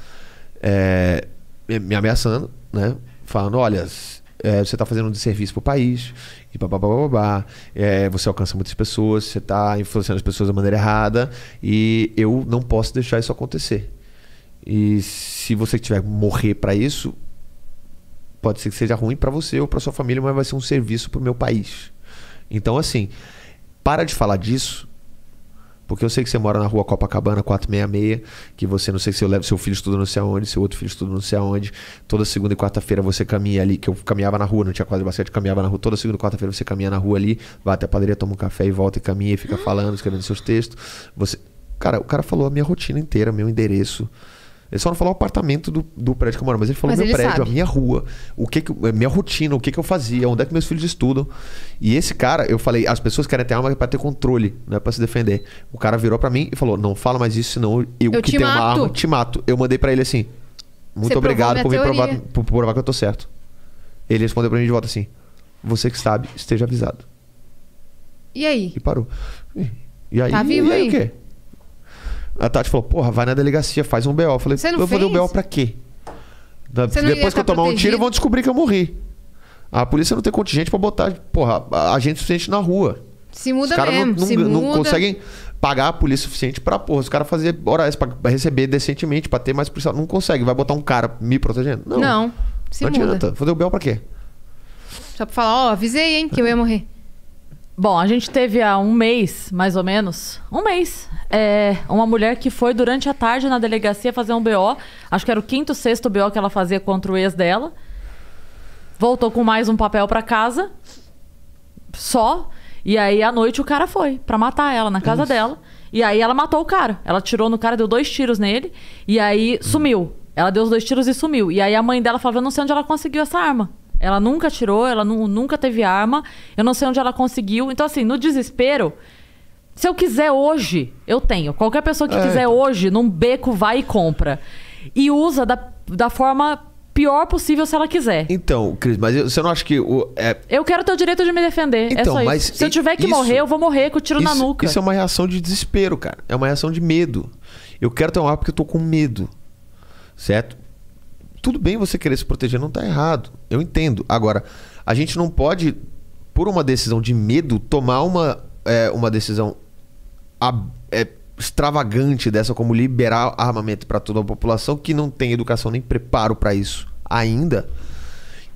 Speaker 2: me ameaçando, né? Falando, olha, você tá fazendo um desserviço pro país, e babá, você alcança muitas pessoas, você tá influenciando as pessoas da maneira errada, e eu não posso deixar isso acontecer. E se você tiver que morrer pra isso, pode ser que seja ruim pra você ou pra sua família, mas vai ser um serviço pro meu país. Então, assim, para de falar disso, porque eu sei que você mora na rua Copacabana 466, que você, não sei se eu levo seu filho estuda não sei aonde, seu outro filho estuda não sei aonde. Toda segunda e quarta-feira você caminha ali, que eu caminhava na rua, não tinha quase basquete, caminhava na rua. Toda segunda e quarta-feira você caminha na rua ali, vai até a padaria, toma um café e volta e caminha e fica falando, escrevendo seus textos. Cara, o cara falou a minha rotina inteira, meu endereço. Ele só não falou o apartamento do prédio que eu moro, mas ele falou meu prédio,
Speaker 3: sabe.
Speaker 2: a minha rua, minha rotina, o que eu fazia, onde é que meus filhos estudam. E esse cara, eu falei, as pessoas querem ter arma pra ter controle, não é pra se defender. O cara virou pra mim e falou, não fala mais isso, senão eu que
Speaker 3: te
Speaker 2: tenho uma
Speaker 3: mato.
Speaker 2: arma, te mato. Eu mandei pra ele assim, muito
Speaker 3: Você
Speaker 2: obrigado por
Speaker 3: provou
Speaker 2: me
Speaker 3: minha
Speaker 2: provar,
Speaker 3: teoria.
Speaker 2: por provar que eu tô certo. Ele respondeu pra mim de volta assim, você que sabe, esteja avisado.
Speaker 3: E aí?
Speaker 2: E parou. E aí,
Speaker 3: Tá vivo
Speaker 2: e aí
Speaker 3: aí?
Speaker 2: o quê? A Tati falou, porra, vai na delegacia, faz um BO. Eu falei,
Speaker 3: Você não
Speaker 2: eu vou fazer um
Speaker 3: fez?
Speaker 2: BO pra quê?
Speaker 3: Você não ia
Speaker 2: Depois que eu
Speaker 3: tá
Speaker 2: tomar um tiro,
Speaker 3: protegido?
Speaker 2: vão descobrir que eu morri. A polícia não tem contingente pra botar, porra, agente suficiente na rua.
Speaker 3: Se muda
Speaker 2: Os caras
Speaker 3: mesmo, se
Speaker 2: não
Speaker 3: muda.
Speaker 2: conseguem pagar a polícia suficiente pra, porra, os caras fazer horas pra receber decentemente, pra ter mais policial. Não consegue. Vai botar um cara me protegendo?
Speaker 3: Não, se
Speaker 2: Não
Speaker 3: muda.
Speaker 2: adianta. Fazer o BO pra quê?
Speaker 3: Só pra falar, avisei, hein, que eu ia morrer.
Speaker 1: Bom, a gente teve há um mês, mais ou menos, uma mulher que foi durante a tarde na delegacia fazer um BO, acho que era o 5º, 6º BO que ela fazia contra o ex dela, voltou com mais um papel pra casa, e aí à noite o cara foi pra matar ela na casa dela, e aí ela matou o cara, ela atirou no cara, deu 2 tiros nele, e aí sumiu, ela deu os 2 tiros e sumiu, e aí a mãe dela falou, eu não sei onde ela conseguiu essa arma. Ela nunca atirou, ela nunca teve arma. Eu não sei onde ela conseguiu. Então, assim, no desespero, se eu quiser hoje, eu tenho. Qualquer pessoa que quiser hoje, num beco, vai e compra. E usa da forma pior possível se ela quiser.
Speaker 2: Então, Cris, mas você não acha que
Speaker 1: Eu quero ter o direito de me defender.
Speaker 2: Então,
Speaker 1: é só
Speaker 2: mas
Speaker 1: isso. Se eu tiver que
Speaker 2: isso-
Speaker 1: morrer, eu vou morrer com o tiro na nuca.
Speaker 2: Isso é uma reação de desespero, cara. É uma reação de medo. Eu quero ter uma arma porque eu tô com medo. Certo? Tudo bem você querer se proteger, não tá errado. Eu entendo. Agora, a gente não pode, por uma decisão de medo, tomar uma decisão extravagante dessa, como liberar armamento para toda a população que não tem educação nem preparo para isso ainda.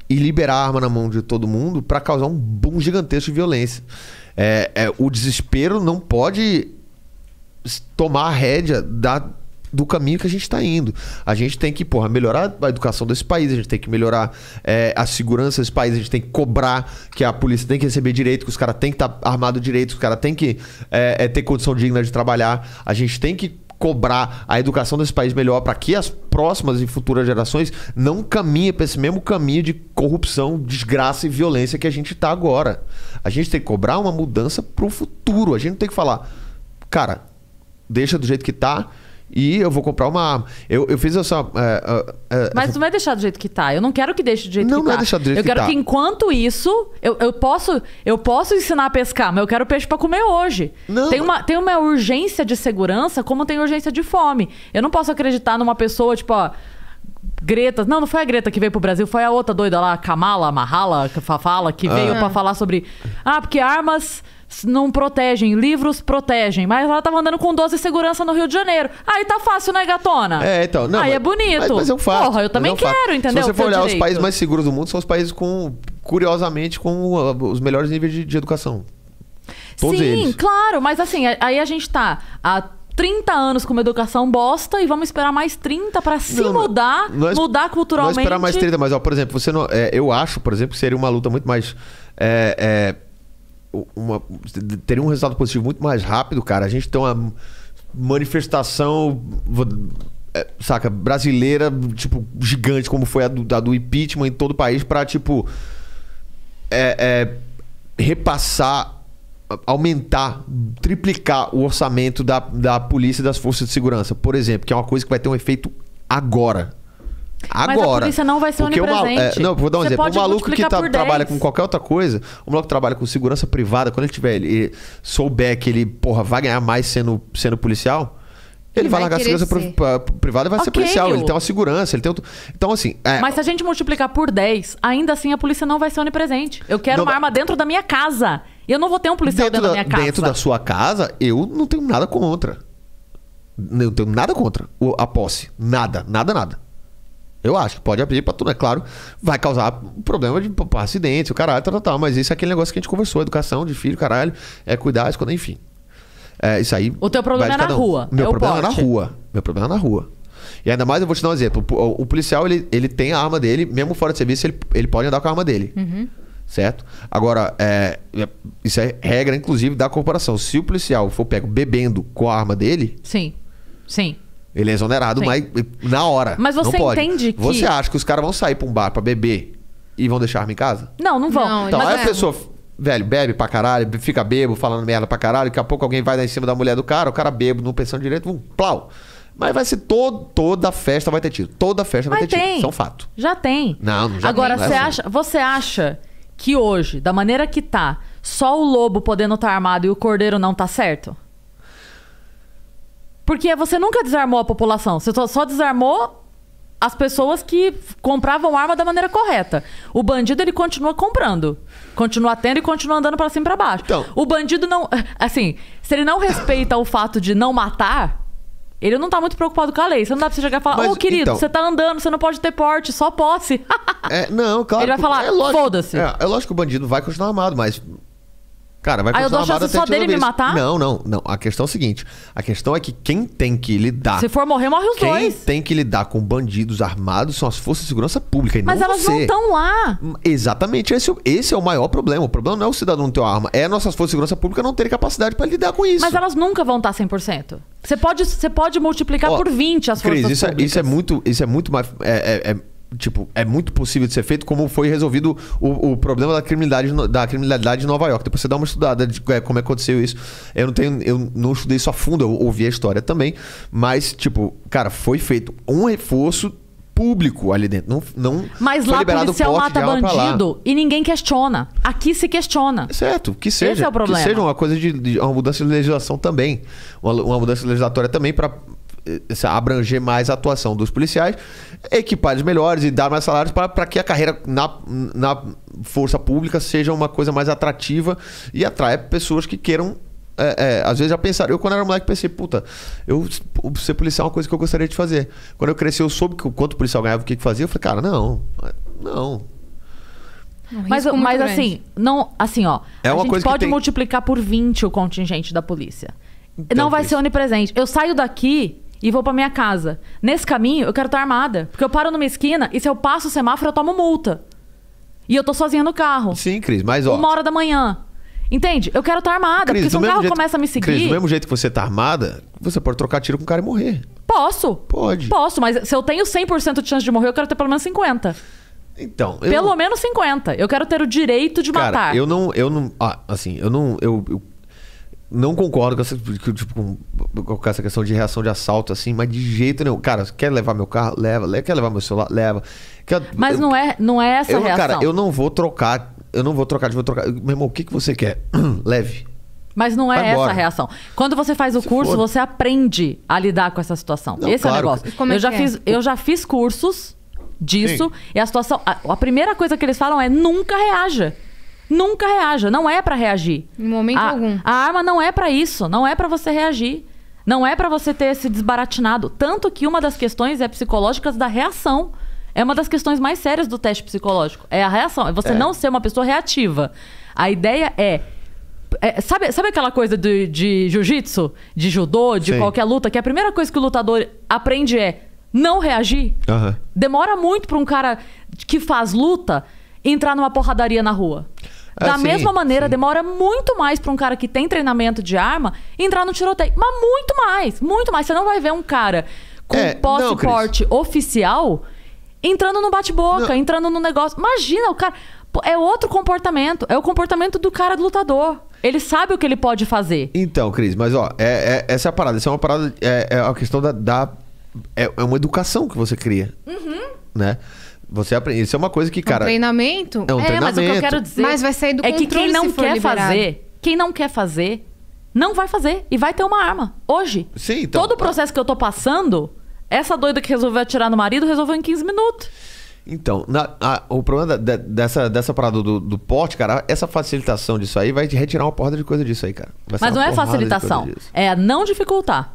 Speaker 2: e liberar a arma na mão de todo mundo pra causar um boom gigantesco de violência. O desespero não pode tomar a rédea do caminho que a gente está indo. A gente tem que, melhorar a educação desse país, a gente tem que melhorar a segurança desse país, a gente tem que cobrar que a polícia tem que receber direito, que os caras têm que estar armados direito, que os caras têm que ter condição digna de trabalhar. A gente tem que cobrar a educação desse país melhor para que as próximas e futuras gerações não caminhem para esse mesmo caminho de corrupção, desgraça e violência que a gente está agora. A gente tem que cobrar uma mudança para o futuro. A gente não tem que falar, cara, deixa do jeito que tá e eu vou comprar uma arma. Eu fiz essa...
Speaker 1: Mas não vai deixar do jeito que tá. Eu não quero que deixe do jeito que tá.
Speaker 2: Não vai deixar do jeito que tá.
Speaker 1: Eu quero que enquanto isso... Eu posso ensinar a pescar, mas eu quero peixe pra comer hoje.
Speaker 2: Não.
Speaker 1: Tem uma urgência de segurança como tem urgência de fome. Eu não posso acreditar numa pessoa, tipo, ó... Greta... Não foi a Greta que veio pro Brasil. Foi a outra doida lá, Kamala, Mahala, Fafala, que veio pra falar sobre... porque armas... não protegem, livros protegem. Mas ela tava andando com 12 segurança no Rio de Janeiro. Aí tá fácil, né, gatona?
Speaker 2: Então... Não,
Speaker 1: aí é bonito.
Speaker 2: Mas é um fato.
Speaker 1: Porra, eu também quero, entendeu?
Speaker 2: Se você for olhar os países mais seguros do mundo, são os países curiosamente, com os melhores níveis de educação. Todos eles.
Speaker 1: Sim, claro. Mas assim, aí a gente tá há 30 anos com uma educação bosta e vamos esperar mais 30 pra mudar culturalmente.
Speaker 2: Não esperar mais 30, mas, por exemplo, você não, eu acho, por exemplo, que seria uma luta muito mais... teria um resultado positivo muito mais rápido, cara. A gente tem uma manifestação, saca, brasileira, tipo, gigante, como foi a do impeachment em todo o país, pra, tipo, repassar, aumentar, triplicar o orçamento da polícia e das forças de segurança, por exemplo, que é uma coisa que vai ter um efeito agora.
Speaker 1: Mas a polícia não vai ser onipresente.
Speaker 2: Vou dar um exemplo. O maluco que trabalha
Speaker 1: 10.
Speaker 2: com qualquer outra coisa, o maluco que trabalha com segurança privada, quando ele souber que ele, vai ganhar mais sendo policial, ele vai largar a segurança privada e vai ser policial. Ele tem uma segurança, ele tem outro... Então, assim...
Speaker 1: Mas se a gente multiplicar por 10, ainda assim a polícia não vai ser onipresente. Eu quero uma arma dentro da minha casa. E eu não vou ter um policial dentro da minha casa.
Speaker 2: Dentro da sua casa, eu não tenho nada contra. Não tenho nada contra a posse. Nada. Eu acho que pode abrir pra tudo. É claro, vai causar problema de acidentes, o caralho, tal. Mas isso é aquele negócio que a gente conversou. Educação de filho, caralho. Cuidar, esconder, enfim. Isso aí...
Speaker 1: O teu problema é na rua.
Speaker 2: Meu problema é na rua. E ainda mais, eu vou te dar um exemplo. O policial, ele tem a arma dele. Mesmo fora de serviço, ele pode andar com a arma dele.
Speaker 1: Uhum.
Speaker 2: Certo? Agora, isso é regra, inclusive, da corporação. Se o policial for pego bebendo com a arma dele... Sim. Ele é exonerado, mas na hora.
Speaker 1: Mas você
Speaker 2: não pode.
Speaker 1: Entende que...
Speaker 2: Você acha que os caras vão sair pra um bar pra beber e vão deixar a arma em casa?
Speaker 1: Não vão.
Speaker 2: Então, aí a pessoa, velho, bebe pra caralho, fica bêbado, falando merda pra caralho, daqui a pouco alguém vai dar em cima da mulher do cara, o cara bêbado, não pensando direito, plau. Mas vai ser toda festa vai ter tiro. Toda festa vai ter tiro. Isso é um fato.
Speaker 1: Já tem. Agora, você acha que hoje, da maneira que tá, só o lobo podendo estar armado e o cordeiro não tá certo? Porque você nunca desarmou a população. Você só desarmou as pessoas que compravam arma da maneira correta. O bandido, ele continua comprando. Continua tendo e continua andando pra cima e pra baixo.
Speaker 2: Então,
Speaker 1: o bandido não... Assim, se ele não respeita o fato de não matar, ele não tá muito preocupado com a lei. Você não dá pra você chegar e falar, querido, você tá andando, você não pode ter porte, só posse.
Speaker 2: Não, claro.
Speaker 1: Ele vai falar, foda-se.
Speaker 2: É lógico que o bandido vai continuar armado, mas... Cara, vai continuar armado até
Speaker 1: eu dou chance só dele me matar?
Speaker 2: Não. A questão é o seguinte. A questão é que quem tem que lidar...
Speaker 1: Se for morrer, morre os dois.
Speaker 2: Quem tem que lidar com bandidos são as forças de segurança pública e
Speaker 1: mas
Speaker 2: não
Speaker 1: elas
Speaker 2: você.
Speaker 1: não estão lá.
Speaker 2: Exatamente. Esse é o maior problema. O problema não é o cidadão não ter uma arma. É nossas forças de segurança pública não terem capacidade para lidar com isso.
Speaker 1: Mas elas nunca vão estar 100%. Você pode multiplicar por 20 as forças públicas.
Speaker 2: Isso é muito mais... é muito possível de ser feito, como foi resolvido o problema da criminalidade de Nova York. Depois você dá uma estudada de como aconteceu isso. Eu não estudei isso a fundo, eu ouvi a história também. Mas, cara, foi feito um reforço público ali dentro.
Speaker 1: Mas lá o policial mata bandido e ninguém questiona. Aqui se questiona.
Speaker 2: Certo, que seja.
Speaker 1: Esse é o problema.
Speaker 2: Que seja uma coisa de uma mudança de legislação também. Uma mudança legislatória também para abranger mais a atuação dos policiais, equipar eles melhores e dar mais salários para que a carreira na força pública seja uma coisa mais atrativa e atraia pessoas que queiram às vezes já pensaram. Eu, quando era moleque, pensei, ser policial é uma coisa que eu gostaria de fazer. Quando eu cresci, eu soube quanto o policial ganhava, o que fazia. Eu falei, cara, não.
Speaker 1: Mas assim, não, assim, ó,
Speaker 2: É uma
Speaker 1: a gente
Speaker 2: coisa que
Speaker 1: pode
Speaker 2: tem-
Speaker 1: multiplicar por 20 o contingente da polícia.
Speaker 2: Então,
Speaker 1: Não vai
Speaker 2: Cris.
Speaker 1: ser onipresente. Eu saio daqui e vou pra minha casa. Nesse caminho, eu quero estar armada. Porque eu paro numa esquina e se eu passo o semáforo, eu tomo multa. E eu tô sozinha no carro.
Speaker 2: Sim, Cris, mas ó...
Speaker 1: 1h da manhã. Entende? Eu quero estar armada.
Speaker 2: Cris,
Speaker 1: porque se
Speaker 2: do
Speaker 1: um
Speaker 2: mesmo
Speaker 1: carro
Speaker 2: jeito-
Speaker 1: começa a me seguir...
Speaker 2: Cris, do mesmo jeito que você tá armada, você pode trocar tiro com o cara e morrer.
Speaker 1: Posso.
Speaker 2: Pode.
Speaker 1: Posso, mas se eu tenho 100% de chance de morrer, eu quero ter pelo menos 50%.
Speaker 2: Então,
Speaker 1: Pelo menos 50%. Eu quero ter o direito de
Speaker 2: cara,
Speaker 1: matar.
Speaker 2: eu não, assim, eu não concordo com essa, com essa questão de reação de assalto, assim, mas de jeito nenhum. Cara, quer levar meu carro? Leva. Quer levar meu celular? Leva.
Speaker 1: Mas não é essa a reação.
Speaker 2: Cara, eu não vou trocar. Meu irmão, o que você quer? Leve.
Speaker 1: Mas não é
Speaker 2: Vai
Speaker 1: essa
Speaker 2: embora.
Speaker 1: a reação. Quando você faz o
Speaker 2: Se
Speaker 1: curso,
Speaker 2: foda.
Speaker 1: você aprende a lidar com essa situação.
Speaker 2: Não,
Speaker 1: Esse
Speaker 2: claro.
Speaker 1: é o negócio.
Speaker 3: Como é
Speaker 1: eu, já
Speaker 3: que é?
Speaker 1: fiz, eu já fiz cursos disso.
Speaker 2: Sim.
Speaker 1: E a situação... A primeira coisa que eles falam é nunca reaja. Nunca reaja. Não é pra reagir.
Speaker 3: Em momento algum.
Speaker 1: A arma não é pra isso. Não é pra você reagir. Não é pra você ter esse desbaratinado. Tanto que uma das questões é psicológicas da reação. É uma das questões mais sérias do teste psicológico. É a reação. É você não ser uma pessoa reativa. A ideia sabe aquela coisa de jiu-jitsu, de judô, de
Speaker 2: Sim.
Speaker 1: qualquer luta, que a primeira coisa que o lutador aprende é não reagir?
Speaker 2: Aham.
Speaker 1: Demora muito pra um cara que faz luta entrar numa porradaria na rua. Da
Speaker 2: Sim,
Speaker 1: mesma maneira,
Speaker 2: sim.
Speaker 1: demora muito mais pra um cara que tem treinamento de arma entrar no tiroteio. Mas muito mais, muito mais. Você não vai ver um cara com posse
Speaker 2: não,
Speaker 1: e
Speaker 2: Cris.
Speaker 1: porte oficial entrando no bate-boca,
Speaker 2: Não.
Speaker 1: entrando no negócio. Imagina, o cara... Pô, é outro comportamento. É o comportamento do cara do lutador. Ele sabe o que ele pode fazer.
Speaker 2: Então, Cris, mas ó, essa é a parada. Essa é uma parada. É a questão é uma educação que você cria. Né? Você aprende. Isso é uma coisa que, cara.
Speaker 3: Treinamento?
Speaker 2: É um
Speaker 1: Mas o que eu
Speaker 2: treinamento.
Speaker 1: quero dizer
Speaker 3: Mas vai sair do
Speaker 1: é que
Speaker 3: controle
Speaker 1: quem não
Speaker 3: se for
Speaker 1: quer
Speaker 3: liberado.
Speaker 1: fazer, quem não quer fazer, não vai fazer. E vai ter uma arma. Hoje.
Speaker 2: Sim, então,
Speaker 1: Todo o processo que eu tô passando, essa doida que resolveu atirar no marido, resolveu em 15 minutos.
Speaker 2: Então, o problema dessa parada do porte, cara, essa facilitação disso aí vai retirar uma porrada de coisa disso aí, cara. Vai ser
Speaker 1: Mas não
Speaker 2: uma
Speaker 1: é
Speaker 2: porrada de coisa
Speaker 1: facilitação.
Speaker 2: disso.
Speaker 1: É não dificultar.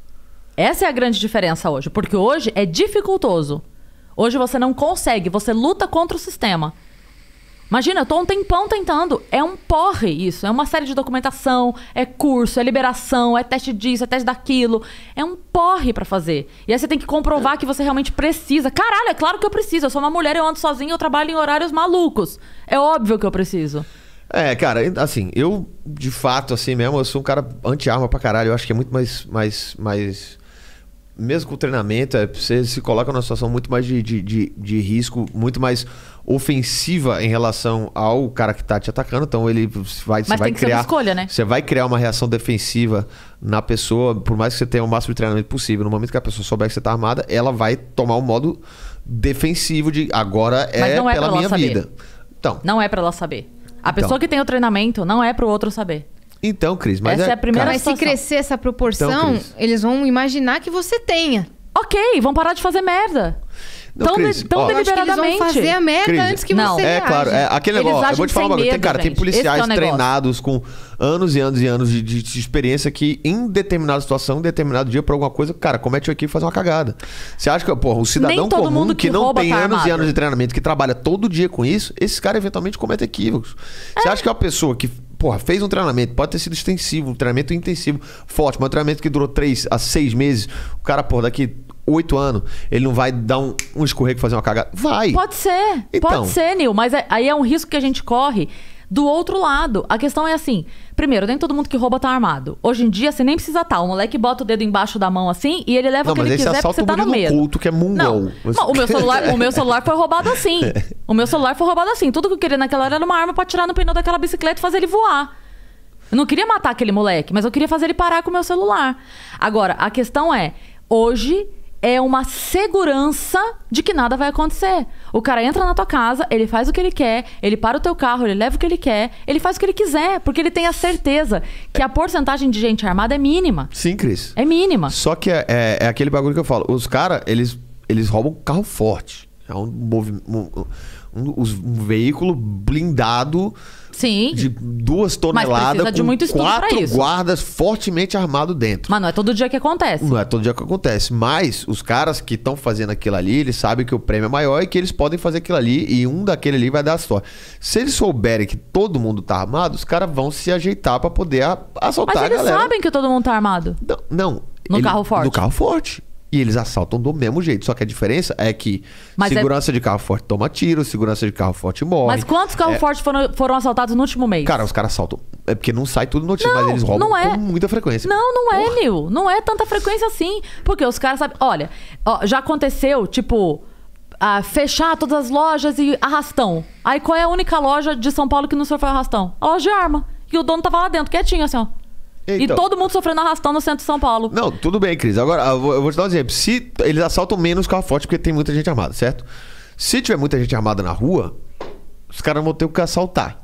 Speaker 1: Essa é a grande diferença hoje. Porque hoje é dificultoso. Hoje você não consegue. Você luta contra o sistema. Imagina, eu tô um tempão tentando. É um porre isso. É uma série de documentação, é curso, é liberação, é teste disso, é teste daquilo. É um porre pra fazer. E aí você tem que comprovar que você realmente precisa. Caralho, é claro que eu preciso. Eu sou uma mulher, eu ando sozinha, eu trabalho em horários malucos. É óbvio que eu preciso.
Speaker 2: É, cara, assim, eu, de fato, assim mesmo, eu sou um cara anti-arma pra caralho. Eu acho que é muito mais mesmo com o treinamento, você se coloca numa situação muito mais de risco, muito mais ofensiva em relação ao cara que tá te atacando. Então ele vai,
Speaker 1: Mas tem que ser uma escolha, né?
Speaker 2: Você vai criar uma reação defensiva na pessoa, por mais que você tenha o máximo de treinamento possível. No momento que a pessoa souber que você tá armada, ela vai tomar um modo defensivo de agora
Speaker 1: Mas não é
Speaker 2: pela
Speaker 1: pra ela
Speaker 2: minha
Speaker 1: saber.
Speaker 2: vida. Então,
Speaker 1: Não é pra ela saber. A pessoa que tem o treinamento não é pro outro saber.
Speaker 2: então, Cris, mas
Speaker 1: Essa é a primeira
Speaker 2: cara,
Speaker 3: Mas se
Speaker 1: situação.
Speaker 3: crescer essa proporção,
Speaker 2: Então, Cris.
Speaker 3: eles vão imaginar que você tenha.
Speaker 1: Ok, vão parar de fazer merda.
Speaker 2: Não, Cris, ó,
Speaker 3: Eu acho que eles vão
Speaker 1: deliberadamente.
Speaker 3: fazer a merda
Speaker 2: Cris,
Speaker 3: antes que
Speaker 1: não.
Speaker 3: você
Speaker 2: É,
Speaker 3: reaja.
Speaker 2: claro. Aquele
Speaker 1: Eles
Speaker 2: negócio. Eu
Speaker 1: agem
Speaker 2: vou te falar uma
Speaker 1: sem
Speaker 2: coisa.
Speaker 1: medo,
Speaker 2: Cara, tem
Speaker 1: gente. Esse que é
Speaker 2: policiais
Speaker 1: o negócio.
Speaker 2: treinados com anos e anos e anos de experiência que, em determinada situação, em determinado dia, por alguma coisa, cara, comete aqui e faz uma cagada. Você acha que, porra, o cidadão
Speaker 1: Nem todo
Speaker 2: comum
Speaker 1: mundo
Speaker 2: que
Speaker 1: que
Speaker 2: não
Speaker 1: rouba
Speaker 2: tem
Speaker 1: tá
Speaker 2: anos e
Speaker 1: armado.
Speaker 2: anos de treinamento, que trabalha todo dia com isso, esses caras eventualmente cometem equívocos. Você acha que é uma pessoa que, porra, fez um treinamento, pode ter sido extensivo, um treinamento intensivo, forte, mas um treinamento que durou 3 a 6 meses, o cara, porra, daqui 8 anos, ele não vai dar um escorrego e fazer uma cagada? Vai!
Speaker 1: Pode ser,
Speaker 2: Então.
Speaker 1: pode ser, Nil. Mas aí é um risco que a gente corre do outro lado. A questão é assim: primeiro, nem todo mundo que rouba tá armado. Hoje em dia, você nem precisa estar. O moleque bota o dedo embaixo da mão assim e ele leva
Speaker 2: Não,
Speaker 1: o que
Speaker 2: mas
Speaker 1: ele
Speaker 2: esse
Speaker 1: quiser porque
Speaker 2: assalto
Speaker 1: você tá
Speaker 2: é
Speaker 1: no
Speaker 2: Murilo
Speaker 1: medo.
Speaker 2: Couto, que é mongol.
Speaker 1: Não, o meu celular foi roubado assim. O meu celular foi roubado assim. Tudo que eu queria naquela hora era uma arma pra tirar no pneu daquela bicicleta e fazer ele voar. Eu não queria matar aquele moleque, mas eu queria fazer ele parar com o meu celular. Agora, a questão é, hoje é uma segurança de que nada vai acontecer. O cara entra na tua casa, ele faz o que ele quer, ele para o teu carro, ele leva o que ele quer, ele faz o que ele quiser, porque ele tem a certeza que a porcentagem de gente armada é mínima.
Speaker 2: Sim, Cris.
Speaker 1: É mínima.
Speaker 2: Só que é aquele bagulho que eu falo. Os caras, eles roubam carro forte. É um veículo blindado
Speaker 1: Sim.
Speaker 2: de 2 toneladas
Speaker 1: precisa de
Speaker 2: com
Speaker 1: muito estudo pra
Speaker 2: 4
Speaker 1: isso.
Speaker 2: guardas fortemente armados dentro.
Speaker 1: Mas não é todo dia que acontece.
Speaker 2: Não é todo dia que acontece. Mas os caras que estão fazendo aquilo ali, eles sabem que o prêmio é maior e que eles podem fazer aquilo ali e um daquele ali vai dar a sorte. Se eles souberem que todo mundo tá armado, os caras vão se ajeitar pra poder assaltar
Speaker 1: Mas
Speaker 2: a
Speaker 1: eles
Speaker 2: galera.
Speaker 1: sabem que todo mundo tá armado.
Speaker 2: Não.
Speaker 1: No carro forte.
Speaker 2: No carro forte. E eles assaltam do mesmo jeito. Só que a diferença é que
Speaker 1: Mas
Speaker 2: segurança de carro forte toma tiro, segurança de carro forte morre.
Speaker 1: Mas quantos carros fortes foram assaltados no último mês?
Speaker 2: Cara, os caras assaltam. É porque não sai tudo notícia, mas eles roubam com muita frequência.
Speaker 1: Não é, Nil. Não é tanta frequência assim. Porque os caras sabem... Olha, já aconteceu, tipo... fechar todas as lojas e arrastão. Aí qual é a única loja de São Paulo que não sofreu arrastão? A loja de arma. E o dono tava lá dentro, quietinho assim, ó.
Speaker 2: Então,
Speaker 1: e todo mundo sofrendo arrastão no centro de São Paulo.
Speaker 2: Não, tudo bem, Cris. Agora, eu vou te dar um exemplo. Se eles assaltam menos carro forte porque tem muita gente armada, certo? Se tiver muita gente armada na rua, os caras vão ter o que assaltar.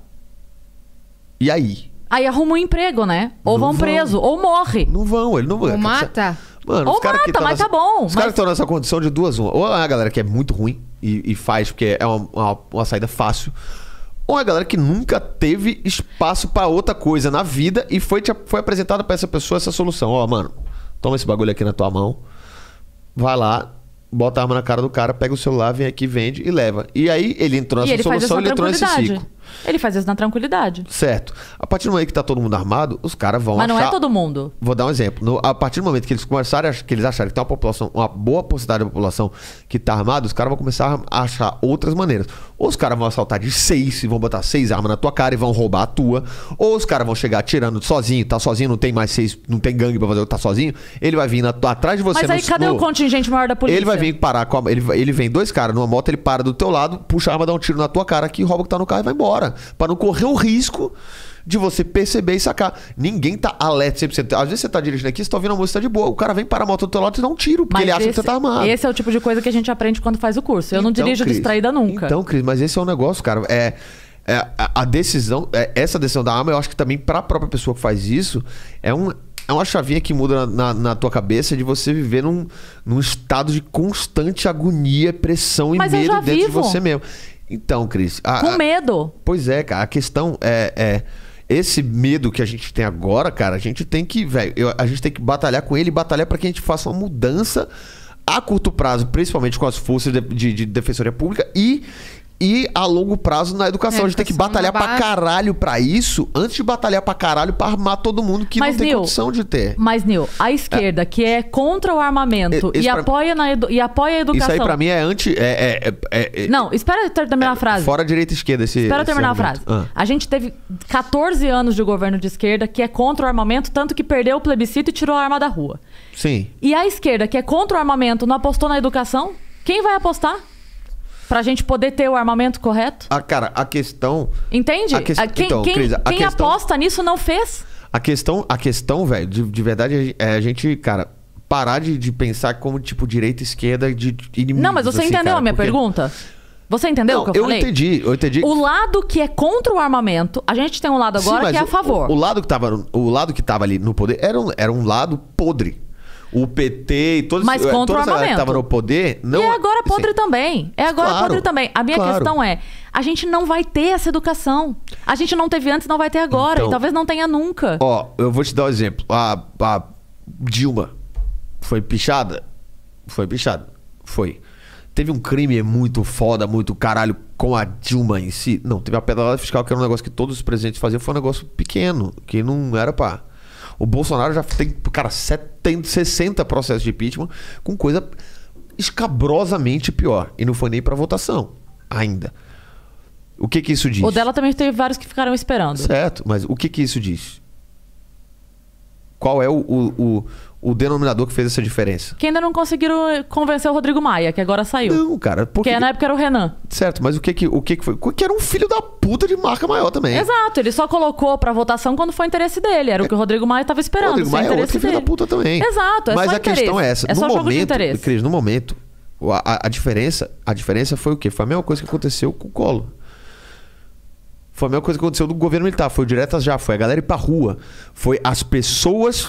Speaker 2: E aí?
Speaker 1: Aí arruma um emprego, né? Ou vão preso, ou morre.
Speaker 2: Não vão, ele não vai.
Speaker 3: Ou mata.
Speaker 2: Mano,
Speaker 1: Ou
Speaker 2: os caras que
Speaker 1: mata,
Speaker 2: tão
Speaker 1: mas
Speaker 2: nessa-
Speaker 1: tá bom,
Speaker 2: Os caras
Speaker 1: mas-
Speaker 2: que estão nessa condição de duas, uma. Ou é a galera que é muito ruim e faz porque é uma saída fácil. Ou é a galera que nunca teve espaço pra outra coisa na vida e foi apresentada pra essa pessoa essa solução. Ó, mano, toma esse bagulho aqui na tua mão, vai lá, bota a arma na cara do cara, pega o celular, vem aqui, vende e leva. E aí ele entrou
Speaker 1: E
Speaker 2: nessa
Speaker 1: ele faz isso
Speaker 2: solução,
Speaker 1: na
Speaker 2: ele entrou nesse
Speaker 1: tranquilidade.
Speaker 2: ciclo.
Speaker 1: Ele faz isso na tranquilidade.
Speaker 2: Certo. A partir do momento que tá todo mundo armado, os caras vão
Speaker 1: Mas
Speaker 2: achar...
Speaker 1: não é todo mundo.
Speaker 2: Vou dar um exemplo. A partir do momento que eles começarem que eles acharem que tem uma boa porcentagem da população que tá armada, os caras vão começar a achar outras maneiras. Ou os caras vão assaltar de 6 e vão botar 6 armas na tua cara e vão roubar a tua. Ou os caras vão chegar atirando sozinho, tá sozinho, não tem mais 6, não tem gangue pra fazer o que tá sozinho. Ele vai vir atrás de você.
Speaker 1: Mas aí cadê o contingente maior da polícia?
Speaker 2: Ele vai vir parar com ele vem 2 caras numa moto, ele para do teu lado, puxa a arma, dá um tiro na tua cara aqui, rouba o que tá no carro e vai embora. Pra não correr o risco de você perceber e sacar. Ninguém tá alerta 100%. Às vezes você tá dirigindo aqui, você tá ouvindo a música, tá de boa. O cara vem parar a moto do teu lado e dá um tiro, porque
Speaker 1: Mas
Speaker 2: ele acha que você tá armado.
Speaker 1: Esse é o tipo de coisa que a gente aprende quando faz o curso. Eu não
Speaker 2: Então,
Speaker 1: dirijo
Speaker 2: Cris,
Speaker 1: distraída nunca.
Speaker 2: Então, Cris, mas esse é um negócio, cara. A decisão, essa decisão da arma, eu acho que também pra própria pessoa que faz isso, é uma chavinha que muda na tua cabeça de você viver num estado de constante agonia, pressão e
Speaker 1: Mas eu
Speaker 2: medo
Speaker 1: já
Speaker 2: dentro de
Speaker 1: vivo.
Speaker 2: você mesmo. Então, Cris...
Speaker 1: Com medo.
Speaker 2: Pois é, cara. A questão é esse medo que a gente tem agora, cara, a gente tem que, a gente tem que batalhar com ele e batalhar pra que a gente faça uma mudança a curto prazo, principalmente com as forças de defensoria pública e a longo prazo na educação. A gente tem que
Speaker 3: Educação
Speaker 2: batalhar
Speaker 3: na
Speaker 2: pra
Speaker 3: base.
Speaker 2: caralho pra isso, antes de batalhar pra caralho pra armar todo mundo que
Speaker 1: Mas,
Speaker 2: não tem
Speaker 1: Nil,
Speaker 2: condição de ter.
Speaker 1: Mas, Nil, a esquerda, que é contra o armamento
Speaker 2: Esse
Speaker 1: e
Speaker 2: pra-
Speaker 1: apoia a educação...
Speaker 2: Isso aí pra mim é anti...
Speaker 1: Não, espera eu terminar a frase.
Speaker 2: Fora direita e esquerda esse
Speaker 1: Espera eu terminar a
Speaker 2: esse
Speaker 1: frase.
Speaker 2: argumento.
Speaker 1: A gente teve 14 anos de governo de esquerda que é contra o armamento, tanto que perdeu o plebiscito e tirou a arma da rua.
Speaker 2: Sim.
Speaker 1: E a esquerda, que é contra o armamento, não apostou na educação? Quem vai apostar? Pra gente poder ter o armamento correto?
Speaker 2: Cara, a questão...
Speaker 1: Entende?
Speaker 2: Então, Cris, a
Speaker 1: Quem
Speaker 2: questão-
Speaker 1: aposta nisso não fez.
Speaker 2: A questão, velho, de verdade, é a gente, cara, parar de pensar como, tipo, direita e esquerda de inimigos.
Speaker 1: Não, mas você
Speaker 2: assim,
Speaker 1: entendeu
Speaker 2: cara,
Speaker 1: a minha
Speaker 2: porque-
Speaker 1: pergunta? Você entendeu o que eu falei?
Speaker 2: Eu entendi.
Speaker 1: O lado que é contra o armamento, a gente tem um lado agora
Speaker 2: Sim,
Speaker 1: que é
Speaker 2: mas
Speaker 1: a favor.
Speaker 2: O lado que tava ali no poder era um lado podre. O PT e todos
Speaker 1: Mas contra o
Speaker 2: toda essa galera que
Speaker 1: armamento.
Speaker 2: tava no poder... Não,
Speaker 1: E é agora podre
Speaker 2: assim,
Speaker 1: também. É agora
Speaker 2: claro,
Speaker 1: podre também. A minha
Speaker 2: claro.
Speaker 1: questão é, a gente não vai ter essa educação. A gente não teve antes, não vai ter agora.
Speaker 2: Então-
Speaker 1: E talvez não tenha nunca.
Speaker 2: Ó, eu vou te dar um exemplo. A Dilma foi pichada? Foi pichada. Foi. Teve um crime muito foda, muito caralho com a Dilma em si? Não, teve a pedalada fiscal, que era um negócio que todos os presidentes faziam, foi um negócio pequeno, que não era pra... O Bolsonaro já tem, cara, 60 processos de impeachment com coisa escabrosamente pior. E não foi nem pra votação ainda. O que isso diz?
Speaker 1: O dela também teve vários que ficaram esperando.
Speaker 2: Certo, mas o que isso diz? Qual é o denominador que fez essa diferença?
Speaker 1: Que ainda não conseguiram convencer o Rodrigo Maia, que agora saiu.
Speaker 2: Não, cara.
Speaker 1: Porque na época era o Renan.
Speaker 2: Certo, mas o que foi? Que era um filho da puta de marca maior também.
Speaker 1: Exato, ele só colocou pra votação quando foi interesse dele. Era o que o Rodrigo Maia tava esperando.
Speaker 2: Rodrigo
Speaker 1: ser
Speaker 2: Maia é outro que é
Speaker 1: interesse
Speaker 2: filho da
Speaker 1: dele.
Speaker 2: puta também.
Speaker 1: Exato, é
Speaker 2: mas
Speaker 1: só
Speaker 2: a questão é essa.
Speaker 1: É só
Speaker 2: no
Speaker 1: jogo de
Speaker 2: momento,
Speaker 1: interesse.
Speaker 2: Cris, no momento, a diferença foi o quê? Foi a mesma coisa que aconteceu com o Collor. Foi a mesma coisa que aconteceu do governo militar. Foi o diretas já, foi a galera ir pra rua. Foi as pessoas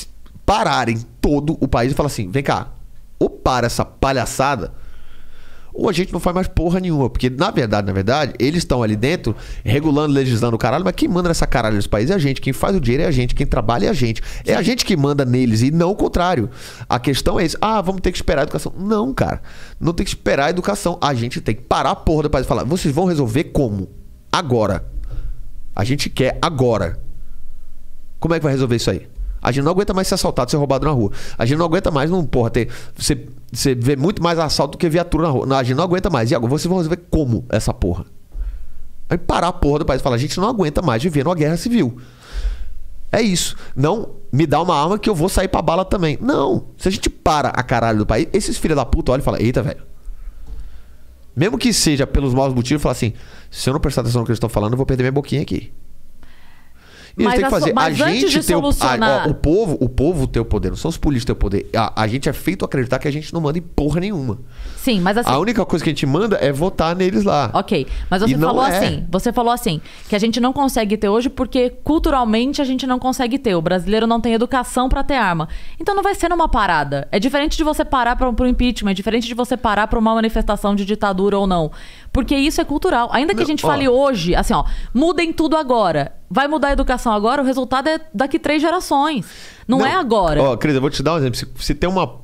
Speaker 2: pararem todo o país e falar assim, vem cá, ou para essa palhaçada, ou a gente não faz mais porra nenhuma. Porque, na verdade, eles estão ali dentro, regulando, legislando o caralho, mas quem manda nessa caralho nesse país é a gente. Quem faz o dinheiro é a gente. Quem trabalha é a gente. É a gente que manda neles e não o contrário. A questão é isso. Vamos ter que esperar a educação. Não, cara. Não tem que esperar a educação. A gente tem que parar a porra do país e falar, vocês vão resolver como? Agora. A gente quer agora. Como é que vai resolver isso aí? A gente não aguenta mais ser assaltado, ser roubado na rua. A gente não aguenta mais, você vê muito mais assalto do que viatura na rua. Não, a gente não aguenta mais. E agora, vocês vão resolver como essa porra? Aí parar a porra do país e falar, a gente não aguenta mais viver numa guerra civil. É isso. Não me dá uma arma que eu vou sair pra bala também. Não. Se a gente para a caralho do país, esses filhos da puta olham e falam, eita, velho. Mesmo que seja pelos maus motivos, fala assim, se eu não prestar atenção no que eles estão falando, eu vou perder minha boquinha aqui. E eles têm que fazer. A gente tem o povo tem o poder, não são os políticos que têm o poder. A gente é feito acreditar que a gente não manda em porra nenhuma.
Speaker 1: Sim, mas assim...
Speaker 2: A única coisa que a gente manda é votar neles lá.
Speaker 1: Ok, mas você falou assim, que a gente não consegue ter hoje porque culturalmente a gente não consegue ter. O brasileiro não tem educação pra ter arma. Então não vai ser numa parada. É diferente de você parar pro impeachment, é diferente de você parar pra uma manifestação de ditadura ou não. Porque isso é cultural. Ainda que a gente fale hoje, assim, mudem tudo agora. Vai mudar a educação agora, o resultado é daqui 3 gerações. Não é agora.
Speaker 2: Cris, eu vou te dar um exemplo. Se tem uma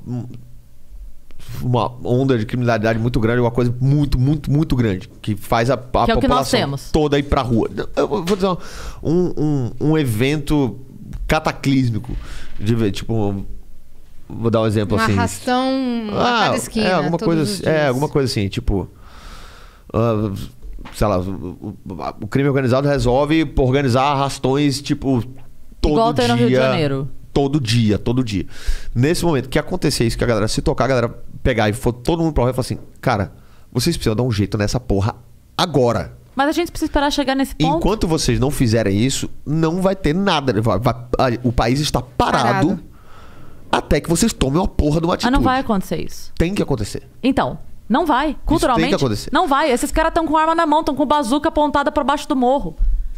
Speaker 2: onda de criminalidade muito grande, uma coisa muito, muito, muito grande, que faz a
Speaker 1: população
Speaker 2: que nós temos. Toda ir pra rua. Eu vou dizer um evento cataclísmico. Tipo, vou dar um exemplo assim.
Speaker 3: Arrastão a cada esquina.
Speaker 2: Alguma coisa assim, tipo... sei lá, o crime organizado resolve organizar arrastões, tipo, todo
Speaker 1: igual
Speaker 2: dia.
Speaker 1: Igual tem no Rio de Janeiro.
Speaker 2: Todo dia. Nesse momento que acontecer isso, que a galera se tocar, a galera pegar e for todo mundo pra rua e falar assim, cara, vocês precisam dar um jeito nessa porra agora.
Speaker 1: Mas a gente precisa esperar chegar nesse ponto.
Speaker 2: Enquanto vocês não fizerem isso, não vai ter nada. O país está parado até que vocês tomem uma porra de uma atitude.
Speaker 1: Mas não vai acontecer isso.
Speaker 2: Tem que acontecer.
Speaker 1: Então... Não vai. Culturalmente,
Speaker 2: isso tem que acontecer.
Speaker 1: Não vai. Esses caras estão com arma na mão, estão com bazuca apontada para baixo do morro.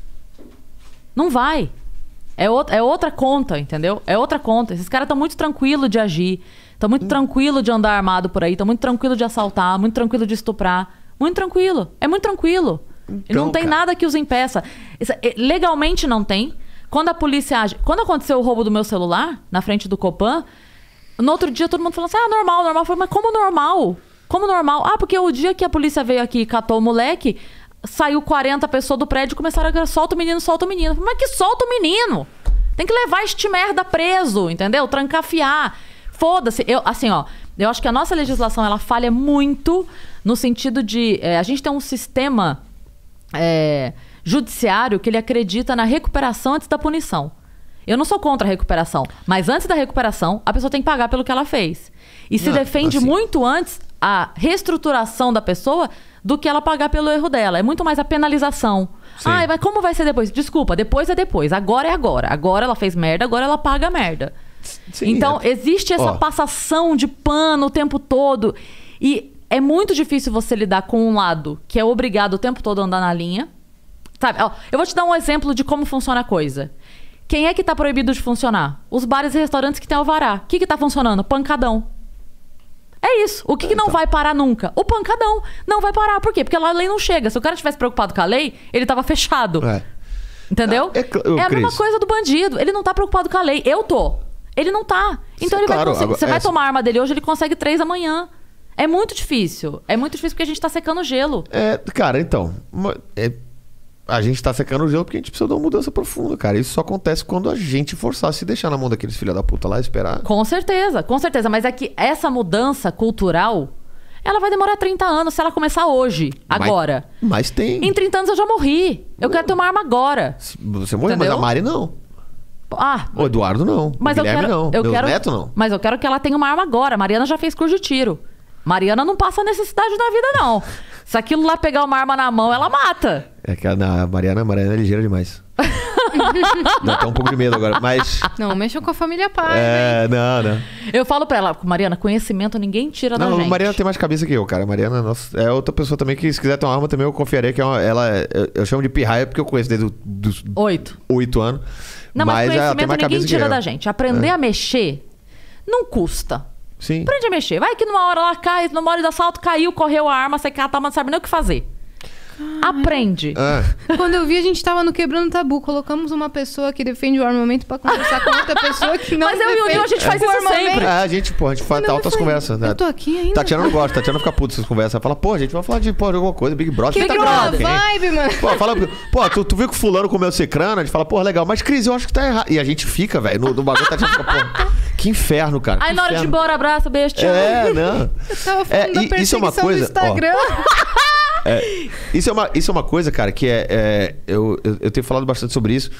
Speaker 1: Não vai. É outra conta, entendeu? É outra conta. Esses caras estão muito tranquilos de agir. Estão muito tranquilos de andar armado por aí. Estão muito tranquilos de assaltar. Muito tranquilo de estuprar. Muito tranquilo. É muito tranquilo. Então, não tem nada que os impeça. Legalmente não tem. Quando a polícia age... Quando aconteceu o roubo do meu celular, na frente do Copan, no outro dia todo mundo falou assim, normal. Eu falei, mas como normal? Como normal? Porque o dia que a polícia veio aqui e catou o moleque, saiu 40 pessoas do prédio e começaram a solta o menino. Mas que solta o menino? Tem que levar este merda preso, entendeu? Trancafiar. Foda-se. Eu acho que a nossa legislação, ela falha muito no sentido de... a gente tem um sistema judiciário que ele acredita na recuperação antes da punição. Eu não sou contra a recuperação, mas antes da recuperação, a pessoa tem que pagar pelo que ela fez. E se defende muito antes a reestruturação da pessoa do que ela pagar pelo erro dela. É muito mais a penalização. Mas como vai ser depois? Desculpa, depois é depois. Agora é agora. Agora ela fez merda, agora ela paga a merda. Sim, então, existe essa passação de pano o tempo todo. E é muito difícil você lidar com um lado que é obrigado o tempo todo a andar na linha. Sabe? Eu vou te dar um exemplo de como funciona a coisa. Quem é que tá proibido de funcionar? Os bares e restaurantes que tem alvará. O que tá funcionando? Pancadão. É isso. O que não vai parar nunca? O pancadão. Não vai parar. Por quê? Porque lá a lei não chega. Se o cara tivesse preocupado com a lei, ele tava fechado. Entendeu? É a mesma coisa do bandido. Ele não tá preocupado com a lei. Eu tô. Ele não tá. Então ele vai conseguir. Você vai tomar a arma dele hoje, ele consegue 3 amanhã. É muito difícil. É muito difícil porque a gente tá secando gelo.
Speaker 2: Cara, então... A gente tá secando o gelo porque a gente precisa de uma mudança profunda, cara. Isso só acontece quando a gente forçar a se deixar na mão daqueles filha da puta lá e esperar.
Speaker 1: Com certeza. Mas é que essa mudança cultural, ela vai demorar 30 anos se ela começar hoje, agora.
Speaker 2: Mas tem.
Speaker 1: Em 30 anos eu já morri. Eu quero ter uma arma agora.
Speaker 2: Você morreu, mas a Mari não. O Eduardo não.
Speaker 1: Mas
Speaker 2: o Guilherme não. Meus netos não.
Speaker 1: Mas eu quero que ela tenha uma arma agora. A Mariana já fez curso de tiro. Mariana não passa necessidade na vida, não. Se aquilo lá pegar uma arma na mão, ela mata.
Speaker 2: É que a Mariana é ligeira demais. Dá até um pouco de medo agora, mas...
Speaker 3: Não, mexam com a família Paz,
Speaker 2: não.
Speaker 1: Eu falo pra ela, Mariana, conhecimento ninguém tira da gente. Não,
Speaker 2: Mariana tem mais cabeça que eu, cara. Mariana, nossa, é outra pessoa também que, se quiser ter uma arma, também eu confiaria que eu chamo de pirraia porque eu conheço desde os 8 anos.
Speaker 1: Não, mas conhecimento ninguém tira da gente. Aprender a mexer não custa.
Speaker 2: Sim.
Speaker 1: Aprende a mexer. Vai que numa hora ela cai, numa hora do assalto, caiu, correu a arma, você cata, mas não sabe nem o que fazer. Aprende.
Speaker 3: Quando eu vi, a gente tava no Quebrando Tabu. Colocamos uma pessoa que defende o armamento pra conversar com outra pessoa que não
Speaker 1: Mas eu e o Nil, a gente faz
Speaker 3: o
Speaker 1: isso
Speaker 3: armamento.
Speaker 1: sempre.
Speaker 2: A gente faz altas conversas. Né?
Speaker 3: Eu tô aqui ainda.
Speaker 2: Tatiana não gosta, Tatiana fica puta essas conversas. Ela fala, pô, a gente vai falar de alguma coisa, Big Brother.
Speaker 3: Que
Speaker 2: tá
Speaker 3: boa
Speaker 2: gravando,
Speaker 3: vibe, mano.
Speaker 2: Tu viu que o fulano comeu secrana? A gente fala, pô, legal, mas Cris, eu acho que tá errado. E a gente fica, velho, no bagulho, Tatiana fica, pô, que inferno, cara.
Speaker 1: Aí na hora de ir embora, abraço, beijo, tchau.
Speaker 2: Não.
Speaker 3: Eu tava falando da
Speaker 2: Isso é uma
Speaker 3: perseguição
Speaker 2: coisa,
Speaker 3: do Instagram.
Speaker 2: Isso é uma coisa, cara, que eu tenho falado bastante sobre isso.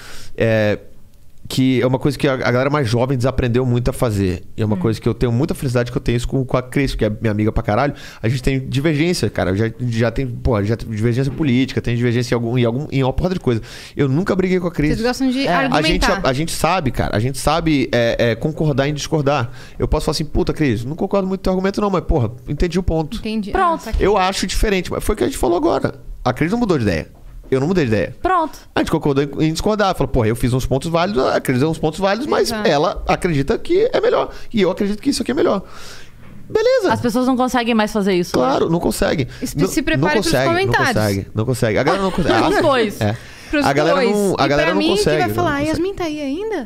Speaker 2: Que é uma coisa que a galera mais jovem desaprendeu muito a fazer. E é uma coisa que eu tenho muita felicidade que eu tenho isso com a Cris, que é minha amiga pra caralho. A gente tem divergência, cara. Já tem divergência política, tem divergência em uma porra de coisa. Eu nunca briguei com a Cris.
Speaker 3: Vocês gostam de argumentar.
Speaker 2: A gente sabe, cara. A gente sabe concordar em discordar. Eu posso falar assim, puta, Cris, não concordo muito com o teu argumento não, mas porra, entendi o ponto.
Speaker 3: Entendi.
Speaker 1: Pronto.
Speaker 2: Eu acho diferente, mas foi o que a gente falou agora. A Cris não mudou de ideia. Eu não mudei de ideia.
Speaker 1: Pronto.
Speaker 2: A gente concordou em discordar. Falou, porra, eu fiz uns pontos válidos, a Cris deu uns pontos válidos, mas ela acredita que é melhor. E eu acredito que isso aqui é melhor. Beleza.
Speaker 1: As pessoas não conseguem mais fazer isso.
Speaker 2: Claro, não consegue.
Speaker 3: Se prepare pros comentários.
Speaker 2: Não consegue. A galera não consegue.
Speaker 1: Os dois.
Speaker 3: Pros
Speaker 2: A galera
Speaker 3: dois.
Speaker 2: não- a
Speaker 3: E
Speaker 2: galera
Speaker 3: pra
Speaker 2: não
Speaker 3: mim,
Speaker 2: consegue,
Speaker 3: que vai
Speaker 2: não
Speaker 3: falar,
Speaker 2: consegue.
Speaker 3: Yasmin tá aí ainda?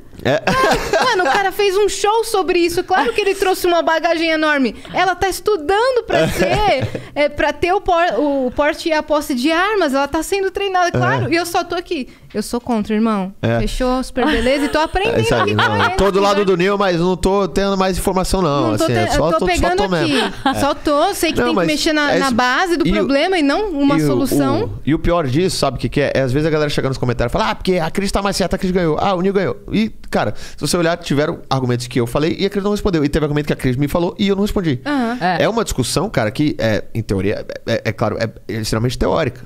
Speaker 3: Mano, o cara fez um show sobre isso. Claro que ele trouxe uma bagagem enorme. Ela tá estudando pra ser... pra ter o porte e a posse de armas. Ela tá sendo treinada, claro. E eu só tô aqui. Eu sou contra, irmão. Fechou? Super beleza. E tô aprendendo
Speaker 2: Isso aí,
Speaker 3: aqui
Speaker 2: não.
Speaker 3: com ele.
Speaker 2: Tô do lado do Nil, mas não tô tendo mais informação, não.
Speaker 3: Não tô
Speaker 2: assim,
Speaker 3: eu tô pegando
Speaker 2: só tô
Speaker 3: aqui.
Speaker 2: mesmo.
Speaker 3: Só tô. Sei que
Speaker 2: Não,
Speaker 3: tem que
Speaker 2: mas
Speaker 3: mexer
Speaker 2: é
Speaker 3: na
Speaker 2: isso.
Speaker 3: base do
Speaker 2: E o-
Speaker 3: problema e não uma solução.
Speaker 2: E o pior disso, sabe o que é? Às vezes a galera chega nos comentários e fala, porque a Cris tá mais certa, a Cris ganhou. O Nil ganhou. E, cara, se você olhar, tiveram argumentos que eu falei e a Cris não respondeu. E teve argumento que a Cris me falou e eu não respondi. É uma discussão, cara, que, em teoria, claro, é extremamente teórica.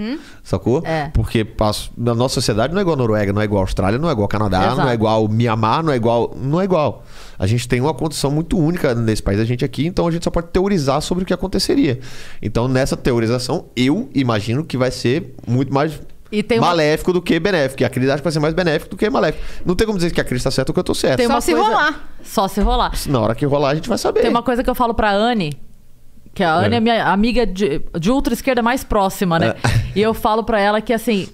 Speaker 2: Sacou? Porque na nossa sociedade não é igual a Noruega, não é igual a Austrália, não é igual a Canadá,
Speaker 1: Exato.
Speaker 2: não é igual o Mianmar, não é igual. A gente tem uma condição muito única nesse país, a gente aqui, então a gente só pode teorizar sobre o que aconteceria. Então, nessa teorização, eu imagino que vai ser muito mais
Speaker 1: E tem uma-
Speaker 2: maléfico do que benéfico. E a Cris acha que vai ser mais benéfico do que maléfico. Não tem como dizer que a Cris tá certa ou que eu tô certo.
Speaker 1: Tem
Speaker 3: Só
Speaker 1: uma
Speaker 3: se
Speaker 1: coisa-
Speaker 3: rolar.
Speaker 1: Só se rolar.
Speaker 2: Na hora que rolar, a gente vai saber.
Speaker 1: Tem uma coisa que eu falo pra Anne, que a Anne é minha amiga de ultra esquerda mais próxima, né? E eu falo pra ela que, assim,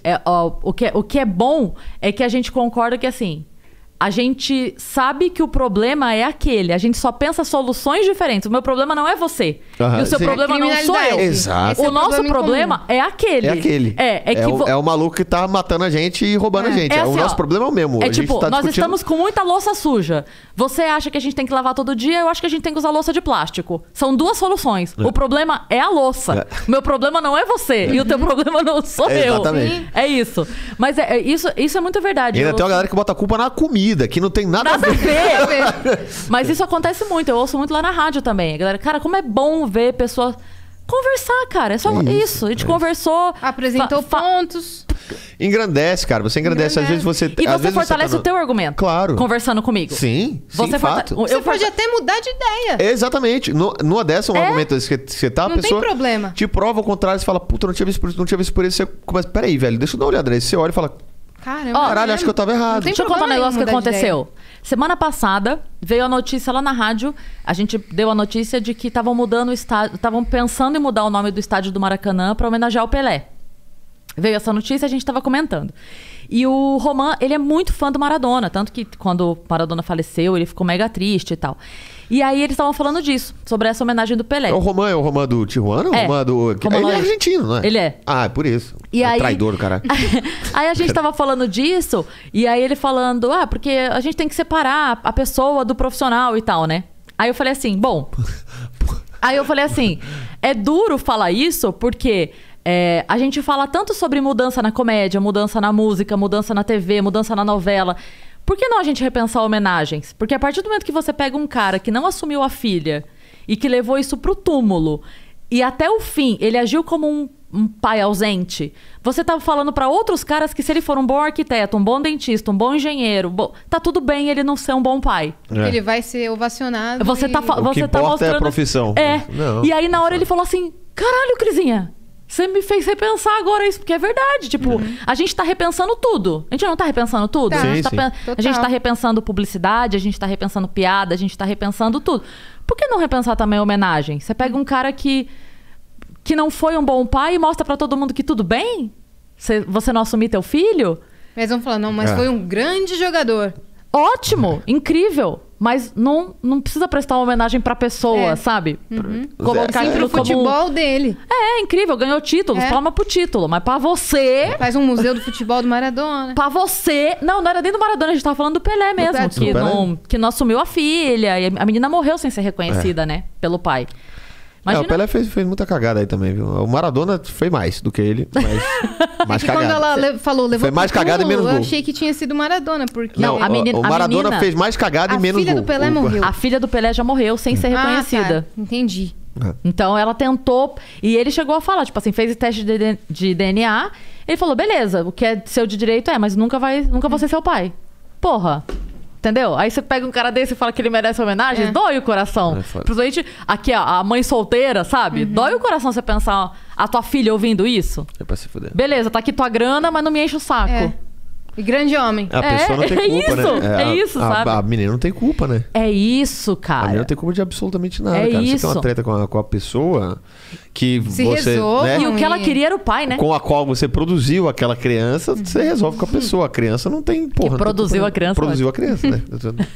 Speaker 1: o que é bom é que a gente concorda que, assim, a gente sabe que o problema é aquele. A gente só pensa soluções diferentes. O meu problema não é você.
Speaker 2: Aham,
Speaker 1: E o seu
Speaker 2: sim.
Speaker 1: problema não sou eu.
Speaker 3: Criminalidade.
Speaker 2: Exato.
Speaker 3: Esse é
Speaker 1: O nosso
Speaker 3: problema em
Speaker 1: problema
Speaker 3: comum.
Speaker 1: é aquele.
Speaker 2: É aquele.
Speaker 1: É
Speaker 2: o maluco que tá matando a gente e roubando a gente.
Speaker 1: É
Speaker 2: O
Speaker 1: assim,
Speaker 2: nosso
Speaker 1: ó,
Speaker 2: problema é o mesmo.
Speaker 1: É
Speaker 2: A gente
Speaker 1: tipo,
Speaker 2: tá
Speaker 1: nós
Speaker 2: discutindo-
Speaker 1: estamos com muita louça suja. Você acha que a gente tem que lavar todo dia, eu acho que a gente tem que usar louça de plástico. São duas soluções. O problema é a louça. O meu problema não é você. E o teu problema não sou eu.
Speaker 2: Exatamente.
Speaker 1: É isso. Mas isso é muito verdade.
Speaker 2: E ainda
Speaker 1: Eu
Speaker 2: tem uma
Speaker 1: ouço-
Speaker 2: galera que bota a culpa na comida, que não tem nada a
Speaker 1: Nada a
Speaker 2: ver.
Speaker 1: ver. Mas isso acontece muito. Eu ouço muito lá na rádio também. A galera, cara, como é bom ver pessoas conversar, cara. É só isso. A gente conversou.
Speaker 3: Apresentou pontos.
Speaker 2: Engrandece, cara. Você engrandece. Às vezes você...
Speaker 1: E
Speaker 2: às
Speaker 1: você
Speaker 2: vezes
Speaker 1: fortalece
Speaker 2: tá
Speaker 1: o teu argumento.
Speaker 2: Claro.
Speaker 1: Conversando comigo.
Speaker 2: Sim,
Speaker 1: Você
Speaker 2: fato.
Speaker 3: Você pode até mudar de ideia.
Speaker 2: Exatamente. Numa dessa, um argumento desse que você tá, a
Speaker 3: Não tem
Speaker 2: pessoa
Speaker 3: problema.
Speaker 2: te prova o contrário, você fala, puta, não tinha visto por isso, não tinha visto por isso. Você começa, peraí, velho, deixa eu dar uma olhada. Aí você olha e fala,
Speaker 3: Caramba.
Speaker 1: Ó,
Speaker 2: caralho, acho que eu tava errado.
Speaker 3: Não tem
Speaker 1: Deixa eu contar um
Speaker 3: problema
Speaker 1: negócio que
Speaker 3: nenhum mudar de
Speaker 1: aconteceu. Semana passada, veio a notícia lá na rádio. A gente deu a notícia de que estavam mudando o estádio. Estavam pensando em mudar o nome do estádio do Maracanã para homenagear o Pelé. Veio essa notícia e a gente estava comentando. E o Roman, ele é muito fã do Maradona. Tanto que quando o Maradona faleceu, ele ficou mega triste e tal. E aí eles estavam falando disso, sobre essa homenagem do Pelé.
Speaker 2: É o Roman do Tijuana?
Speaker 1: É.
Speaker 2: O Roman do...
Speaker 1: Roman
Speaker 2: Ele é
Speaker 1: Lawrence.
Speaker 2: argentino, não é?
Speaker 1: Ele é.
Speaker 2: Ah, é por isso.
Speaker 1: E
Speaker 2: é
Speaker 1: aí-
Speaker 2: traidor, cara.
Speaker 1: Aí a gente tava falando disso, e aí ele falando, porque a gente tem que separar a pessoa do profissional e tal, né? Aí eu falei assim, bom... Aí eu falei assim, é duro falar isso porque a gente fala tanto sobre mudança na comédia, mudança na música, mudança na TV, mudança na novela. Por que não a gente repensar homenagens? Porque a partir do momento que você pega um cara que não assumiu a filha e que levou isso pro túmulo e até o fim ele agiu como um pai ausente, você tá falando pra outros caras que se ele for um bom arquiteto, um bom dentista, um bom engenheiro, tá tudo bem ele não ser um bom pai.
Speaker 2: É.
Speaker 3: Ele vai ser ovacionado.
Speaker 1: Você tá,
Speaker 3: e...
Speaker 2: O que
Speaker 1: você tá
Speaker 2: importa é a
Speaker 1: mostrando...
Speaker 2: profissão.
Speaker 1: É.
Speaker 2: Não.
Speaker 1: E aí na hora ele falou assim, caralho, Crisinha, Você me fez repensar agora isso, porque é verdade. Tipo, a gente tá repensando tudo. A gente não tá repensando tudo?
Speaker 3: Tá.
Speaker 1: A gente
Speaker 2: Sim,
Speaker 1: tá,
Speaker 2: sim.
Speaker 1: a gente tá repensando publicidade, a gente tá repensando piada, a gente tá repensando tudo. Por que não repensar também a homenagem? Você pega um cara que não foi um bom pai e mostra pra todo mundo que tudo bem? Você não assumir teu filho?
Speaker 3: Mas vamos falar, não, mas
Speaker 2: É.
Speaker 3: foi um grande jogador.
Speaker 1: Ótimo, incrível. Mas não precisa prestar uma homenagem pra pessoa, sabe? Colocar
Speaker 3: Sim,
Speaker 1: aquilo
Speaker 3: pro futebol dele.
Speaker 1: É incrível, ganhou títulos,
Speaker 3: É.
Speaker 1: palma pro título. Mas pra você...
Speaker 3: Faz um museu do futebol do Maradona.
Speaker 1: Pra você... Não era nem do Maradona, a gente tava falando do Pelé mesmo.
Speaker 3: Pelé.
Speaker 1: Que,
Speaker 2: Do Pelé?
Speaker 1: que não assumiu a filha. E a menina morreu sem ser reconhecida, né? Pelo pai. Imagina...
Speaker 2: O Pelé fez muita cagada aí também, viu? O Maradona foi mais do que ele, mas mais
Speaker 3: E quando
Speaker 2: cagada.
Speaker 3: ela falou, levou
Speaker 2: Foi mais
Speaker 3: pro
Speaker 2: cagada e
Speaker 3: túmulo,
Speaker 2: menos
Speaker 3: eu
Speaker 2: gol.
Speaker 3: achei que tinha sido Maradona, porque...
Speaker 1: Não, a menina-
Speaker 2: o Maradona
Speaker 1: menina-
Speaker 2: fez mais cagada
Speaker 3: A
Speaker 2: e menos
Speaker 3: filha
Speaker 2: gol.
Speaker 3: do Pelé morreu.
Speaker 1: A filha do Pelé já morreu sem ser reconhecida.
Speaker 3: Tá. Entendi.
Speaker 1: Então ela tentou... E ele chegou a falar, tipo assim, fez esse teste de DNA. Ele falou, beleza, o que é seu de direito mas nunca vou ser seu pai. Porra. Entendeu? Aí você pega um cara desse e fala que ele merece homenagem, dói o coração.
Speaker 2: É foda.
Speaker 1: Principalmente aqui, ó, a mãe solteira, sabe? Dói o coração você pensar, ó, a tua filha ouvindo isso.
Speaker 2: É pra se fuder.
Speaker 1: Beleza, tá aqui tua grana, mas não me enche o saco.
Speaker 3: É. E grande homem.
Speaker 2: A pessoa não tem
Speaker 1: é
Speaker 2: culpa,
Speaker 1: isso,
Speaker 2: né?
Speaker 1: é isso, sabe?
Speaker 2: A menina não tem culpa, né?
Speaker 1: É isso,
Speaker 2: A menina
Speaker 1: cara.
Speaker 2: não tem culpa de absolutamente nada,
Speaker 1: É
Speaker 2: cara. Você tem
Speaker 1: isso.
Speaker 2: uma treta com a pessoa que
Speaker 3: Se
Speaker 2: você...
Speaker 3: resolve.
Speaker 2: né?
Speaker 1: E o que ela queria era o pai, né?
Speaker 2: Com a qual você produziu aquela criança, você resolve com a pessoa. A criança não tem, porra. não tem
Speaker 1: produziu
Speaker 2: culpa,
Speaker 1: a criança,
Speaker 2: Produziu a criança, né?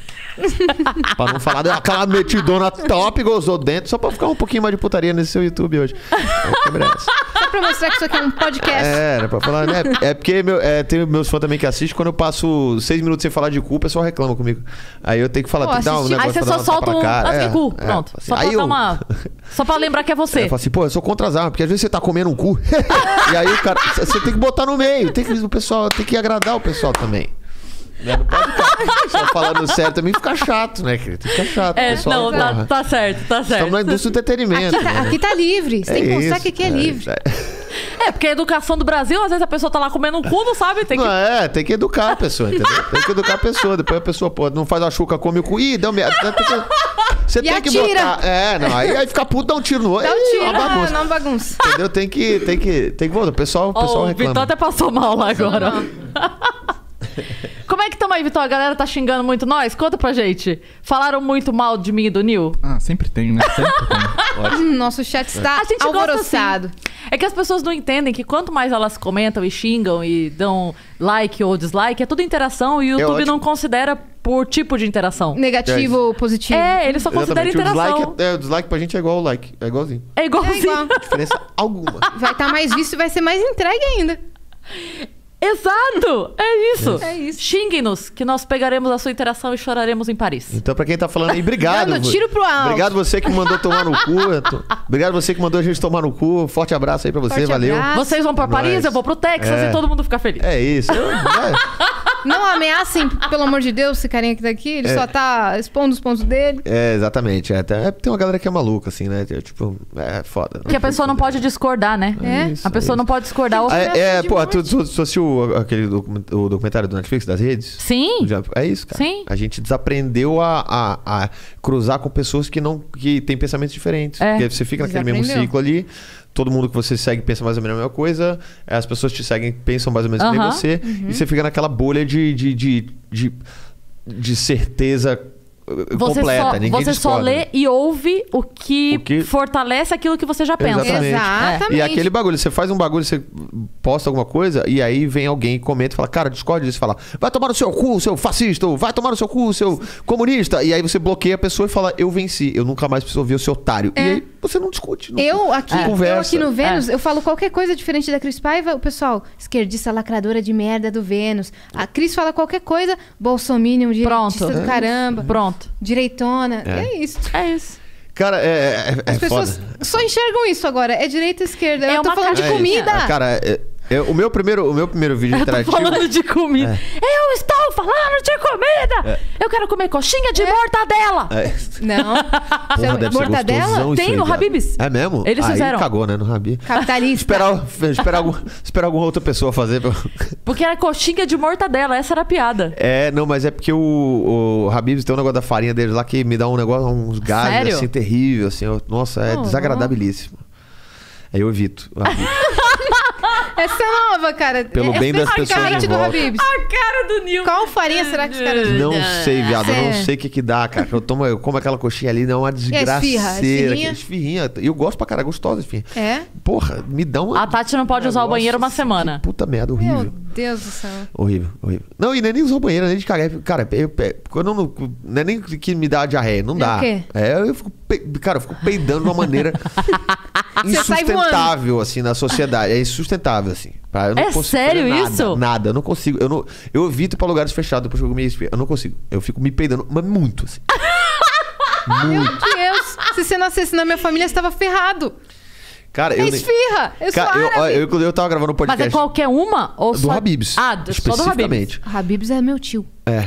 Speaker 2: Pra não falar daquela metidona top, gozou dentro, só pra ficar um pouquinho mais de putaria nesse seu YouTube hoje. É o que merece.
Speaker 3: Só pra mostrar que isso aqui é um podcast.
Speaker 2: Era pra falar, né? É porque tem meus fãs também que assistem, quando eu passo 6 minutos sem falar de cu, o pessoal reclama comigo. Aí eu tenho que falar,
Speaker 3: Pô,
Speaker 2: tem que dar um
Speaker 3: assistir-
Speaker 2: negócio
Speaker 1: Aí você
Speaker 2: pra dar
Speaker 1: só
Speaker 2: uma tapa
Speaker 1: solta
Speaker 2: na
Speaker 1: um...
Speaker 2: cara.
Speaker 1: Ah, cu, pronto.
Speaker 2: assim,
Speaker 1: Só pra
Speaker 2: aí
Speaker 1: dar uma... Só pra lembrar que é você.
Speaker 2: Eu falo assim, pô, eu sou contra as armas, porque às vezes você tá comendo um cu. E aí o cara, você tem que botar no meio, o pessoal tem que agradar o pessoal também. Né? Não pode ficar só falando sério também, fica chato, né, querido? Fica chato.
Speaker 1: É,
Speaker 2: pessoal,
Speaker 1: não,
Speaker 2: porra.
Speaker 1: tá certo, tá certo.
Speaker 2: Estamos na indústria do entretenimento.
Speaker 3: Aqui tá livre. Você tem que mostrar
Speaker 2: isso,
Speaker 3: que aqui é livre.
Speaker 1: É, porque a educação do Brasil, às vezes a pessoa tá lá comendo um cu, não sabe, tem que...
Speaker 2: Não, tem que educar a pessoa, entendeu? Tem que educar a pessoa. Depois a pessoa, pô, não faz a chuca, come o cu. Ih, deu merda. Você
Speaker 3: E
Speaker 2: tem que
Speaker 3: atira.
Speaker 2: botar. Não, aí fica puto, dá um tiro no outro.
Speaker 3: Dá um
Speaker 2: Ih,
Speaker 3: tiro,
Speaker 2: uma bagunça.
Speaker 3: não bagunça.
Speaker 2: Entendeu? Tem que voltar. O pessoal
Speaker 1: Ó, o
Speaker 2: reclama.
Speaker 1: Vitão até passou mal lá agora. Como é que tamo aí, Vitão? A galera tá xingando muito nós? Conta pra gente. Falaram muito mal de mim e do Nil?
Speaker 4: Ah, sempre tem, né? Sempre tem.
Speaker 3: Nosso chat está
Speaker 1: A gente gosta
Speaker 3: alvoroçado.
Speaker 1: assim. É que as pessoas não entendem que quanto mais elas comentam e xingam e dão like ou dislike, é tudo interação e o YouTube
Speaker 2: ótimo.
Speaker 1: não considera por tipo de interação.
Speaker 3: Negativo ou positivo?
Speaker 1: É, ele só considera
Speaker 2: Exatamente.
Speaker 1: interação.
Speaker 2: O dislike pra gente é igual ao like. É igualzinho.
Speaker 1: É igualzinho.
Speaker 3: É igual.
Speaker 2: Diferença alguma.
Speaker 3: Vai estar mais visto e vai ser mais entregue ainda.
Speaker 1: Exato! É isso.
Speaker 3: É isso.
Speaker 1: Xingue-nos, que nós pegaremos a sua interação e choraremos em Paris.
Speaker 2: Então, pra quem tá falando aí, obrigado.
Speaker 3: Dando tiro pro alto.
Speaker 2: Obrigado você que mandou tomar no cu. Obrigado você que mandou a gente tomar no cu. Forte abraço aí pra você,
Speaker 3: Forte
Speaker 2: valeu.
Speaker 3: abraço.
Speaker 1: Vocês vão pra
Speaker 2: É
Speaker 1: Paris,
Speaker 2: nóis.
Speaker 1: eu vou pro Texas
Speaker 2: É.
Speaker 1: e todo mundo fica feliz.
Speaker 2: É isso.
Speaker 3: Não ameacem, pelo amor de Deus, esse carinha que tá aqui. Ele só tá expondo os pontos dele.
Speaker 2: Exatamente. Tem uma galera que é maluca, assim, né? Tipo, é foda.
Speaker 1: Que a pessoa não pode discordar, né?
Speaker 3: É.
Speaker 2: Isso,
Speaker 1: A pessoa não pode discordar. Ou...
Speaker 2: Pô, tu assistiu aquele o documentário do Netflix das redes?
Speaker 1: Sim.
Speaker 2: É isso, cara.
Speaker 1: Sim.
Speaker 2: A gente desaprendeu a cruzar com pessoas que têm pensamentos diferentes.
Speaker 1: É.
Speaker 2: Porque você fica naquele mesmo
Speaker 3: Desaprendeu.
Speaker 2: ciclo ali, todo mundo que você segue pensa mais ou menos a mesma coisa, as pessoas te seguem pensam mais ou menos que nem
Speaker 1: Aham.
Speaker 2: você, e você fica naquela bolha de certeza completa. Ninguém
Speaker 1: Você só
Speaker 2: discorda.
Speaker 1: lê e ouve o que,
Speaker 2: O que-
Speaker 1: fortalece aquilo que você já pensa.
Speaker 2: Exatamente.
Speaker 3: Exatamente.
Speaker 2: E aquele bagulho, você faz um bagulho, você posta alguma coisa, e aí vem alguém e comenta e fala, cara, discorda disso, fala, vai tomar no seu cu, seu fascista, ou vai tomar no seu cu, seu comunista. E aí você bloqueia a pessoa e fala, eu venci, eu nunca mais preciso ouvir o seu otário. E aí você não discute. Não,
Speaker 3: Eu
Speaker 2: não
Speaker 3: aqui
Speaker 2: conversa.
Speaker 3: no Vênus, eu falo qualquer coisa diferente da Cris Paiva, o pessoal, esquerdista lacradora de merda do Vênus. A Cris fala qualquer coisa, bolsominion, direitista
Speaker 1: Pronto.
Speaker 3: do caramba,
Speaker 1: Pronto.
Speaker 3: direitona. É isso.
Speaker 1: É isso.
Speaker 2: Cara,
Speaker 3: As pessoas
Speaker 2: foda.
Speaker 3: só enxergam isso agora. É direita e esquerda.
Speaker 1: É
Speaker 3: Eu tô
Speaker 1: uma
Speaker 3: falando de
Speaker 1: caixinha.
Speaker 3: comida.
Speaker 2: Cara, o meu primeiro vídeo
Speaker 1: Eu tô
Speaker 2: interativo...
Speaker 1: falando de comida. Eu estou falando de comida! Eu quero comer coxinha de mortadela!
Speaker 3: Não.
Speaker 2: Porra, deve ser
Speaker 3: mortadela?
Speaker 2: gostosão isso
Speaker 1: Tem
Speaker 2: aí,
Speaker 1: no
Speaker 2: cara.
Speaker 1: Habib's.
Speaker 2: É mesmo?
Speaker 1: Eles
Speaker 2: Aí
Speaker 1: fizeram.
Speaker 2: cagou, né? No Habib.
Speaker 3: Capitalista.
Speaker 2: Esperar alguma outra pessoa fazer.
Speaker 1: Porque era coxinha de mortadela, essa era a piada.
Speaker 2: Não, mas é porque o Habib's tem um negócio da farinha deles lá que me dá um negócio, uns gases
Speaker 1: Sério?
Speaker 2: assim, terrível, assim. Nossa, é
Speaker 1: Oh.
Speaker 2: desagradabilíssimo. Aí eu evito.
Speaker 3: Essa é nova, cara.
Speaker 2: Pelo bem das pessoas
Speaker 3: Especificamente
Speaker 2: em
Speaker 3: do
Speaker 2: volta.
Speaker 3: Habib's.
Speaker 1: A cara do Nil.
Speaker 3: Qual farinha será que os caras...
Speaker 2: Não sei, viado. Eu não
Speaker 3: Sério?
Speaker 2: sei o que dá, cara. Eu como aquela coxinha ali, não é uma desgraceira.
Speaker 3: esfirrinha?
Speaker 2: Esfirrinha. E eu gosto pra caralho, gostosa esfirrinha.
Speaker 3: É?
Speaker 2: Porra, me dá uma...
Speaker 1: A Tati não pode usar o banheiro uma
Speaker 2: Nossa,
Speaker 1: semana.
Speaker 2: que puta merda,
Speaker 3: Meu
Speaker 2: horrível.
Speaker 3: Deus do céu.
Speaker 2: Horrível, horrível. Não, e nem usar o banheiro, nem de cagar. Cara, quando eu não é nem que me dá diarreia, não dá.
Speaker 3: o quê?
Speaker 2: Eu fico, cara, eu fico peidando de uma maneira
Speaker 3: Você sai
Speaker 2: insustentável, assim, na sociedade. É insustentável, assim. Eu não
Speaker 1: É
Speaker 2: consigo
Speaker 1: sério
Speaker 2: fazer nada,
Speaker 1: isso?
Speaker 2: Nada, eu não consigo. Eu evito ir pra lugares fechados depois que eu comi esfirra. Eu não consigo. Eu fico me peidando, mas muito, assim.
Speaker 3: Meu Deus. Se você nascesse na minha família, você tava ferrado.
Speaker 2: Cara,
Speaker 3: É esfirra. Eu sou árabe.
Speaker 2: eu tava gravando um podcast.
Speaker 1: Mas é qualquer uma? Ou
Speaker 2: do
Speaker 1: só...
Speaker 2: Habib's.
Speaker 1: Ah, só do Habib's.
Speaker 2: Especificamente.
Speaker 3: Habib's é meu tio.
Speaker 2: É.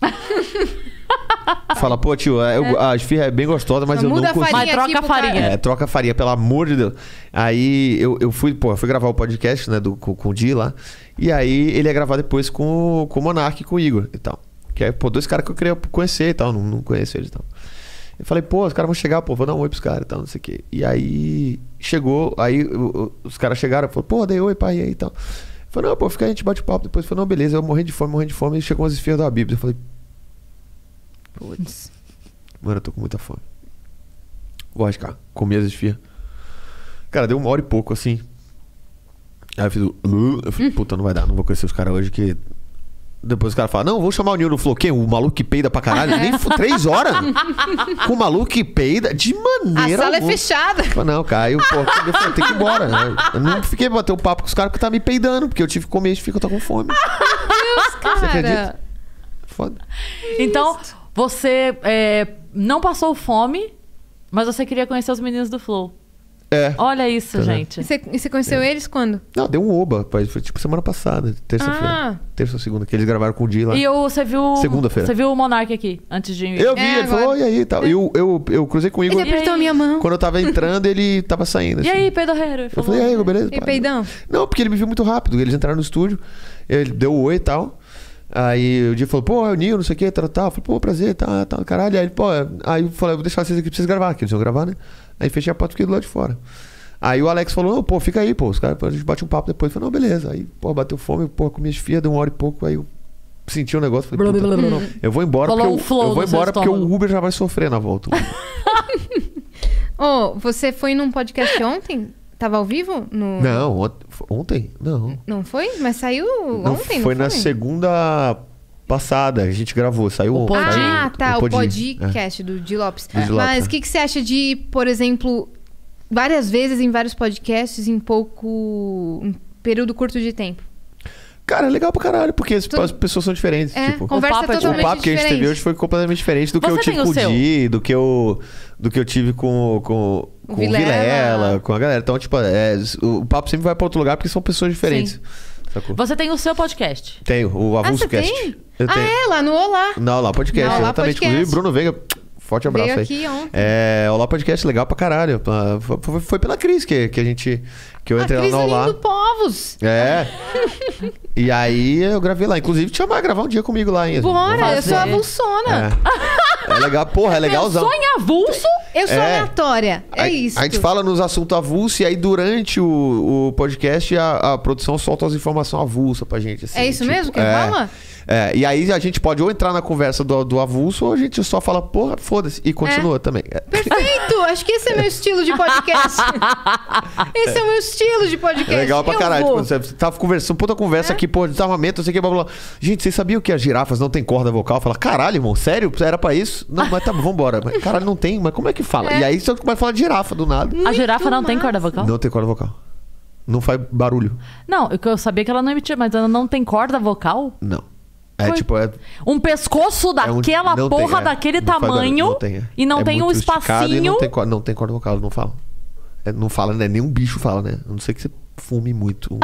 Speaker 2: Fala, pô, tio, a esfirra é bem gostosa, mas eu não
Speaker 3: Muda a
Speaker 2: consigo.
Speaker 3: farinha
Speaker 1: Mas
Speaker 3: aqui
Speaker 1: troca
Speaker 3: pro
Speaker 1: a farinha.
Speaker 3: cara.
Speaker 2: Troca a farinha, pelo amor de Deus. Aí eu fui gravar o podcast, né, com o Di lá. E aí ele ia gravar depois com o Monark e com o Igor e tal. Que é, pô, dois caras que eu queria conhecer e tal. Não conheço eles e tal. Eu falei, pô, os caras vão chegar, pô, vou dar um oi pros caras e tal, não sei o quê. E aí chegou, aí os caras chegaram, falou, pô, dei oi, pai, e aí e tal. Eu falei, não, pô, fica aí, a gente bate papo. Depois falou, não, beleza, eu morri de fome. E chegou umas esfirras do Habib's. Eu falei,
Speaker 3: Putz.
Speaker 2: mano, eu tô com muita fome. Vou arriscar. Comi as esfirras. Cara, deu 1h e pouco, assim. Aí eu fiz o... Eu falei, puta, não vai dar. Não vou conhecer os caras hoje que... Depois os caras falam, não, vou chamar o Nil no Flow. Quem? O maluco que peida pra caralho? Nem 3 horas. Com o maluco que peida de maneira
Speaker 3: A sala
Speaker 2: alguma.
Speaker 3: é fechada.
Speaker 2: Eu falei, não, cara. Eu falei, tem que ir embora. Né? Eu não fiquei bater um papo com os caras que tá me peidando. Porque eu tive que comer esfirra, eu tô com fome. Você acredita?
Speaker 3: Cara,
Speaker 2: Foda.
Speaker 1: Então, você não passou fome, mas você queria conhecer os meninos do Flow.
Speaker 2: É.
Speaker 1: Olha isso,
Speaker 2: Tá vendo?
Speaker 1: gente.
Speaker 3: e você conheceu eles quando?
Speaker 2: Não, deu um oba. Pai. Foi tipo semana passada. Terça-feira.
Speaker 3: Ah.
Speaker 2: Terça ou segunda. Que eles gravaram com o Di lá.
Speaker 1: E você viu...
Speaker 2: Segunda-feira.
Speaker 1: Você viu o Monark aqui, antes de...
Speaker 2: Eu vi, ele
Speaker 3: agora.
Speaker 2: falou, e aí e tal. E eu cruzei com o Igor.
Speaker 3: Ele apertou a minha mão.
Speaker 2: Quando eu tava entrando, ele tava saindo.
Speaker 1: E
Speaker 2: assim.
Speaker 1: aí, peidorreiro? Ele
Speaker 2: Eu
Speaker 1: falou,
Speaker 2: falei, e aí, Igor, beleza?
Speaker 3: E
Speaker 2: Pá,
Speaker 3: peidão?
Speaker 2: Não, porque ele me viu muito rápido. Eles entraram no estúdio, ele deu o oi e tal. Aí o Di falou, pô, é o Nil, não sei o que, tal. Eu falei, pô, prazer, tá, caralho. Aí ele, pô, aí eu falei, vou deixar vocês aqui pra vocês gravar, que eles iam gravar, né? Aí fechei a porta e fiquei do lado de fora. Aí o Alex falou, não, pô, fica aí, pô, os caras, a gente bate um papo depois. Eu falei, não, beleza. Aí, pô, bateu fome, pô, comi as esfirra, deu 1h e pouco, aí eu senti um negócio, falei, puta, eu vou embora,
Speaker 1: Rolou
Speaker 2: porque
Speaker 1: um flow
Speaker 2: eu vou
Speaker 1: no seu
Speaker 2: embora porque
Speaker 1: estômago.
Speaker 2: o Uber já vai sofrer na volta.
Speaker 3: Você foi num podcast ontem? Tava ao vivo?
Speaker 2: Não, ontem? Não.
Speaker 3: Não foi? Mas saiu
Speaker 2: Não,
Speaker 3: ontem,
Speaker 2: foi
Speaker 3: não
Speaker 2: na segunda passada, a gente gravou, saiu
Speaker 1: O
Speaker 2: ontem.
Speaker 1: Podi.
Speaker 3: Ah, tá, o
Speaker 2: Podi.
Speaker 3: podcast do Di Lopes.
Speaker 2: Do Di Lopes,
Speaker 3: Mas
Speaker 2: é.
Speaker 3: o que você acha de, por exemplo, várias vezes em vários podcasts em um período curto de tempo?
Speaker 2: Cara, é legal pra caralho, porque as pessoas são diferentes.
Speaker 3: É,
Speaker 2: tipo,
Speaker 3: conversa
Speaker 1: o papo é
Speaker 3: totalmente
Speaker 2: o papo que a gente
Speaker 3: diferente.
Speaker 2: teve hoje foi completamente diferente do que
Speaker 1: Você
Speaker 2: eu tive
Speaker 1: tem o
Speaker 2: com o
Speaker 1: seu?
Speaker 2: Di, do que eu tive com o
Speaker 3: Vilela.
Speaker 2: Vilela, com a galera. Então, tipo, o papo sempre vai pra outro lugar porque são pessoas diferentes. Sacou?
Speaker 1: Você tem o seu podcast.
Speaker 2: Tenho, o Avulso
Speaker 3: você
Speaker 2: Cast.
Speaker 3: tem?
Speaker 2: Eu tenho.
Speaker 3: Lá no Olá.
Speaker 2: Não, lá podcast,
Speaker 3: Não, Olá
Speaker 2: exatamente.
Speaker 3: Podcast.
Speaker 2: Inclusive, Bruno Veiga, forte abraço
Speaker 3: Veio
Speaker 2: aí.
Speaker 3: aqui ontem.
Speaker 2: Olá Podcast, legal pra caralho. Foi pela Cris que eu entrei lá
Speaker 3: Cris
Speaker 2: no Olá.
Speaker 3: Lindo Povos.
Speaker 2: É. E aí eu gravei lá. Inclusive, te chamar a gravar um dia comigo lá, hein?
Speaker 3: Bora, eu sou
Speaker 1: fazer.
Speaker 3: avulsona.
Speaker 2: É legal, porra, é legalzão.
Speaker 1: Sonha avulso?
Speaker 3: Eu sou
Speaker 2: É.
Speaker 3: aleatória. É isso.
Speaker 2: A gente fala nos assuntos avulsos e aí durante o podcast a produção solta as informações avulsas pra gente. Assim,
Speaker 3: É isso mesmo que rola?
Speaker 2: E aí a gente pode ou entrar na conversa do avulso ou a gente só fala, porra, foda-se, e continua também.
Speaker 3: Perfeito! Acho que esse é meu estilo de podcast. Esse é o meu estilo de podcast.
Speaker 2: É legal pra
Speaker 3: Eu
Speaker 2: caralho.
Speaker 3: vou.
Speaker 2: Tipo, você tava conversando, puta conversa aqui, pô, desarmamento, não sei o que, blá blá blá. Gente, vocês sabiam que as girafas não têm corda vocal? Fala, caralho, irmão, sério? Era pra isso? Não, mas tá bom, vambora. Mas, caralho, não tem, mas como é que fala? E aí você começa a falar de girafa do nada.
Speaker 1: A girafa não tem
Speaker 3: massa.
Speaker 1: corda vocal?
Speaker 2: Não tem corda vocal. Não faz barulho.
Speaker 1: Não, eu sabia que ela não emitia, mas ela não tem corda vocal?
Speaker 2: Não.
Speaker 1: Foi. Um pescoço daquela
Speaker 2: não
Speaker 1: porra,
Speaker 2: tem,
Speaker 1: daquele
Speaker 2: não faz barulho,
Speaker 1: tamanho,
Speaker 2: não tem,
Speaker 1: e não tem um
Speaker 2: muito esticado e
Speaker 1: espacinho.
Speaker 2: não tem corda vocal, não fala. Não fala, né? Nenhum bicho fala, né? A não ser que você fume muito.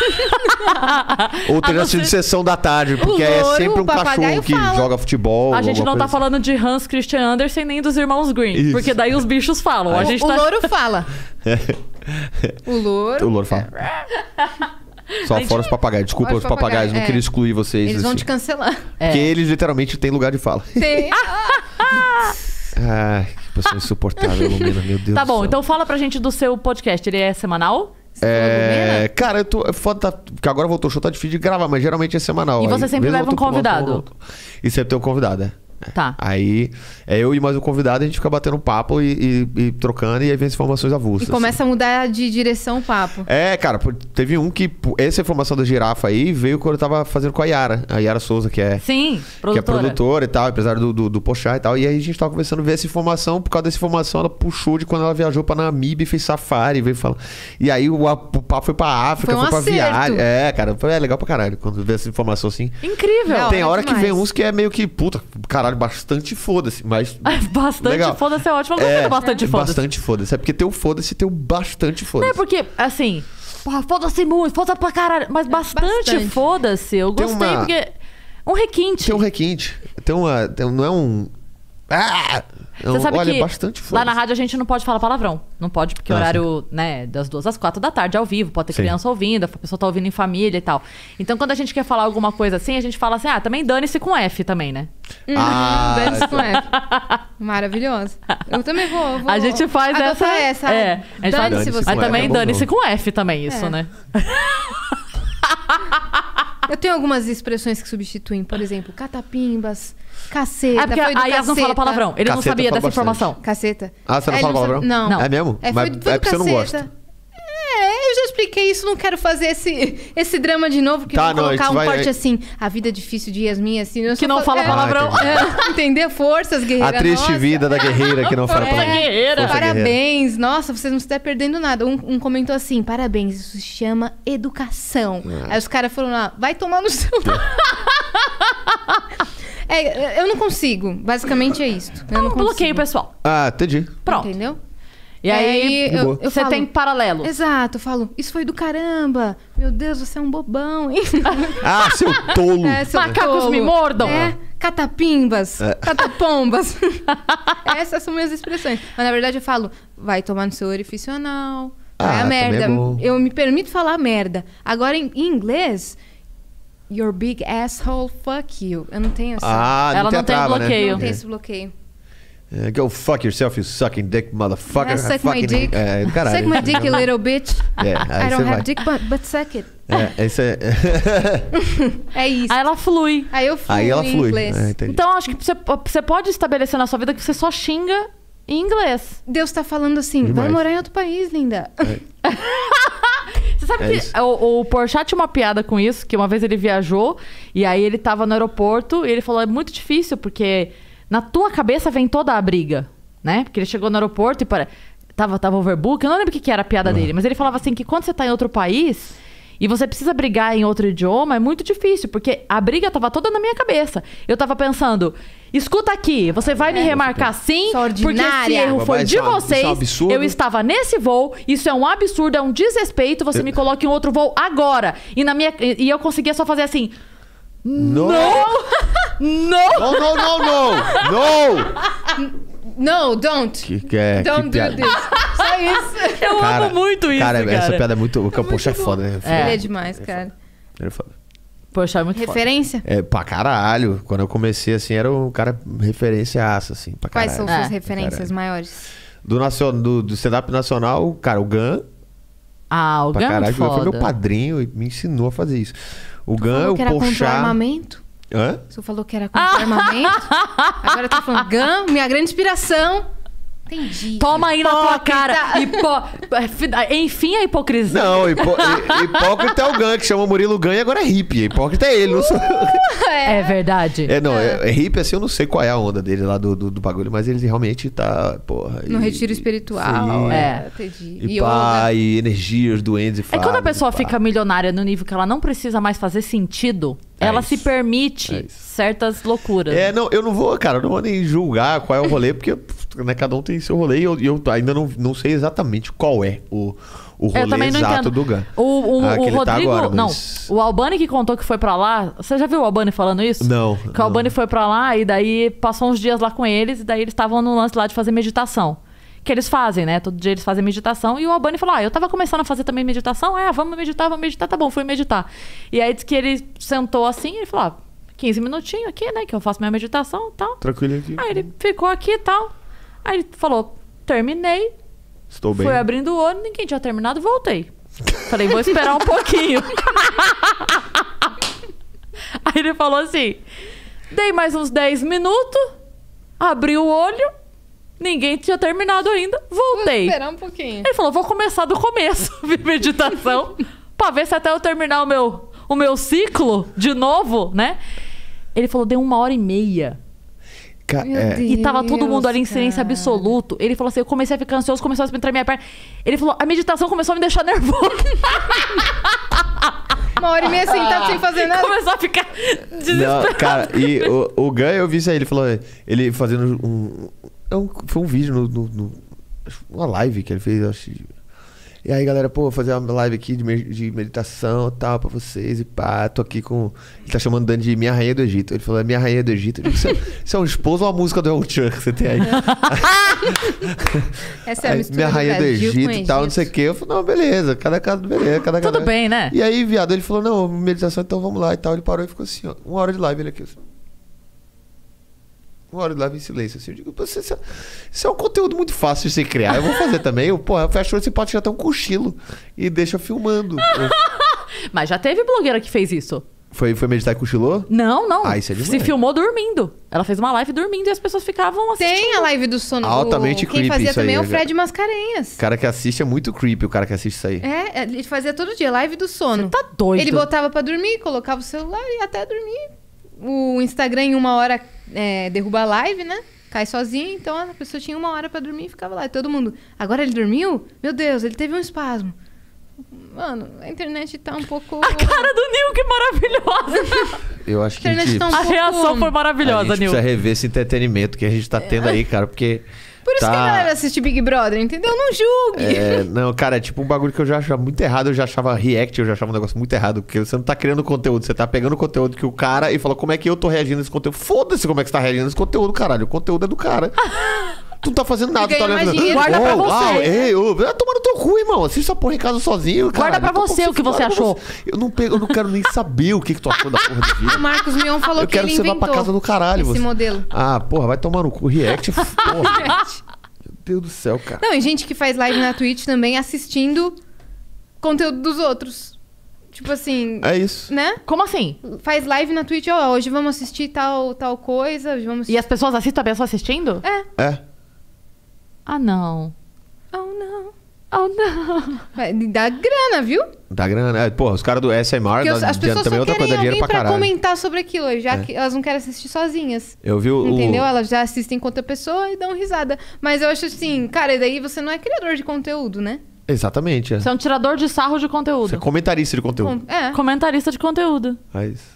Speaker 2: Ou tenha sido sessão da tarde, porque é
Speaker 3: louro,
Speaker 2: sempre um
Speaker 3: o papagaio
Speaker 2: cachorro que
Speaker 3: fala.
Speaker 2: joga futebol.
Speaker 1: A gente não
Speaker 2: alguma
Speaker 1: tá
Speaker 2: coisa
Speaker 1: falando de Hans Christian Andersen nem dos irmãos Green.
Speaker 2: Isso.
Speaker 1: Porque daí os bichos falam. A gente
Speaker 3: O
Speaker 1: tá...
Speaker 3: louro fala.
Speaker 2: assim.
Speaker 3: O louro.
Speaker 2: O louro fala. Só
Speaker 1: gente-
Speaker 2: fora os papagaios. Desculpa
Speaker 3: Fora
Speaker 2: os
Speaker 3: os
Speaker 2: papagaios,
Speaker 3: papagaios,
Speaker 2: não
Speaker 3: é.
Speaker 2: queria excluir vocês.
Speaker 3: Eles vão
Speaker 2: assim.
Speaker 3: te cancelar.
Speaker 2: Porque eles literalmente têm lugar de fala.
Speaker 3: Tem.
Speaker 2: Ai, que pessoa insuportável, Lumena, meu Deus
Speaker 1: Tá
Speaker 2: do
Speaker 1: bom,
Speaker 2: céu.
Speaker 1: então fala pra gente do seu podcast. Ele é semanal?
Speaker 2: Cara, eu tô. É foda, porque agora voltou o show, tá difícil de gravar, mas geralmente é semanal.
Speaker 1: E você sempre
Speaker 2: vez ou
Speaker 1: leva um
Speaker 2: outra,
Speaker 1: convidado?
Speaker 2: E sempre tem um convidado,
Speaker 1: Tá.
Speaker 2: Aí é eu e mais um convidado, a gente fica batendo papo e trocando, e aí vem as informações avulsas.
Speaker 3: E começa a mudar de direção o papo.
Speaker 2: Cara, teve um que. Essa informação da girafa aí veio quando eu tava fazendo com a Yara Souza, que é.
Speaker 1: Sim,
Speaker 2: Que é
Speaker 1: produtora.
Speaker 2: produtora e tal, empresário do Pochá e tal. E aí a gente tava conversando, ver essa informação. Por causa dessa informação, ela puxou de quando ela viajou pra Namíbia e fez safari, veio falar. E aí o papo foi pra África,
Speaker 3: Foi um
Speaker 2: foi pra
Speaker 3: acerto.
Speaker 2: viagem. Cara, foi legal pra caralho quando vê essa informação assim.
Speaker 1: Incrível.
Speaker 3: Não,
Speaker 2: Tem
Speaker 3: hora
Speaker 2: hora que
Speaker 3: demais.
Speaker 2: vem uns que é meio que, puta, caralho, bastante foda-se, mas.
Speaker 1: Bastante
Speaker 2: legal.
Speaker 1: foda-se é ótimo. Eu gostei do bastante foda-se.
Speaker 2: Bastante foda-se. É porque tem o foda-se e tem o bastante foda-se.
Speaker 1: Não é porque, assim, porra, foda-se muito, foda-se pra caralho. Mas bastante,
Speaker 3: bastante.
Speaker 1: foda-se. Eu
Speaker 2: Tem
Speaker 1: gostei
Speaker 2: uma-
Speaker 1: porque. Um requinte.
Speaker 2: Tem um requinte. Não é um.
Speaker 1: Você sabe
Speaker 2: olha,
Speaker 1: que
Speaker 2: bastante foda-se.
Speaker 1: lá na rádio a gente não pode falar palavrão. Não pode, porque o horário, né, das 2 às 4 da tarde, ao vivo. Pode ter
Speaker 2: Sim.
Speaker 1: criança ouvindo, a pessoa tá ouvindo em família e tal. Então, quando a gente quer falar alguma coisa assim, a gente fala assim, também dane-se com F também, né?
Speaker 3: Dane-se com F. Maravilhoso. Eu também vou
Speaker 1: A gente faz
Speaker 3: adotar
Speaker 1: essa...
Speaker 3: essa.
Speaker 1: É, a gente faz...
Speaker 3: Dane-se
Speaker 2: Dane-se
Speaker 3: você.
Speaker 1: Mas
Speaker 2: com F,
Speaker 1: também
Speaker 2: é bom
Speaker 1: dane-se
Speaker 2: não.
Speaker 1: com F também, isso,
Speaker 3: É.
Speaker 1: né?
Speaker 3: Eu tenho algumas expressões que substituem, por exemplo, catapimbas, caceta.
Speaker 1: É porque
Speaker 3: foi do
Speaker 1: a Yas não fala
Speaker 3: caceta.
Speaker 1: palavrão. Ele não
Speaker 2: Caceta
Speaker 1: sabia
Speaker 2: fala
Speaker 1: dessa
Speaker 2: bastante.
Speaker 1: informação.
Speaker 3: Caceta.
Speaker 2: Você não
Speaker 3: Ele
Speaker 2: fala palavrão?
Speaker 3: sabe- Não.
Speaker 1: Não.
Speaker 2: É mesmo?
Speaker 3: Foi
Speaker 2: Mas
Speaker 3: do
Speaker 2: é porque você não
Speaker 3: caceta.
Speaker 2: gosta.
Speaker 3: Eu já expliquei isso, não quero fazer esse drama de novo, porque
Speaker 2: Tá,
Speaker 3: eu vou
Speaker 2: não, a
Speaker 3: colocar
Speaker 2: gente
Speaker 3: um
Speaker 2: vai-
Speaker 3: corte assim, a vida é difícil de Yasmin, assim. eu
Speaker 1: Que
Speaker 3: só
Speaker 1: não
Speaker 3: falo-
Speaker 1: fala palavrão.
Speaker 3: Entendeu? Forças, guerreira.
Speaker 2: A triste
Speaker 3: nossa.
Speaker 2: vida da guerreira que não fala
Speaker 1: Força
Speaker 2: palavrão.
Speaker 1: guerreira.
Speaker 2: Força guerreira.
Speaker 3: Parabéns, nossa, vocês não estão perdendo nada. Um comentou assim: parabéns, isso se chama educação. Aí os caras foram lá, vai tomar no seu. Eu não consigo. Basicamente é isso. Eu não consigo.
Speaker 1: Bloqueio, pessoal.
Speaker 2: Entendi.
Speaker 1: Pronto.
Speaker 3: Entendeu?
Speaker 1: E aí,
Speaker 3: eu,
Speaker 2: boa.
Speaker 3: eu
Speaker 1: você
Speaker 3: falo,
Speaker 1: tem paralelos.
Speaker 3: Exato, eu falo, isso foi do caramba. Meu Deus, você é um bobão, hein?
Speaker 2: Seu tolo.
Speaker 3: Seu
Speaker 1: Macacos
Speaker 3: tolo.
Speaker 1: me mordam.
Speaker 3: Catapimbas, catapombas. Essas são minhas expressões. Mas na verdade eu falo, vai tomar no seu orifício anal. Vai a
Speaker 2: também é
Speaker 3: merda.
Speaker 2: bom.
Speaker 3: Eu me permito falar merda. Agora em inglês, your big asshole, fuck you. Eu não tenho essa.
Speaker 1: Ela não tem
Speaker 2: trava,
Speaker 1: bloqueio.
Speaker 3: Não
Speaker 2: Né?
Speaker 3: tem esse bloqueio.
Speaker 2: Go fuck yourself, you sucking dick, motherfucker.
Speaker 3: Suck my
Speaker 2: Fucking-
Speaker 3: dick.
Speaker 2: caralho.
Speaker 3: Suck my dick, you little bitch.
Speaker 2: Aí
Speaker 3: I don't
Speaker 2: você
Speaker 3: have
Speaker 2: vai.
Speaker 3: dick, but suck it.
Speaker 2: Isso é...
Speaker 3: É isso.
Speaker 1: Aí ela flui.
Speaker 3: Aí eu fui
Speaker 2: Aí ela
Speaker 3: em
Speaker 2: flui.
Speaker 3: inglês.
Speaker 2: Entendi.
Speaker 1: Então, acho que você pode estabelecer na sua vida que você só xinga em inglês.
Speaker 3: Deus tá falando assim, vai
Speaker 2: Demais.
Speaker 3: morar em outro país, linda.
Speaker 1: Você sabe
Speaker 2: É
Speaker 1: que
Speaker 2: isso.
Speaker 1: o Porchat tinha uma piada com isso, que uma vez ele viajou e aí ele tava no aeroporto e ele falou, é muito difícil, porque na tua cabeça vem toda a briga, né? Porque ele chegou no aeroporto e tava overbook, eu não lembro o que era a piada dele, mas ele falava assim que quando você tá em outro país e você precisa brigar em outro idioma, é muito difícil, porque a briga tava toda na minha cabeça. Eu tava pensando, escuta aqui, você vai me remarcar sim,
Speaker 3: Sua
Speaker 1: porque esse
Speaker 3: ordinária.
Speaker 1: erro foi
Speaker 2: Mas
Speaker 1: de
Speaker 2: isso é um
Speaker 1: vocês,
Speaker 2: absurdo.
Speaker 1: eu estava nesse voo, isso é um absurdo, é um desrespeito, você me coloca em outro voo agora. E eu conseguia só fazer assim,
Speaker 2: Não!
Speaker 1: não!
Speaker 2: Não!
Speaker 3: No, don't. Don't do
Speaker 2: piada.
Speaker 3: this. Só isso.
Speaker 1: Eu amo muito isso, cara.
Speaker 2: Essa piada é muito... Poxa, é foda, né?
Speaker 3: Ele é demais, cara.
Speaker 2: Ele é foda.
Speaker 1: Poxa, é muito foda.
Speaker 3: Referência?
Speaker 2: Pra caralho. Quando eu comecei, assim, era um cara referência-aço, assim, pra
Speaker 3: Quais
Speaker 2: caralho.
Speaker 3: são suas
Speaker 1: É.
Speaker 3: referências maiores?
Speaker 2: Do stand-up nacional, cara, o Gan,
Speaker 1: Ah, o
Speaker 2: pra
Speaker 1: Gam é
Speaker 2: caralho,
Speaker 1: muito
Speaker 2: foi meu
Speaker 1: foda.
Speaker 2: padrinho e me ensinou a fazer isso. O Gan,
Speaker 3: Falou
Speaker 2: o
Speaker 3: que era contra o
Speaker 2: Porchat...
Speaker 3: armamento?
Speaker 2: Hã?
Speaker 3: Você falou que era contra o armamento? Agora tá falando Gun, minha grande inspiração. Entendi.
Speaker 1: Toma aí na tua
Speaker 3: Hipócrita.
Speaker 1: cara. Enfim, a hipocrisia.
Speaker 2: Não, hipócrita é o Gan, que chama Murilo Gan e agora é hippie. Hipócrita é ele, não sou...
Speaker 1: É verdade.
Speaker 2: É hippie assim, eu não sei qual é a onda dele lá do bagulho, mas ele realmente tá, porra...
Speaker 3: No retiro espiritual.
Speaker 2: Sim.
Speaker 3: Entendi.
Speaker 2: E
Speaker 3: Yoga.
Speaker 2: pá, e energias, doentes e
Speaker 1: É quando a
Speaker 2: fadas,
Speaker 1: pessoa
Speaker 2: e pá.
Speaker 1: fica milionária no nível que ela não precisa mais fazer sentido,
Speaker 2: É
Speaker 1: ela
Speaker 2: isso.
Speaker 1: se permite
Speaker 2: É isso.
Speaker 1: certas loucuras.
Speaker 2: Não, eu não vou, cara, eu não vou nem julgar qual é o rolê, porque né, cada um tem seu rolê e eu ainda não sei exatamente qual é o rolê
Speaker 1: Eu também não
Speaker 2: exato
Speaker 1: entendo.
Speaker 2: do Gan.
Speaker 1: O
Speaker 2: que ele tá
Speaker 1: Rodrigo.
Speaker 2: agora,
Speaker 1: Não.
Speaker 2: mas-
Speaker 1: O Albani que contou que foi pra lá. Você já viu o Albani falando isso?
Speaker 2: Não,
Speaker 1: Que o
Speaker 2: não.
Speaker 1: Albani foi pra lá e daí passou uns dias lá com eles, e daí eles estavam no lance lá de fazer meditação. Que eles fazem, né? Todo dia eles fazem meditação. E o Albani falou: eu tava começando a fazer também meditação. Vamos meditar. Tá bom, fui meditar. E aí disse que ele sentou assim e ele falou: 15 minutinhos aqui, né? Que eu faço minha meditação e tal.
Speaker 2: Tranquilo aqui.
Speaker 1: Aí ele ficou aqui e tal. Aí ele falou, terminei.
Speaker 2: Estou bem.
Speaker 1: Fui abrindo o olho, ninguém tinha terminado e voltei. Falei, vou esperar um pouquinho. Aí ele falou assim, dei mais uns 10 minutos, abri o olho, ninguém tinha terminado ainda, voltei.
Speaker 3: Vou esperar um pouquinho.
Speaker 1: Ele falou, vou começar do começo, meditação, pra ver se até eu terminar o meu ciclo de novo, né? Ele falou, deu 1h30.
Speaker 3: Meu Deus,
Speaker 1: E tava todo mundo ali em silêncio
Speaker 3: cara.
Speaker 1: absoluto. Ele falou assim, eu comecei a ficar ansioso, começou a entrar minha perna. Ele falou, a meditação começou a me deixar nervoso.
Speaker 3: 1h30 sentado sem fazer nada.
Speaker 1: Começou a ficar desesperado.
Speaker 2: Não, cara, e o Gun, eu vi isso aí, ele falou, ele fazendo foi um vídeo uma live que ele fez, eu acho. E aí, galera, pô, vou fazer uma live aqui de meditação e tal pra vocês. E pá, tô aqui com... Ele tá chamando Dani de Minha Rainha do Egito. Ele falou, é Minha Rainha do Egito. Eu digo, isso é um esposo ou uma música do El Chan que você tem aí?
Speaker 3: Essa é a mistura
Speaker 2: Minha Rainha do
Speaker 3: Brasil com
Speaker 2: Egito e tal, não sei o quê. Eu falei, não, beleza, cada caso, beleza. Cada
Speaker 1: Tudo bem, né?
Speaker 2: E aí, viado, ele falou, não, meditação, então vamos lá e tal. Ele parou e ficou assim, ó, 1 hora de live, ele aqui assim. 1 hora de live em silêncio, assim. Eu digo, isso é um conteúdo muito fácil de você criar. Eu vou fazer também. Eu fecho você pode tirar até um cochilo e deixa filmando.
Speaker 1: Mas já teve blogueira que fez isso.
Speaker 2: Foi meditar e cochilou?
Speaker 1: Não, não.
Speaker 2: Ah, isso é demais.
Speaker 1: Se filmou dormindo. Ela fez uma live dormindo e as pessoas ficavam assistindo.
Speaker 3: Tem a live do sono.
Speaker 2: Altamente
Speaker 3: Quem
Speaker 2: creepy
Speaker 3: fazia
Speaker 2: isso aí,
Speaker 3: também é o
Speaker 2: já.
Speaker 3: Fred Mascarenhas.
Speaker 2: O cara que assiste é muito creepy, o cara que assiste isso aí.
Speaker 3: É, ele fazia todo dia, live do sono.
Speaker 1: Você tá doido.
Speaker 3: Ele botava pra dormir, colocava o celular e até dormir. O Instagram em 1 hora derruba a live, né? Cai sozinho, então a pessoa tinha 1 hora pra dormir e ficava lá. E todo mundo, agora ele dormiu? Meu Deus, ele teve um espasmo. Mano, a internet tá um pouco...
Speaker 1: A cara do Nil, que maravilhosa.
Speaker 2: Eu acho que a
Speaker 3: internet
Speaker 2: gente,
Speaker 3: tá um
Speaker 1: A
Speaker 3: pouco...
Speaker 1: reação foi
Speaker 2: a
Speaker 1: maravilhosa,
Speaker 2: gente
Speaker 1: Nil.
Speaker 2: precisa rever esse entretenimento que a gente tá tendo aí, cara, porque...
Speaker 3: Por isso que a galera assiste Big Brother, entendeu? Não julgue.
Speaker 2: Não, cara, é tipo um bagulho que eu já achava muito errado. Eu já achava react, eu já achava um negócio muito errado. Porque você não tá criando conteúdo, você tá pegando o conteúdo que o cara e fala como é que eu tô reagindo a esse conteúdo. Foda-se como é que você tá reagindo a esse conteúdo, caralho. O conteúdo é do cara. Tu não tá fazendo nada, tu tá
Speaker 3: Ganha
Speaker 2: olhando.
Speaker 3: mais dinheiro.
Speaker 1: Guarda pra você.
Speaker 2: Vai tomar no teu cu, irmão. Assiste essa porra em casa sozinho.
Speaker 1: Guarda pra você o que você achou.
Speaker 2: Eu não quero nem saber o que tu achou da porra do vídeo.
Speaker 3: O Marcos Mion falou
Speaker 2: Eu
Speaker 3: que
Speaker 2: quero
Speaker 3: ele
Speaker 2: que você vá
Speaker 3: inventou
Speaker 2: pra casa do caralho.
Speaker 3: esse
Speaker 2: você.
Speaker 3: modelo.
Speaker 2: Ah, porra, vai tomar no cu. React, porra. Meu Deus do céu, cara.
Speaker 3: Não, e gente que faz live na Twitch também assistindo conteúdo dos outros. Tipo assim,
Speaker 2: É isso.
Speaker 3: né?
Speaker 1: Como assim?
Speaker 3: Faz live na Twitch, ó, hoje vamos assistir tal coisa, hoje vamos...
Speaker 1: E as pessoas assistem a pessoa assistindo?
Speaker 2: É.
Speaker 1: Ah, não.
Speaker 3: Oh, não.
Speaker 1: Oh, não.
Speaker 3: Vai dar grana, viu?
Speaker 2: Dá grana. Porra, os caras do SMR
Speaker 3: Porque as pessoas
Speaker 2: também
Speaker 3: só
Speaker 2: outra
Speaker 3: querem
Speaker 2: coisa, dá dinheiro
Speaker 3: alguém
Speaker 2: pra
Speaker 3: pra
Speaker 2: caralho.
Speaker 3: comentar sobre aquilo, já que elas não querem assistir sozinhas.
Speaker 2: Eu vi
Speaker 3: Entendeu? Elas já assistem com outra pessoa e dão risada. Mas eu acho assim, cara, e daí você não é criador de conteúdo, né?
Speaker 2: Exatamente.
Speaker 1: Você é um tirador de sarro de
Speaker 2: Você é
Speaker 1: conteúdo.
Speaker 2: comentarista de conteúdo.
Speaker 3: É.
Speaker 1: Comentarista de conteúdo.
Speaker 2: É isso.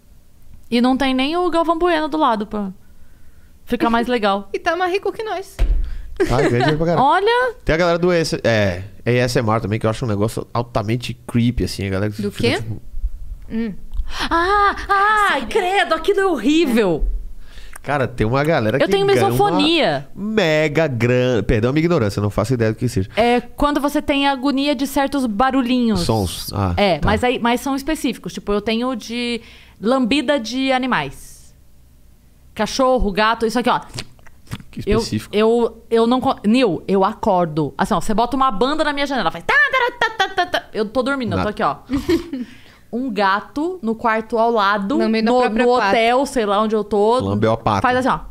Speaker 1: E não tem nem o Galvão Bueno do lado pra ficar mais legal.
Speaker 3: E tá mais rico que nós.
Speaker 2: Ganha dinheiro pra caralho.
Speaker 1: Olha,
Speaker 2: Tem a galera do ASMR também, que eu acho um negócio altamente creepy, assim. A galera que
Speaker 3: Do
Speaker 2: fica,
Speaker 3: quê?
Speaker 2: tipo,
Speaker 1: ai, credo, aquilo é horrível.
Speaker 2: Cara, tem uma galera que
Speaker 1: Eu tenho
Speaker 2: ganha
Speaker 1: misofonia.
Speaker 2: uma mega grana. Perdão a minha ignorância, eu não faço ideia do que seja.
Speaker 1: É quando você tem agonia de certos barulhinhos.
Speaker 2: Sons. Ah, tá.
Speaker 1: mas são específicos. Tipo, eu tenho de lambida de animais. Cachorro, gato, isso aqui, ó.
Speaker 2: Que específico.
Speaker 1: Eu não... Nil, eu acordo. Assim, ó, você bota uma banda na minha janela, faz... Eu tô dormindo, eu tô
Speaker 2: Nada.
Speaker 1: aqui, ó. Um gato no quarto ao lado,
Speaker 3: Lambendo a
Speaker 1: no
Speaker 3: própria pata.
Speaker 1: hotel, sei lá onde eu tô.
Speaker 2: Lambeu a pata.
Speaker 1: Faz assim, ó.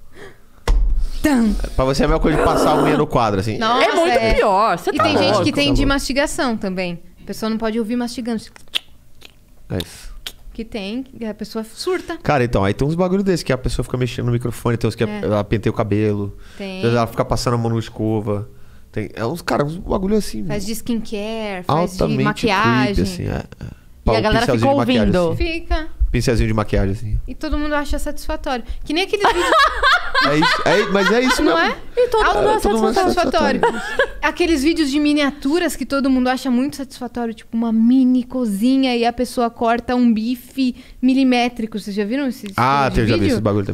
Speaker 2: Pra você é a mesma coisa de passar a unha no quadro, assim.
Speaker 3: Nossa,
Speaker 1: É muito pior. Você
Speaker 3: E
Speaker 1: tá
Speaker 3: tem gente
Speaker 1: louco.
Speaker 3: que tem
Speaker 2: tá
Speaker 3: de
Speaker 2: louco.
Speaker 3: mastigação também. A pessoa não pode ouvir mastigando.
Speaker 2: É isso.
Speaker 3: Que tem, que a pessoa surta.
Speaker 2: Cara, então, aí tem uns bagulho desse que a pessoa fica mexendo no microfone, tem uns que ela penteia o cabelo,
Speaker 3: Tem.
Speaker 2: às vezes ela fica passando a mão no escova. Tem, uns bagulho assim.
Speaker 3: Faz de skincare, faz de
Speaker 2: altamente
Speaker 3: maquiagem.
Speaker 2: creepy, assim.
Speaker 1: E a galera
Speaker 2: Pincelzinho
Speaker 1: fica
Speaker 2: de maquiagem,
Speaker 1: ouvindo.
Speaker 2: assim.
Speaker 3: Fica.
Speaker 2: Pincelzinho de maquiagem, assim.
Speaker 3: E todo mundo acha satisfatório. Que nem aqueles vídeos.
Speaker 2: É isso, mas é isso
Speaker 3: Não
Speaker 2: mesmo.
Speaker 3: é?
Speaker 1: E todo mundo é
Speaker 2: todo mundo é
Speaker 1: satisfatório.
Speaker 3: Aqueles vídeos de miniaturas que todo mundo acha muito satisfatório. Tipo, uma mini cozinha e a pessoa corta um bife milimétrico. Vocês já viram esses
Speaker 2: Ah,
Speaker 3: tipos de
Speaker 2: eu já vi
Speaker 3: vídeo?
Speaker 2: esse bagulho também.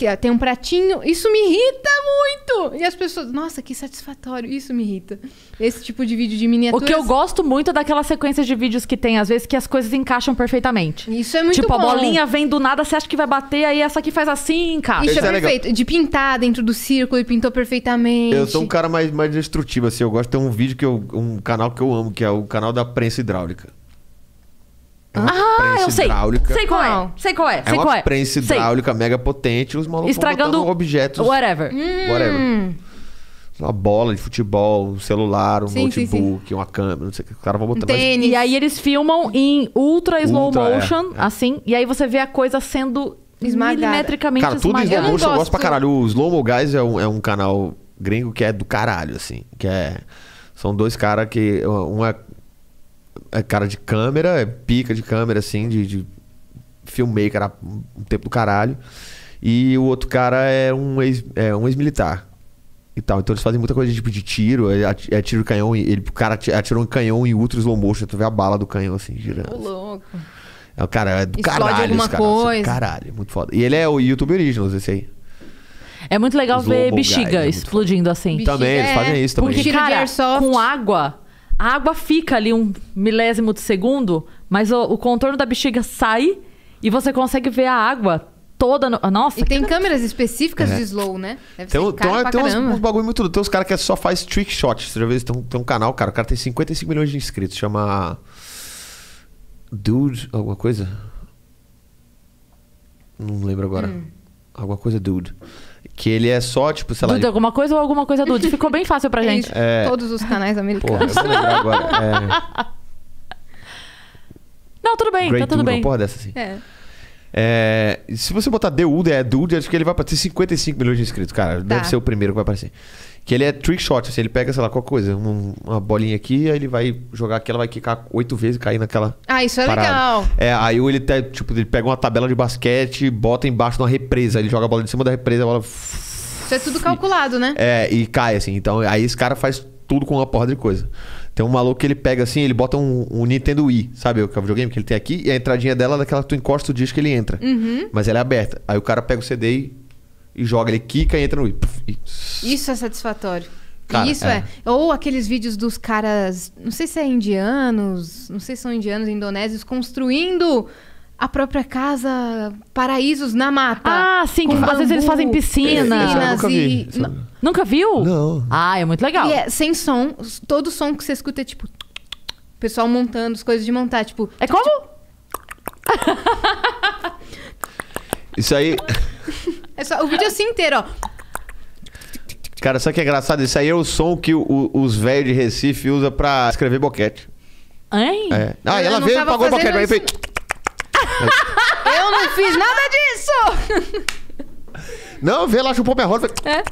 Speaker 3: que tem um pratinho. Isso me irrita muito! E as pessoas, nossa, que satisfatório. Isso me irrita. Esse tipo de vídeo de
Speaker 1: O
Speaker 3: miniaturas.
Speaker 1: que eu gosto muito é daquela sequência de vídeos que tem, às vezes, que as coisas encaixam perfeitamente.
Speaker 3: Isso é muito
Speaker 1: tipo,
Speaker 3: bom.
Speaker 1: a bolinha vem do nada, você acha que vai bater, aí essa aqui faz assim, encaixa.
Speaker 3: Isso
Speaker 2: Esse
Speaker 3: é
Speaker 2: é legal.
Speaker 3: perfeito. De pintar dentro do círculo e pintou perfeitamente.
Speaker 2: Eu sou um cara mais destrutivo, assim. Eu gosto de ter um vídeo um canal que eu amo, que é o canal da prensa hidráulica. É uma prensa
Speaker 1: Eu sei.
Speaker 2: Hidráulica.
Speaker 1: Sei qual é.
Speaker 3: Qual?
Speaker 1: Sei qual é.
Speaker 2: É
Speaker 1: Sei
Speaker 2: uma
Speaker 1: qual é.
Speaker 2: prensa
Speaker 1: Sei.
Speaker 2: hidráulica mega potente, os malucos
Speaker 1: Estragando
Speaker 2: vão botando objetos.
Speaker 1: Whatever.
Speaker 2: Whatever. Uma bola de futebol, um celular, um
Speaker 3: Sim, sim,
Speaker 2: notebook, uma câmera, não sei o que. Os caras vão botando.
Speaker 3: Tênis.
Speaker 1: E aí eles filmam em ultra slow
Speaker 2: Ultra,
Speaker 1: motion, assim, e aí você vê a coisa sendo
Speaker 3: Esmagada.
Speaker 1: milimetricamente
Speaker 2: Cara, tudo em
Speaker 1: esmagada.
Speaker 2: slow motion eu
Speaker 3: gosto.
Speaker 2: gosto pra caralho. O Slow Mo Guys é um canal gringo que é do caralho, assim. São dois caras que... Um é cara de câmera, é pica de câmera, assim, de filmmaker há um tempo do caralho. E o outro cara é um ex-militar. E tal. Então eles fazem muita coisa tipo de tiro, é tiro de canhão, o cara atirou um canhão em ultra slow motion, tu vê a bala do canhão assim, girando.
Speaker 3: Ô, louco.
Speaker 2: É o cara, é do
Speaker 3: Explode
Speaker 2: caralho
Speaker 3: alguma
Speaker 2: esse cara.
Speaker 3: coisa.
Speaker 2: Caralho, muito foda. E ele é o YouTube Originals, esse aí.
Speaker 1: É muito legal
Speaker 2: Slow
Speaker 1: ver
Speaker 2: mo guys,
Speaker 1: bexiga
Speaker 2: é muito
Speaker 1: explodindo assim.
Speaker 3: Bexiga,
Speaker 2: Também, eles fazem isso também.
Speaker 1: Porque,
Speaker 3: Tiro de
Speaker 1: cara,
Speaker 3: airsoft.
Speaker 1: com água, a água fica ali um milésimo de segundo, mas o contorno da bexiga sai e você consegue ver a água toda. Nossa,
Speaker 3: E tem
Speaker 1: que-
Speaker 3: câmeras específicas de slow, né? Deve
Speaker 2: Tem,
Speaker 3: ser caro pra
Speaker 2: tem
Speaker 3: caramba.
Speaker 2: uns bagulho muito... Tem uns caras que só faz trick shot. Você já viu? Tem um canal, cara. O cara tem 55 milhões de inscritos. Chama... Dude... Alguma coisa? Não lembro agora. Alguma coisa Dude. Que ele é só, tipo, sei lá...
Speaker 1: Dude, alguma coisa ou alguma coisa Dude? Ficou bem fácil pra gente.
Speaker 3: Isso, todos os canais
Speaker 2: Porra,
Speaker 3: americanos.
Speaker 2: eu vou lembrar agora.
Speaker 1: Não, tudo bem,
Speaker 2: Great
Speaker 1: tá tudo
Speaker 2: Dude,
Speaker 1: bem.
Speaker 2: uma porra dessa, assim. Se você botar The Dude, acho que ele vai aparecer 55 milhões de inscritos, cara. Deve ser o primeiro que vai aparecer. Que ele é trick shot, assim, ele pega, sei lá, qualquer coisa, uma bolinha aqui, aí ele vai jogar aqui, ela vai quicar 8 vezes e cair naquela.
Speaker 3: Ah, isso é
Speaker 2: parada.
Speaker 3: legal.
Speaker 2: Aí ele pega uma tabela de basquete, bota embaixo de uma represa, ele joga a bola de cima da represa, a bola.
Speaker 3: Isso é tudo calculado, né?
Speaker 2: E cai, assim. Então, aí esse cara faz tudo com uma porra de coisa. Tem um maluco que ele pega assim, ele bota um Nintendo Wii, sabe? O videogame que ele tem aqui, e a entradinha dela é daquela que tu encosta o disco que ele entra. Mas ela é aberta. Aí o cara pega o CD e joga, ele quica e entra no Wii.
Speaker 3: Isso é satisfatório.
Speaker 2: Cara,
Speaker 3: Isso é. Ou aqueles vídeos dos caras, não sei se é indianos, não sei se são indianos, indonésios, construindo a própria casa, paraísos na mata.
Speaker 1: Ah, sim, que
Speaker 3: com
Speaker 1: às vezes eles
Speaker 3: bambu,
Speaker 1: fazem piscina.
Speaker 2: Esse eu nunca vi.
Speaker 1: Nunca viu?
Speaker 2: Não.
Speaker 1: Ah, é muito legal.
Speaker 3: E é sem som, todo som que você escuta é tipo... O pessoal montando, as coisas de montar, tipo...
Speaker 1: É como?
Speaker 2: Isso aí...
Speaker 3: É só, o vídeo assim inteiro, ó.
Speaker 2: Cara, sabe o que é engraçado? Isso aí é o som que os velhos de Recife usam pra escrever boquete.
Speaker 1: Hein?
Speaker 2: Ah, e
Speaker 3: Eu
Speaker 2: ela
Speaker 3: não
Speaker 2: veio e
Speaker 3: tava
Speaker 2: pagou o boquete.
Speaker 3: fazendo
Speaker 2: Aí
Speaker 3: isso.
Speaker 2: fez...
Speaker 3: Eu não fiz nada disso!
Speaker 2: Não, vê lá, chupou minha roda.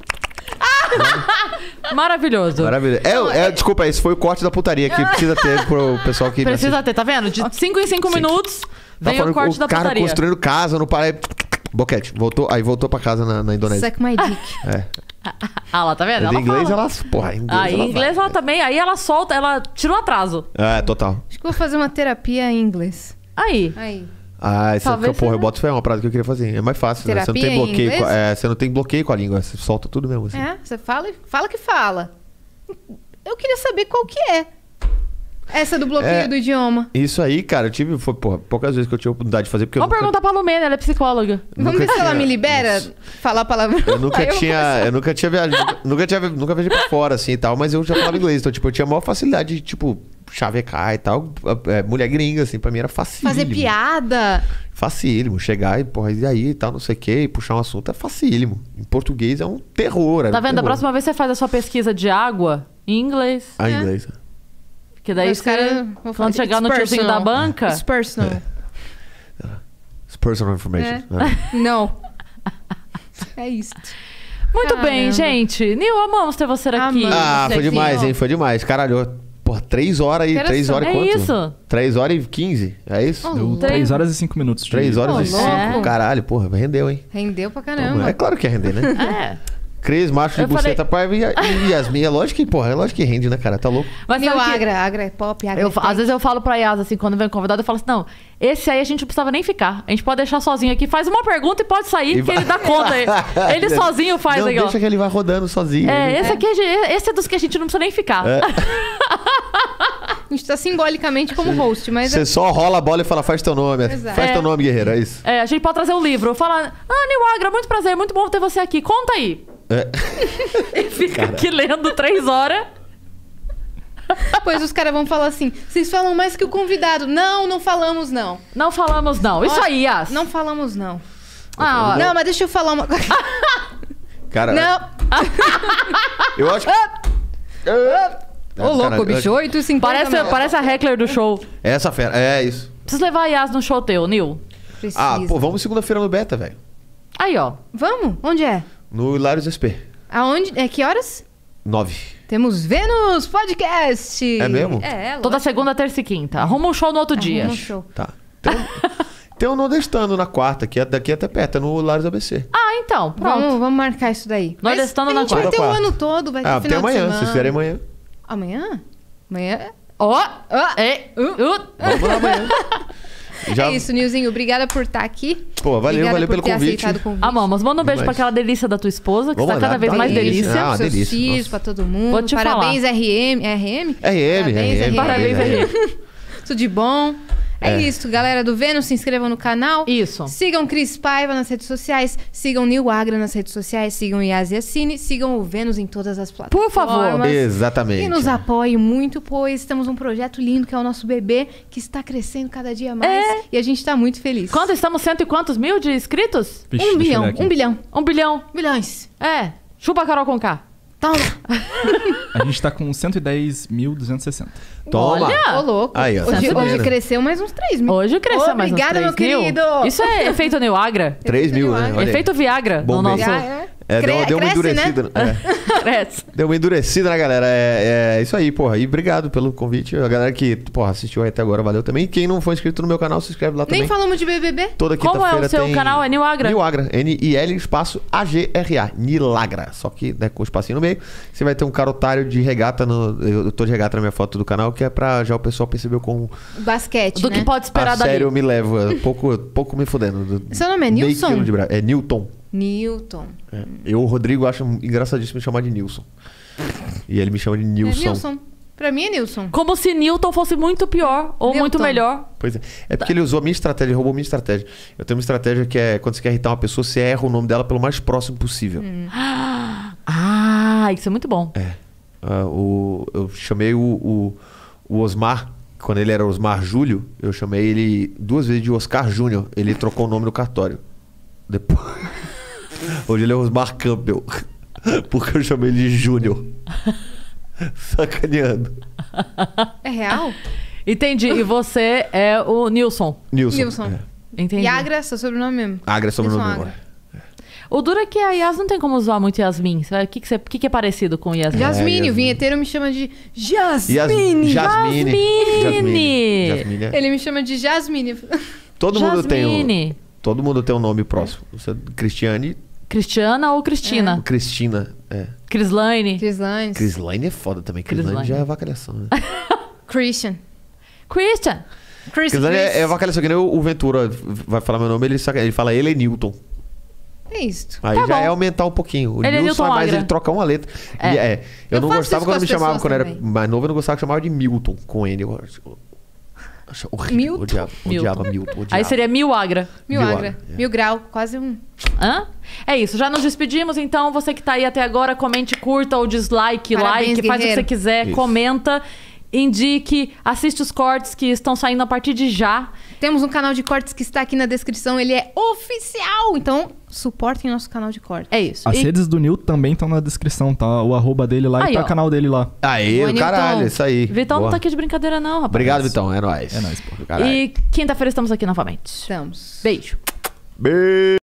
Speaker 1: Maravilhoso.
Speaker 2: Maravilha. Desculpa, esse foi o corte da putaria que precisa ter pro pessoal que...
Speaker 1: Precisa ter, tá vendo? De 5 em 5 minutos
Speaker 2: Tá
Speaker 1: vem o
Speaker 2: falando
Speaker 1: corte da
Speaker 2: cara
Speaker 1: putaria.
Speaker 2: construindo casa no Pará. Boquete. Voltou pra casa na Indonésia.
Speaker 3: Suck my dick.
Speaker 1: Ah lá, tá vendo?
Speaker 2: Em
Speaker 1: Ela
Speaker 2: inglês,
Speaker 1: fala.
Speaker 2: porra, em inglês,
Speaker 1: Ah, em inglês ela também. Aí ela solta, ela tira um atraso.
Speaker 2: Total.
Speaker 3: Acho que vou fazer uma terapia em inglês.
Speaker 1: Aí.
Speaker 3: Aí.
Speaker 2: Isso
Speaker 1: Talvez
Speaker 2: porra,
Speaker 1: seja.
Speaker 2: eu boto fé, é uma parada que eu queria fazer. É mais fácil, né? Você não
Speaker 3: Terapia
Speaker 2: tem
Speaker 3: em
Speaker 2: bloqueio.
Speaker 3: inglês?
Speaker 2: Você não tem bloqueio com a língua, você solta tudo mesmo. Assim.
Speaker 3: Você fala que fala. Eu queria saber qual que é. Essa do bloqueio do idioma.
Speaker 2: Isso aí, cara, eu tive. Foi, porra, poucas vezes que eu tive a oportunidade de fazer, porque eu
Speaker 1: Vamos perguntar pra Lumena, ela é psicóloga.
Speaker 3: Vamos
Speaker 2: nunca
Speaker 3: ver se ela
Speaker 2: tinha-
Speaker 3: me libera falar palavrão.
Speaker 2: Eu nunca
Speaker 3: Aí vou começar.
Speaker 2: eu nunca tinha viajado, nunca viajei pra fora, assim, e tal, mas eu já falava inglês, então, tipo, eu tinha a maior facilidade de, tipo, chavecar e tal. Mulher gringa, assim, pra mim era facílimo.
Speaker 3: Fazer piada.
Speaker 2: Facílimo. Chegar e, porra, e aí e tal, não sei o quê, e puxar um assunto é facílimo. Em português é um terror.
Speaker 1: Tá vendo? Da próxima vez você faz a sua pesquisa de água em inglês.
Speaker 2: Em inglês.
Speaker 1: Que daí
Speaker 3: Os caras
Speaker 1: você,
Speaker 3: vão
Speaker 1: quando
Speaker 3: fazer,
Speaker 1: chegar no
Speaker 3: "It's
Speaker 1: tiozinho da
Speaker 3: personal."
Speaker 1: banca...
Speaker 3: It's personal.
Speaker 2: It's personal information. né?
Speaker 3: Não. É isso.
Speaker 1: Muito bem,
Speaker 3: Caramba.
Speaker 1: gente. Nil, amamos ter você aqui.
Speaker 3: Amamos.
Speaker 2: Ah,
Speaker 3: Você
Speaker 2: foi
Speaker 3: aqui,
Speaker 2: demais,
Speaker 3: ó.
Speaker 2: hein? Foi demais. Caralho, porra, 3 horas e... 3 horas e
Speaker 1: É
Speaker 2: quanto?
Speaker 1: isso.
Speaker 2: 3 horas e 15, é isso?
Speaker 4: Deu
Speaker 1: Três-
Speaker 4: 3 horas e 5 minutos. de-
Speaker 2: 3 horas
Speaker 3: Ô,
Speaker 2: e 5,
Speaker 3: louco.
Speaker 2: caralho, porra, rendeu, hein?
Speaker 3: Rendeu pra caramba.
Speaker 2: É claro que ia render, né?
Speaker 1: É.
Speaker 2: Cris, macho de
Speaker 1: Eu falei-
Speaker 2: buceta, pai e Yasmin. É lógico que rende, né, cara? Tá louco?
Speaker 1: Mas
Speaker 3: Meu
Speaker 1: sabe que-
Speaker 3: Agra é pop, Agra é
Speaker 1: Às vezes eu falo pra Yas, assim, quando vem convidado, eu falo assim, não, esse aí a gente não precisava nem ficar. A gente pode deixar sozinho aqui, faz uma pergunta e pode sair,
Speaker 2: E
Speaker 1: que ele dá conta. Ele sozinho faz
Speaker 2: não,
Speaker 1: aí, ó.
Speaker 2: deixa que ele vai rodando sozinho.
Speaker 1: Esse aqui, esse é dos que a gente não precisa nem ficar.
Speaker 3: A gente tá simbolicamente como host, mas
Speaker 2: Você só rola a bola e fala, faz teu nome.
Speaker 3: Exato.
Speaker 2: Faz teu nome, guerreiro, é isso.
Speaker 1: A gente pode trazer um livro. Fala, Nil Agra, muito prazer, muito bom ter você aqui. Conta aí. E fica aqui lendo 3 horas.
Speaker 3: depois os caras vão falar assim: vocês falam mais que o convidado. Não falamos não.
Speaker 1: Não falamos, não. Isso
Speaker 3: Ó,
Speaker 1: aí, Yas.
Speaker 3: Não falamos não.
Speaker 1: Ah, ó.
Speaker 3: Não, mas deixa eu falar uma coisa.
Speaker 2: Cara,
Speaker 3: Não.
Speaker 2: eu acho que...
Speaker 3: Ô, louco, bicho, 8,50.
Speaker 1: Parece a Heckler do show.
Speaker 2: Essa fera, é isso.
Speaker 1: Preciso levar a Yas no show teu, Nil.
Speaker 3: Precisa.
Speaker 2: Ah, pô, vamos segunda-feira no Beta, velho.
Speaker 1: Aí, ó.
Speaker 3: Vamos? Onde é?
Speaker 2: No Hilários SP.
Speaker 3: Aonde? É que horas?
Speaker 2: 9.
Speaker 3: Temos Vênus Podcast.
Speaker 2: É mesmo?
Speaker 1: Toda segunda, terça e quinta. Arruma um show no outro dia.
Speaker 3: Arruma um show.
Speaker 2: Tá. Tem um Nordestano na quarta, que é daqui até perto, é no Hilários ABC.
Speaker 1: Ah, então. Pronto.
Speaker 3: Vamos marcar isso daí.
Speaker 1: Nordestano
Speaker 3: Mas
Speaker 1: na
Speaker 3: a gente vai ter o
Speaker 2: quarta.
Speaker 3: ano todo, vai ter
Speaker 2: Ah,
Speaker 3: final
Speaker 2: tem amanhã,
Speaker 3: de
Speaker 2: se
Speaker 3: semana.
Speaker 2: vocês fizerem amanhã.
Speaker 3: Amanhã? Amanhã?
Speaker 1: Ó.
Speaker 3: Ah.
Speaker 2: Vamos lá amanhã. Já...
Speaker 3: É isso, Nilzinho. Obrigada por estar aqui.
Speaker 2: Pô, valeu,
Speaker 3: Obrigada
Speaker 2: valeu
Speaker 3: por
Speaker 2: pelo
Speaker 3: ter
Speaker 2: convite.
Speaker 3: aceitado o convite.
Speaker 1: Amamos. Manda um beijo
Speaker 2: Demais.
Speaker 1: pra aquela delícia da tua esposa, que
Speaker 2: Vou
Speaker 1: está
Speaker 2: mandar,
Speaker 1: cada vez
Speaker 2: tá
Speaker 1: mais
Speaker 2: delícia.
Speaker 1: delícia.
Speaker 2: Ah,
Speaker 3: Pros seus
Speaker 2: delícia,
Speaker 3: filhos,
Speaker 2: nossa.
Speaker 3: pra todo mundo.
Speaker 1: Vou te
Speaker 3: Parabéns, RM. É RM?
Speaker 2: RM.
Speaker 1: Parabéns, RM.
Speaker 3: Tudo de bom. É isso, galera do Vênus. Se inscrevam no canal.
Speaker 1: Isso.
Speaker 3: Sigam Cris Paiva nas redes sociais. Sigam Nil Agra nas redes sociais. Sigam Yas Yassine. Sigam o Vênus em todas as plataformas.
Speaker 1: Por favor.
Speaker 2: Exatamente.
Speaker 3: E nos apoie muito, pois temos um projeto lindo que é o nosso bebê, que está crescendo cada dia mais. E a gente está muito feliz.
Speaker 1: Quanto estamos? Cento e quantos mil de inscritos?
Speaker 4: Vixe,
Speaker 3: 1
Speaker 4: deixa eu
Speaker 3: bilhão.
Speaker 4: ver aqui.
Speaker 3: 1 bilhão.
Speaker 1: 1 bilhão.
Speaker 3: Bilhões.
Speaker 1: É. Chupa a Carol Conká.
Speaker 3: Toma.
Speaker 4: A gente tá com 110.260.
Speaker 2: Toma.
Speaker 1: Olha!
Speaker 3: Ô, louco.
Speaker 2: Aí, ó, tá
Speaker 3: Hoje
Speaker 2: sabendo.
Speaker 3: cresceu mais uns 3 mil.
Speaker 1: Hoje cresceu mais uns
Speaker 3: Obrigada,
Speaker 1: 3
Speaker 3: meu
Speaker 1: mil.
Speaker 3: querido.
Speaker 1: Isso é efeito Nil Agra?
Speaker 2: 3 mil, né? Olha aí.
Speaker 1: Efeito Viagra no
Speaker 2: Bombei.
Speaker 1: nosso...
Speaker 2: Deu uma
Speaker 3: Cresce,
Speaker 2: endurecida.
Speaker 3: né?
Speaker 1: Cresce.
Speaker 2: Deu uma endurecida, né, galera? É isso aí, porra. E obrigado pelo convite. A galera que, porra, assistiu aí até agora, valeu também. E quem não for inscrito no meu canal, se inscreve lá também.
Speaker 3: Nem falamos de BBB.
Speaker 2: Toda
Speaker 1: Como
Speaker 2: quinta-feira
Speaker 1: é o seu
Speaker 2: tem...
Speaker 1: canal? É Nil Agra?
Speaker 2: Nil Agra. N-I-L espaço A-G-R-A. Nilagra. Só que, né, com o espacinho no meio. Você vai ter um cara otário de regata. Eu tô de regata na minha foto do canal, que é pra já o pessoal perceber como
Speaker 3: Basquete,
Speaker 1: Do
Speaker 3: né?
Speaker 1: que pode esperar
Speaker 2: a sério eu
Speaker 1: dali.
Speaker 2: me levo. Pouco me fudendo.
Speaker 3: Seu nome é
Speaker 2: Meio
Speaker 3: Nilson?
Speaker 2: quilo de é Newton.
Speaker 3: Newton.
Speaker 2: É. Eu, o Rodrigo, acho engraçadíssimo me chamar de Nilson. E ele me chama de
Speaker 3: É
Speaker 2: Nilson.
Speaker 3: Nilson. Pra mim é Nilson.
Speaker 1: Como se Newton fosse muito pior ou muito
Speaker 3: Newton.
Speaker 1: melhor.
Speaker 2: Pois é. É porque ele usou a minha estratégia, ele roubou a minha estratégia. Eu tenho uma estratégia que é quando você quer irritar uma pessoa, você erra o nome dela pelo mais próximo possível.
Speaker 1: Ah, isso é muito bom.
Speaker 2: Eu chamei o Osmar, quando ele era Osmar Júlio, eu chamei ele 2 vezes de Oscar Júnior. Ele trocou o nome no cartório. Depois. Hoje ele é Osmar Campbell. Porque eu chamei ele de Júnior. Sacaneando.
Speaker 3: É real?
Speaker 1: Entendi. E você é o Nilson.
Speaker 2: Nilson.
Speaker 3: Nilson.
Speaker 2: É.
Speaker 1: Entendi.
Speaker 3: Yagra, seu sobrenome mesmo.
Speaker 2: Agra é sobrenome
Speaker 3: Nilson
Speaker 2: meu.
Speaker 3: Agra.
Speaker 1: O duro é que a Yas não tem como usar muito Yasmin. O que é parecido com Yasmin?
Speaker 3: Jasmine,
Speaker 2: Yasmine.
Speaker 3: o vinheteiro me chama de Jasmine.
Speaker 2: Jasmine.
Speaker 1: Jasmine.
Speaker 2: Jasmine, é.
Speaker 3: Ele me chama de Jasmine.
Speaker 2: Todo mundo tem
Speaker 1: Jasmine.
Speaker 2: Todo mundo tem um nome próximo. Você, Cristiane,
Speaker 1: Cristiana ou Cristina?
Speaker 2: Cristina. É.
Speaker 1: Crislaine.
Speaker 3: Crislaine.
Speaker 2: Crislaine é foda também. Crislaine
Speaker 1: Crislaine.
Speaker 2: já é avacalhação, né?
Speaker 3: Christian.
Speaker 1: Christian.
Speaker 2: Crislaine é avacalhação. Que nem o Ventura vai falar meu nome, ele fala ele é Newton.
Speaker 3: É isso.
Speaker 2: Aí
Speaker 1: Tá
Speaker 2: já
Speaker 1: bom.
Speaker 2: é aumentar um pouquinho. O
Speaker 1: Ele é
Speaker 2: Nilson
Speaker 1: Newton
Speaker 2: é mais
Speaker 1: Agra.
Speaker 2: ele trocar uma letra.
Speaker 1: É.
Speaker 2: E eu
Speaker 3: Eu
Speaker 2: não
Speaker 3: faço
Speaker 2: gostava
Speaker 3: isso
Speaker 2: quando
Speaker 3: com
Speaker 2: me
Speaker 3: as
Speaker 2: chamavam,
Speaker 3: pessoas
Speaker 2: quando eu era
Speaker 3: também.
Speaker 2: mais novo, eu não gostava que chamava de Milton, com N. Eu acho horrível.
Speaker 3: Milton?
Speaker 2: Odiava Milton. Odiava.
Speaker 1: Aí seria Mil Agra.
Speaker 3: Mil
Speaker 2: Mil
Speaker 3: Agra.
Speaker 2: Agra, é.
Speaker 3: 1000 grau. Quase um.
Speaker 1: Hã? É isso, já nos despedimos, então você que tá aí até agora, comente, curta ou dislike,
Speaker 3: Parabéns,
Speaker 1: like, faz o que
Speaker 3: guerreiro.
Speaker 1: você quiser,
Speaker 2: Isso.
Speaker 1: comenta, indique, assiste os cortes que estão saindo a partir de já.
Speaker 3: Temos um canal de cortes que está aqui na descrição. Ele é oficial. Então, suportem nosso canal de cortes.
Speaker 1: É isso.
Speaker 4: As
Speaker 1: E-
Speaker 4: redes do Nil também estão na descrição, tá? O arroba dele lá
Speaker 1: Aí,
Speaker 4: e tá
Speaker 1: ó.
Speaker 4: o canal dele lá.
Speaker 2: Aê,
Speaker 3: Boa,
Speaker 2: caralho,
Speaker 3: Newton.
Speaker 2: isso aí.
Speaker 1: Vitão não
Speaker 2: Boa.
Speaker 1: tá aqui de brincadeira não, rapaz.
Speaker 2: Obrigado, Vitão. É nóis.
Speaker 4: É nóis, pô.
Speaker 2: Caralho.
Speaker 1: E quinta-feira estamos aqui novamente.
Speaker 3: Estamos.
Speaker 1: Beijo.
Speaker 2: Beijo.